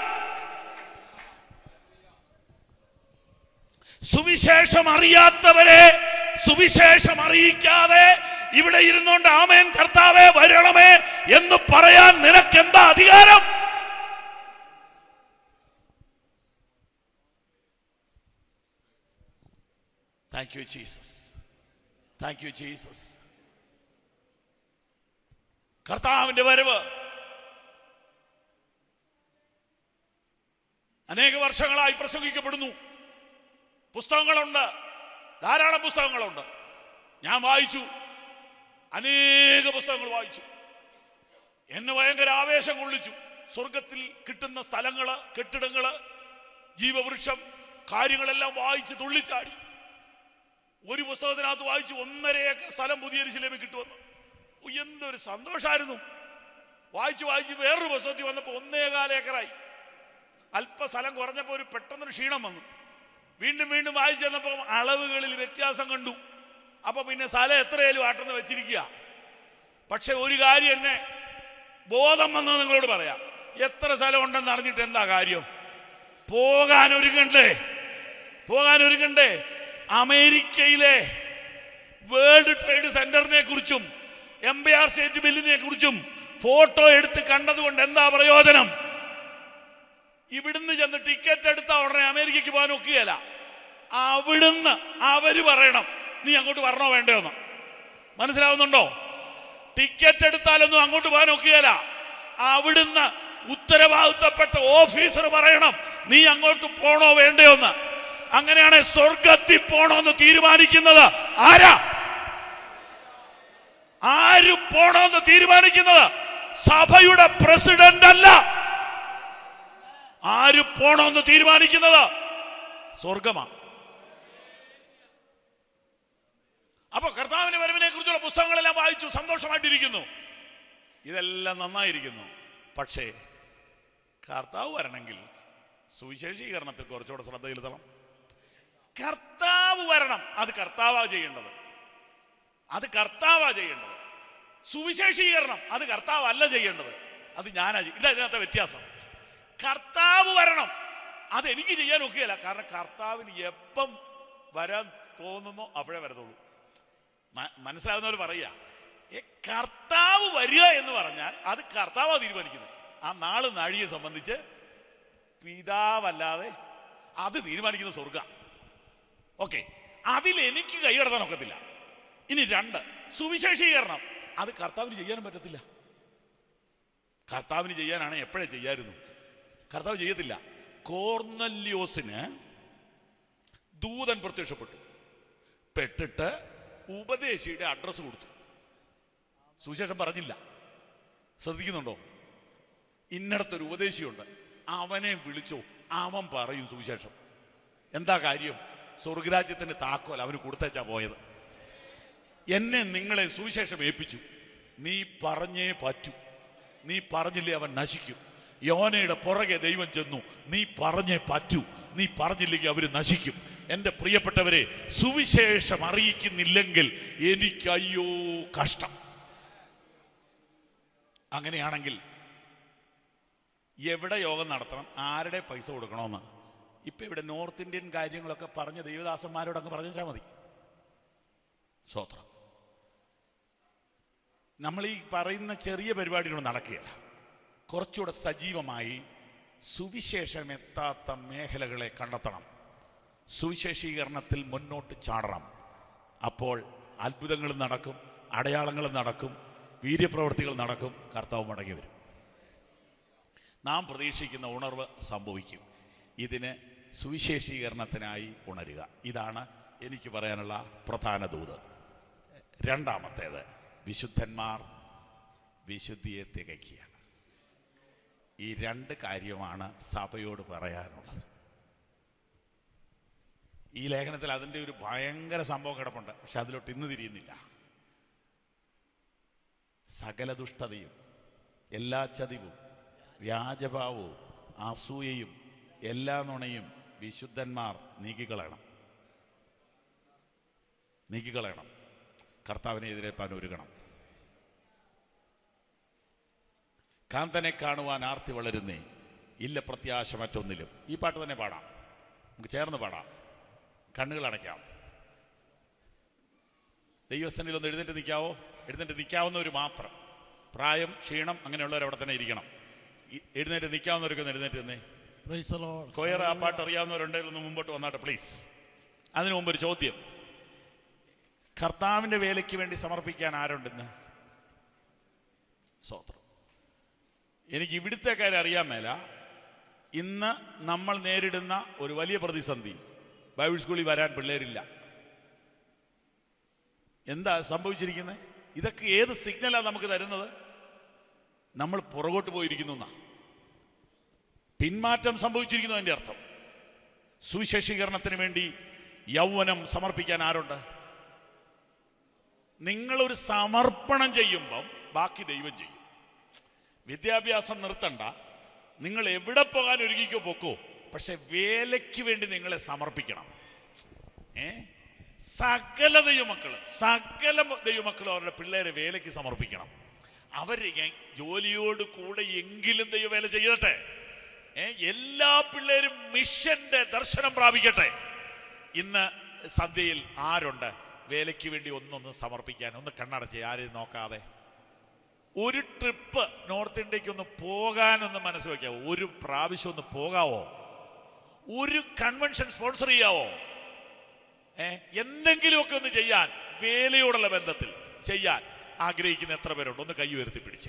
[SPEAKER 21] സുവിശേഷം അറിയാത്തവരെ സുവിശേഷം അറിയിക്കാതെ ഇവിടെ ഇരുന്നുകൊണ്ട് ആമേൻ കർത്താവേ വരണമേ എന്ന് പറയാൻ നിനക്കെന്താ അധികാരം? Thank you Jesus, thank you Jesus. കർത്താവിന്റെ വരവ് അനേക വർഷങ്ങളായി പ്രസംഗിക്കപ്പെടുന്നു. പുസ്തകങ്ങളുണ്ട്, ധാരാളം പുസ്തകങ്ങളുണ്ട്. ഞാൻ വായിച്ചു, അനേക പുസ്തകങ്ങൾ വായിച്ചു. എന്നെ ഭയങ്കര ആവേശം കൊള്ളിച്ചു. സ്വർഗത്തിൽ കിട്ടുന്ന സ്ഥലങ്ങള്, കെട്ടിടങ്ങള്, ജീവവൃക്ഷം, കാര്യങ്ങളെല്ലാം വായിച്ച് തുള്ളിച്ചാടി. ഒരു പുസ്തകത്തിനകത്ത് വായിച്ചു ഒന്നര ഏക്കർ സ്ഥലം പുതിയ യെരൂശലേമിൽ കിട്ടുമെന്ന്. എന്തൊരു സന്തോഷമായിരുന്നു. വായിച്ചു വായിച്ച് വേറൊരു പുസ്തകത്തിൽ വന്നപ്പോൾ ഒന്നേകാൽ ഏക്കറായി. അല്പ സ്ഥലം കുറഞ്ഞപ്പോൾ ഒരു പെട്ടെന്നൊരു ക്ഷീണം വന്നു. വീണ്ടും വീണ്ടും വായിച്ചു ചെന്നപ്പോൾ അളവുകളിൽ വ്യത്യാസം കണ്ടു. അപ്പൊ പിന്നെ സ്ഥലം എത്രയായാലും ആട്ടെന്ന് വെച്ചിരിക്കുക. പക്ഷെ ഒരു കാര്യം എന്നെ ബോധം വന്നത് നിങ്ങളോട് പറയാം. എത്ര സ്ഥലം ഉണ്ടെന്ന് അറിഞ്ഞിട്ട് എന്താ കാര്യം? പോകാൻ ഒരുങ്ങണ്ടേ? പോകാൻ ഒരുങ്ങണ്ടേ? അമേരിക്കയിലെ വേൾഡ് ട്രേഡ് സെന്ററിനെ കുറിച്ചും എംപയർ സ്റ്റേറ്റ് ബില്ലിനെ കുറിച്ചും ഫോട്ടോ എടുത്ത് കണ്ടതുകൊണ്ട് എന്താ പ്രയോജനം? ഇവിടുന്ന് ചെന്ന് ടിക്കറ്റ് എടുത്ത ഉടനെ അമേരിക്കയ്ക്ക് പോകാൻ ഒക്കുകയല്ല. അവിടുന്ന് അവര് പറയണം നീ അങ്ങോട്ട് വരണോ വേണ്ടോന്ന്. മനസ്സിലാവുന്നുണ്ടോ? ടിക്കറ്റ് എടുത്താലൊന്നും അങ്ങോട്ട് പോകാൻ ഒക്കുകയല്ല. അവിടുന്ന് ഉത്തരവാദിത്തപ്പെട്ട ഓഫീസർ പറയണം നീ അങ്ങോട്ട് പോണോ വേണ്ടയോന്ന്. അങ്ങനെയാണ് സ്വർഗത്തിൽ പോണോന്ന് തീരുമാനിക്കുന്നത് ആരാ? ആര് പോണോന്ന് തീരുമാനിക്കുന്നത് സഭയുടെ പ്രസിഡന്റ് അല്ല. ആര് പോണോന്ന് തീരുമാനിക്കുന്നത് സ്വർഗമാണ്. അപ്പൊ കർത്താവിന്റെ വരവിനെ കുറിച്ചുള്ള പുസ്തകങ്ങളെല്ലാം വായിച്ചു, സന്തോഷമായിട്ടിരിക്കുന്നു. ഇതെല്ലാം നന്നായിരിക്കുന്നു. പക്ഷേ കർത്താവ് വരണമെങ്കിൽ സുവിശേഷീകരണത്തിൽ കുറച്ചുകൂടെ ശ്രദ്ധ ചെലുത്തണം. കർത്താവ് വരണം, അത് കർത്താവാ ചെയ്യേണ്ടത്. അത് കർത്താവാ ചെയ്യേണ്ടത്. സുവിശേഷീകരണം അത് കർത്താവ് അല്ല ചെയ്യേണ്ടത്, അത് ഞാനാ. ഇല്ല, ഇതിനകത്തെ വ്യത്യാസം. കർത്താവ് വരണം, അത് എനിക്ക് ചെയ്യാൻ ഒക്കെയല്ല. കാരണം കർത്താവിന് എപ്പം വരാൻ തോന്നുന്നോ അപ്പോഴേ വരത്തുള്ളൂ. മനസ്സിലാവുന്നവർ പറയുക, കർത്താവ് വരിക എന്ന് പറഞ്ഞാൽ അത് കർത്താവാ തീരുമാനിക്കുന്നത്. ആ നാള് നാഴിയെ സംബന്ധിച്ച് പിതാവല്ലാതെ അത് തീരുമാനിക്കുന്ന സ്വർഗ. ഓക്കെ, അതിൽ എനിക്ക് കൈകടത്താൻ ഒക്കത്തില്ല. ഇനി രണ്ട്, സുവിശേഷീകരണം അത് കർത്താവിന് ചെയ്യാനും പറ്റത്തില്ല. കർത്താവിന് ചെയ്യാനാണ് എപ്പോഴേ ചെയ്യായിരുന്നു, കർത്താവ് ചെയ്യത്തില്ല. കോർന്നല്യോസിന് ദൂതൻ പ്രത്യക്ഷപ്പെട്ടു, പെട്ടിട്ട് ഉപദേശിയുടെ അഡ്രസ് കൊടുത്തു. സുവിശേഷം പറഞ്ഞില്ല. ശ്രദ്ധിക്കുന്നുണ്ടോ? ഇന്നടത്തൊരു ഉപദേശിയുണ്ട്, അവനെ വിളിച്ചോ, അവൻ പറയും സുവിശേഷം. എന്താ കാര്യം? സ്വർഗരാജ്യത്തിന്റെ താക്കോൽ അവന് കൊടുത്തേച്ചാ പോയത്. എന്നെ നിങ്ങളെ സുവിശേഷം ഏൽപ്പിച്ചു, നീ പറഞ്ഞേ പറ്റൂ. നീ പറഞ്ഞില്ലേ അവൻ നശിക്കും. യോനയുടെ പുറകെ ദൈവം ചെന്നു, നീ പറഞ്ഞേ പറ്റൂ. നീ പറഞ്ഞില്ലെങ്കിൽ അവർ നശിക്കും. എൻ്റെ പ്രിയപ്പെട്ടവരെ, സുവിശേഷം അറിയിക്കുന്നില്ലെങ്കിൽ എനിക്ക് അയ്യോ കഷ്ടം. അങ്ങനെയാണെങ്കിൽ എവിടെ യോഗം നടത്തണം, ആരുടെ പൈസ കൊടുക്കണമെന്ന് ഇപ്പൊ ഇവിടെ നോർത്ത് ഇന്ത്യൻ കാര്യങ്ങളൊക്കെ പറഞ്ഞ ദൈവദാസന്മാരോട് അങ്ങ് പറഞ്ഞാൽ മതി. സ്വത്രം നമ്മൾ ഈ പറയുന്ന ചെറിയ പരിപാടികളൊന്നും നടക്കുകയില്ല. കുറച്ചുകൂടെ സജീവമായി സുവിശേഷം എത്താത്ത മേഖലകളെ കണ്ടെത്തണം, സുവിശേഷീകരണത്തിൽ മുന്നോട്ട് ചാടണം. അപ്പോൾ അത്ഭുതങ്ങൾ നടക്കും, അടയാളങ്ങൾ നടക്കും, വീര്യപ്രവൃത്തികൾ നടക്കും, കർത്താവ് മടങ്ങി വരും. നാം പ്രതീക്ഷിക്കുന്ന ഉണർവ് സംഭവിക്കും. ഇതിന് സുവിശേഷീകരണത്തിനായി ഉണരുക. ഇതാണ് എനിക്ക് പറയാനുള്ള പ്രധാന ദൂത്. രണ്ടാമത്തേത്, വിശുദ്ധന്മാർ വിശുദ്ധിയെ തികയ്ക്കുക. ഈ രണ്ട് കാര്യമാണ് സഭയോട് പറയാനുള്ളത്. ഈ ലേഖനത്തിൽ അതിൻ്റെ ഒരു ഭയങ്കര സംഭവം കിടപ്പുണ്ട്, പക്ഷെ അതിലോട്ട് ഇന്ന് തിരിയുന്നില്ല. സകല ദുഷ്ടതയും എല്ലാ ചതിവും വ്യാജഭാവവും അസൂയയും എല്ലാ നുണയും വിശുദ്ധന്മാർ നീക്കിക്കളയണം നീക്കിക്കളയണം കർത്താവിനെ എതിരേൽപ്പാൻ ഒരുങ്ങണം. കാന്തനെ കാണുവാൻ ആർത്തി വളരുന്നേ, ഇല്ല പ്രത്യാശ മറ്റൊന്നിലും. ഈ പാട്ട് തന്നെ പാടാം, നമുക്ക് ചേർന്ന് പാടാം. കണ്ണുകൾ അടയ്ക്കാം. ദൈവസന്നിധിയിൽ ഒന്ന് എഴുന്നേറ്റ് നിൽക്കാവോ? എഴുന്നേറ്റ് നിൽക്കാവുന്നവർ മാത്രം. പ്രായം, ക്ഷീണം അങ്ങനെയുള്ളവർ അവിടെ തന്നെ ഇരിക്കണം. എഴുന്നേറ്റ് നിൽക്കാവുന്നവരൊക്കെ ഒന്ന് എഴുന്നേറ്റ് നിന്നേ. കൊയർ ആ പാട്ട് അറിയാവുന്നവരുണ്ടെങ്കിൽ ഒന്ന് മുമ്പോട്ട് വന്നാട്ടെ പ്ലീസ്. അതിനു മുമ്പ് ഒരു ചോദ്യം, കർത്താവിൻ്റെ വേലയ്ക്ക് വേണ്ടി സമർപ്പിക്കാൻ ആരുണ്ടെന്ന്? സ്തോത്രം. എനിക്ക് ഇവിടുത്തെ കാര്യം അറിയാൻ മേല. ഇന്ന് നമ്മൾ നേരിടുന്ന ഒരു വലിയ പ്രതിസന്ധി, ബൈബിൾ സ്കൂളിൽ വരാൻ പിള്ളേരില്ല. എന്താ സംഭവിച്ചിരിക്കുന്നത്? ഇതൊക്കെ ഏത് സിഗ്നലാണ് നമുക്ക് തരുന്നത്? നമ്മൾ പുറകോട്ട് പോയിരിക്കുന്നു എന്നാ, പിന്മാറ്റം സംഭവിച്ചിരിക്കുന്നു അതിൻ്റെ അർത്ഥം. സുവിശേഷീകരണത്തിന് വേണ്ടി യൗവനം സമർപ്പിക്കാൻ ആരുണ്ട്? നിങ്ങളൊരു സമർപ്പണം ചെയ്യുമ്പം ബാക്കി ദൈവം ചെയ്യും. വിദ്യാഭ്യാസം നിർത്തണ്ട, നിങ്ങൾ എവിടെ പോകാൻ ഒരുങ്ങിക്കോ പോക്കോ, പക്ഷെ വേലയ്ക്ക് വേണ്ടി നിങ്ങളെ സമർപ്പിക്കണം. ഏ സകല ദൈവമക്കള് സകല ദൈവമക്കളും അവരുടെ പിള്ളേരെ വേലയ്ക്ക് സമർപ്പിക്കണം. അവർ ജോലിയോട് കൂടെ എങ്കിലും ദൈവവേല ചെയ്യട്ടെ. ഏ എല്ലാ പിള്ളേരും മിഷന്റെ ദർശനം പ്രാപിക്കട്ടെ. ഇന്ന് സന്ധ്യയിൽ ആരുണ്ട് വേലയ്ക്ക് വേണ്ടി ഒന്നൊന്ന് സമർപ്പിക്കാൻ? ഒന്ന് കണ്ണടച്ച്, ആരെയും നോക്കാതെ ഒരു ട്രിപ്പ് നോർത്ത് ഇന്ത്യക്ക് ഒന്ന് പോകാനൊന്ന് മനസ്സ് വയ്ക്കാവോ? ഒരു പ്രാവശ്യം ഒന്ന് പോകാവോ? ഒരു കൺവെൻഷൻ സ്പോൺസർ ചെയ്യാവോ? ഏ എന്തെങ്കിലുമൊക്കെ ഒന്ന് ചെയ്യാൻ, വേലയോടുള്ള ബന്ധത്തിൽ ചെയ്യാൻ ആഗ്രഹിക്കുന്ന എത്ര പേരുണ്ട്? ഒന്ന് കൈ ഉയർത്തി പിടിച്ചേ.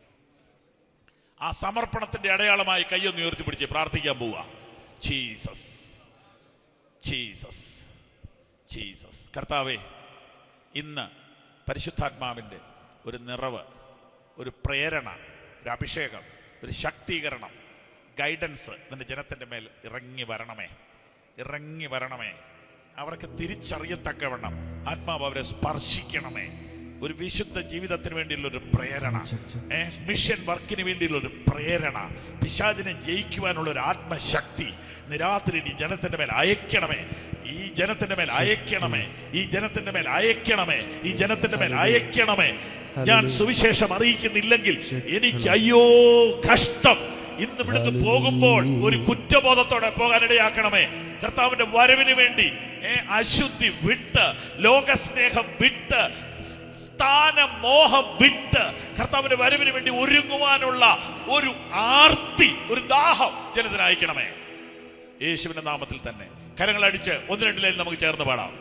[SPEAKER 21] ആ സമർപ്പണത്തിന്റെ അടയാളമായി കൈയൊന്ന് ഉയർത്തി പിടിച്ചേ. പ്രാർത്ഥിക്കാൻ പോവുക. Jesus, Jesus, Jesus. കർത്താവേ, ഇന്ന് പരിശുദ്ധാത്മാവിൻ്റെ ഒരു നിറവ്, ഒരു പ്രേരണ, ഒരു അഭിഷേകം, ഒരു ശക്തീകരണം, ഗൈഡൻസ് നിന്റെ ജനത്തിൻ്റെ മേൽ ഇറങ്ങി വരണമേ, ഇറങ്ങി വരണമേ. അവർക്ക് തിരിച്ചറിയത്തക്കവണ്ണം ആത്മാവ് അവരെ സ്പർശിക്കണമേ. ഒരു വിശുദ്ധ ജീവിതത്തിന് വേണ്ടിയുള്ള ഒരു പ്രേരണ, ഏഹ് മിഷൻ വർക്കിന് വേണ്ടിയുള്ള ഒരു പ്രേരണ, പിശാചിനെ ജയിക്കുവാനുള്ള ഒരു ആത്മശക്തി നിരാത്രി ഈ ജനത്തിന്റെ മേൽ അയക്കണമേ. ഈ ജനത്തിന്റെ മേൽ അയക്കണമേ. ഈ ജനത്തിന്റെ മേൽ അയക്കണമേ. ഈ ജനത്തിന്റെ മേൽ അയക്കണമേ. ഞാൻ സുവിശേഷം അറിയിക്കുന്നില്ലെങ്കിൽ എനിക്ക് അയ്യോ കഷ്ടം. ഇന്ന് ഇവിടുന്ന് പോകുമ്പോൾ ഒരു കുറ്റബോധത്തോടെ പോകാനിടയാക്കണമേ. കർത്താവിന്റെ വരവിന് വേണ്ടി അശുദ്ധി വിട്ട്, ലോകസ്നേഹം വിട്ട്, സ്ഥാനമോഹം വിട്ട് കർത്താവിന്റെ വരവിന് വേണ്ടി ഒരുങ്ങുവാനുള്ള ഒരു ആർത്തി, ഒരു ദാഹം ജനത്തിന് അയക്കണമേ. യേശുവിന്റെ നാമത്തിൽ തന്നെ കരങ്ങളടിച്ച് ഒന്ന് രണ്ടിലേൽ നമുക്ക് ചേർന്ന് പാടാം.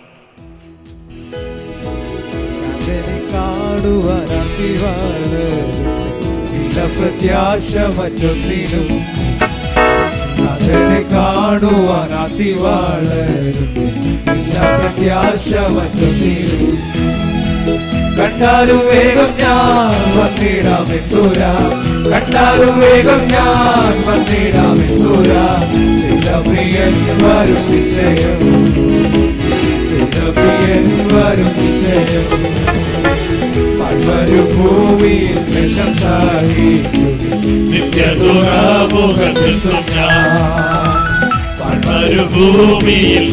[SPEAKER 4] പ്രത്യാശ മറ്റൊന്നിനും അതിനെ കാണുവാനാത്തി വളരും. പ്രത്യാശ മറ്റൊന്നിനും കണ്ടാലും വേഗം ഞാൻ വന്നിടാമെന്തൂരാ. കണ്ടാലും വേഗം ഞാൻ വന്നിടാമെന്തൂരാ. പ്രിയൻ വരും വിഷയം, പ്രിയൻ വരും വിഷയം. മരുഭൂമിയിൽ നിത്യദുരാമുഖത്തെത്തും ഞാൻ. മരുഭൂമിയിൽ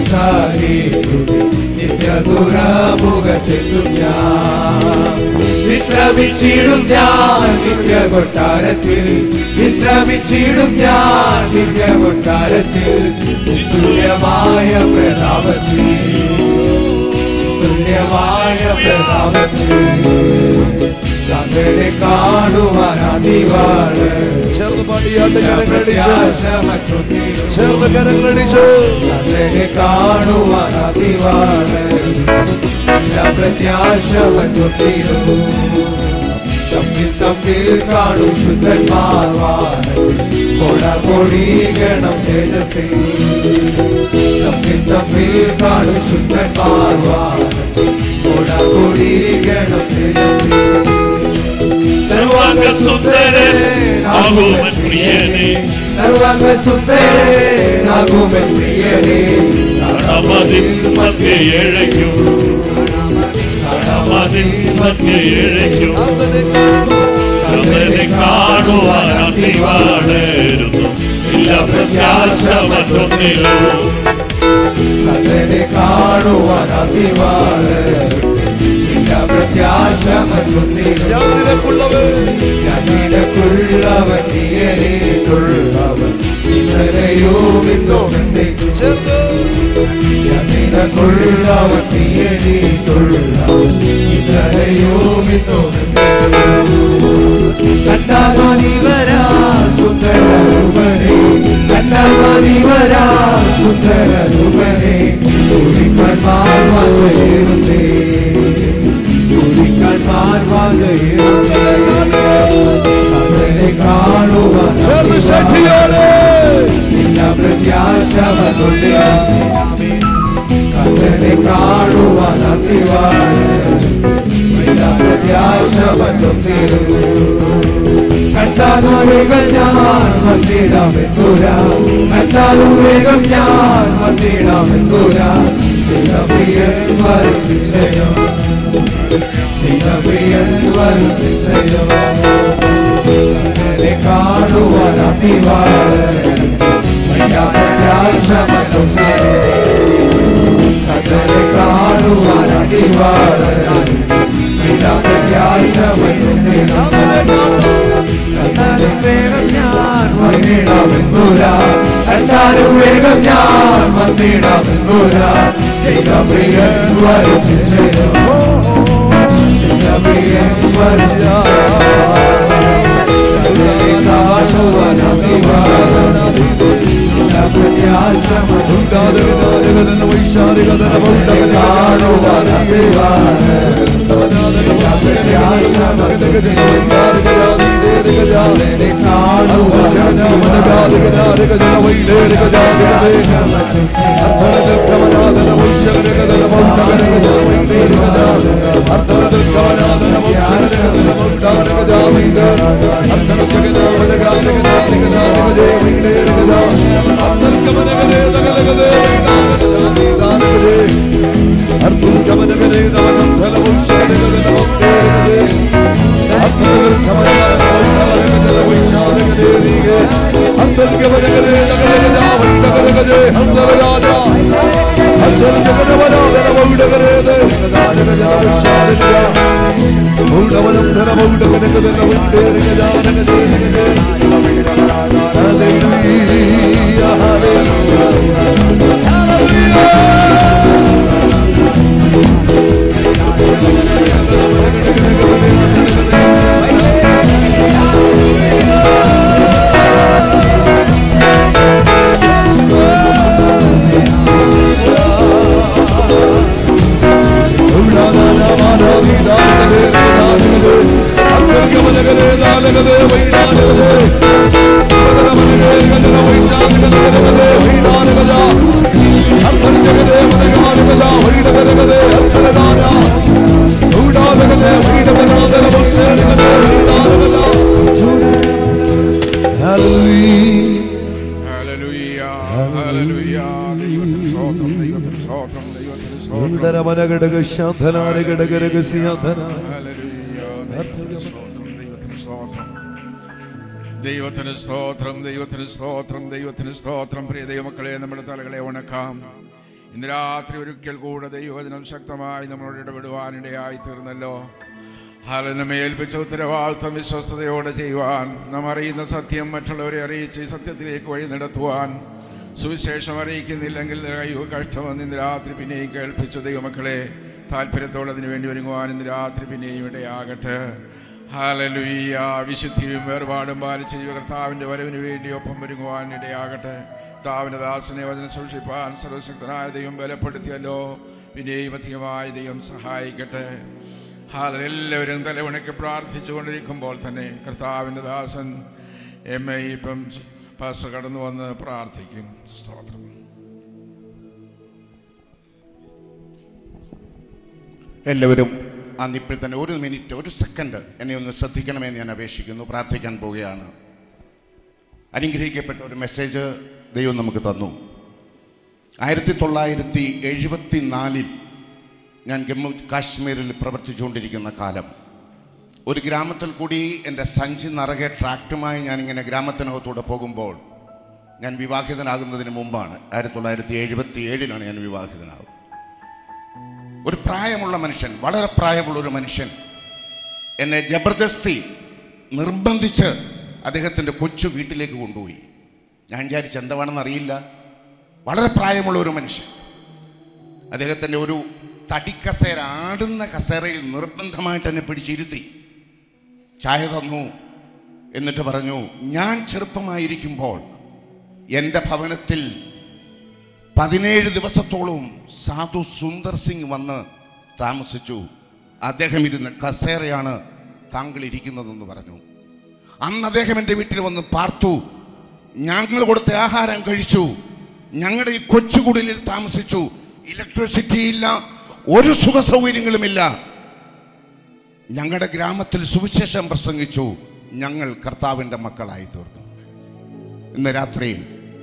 [SPEAKER 4] നിത്യദുരാമുഖത്തെത്തും ഞാൻ. വിശ്രമിച്ചിടും ഞാൻ നിത്യ കൊട്ടാരത്തിൽ, വിശ്രമിച്ചിടും ഞാൻ നിത്യ കൊട്ടാരത്തിൽ. നിസ്തുല്യമായ പ്രതാപത്തിൽ, നിസ്തുല്യമായ പ്രതാപത്തിൽ തങ്ങളെ കാണുവാൻ അടിവാണ്.
[SPEAKER 6] ചേർന്ന് പാടിയാട്ട് കരങ്ങളടിച്ചു, ചേർന്ന് കരങ്ങളടിച്ചു.
[SPEAKER 4] തങ്ങളെ കാണുവാൻ അടിവാണ്.
[SPEAKER 5] പ്രത്യാശ വന്നുതീരുന്നു. തമ്മിൽ തമ്മിൽ കാണും ശുദ്ധന്മാർ കൊടകൊടികണം തേജസ്സിൽ. തമ്മിൽ തമ്മിൽ കാണും ശുദ്ധന്മാർ കൊടകൊടികണം തേജസ്സിൽ.
[SPEAKER 2] സർവാംഗ സുന്ദരനാകുമൻ പ്രിയനേ,
[SPEAKER 5] സർവാംഗ സുന്ദരനാകുമൻ പ്രിയനേ.
[SPEAKER 2] കാണാമതിൽ മധ്യ ഏഴയ്ക്കും, കാണാമതിൽ മധ്യ ഏഴയ്ക്കും അവനെ കാണുവാൻ അഭിവാണരുന്നു. ഇല്ല പ്രത്യാശ മറ്റൊന്നിലും,
[SPEAKER 5] അവനെ കാണുവാൻ അഭിവാണരുന്നു. ഇല്ല പ്രത്യാശ മറ്റൊന്നിലും. ഞാൻ നിനക്കുള്ളവൻ, നീ എനിക്കുള്ളവൻ. ഇന്നലെയും ഇന്നും എന്നേക്കും ചേർന്ന്. ഞാൻ നിനക്കുള്ളവൻ, നീ എനിക്കുള്ളവൻ. ഇന്നലെയും ഇന്നും കണ്ടാലോ നീ വരാ സുന്ദരരൂപനേ, കണ്ടാലോ നീ വരാ സുന്ദരരൂപനേ. തുടിക്കന്മാർ വാഴ്വയേറുന്നേ, തുടിക്കന്മാർ വാഴ്വയേറുന്നേ. അവനെ കാണുവാൻ നിന്ന പ്രത്യാശ വന്നുതേ. അവനെ കാണുവാൻ നിന്ന പ്രത്യാശ വന്നുതീരുന്നു. കണ്ടാലും വേഗം ഞാൻ വന്നിടാമെന്നൂരാ, കണ്ടാലും വേഗം ഞാൻ വന്നിടാമെന്നൂരാ. പ്രിയൻ വരും നിശ്ചയം, പ്രിയൻ വരും നിശ്ചയം. അവനെ കാണുവാൻ അഭിവാദനം പ്രത്യാശ വന്നുതീരുന്നു. അവനെ കാണുവാൻ അഭിവാദനം പ്രത്യാശ വന്നുതീരുന്നു. കണ്ടാലും വേഗം ഞാൻ വന്നിടാമെന്നൂരാ, കണ്ടാലും വേഗം ഞാൻ വന്നിടാമെന്നൂരാ. ചെയ്ത പ്രിയൻ വരും നിശ്ചയം, ചെയ്ത പ്രിയൻ വരും
[SPEAKER 1] ദൈവത്തിന് സ്തോത്രം, ദൈവത്തിന് സ്തോത്രം, ദൈവത്തിന് സ്തോത്രം. പ്രിയ ദൈവമക്കളെ, നമ്മുടെ തലകളെ ഉണക്കാം. ഇന്ന് രാത്രി ഒരിക്കൽ കൂടെ ദൈവവചനം ശക്തമായി നമ്മളോട് ഇടപെടുവാനിടയായി തീർന്നല്ലോ. ഹാലെ, നമ്മെ ഏൽപ്പിച്ച ഉത്തരവാദിത്വം വിശ്വസ്തയോടെ ചെയ്യുവാൻ, നാം അറിയുന്ന സത്യം മറ്റുള്ളവരെ അറിയിച്ച് ഈ സത്യത്തിലേക്ക് വഴി നടത്തുവാൻ, സുവിശേഷം അറിയിക്കുന്നില്ലെങ്കിൽ അയ്യോ കഷ്ടമെന്ന് ഇന്ന് രാത്രി പിന്നെയും കേൾപ്പിച്ചു. ദൈവമക്കളെ, താല്പര്യത്തോടെ അതിനു വേണ്ടി ഒരുങ്ങുവാൻ ഇന്ന് രാത്രി പിന്നെയും ഇടയാകട്ടെ. ഹല്ലേലൂയ. വിശുദ്ധിയും വേർപാടും പാലിച്ച് കർത്താവിൻ്റെ വരവിന് വേണ്ടി ഒപ്പം ഒരുങ്ങുവാൻ ഇടയാകട്ടെ. കർത്താവിൻ്റെ ദാസനെ വചനം സൂക്ഷിപ്പാൻ സർവശക്തനായ ദൈവം ബലപ്പെടുത്തിയല്ലോ. പിന്നെയും അധികമായി ദൈവം സഹായിക്കട്ടെ. എല്ലാവരും തലവണയ്ക്ക് പ്രാർത്ഥിച്ചു കൊണ്ടിരിക്കുമ്പോൾ തന്നെ കർത്താവിൻ്റെ ദാസൻ എം എ ഇപ്പം പാസ്റ്റർ കടന്നു വന്ന് പ്രാർത്ഥിക്കും. സ്തോത്രം.
[SPEAKER 11] എല്ലാവരും ആ നിപ്പിൽ തന്നെ ഒരു മിനിറ്റ് ഒരു സെക്കൻഡ് എന്നെ ഒന്ന് ശ്രദ്ധിക്കണമെന്ന് ഞാൻ അപേക്ഷിക്കുന്നു. പ്രാർത്ഥിക്കാൻ പോവുകയാണ്. അനുഗ്രഹിക്കപ്പെട്ട ഒരു മെസ്സേജ് ദൈവം നമുക്ക് തന്നു. ആയിരത്തി തൊള്ളായിരത്തി എഴുപത്തി നാലിൽ ഞാൻ ജമ്മു കാശ്മീരിൽ പ്രവർത്തിച്ചുകൊണ്ടിരിക്കുന്ന കാലം, ഒരു ഗ്രാമത്തിൽ കൂടി എൻ്റെ സഞ്ചി നിറകെ ട്രാക്റ്റുമായി ഞാനിങ്ങനെ ഗ്രാമത്തിനകത്തൂടെ പോകുമ്പോൾ, ഞാൻ വിവാഹിതനാകുന്നതിന് മുമ്പാണ്, ആയിരത്തി തൊള്ളായിരത്തി എഴുപത്തി ഏഴിലാണ് ഞാൻ വിവാഹിതനാകും. ഒരു പ്രായമുള്ള മനുഷ്യൻ, വളരെ പ്രായമുള്ള ഒരു മനുഷ്യൻ എന്നെ ജബർദസ്തി നിർബന്ധിച്ച് അദ്ദേഹത്തിൻ്റെ കൊച്ചു വീട്ടിലേക്ക് കൊണ്ടുപോയി. ഞാൻ വിചാരിച്ച് എന്താണെന്ന് അറിയില്ല. വളരെ പ്രായമുള്ള ഒരു മനുഷ്യൻ അദ്ദേഹത്തിൻ്റെ ഒരു തടിക്കസേര, ആടുന്ന കസേരയിൽ നിർബന്ധമായിട്ട് എന്നെ പിടിച്ചിരുത്തി ചായ തന്നു. എന്നിട്ട് പറഞ്ഞു, ഞാൻ ചെറുപ്പമായിരിക്കുമ്പോൾ എൻ്റെ ഭവനത്തിൽ പതിനേഴ് ദിവസത്തോളം സാധു സുന്ദർ സിംഗ് വന്ന് താമസിച്ചു. അദ്ദേഹം ഇരുന്ന കസേരയാണ് താങ്കൾ ഇരിക്കുന്നതെന്ന് പറഞ്ഞു. അന്ന് അദ്ദേഹം എൻ്റെ വീട്ടിൽ വന്ന് പാർത്തു. ഞങ്ങൾ കൊടുത്ത ആഹാരം കഴിച്ചു. ഞങ്ങളുടെ ഈ കൊച്ചുകുടിലിൽ താമസിച്ചു. ഇലക്ട്രിസിറ്റി ഇല്ല, ഒരു സുഖ സൗകര്യങ്ങളുമില്ല. ഞങ്ങളുടെ ഗ്രാമത്തിൽ സുവിശേഷം പ്രസംഗിച്ചു. ഞങ്ങൾ കർത്താവിൻ്റെ മക്കളായി തീർന്നു. ഇന്ന് രാത്രിയിൽ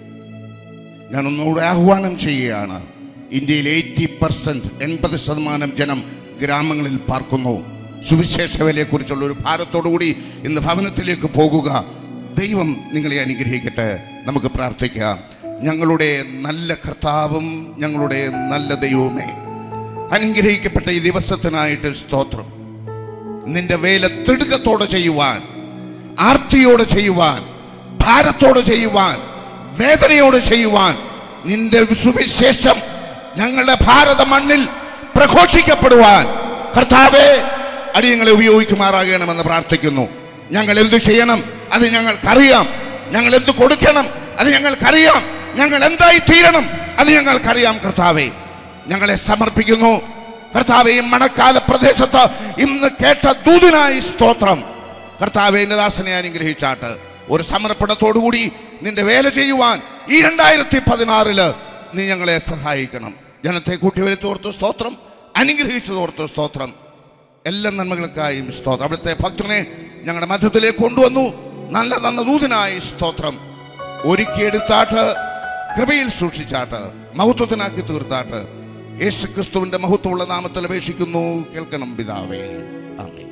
[SPEAKER 11] ഞാൻ ഒന്നുകൂടെ ആഹ്വാനം ചെയ്യുകയാണ്. ഇന്ത്യയിൽ എയ്റ്റി പെർസെൻറ്റ് എൺപത് ശതമാനം ജനം ഗ്രാമങ്ങളിൽ പാർക്കുന്നു. സുവിശേഷ വേലയെക്കുറിച്ചുള്ള ഒരു ഭാരത്തോടുകൂടി ഇന്ന് ഭവനത്തിലേക്ക് പോകുക. ദൈവം നിങ്ങളെ അനുഗ്രഹിക്കട്ടെ. നമുക്ക് പ്രാർത്ഥിക്കാം. ഞങ്ങളുടെ നല്ല കർത്താവും ഞങ്ങളുടെ നല്ല ദൈവവുമേ, അനുഗ്രഹിക്കപ്പെട്ട ഈ ദിവസത്തിനായിട്ട് സ്തോത്രം. നിന്റെ വേല തിടുക്കത്തോടെ ചെയ്യുവാൻ, ആർത്തിയോടെ ചെയ്യുവാൻ, ഭാരത്തോടെ ചെയ്യുവാൻ, വേദനയോടെ ചെയ്യുവാൻ, നിന്റെ സുവിശേഷം ഞങ്ങളുടെ ഭാരത മണ്ണിൽ പ്രഘോഷിക്കപ്പെടുവാൻ കർത്താവേ അടിയങ്ങളെ ഉപയോഗിക്കുമാറാകണമെന്ന് പ്രാർത്ഥിക്കുന്നു. ഞങ്ങൾ എന്തു ചെയ്യണം അത് ഞങ്ങൾക്കറിയാം. ഞങ്ങൾ എന്ത് കൊടുക്കണം അത് ഞങ്ങൾക്കറിയാം. ഞങ്ങൾ എന്തായി തീരണം അത് ഞങ്ങൾക്കറിയാം. കർത്താവേ, ഞങ്ങളെ സമർപ്പിക്കുന്നു. കർത്താവേ, ഈ മണക്കാല പ്രദേശത്ത് ഇന്ന് കേട്ട ദൂതിനായി സ്തോത്രം. കർത്താവേ, എന്റെ ദാസനെ അനുഗ്രഹിച്ചാട്ട് ഒരു സമർപ്പണത്തോടുകൂടി നിന്റെ വേല ചെയ്യുവാൻ ഈ രണ്ടായിരത്തി പതിനാറില് നീ ഞങ്ങളെ സഹായിക്കണം. ജനത്തെ കൂട്ടിവരുത്തോർത്ത് സ്തോത്രം, അനുഗ്രഹിച്ചതോർത്ത് സ്തോത്രം. എല്ലാ നന്മകൾക്കായും സ്തോത്രം. അവിടുത്തെ ഭക്തനെ ഞങ്ങളുടെ മധ്യത്തിലേക്ക് കൊണ്ടുവന്നു. നല്ല നല്ല ദൂതനായി സ്തോത്രം. ഒരുക്കിയെടുത്താട്ട് കൃപയിൽ സൂക്ഷിച്ചാട്ട് മഹത്വത്തിനാക്കി തീർത്താട്ട് യേശു ക്രിസ്തുവിന്റെ മഹത്വമുള്ള നാമത്തിൽ അപേക്ഷിക്കുന്നു. കേൾക്കണം പിതാവേ. ആമേൻ.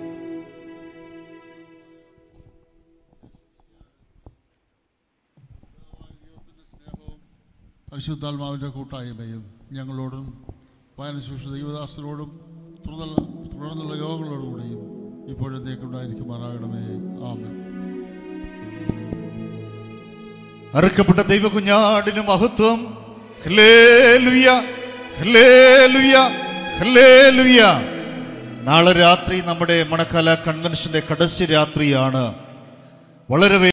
[SPEAKER 9] പരിശുദ്ധാത്മാവിൻ്റെ കൂട്ടായ്മയും ഞങ്ങളോടും വായനശേഷ ദൈവദാസരോടും തുടർന്നുള്ള തുടർന്നുള്ള യോഗങ്ങളോടുകൂടിയും ഇപ്പോഴത്തേക്കുണ്ടായിരിക്കുമാറാകണമേ. ആമേൻ.
[SPEAKER 7] അറുക്കപ്പെട്ട ദൈവകുഞ്ഞാടിന് മഹത്വം. ഹല്ലേലൂയ, ഹല്ലേലൂയ, ഹല്ലേലൂയ. നാളെ രാത്രി നമ്മുടെ മണക്കാല കൺവെൻഷന്റെ കടശി രാത്രിയാണ്. വളരെ